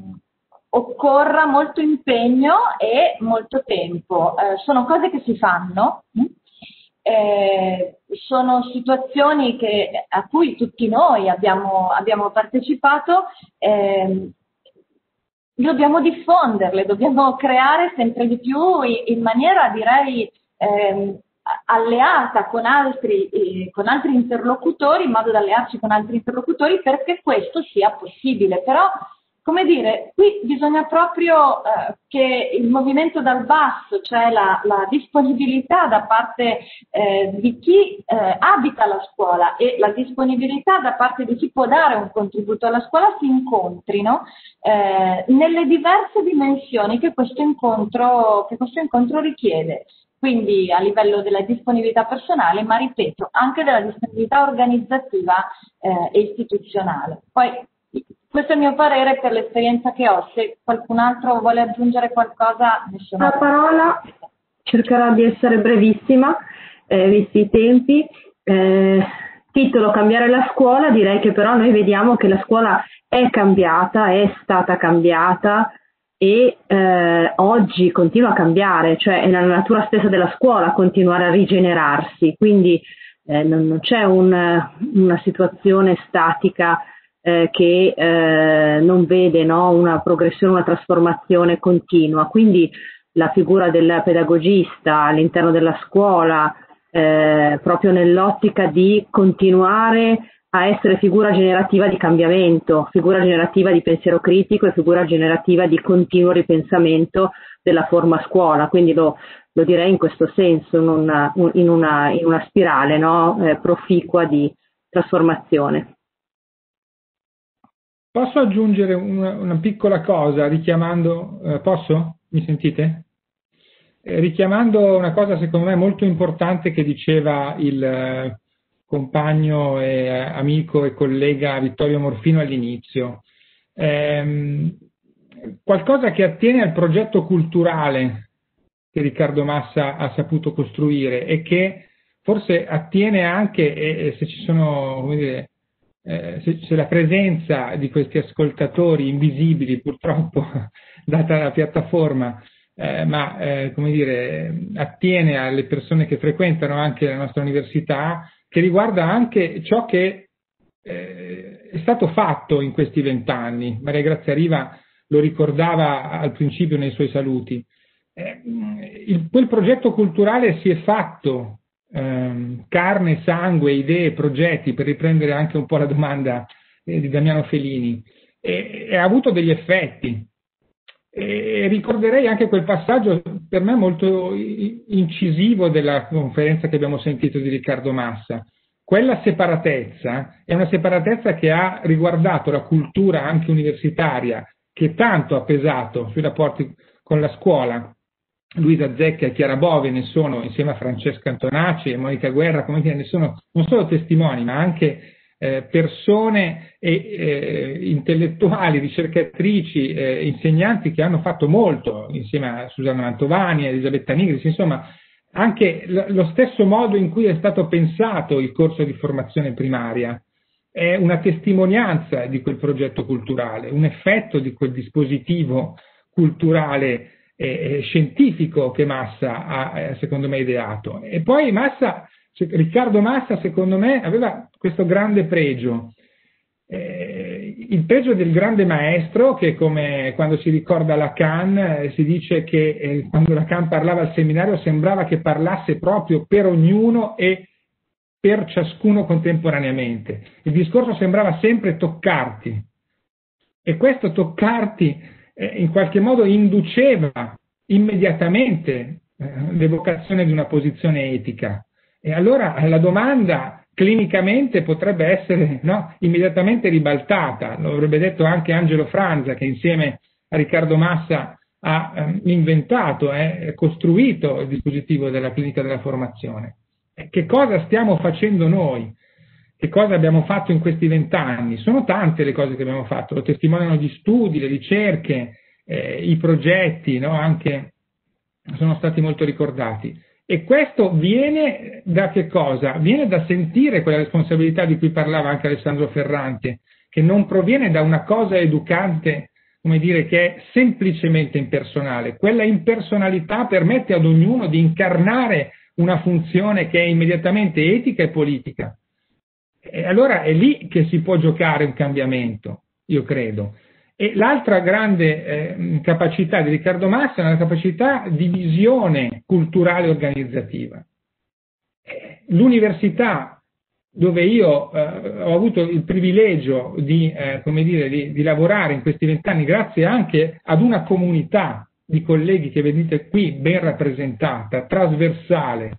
occorra molto impegno e molto tempo. Eh, sono cose che si fanno, eh, sono situazioni che, a cui tutti noi abbiamo, abbiamo partecipato. Eh, Dobbiamo diffonderle, dobbiamo creare sempre di più in maniera, direi, ehm, alleata con altri, eh, con altri interlocutori, in modo da allearci con altri interlocutori perché questo sia possibile. Però, come dire, qui bisogna proprio eh, che il movimento dal basso, cioè la, la disponibilità da parte eh, di chi eh, abita la scuola e la disponibilità da parte di chi può dare un contributo alla scuola si incontrino eh, nelle diverse dimensioni che questo incontro, che questo incontro richiede. Quindi a livello della disponibilità personale, ma ripeto, anche della disponibilità organizzativa eh, e istituzionale. Poi, questo è il mio parere per l'esperienza che ho. Se qualcun altro vuole aggiungere qualcosa, nessuno. La parola cercherò di essere brevissima, eh, visti i tempi. Eh, titolo Cambiare la scuola, direi che però noi vediamo che la scuola è cambiata, è stata cambiata e eh, oggi continua a cambiare, cioè è la natura stessa della scuola continuare a rigenerarsi, quindi eh, non, non c'è un, una situazione statica eh, che eh, non vede, no, una progressione, una trasformazione continua, quindi la figura del pedagogista all'interno della scuola, eh, proprio nell'ottica di continuare a essere figura generativa di cambiamento, figura generativa di pensiero critico e figura generativa di continuo ripensamento della forma scuola, quindi lo, lo direi in questo senso, in una, in una, in una spirale, no, eh, proficua di trasformazione. Posso aggiungere una, una piccola cosa richiamando, eh, posso? Mi sentite? Eh, richiamando una cosa secondo me molto importante che diceva il eh, compagno e eh, amico e collega Vittorio Morfino all'inizio. Eh, qualcosa che attiene al progetto culturale che Riccardo Massa ha saputo costruire e che forse attiene anche, e, e se ci sono, come dire, Eh, se, se la presenza di questi ascoltatori invisibili, purtroppo, data la piattaforma, eh, ma eh, come dire, attiene alle persone che frequentano anche la nostra università, che riguarda anche ciò che eh, è stato fatto in questi vent'anni. Maria Grazia Riva lo ricordava al principio nei suoi saluti. Eh, il, quel progetto culturale si è fatto Ehm, carne, sangue, idee, progetti, per riprendere anche un po' la domanda eh, di Damiano Felini, e, e ha avuto degli effetti. E ricorderei anche quel passaggio per me molto incisivo della conferenza che abbiamo sentito di Riccardo Massa. Quella separatezza è una separatezza che ha riguardato la cultura anche universitaria, che tanto ha pesato sui rapporti con la scuola. Luisa Zecca e Chiara Bove ne sono, insieme a Francesca Antonacci e Monica Guerra, come dire, ne sono non solo testimoni, ma anche eh, persone e eh, intellettuali, ricercatrici, eh, insegnanti che hanno fatto molto, insieme a Susanna Mantovani, a Elisabetta Nigris, insomma, anche l- lo stesso modo in cui è stato pensato il corso di formazione primaria è una testimonianza di quel progetto culturale, un effetto di quel dispositivo culturale Eh, scientifico che Massa ha, eh, secondo me, ideato. E poi Massa, Riccardo Massa, secondo me, aveva questo grande pregio, eh, il pregio del grande maestro, che come quando si ricorda Lacan, eh, si dice che eh, quando Lacan parlava al seminario sembrava che parlasse proprio per ognuno e per ciascuno contemporaneamente. Il discorso sembrava sempre toccarti, e questo toccarti in qualche modo induceva immediatamente eh, l'evocazione di una posizione etica. E allora la domanda clinicamente potrebbe essere, no, immediatamente ribaltata. Lo avrebbe detto anche Angelo Franza, che insieme a Riccardo Massa ha eh, inventato e eh, costruito il dispositivo della clinica della formazione. E che cosa stiamo facendo noi? Che cosa abbiamo fatto in questi vent'anni? Sono tante le cose che abbiamo fatto, lo testimoniano gli studi, le ricerche, eh, i progetti, no? Anche sono stati molto ricordati. E questo viene da che cosa? Viene da sentire quella responsabilità di cui parlava anche Alessandro Ferrante, che non proviene da una cosa educante, come dire, che è semplicemente impersonale. Quella impersonalità permette ad ognuno di incarnare una funzione che è immediatamente etica e politica. E allora è lì che si può giocare un cambiamento, io credo. E l'altra grande eh, capacità di Riccardo Massa è una capacità di visione culturale organizzativa. L'università, dove io eh, ho avuto il privilegio di, eh, come dire, di, di lavorare in questi vent'anni, grazie anche ad una comunità di colleghi che vedete qui ben rappresentata, trasversale,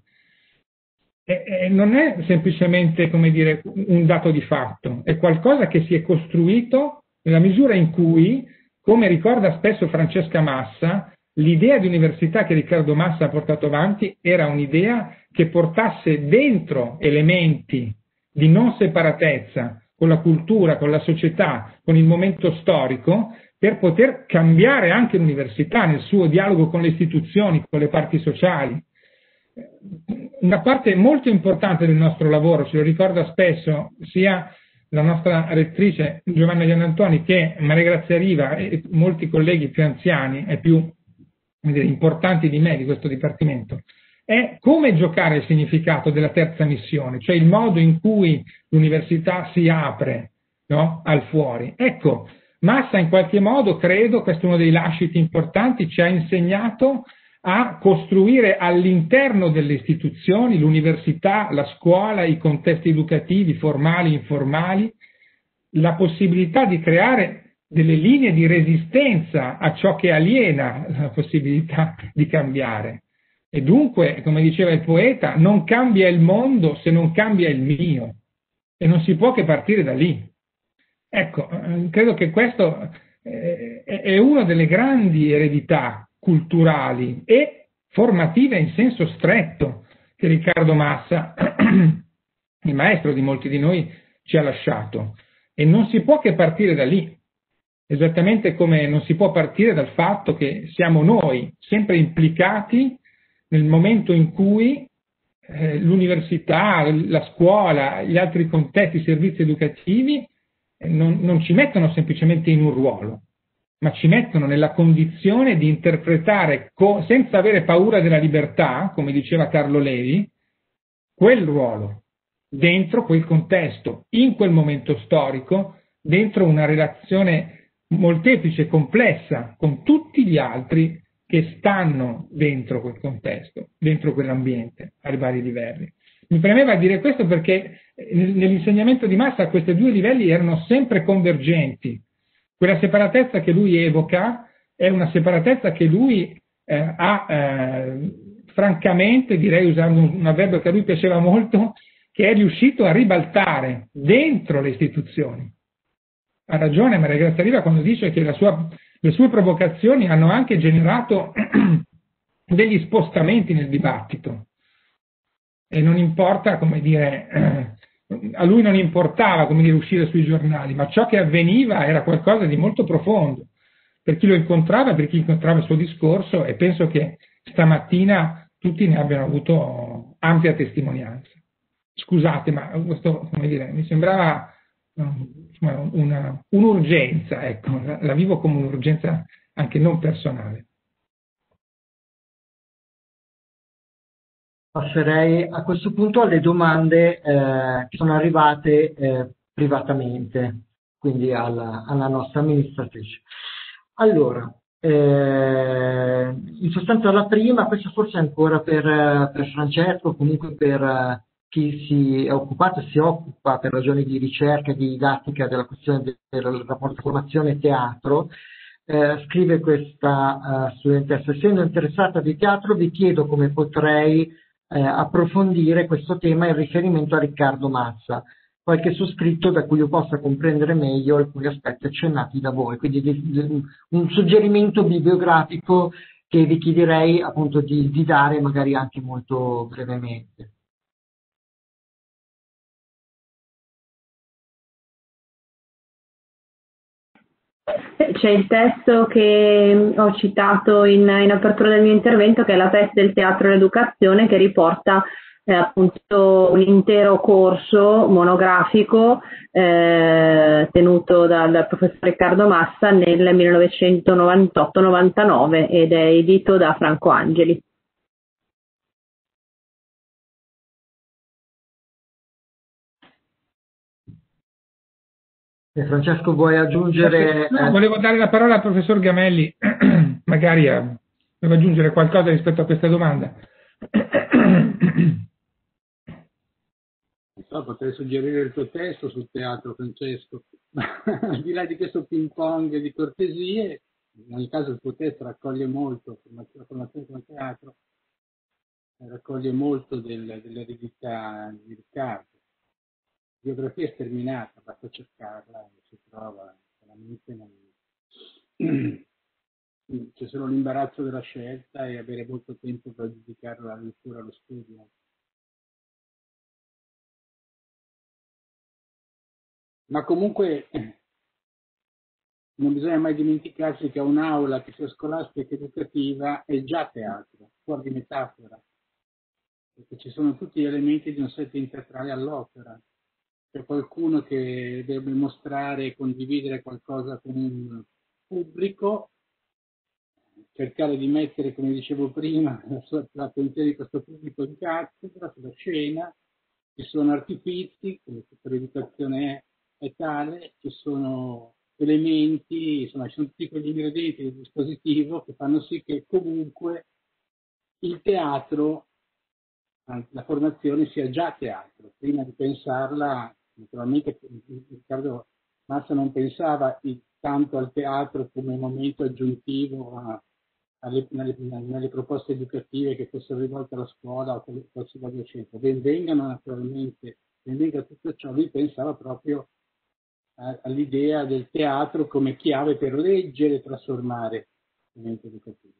E, e non è semplicemente, come dire, un dato di fatto, è qualcosa che si è costruito nella misura in cui, come ricorda spesso Francesca Massa, l'idea di università che Riccardo Massa ha portato avanti era un'idea che portasse dentro elementi di non separatezza con la cultura, con la società, con il momento storico, per poter cambiare anche l'università nel suo dialogo con le istituzioni, con le parti sociali. una parte molto importante del nostro lavoro, ce lo ricorda spesso sia la nostra rettrice Giovanna Giannantoni che Maria Grazia Riva e molti colleghi più anziani e più come dire, importanti di me di questo Dipartimento, è come giocare il significato della terza missione, cioè il modo in cui l'università si apre, no, al fuori. Ecco, Massa in qualche modo, credo, questo è uno dei lasciti importanti, ci ha insegnato a costruire all'interno delle istituzioni, l'università, la scuola, i contesti educativi formali, informali, la possibilità di creare delle linee di resistenza a ciò che aliena la possibilità di cambiare. E dunque, come diceva il poeta, non cambia il mondo se non cambia il mio. E non si può che partire da lì. Ecco, credo che questo è una delle grandi eredità culturali e formative in senso stretto che Riccardo Massa, il maestro di molti di noi, ci ha lasciato. E non si può che partire da lì, esattamente come non si può partire dal fatto che siamo noi sempre implicati nel momento in cui eh, l'università, la scuola, gli altri contesti, i servizi educativi eh, non, non ci mettono semplicemente in un ruolo, ma ci mettono nella condizione di interpretare co- senza avere paura della libertà, come diceva Carlo Levi, quel ruolo, dentro quel contesto, in quel momento storico, dentro una relazione molteplice, complessa, con tutti gli altri che stanno dentro quel contesto, dentro quell'ambiente, ai vari livelli. Mi premeva dire questo perché nell'insegnamento di Massa questi due livelli erano sempre convergenti. Quella separatezza che lui evoca è una separatezza che lui eh, ha, eh, francamente, direi usando un avverbio che a lui piaceva molto, che è riuscito a ribaltare dentro le istituzioni. Ha ragione Maria Grazia Riva quando dice che la sua, le sue provocazioni hanno anche generato degli spostamenti nel dibattito. E non importa, come dire, eh, a lui non importava, come dire, uscire sui giornali, ma ciò che avveniva era qualcosa di molto profondo per chi lo incontrava, per chi incontrava il suo discorso, e penso che stamattina tutti ne abbiano avuto ampia testimonianza. Scusate, ma questo, come dire, mi sembrava una, un'urgenza, ecco, la, la vivo come un'urgenza anche non personale. Passerei a questo punto alle domande eh, che sono arrivate eh, privatamente, quindi alla, alla nostra amministratrice. Allora, eh, in sostanza la prima, questa forse è ancora per, per Francesco, comunque per eh, chi si è occupato e si occupa per ragioni di ricerca e di didattica della questione del, del rapporto formazione-teatro. Eh, scrive questa uh, studentessa: essendo interessata di teatro vi chiedo come potrei eh, approfondire questo tema in riferimento a Riccardo Massa, qualche sottoscritto da cui io possa comprendere meglio alcuni aspetti accennati da voi, quindi di, di, un suggerimento bibliografico che vi chiederei appunto di, di dare magari anche molto brevemente. C'è il testo che ho citato in, in apertura del mio intervento, che è La peste del teatro e l'educazione, che riporta eh, appunto un intero corso monografico eh, tenuto dal, dal professor Riccardo Massa nel millenovecentonovantotto novantanove ed è edito da Franco Angeli. E Francesco, vuoi aggiungere? No, volevo dare la parola al professor Gamelli, magari a, devo aggiungere qualcosa rispetto a questa domanda. Non so, potrei suggerire il tuo testo sul teatro, Francesco, ma al di là di questo ping pong di cortesie, in ogni caso il tuo testo raccoglie molto, la formazione come teatro, raccoglie molto del, dell'eredità di Riccardo. La biografia è sterminata, basta cercarla e si trova veramente nel... C'è solo l'imbarazzo della scelta e avere molto tempo per dedicarla alla lettura, allo studio. Ma comunque non bisogna mai dimenticarsi che un'aula che sia scolastica e educativa è già teatro, fuori di metafora. perché ci sono tutti gli elementi di un setting teatrale all'opera. C'è qualcuno che deve mostrare e condividere qualcosa con un pubblico, cercare di mettere, come dicevo prima, l'attenzione di questo pubblico in cattedra, sulla scena. Ci sono artifici, come tutta l'educazione è, è tale, ci sono elementi, insomma ci sono tutti quegli ingredienti del dispositivo che fanno sì che comunque il teatro, la formazione sia già teatro. Prima di pensarla, naturalmente Riccardo Massa non pensava tanto al teatro come momento aggiuntivo a, alle, nelle, nelle proposte educative che fossero rivolte alla scuola o a qualsiasi docente. Ben vengano naturalmente, ben venga tutto ciò, lui pensava proprio a, all'idea del teatro come chiave per leggere e trasformare il momento educativo.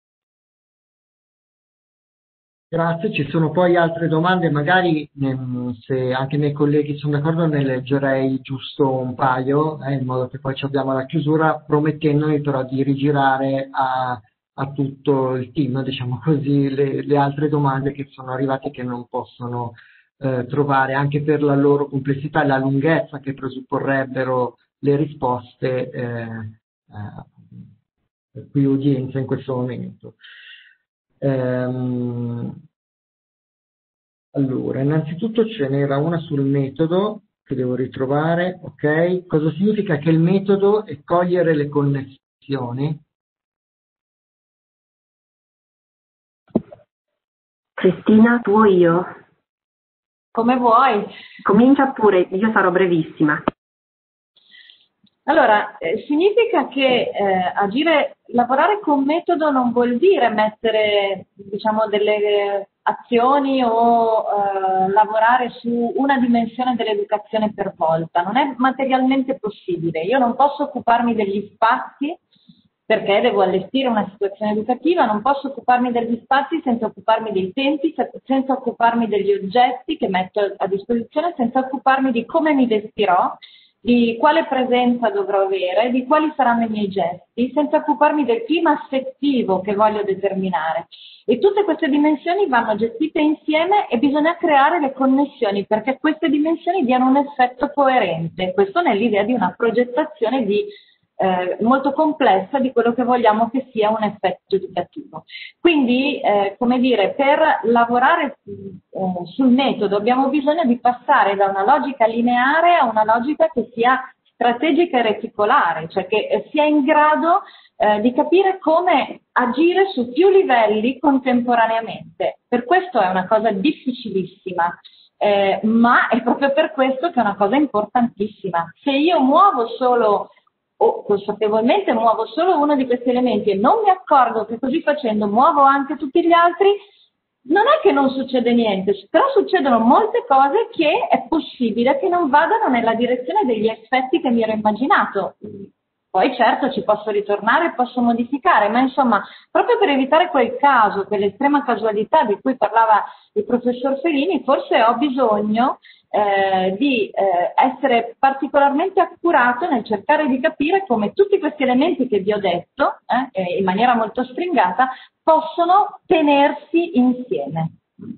Grazie, ci sono poi altre domande, magari se anche i miei colleghi sono d'accordo ne leggerei giusto un paio, eh, in modo che poi ci abbiamo la chiusura, promettendomi però di rigirare a, a tutto il team, diciamo così, le, le altre domande che sono arrivate e che non possono eh, trovare, anche per la loro complessità e la lunghezza che presupporrebbero le risposte eh, eh, qui udienza in questo momento. Ehm, allora, innanzitutto ce n'era una sul metodo che devo ritrovare, ok? Cosa significa che il metodo è cogliere le connessioni? Cristina, tu o io? Come vuoi. Comincia pure, io sarò brevissima. Allora, eh, significa che eh, agire, lavorare con metodo non vuol dire mettere, diciamo, delle azioni o eh, lavorare su una dimensione dell'educazione per volta. Non è materialmente possibile. Io non posso occuparmi degli spazi perché devo allestire una situazione educativa, non posso occuparmi degli spazi senza occuparmi dei tempi, senza occuparmi degli oggetti che metto a disposizione, senza occuparmi di come mi vestirò, di quale presenza dovrò avere, di quali saranno i miei gesti, senza occuparmi del clima affettivo che voglio determinare. E tutte queste dimensioni vanno gestite insieme e bisogna creare le connessioni perché queste dimensioni diano un effetto coerente. Questo nell'idea di una progettazione di, eh, molto complessa di quello che vogliamo che sia un effetto educativo. Quindi, eh, come dire, per lavorare eh, sul metodo abbiamo bisogno di passare da una logica lineare a una logica che sia strategica e reticolare, cioè che eh, sia in grado eh, di capire come agire su più livelli contemporaneamente. Per questo è una cosa difficilissima, eh, ma è proprio per questo che è una cosa importantissima. Se io muovo solo o consapevolmente muovo solo uno di questi elementi e non mi accorgo che così facendo muovo anche tutti gli altri, non è che non succede niente, però succedono molte cose che è possibile che non vadano nella direzione degli effetti che mi ero immaginato. Poi certo ci posso ritornare, posso modificare, ma insomma, proprio per evitare quel caso, quell'estrema casualità di cui parlava il professor Felini, forse ho bisogno eh, di eh, essere particolarmente accurato nel cercare di capire come tutti questi elementi che vi ho detto, eh, in maniera molto stringata, possono tenersi insieme.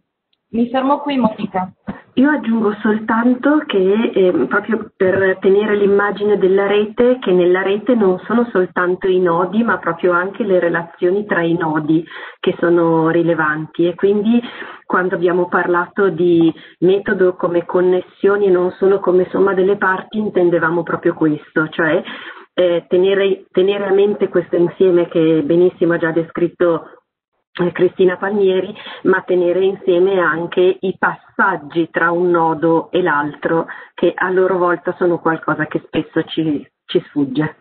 Mi fermo qui, Monica. Io aggiungo soltanto che eh, proprio per tenere l'immagine della rete, che nella rete non sono soltanto i nodi, ma proprio anche le relazioni tra i nodi che sono rilevanti, e quindi quando abbiamo parlato di metodo come connessioni e non solo come somma delle parti intendevamo proprio questo, cioè eh, tenere, tenere a mente questo insieme che benissimo ha già descritto Cristina Palmieri, ma tenere insieme anche i passaggi tra un nodo e l'altro, che a loro volta sono qualcosa che spesso ci, ci sfugge.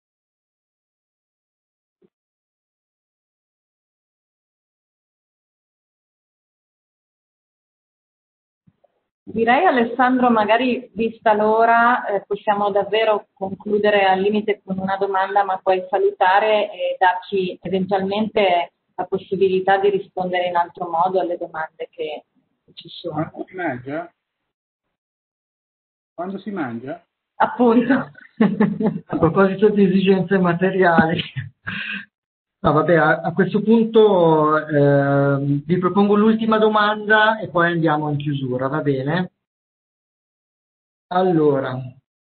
Direi, Alessandro, magari vista l'ora eh, possiamo davvero concludere al limite con una domanda, ma poi salutare e darci eventualmente la possibilità di rispondere in altro modo alle domande che ci sono. Quando si mangia? Quando si mangia? Appunto. A proposito di esigenze materiali, No, vabbè, a, a questo punto eh, vi propongo l'ultima domanda e poi andiamo in chiusura, va bene? Allora,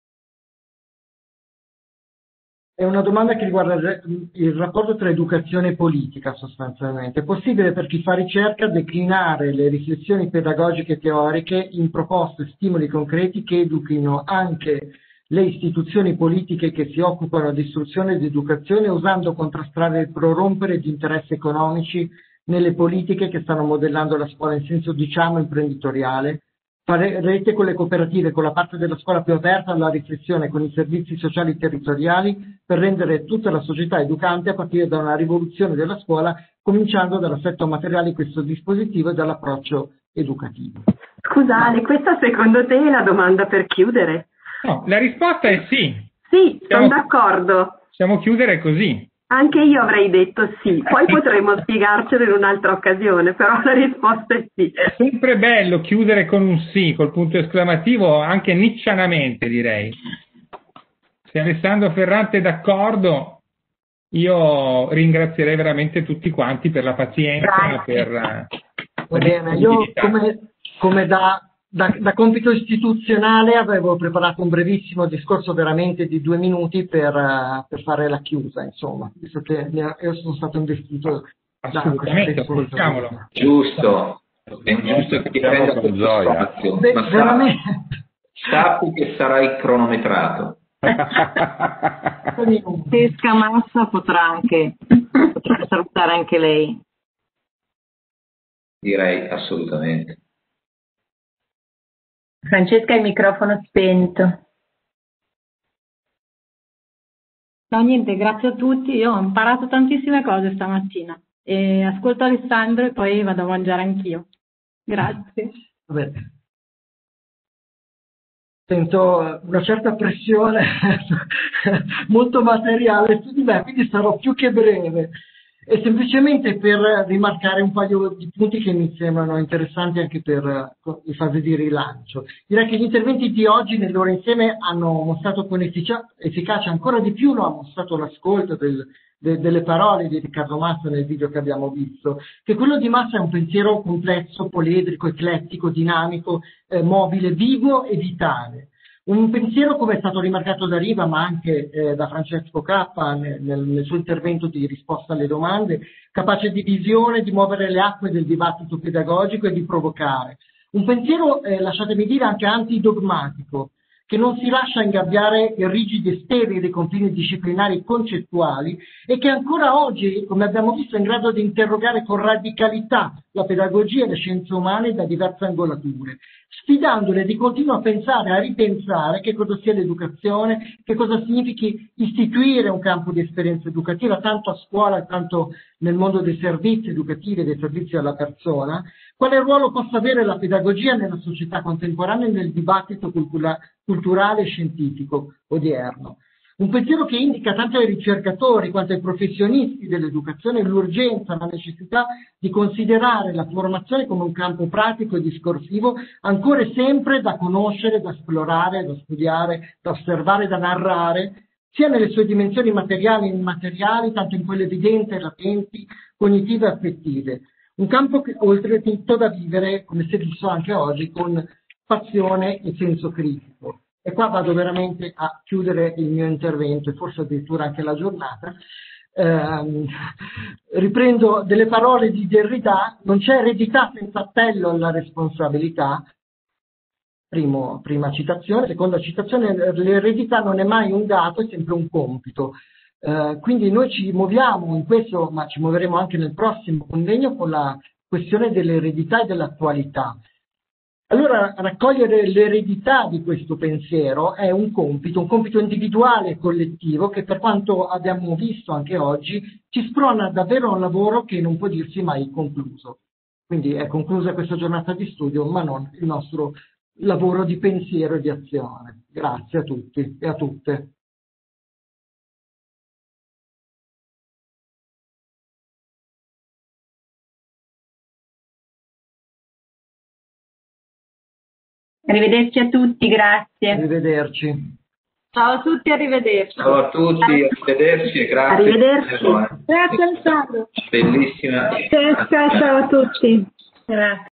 è una domanda che riguarda il, il rapporto tra educazione e politica sostanzialmente. È possibile per chi fa ricerca declinare le riflessioni pedagogiche teoriche in proposte, stimoli concreti che educhino anche le istituzioni politiche che si occupano di istruzione ed educazione, usando contrastare il prorompere di interessi economici nelle politiche che stanno modellando la scuola in senso, diciamo, imprenditoriale? Farete con le cooperative, con la parte della scuola più aperta alla riflessione, con i servizi sociali territoriali, per rendere tutta la società educante a partire da una rivoluzione della scuola, cominciando dall'assetto materiale di questo dispositivo e dall'approccio educativo. Scusa Ale, questa secondo te è la domanda per chiudere? No, la risposta è sì. Sì, Siamo, sono d'accordo. Possiamo chiudere così. Anche io avrei detto sì, poi potremo spiegarcelo in un'altra occasione, però la risposta è sì. È sempre bello chiudere con un sì, col punto esclamativo, anche niccianamente direi. Se Alessandro Ferrante è d'accordo, io ringrazierei veramente tutti quanti per la pazienza, per, Va bene, io come, come da... Da, da compito istituzionale avevo preparato un brevissimo discorso veramente di due minuti per, uh, per fare la chiusa, insomma, visto che io sono stato investito da assolutamente, ascoltiamolo. Giusto, è giusto che ti prenda questo spazio, Beh, ma veramente... sappi che sarai cronometrato. Francesca Massa potrà anche potrà salutare anche lei. Direi assolutamente. Francesca, il microfono spento. No, niente, grazie a tutti. Io ho imparato tantissime cose stamattina e ascolto Alessandro e poi vado a mangiare anch'io. Grazie. Vabbè. Sento una certa pressione molto materiale su di me, quindi sarò più che breve. E semplicemente per rimarcare un paio di punti che mi sembrano interessanti anche per in fase di rilancio. Direi che gli interventi di oggi nel loro insieme hanno mostrato con effic- efficacia ancora di più, lo ha mostrato l'ascolto del, de, delle parole di Riccardo Massa nel video che abbiamo visto, che quello di Massa è un pensiero complesso, poliedrico, eclettico, dinamico, eh, mobile, vivo e vitale. Un pensiero, come è stato rimarcato da Riva, ma anche eh, da Francesco Cappa nel, nel suo intervento di risposta alle domande, capace di visione, di muovere le acque del dibattito pedagogico e di provocare. Un pensiero, eh, lasciatemi dire, anche antidogmatico, che non si lascia ingabbiare in rigidi e sterili confini disciplinari e concettuali e che ancora oggi, come abbiamo visto, è in grado di interrogare con radicalità la pedagogia e le scienze umane da diverse angolature, sfidandole di continuo a pensare, a ripensare che cosa sia l'educazione, che cosa significhi istituire un campo di esperienza educativa, tanto a scuola quanto nel mondo dei servizi educativi e dei servizi alla persona, quale ruolo possa avere la pedagogia nella società contemporanea e nel dibattito cultura- culturale e scientifico odierno. Un pensiero che indica tanto ai ricercatori quanto ai professionisti dell'educazione l'urgenza, la necessità di considerare la formazione come un campo pratico e discorsivo ancora e sempre da conoscere, da esplorare, da studiare, da osservare, da narrare, sia nelle sue dimensioni materiali e immateriali, tanto in quelle evidenti e latenti, cognitive e affettive. Un campo che oltretutto da vivere, come si è visto anche oggi, con passione e senso critico. E qua vado veramente a chiudere il mio intervento e forse addirittura anche la giornata. Eh, riprendo delle parole di Derrida: non c'è eredità senza appello alla responsabilità. Primo, prima citazione. Seconda citazione: l'eredità non è mai un dato, è sempre un compito. Eh, quindi noi ci muoviamo in questo, ma ci muoveremo anche nel prossimo convegno con la questione dell'eredità e dell'attualità. Allora, raccogliere l'eredità di questo pensiero è un compito, un compito individuale e collettivo che, per quanto abbiamo visto anche oggi, ci sprona davvero a un lavoro che non può dirsi mai concluso. Quindi è conclusa questa giornata di studio, ma non il nostro lavoro di pensiero e di azione. Grazie a tutti e a tutte. Arrivederci a tutti, grazie. Arrivederci. Ciao a tutti, arrivederci. Ciao a tutti, arrivederci e grazie. Arrivederci. Grazie Alessandro. Bellissima. Ciao, ciao a tutti. Grazie.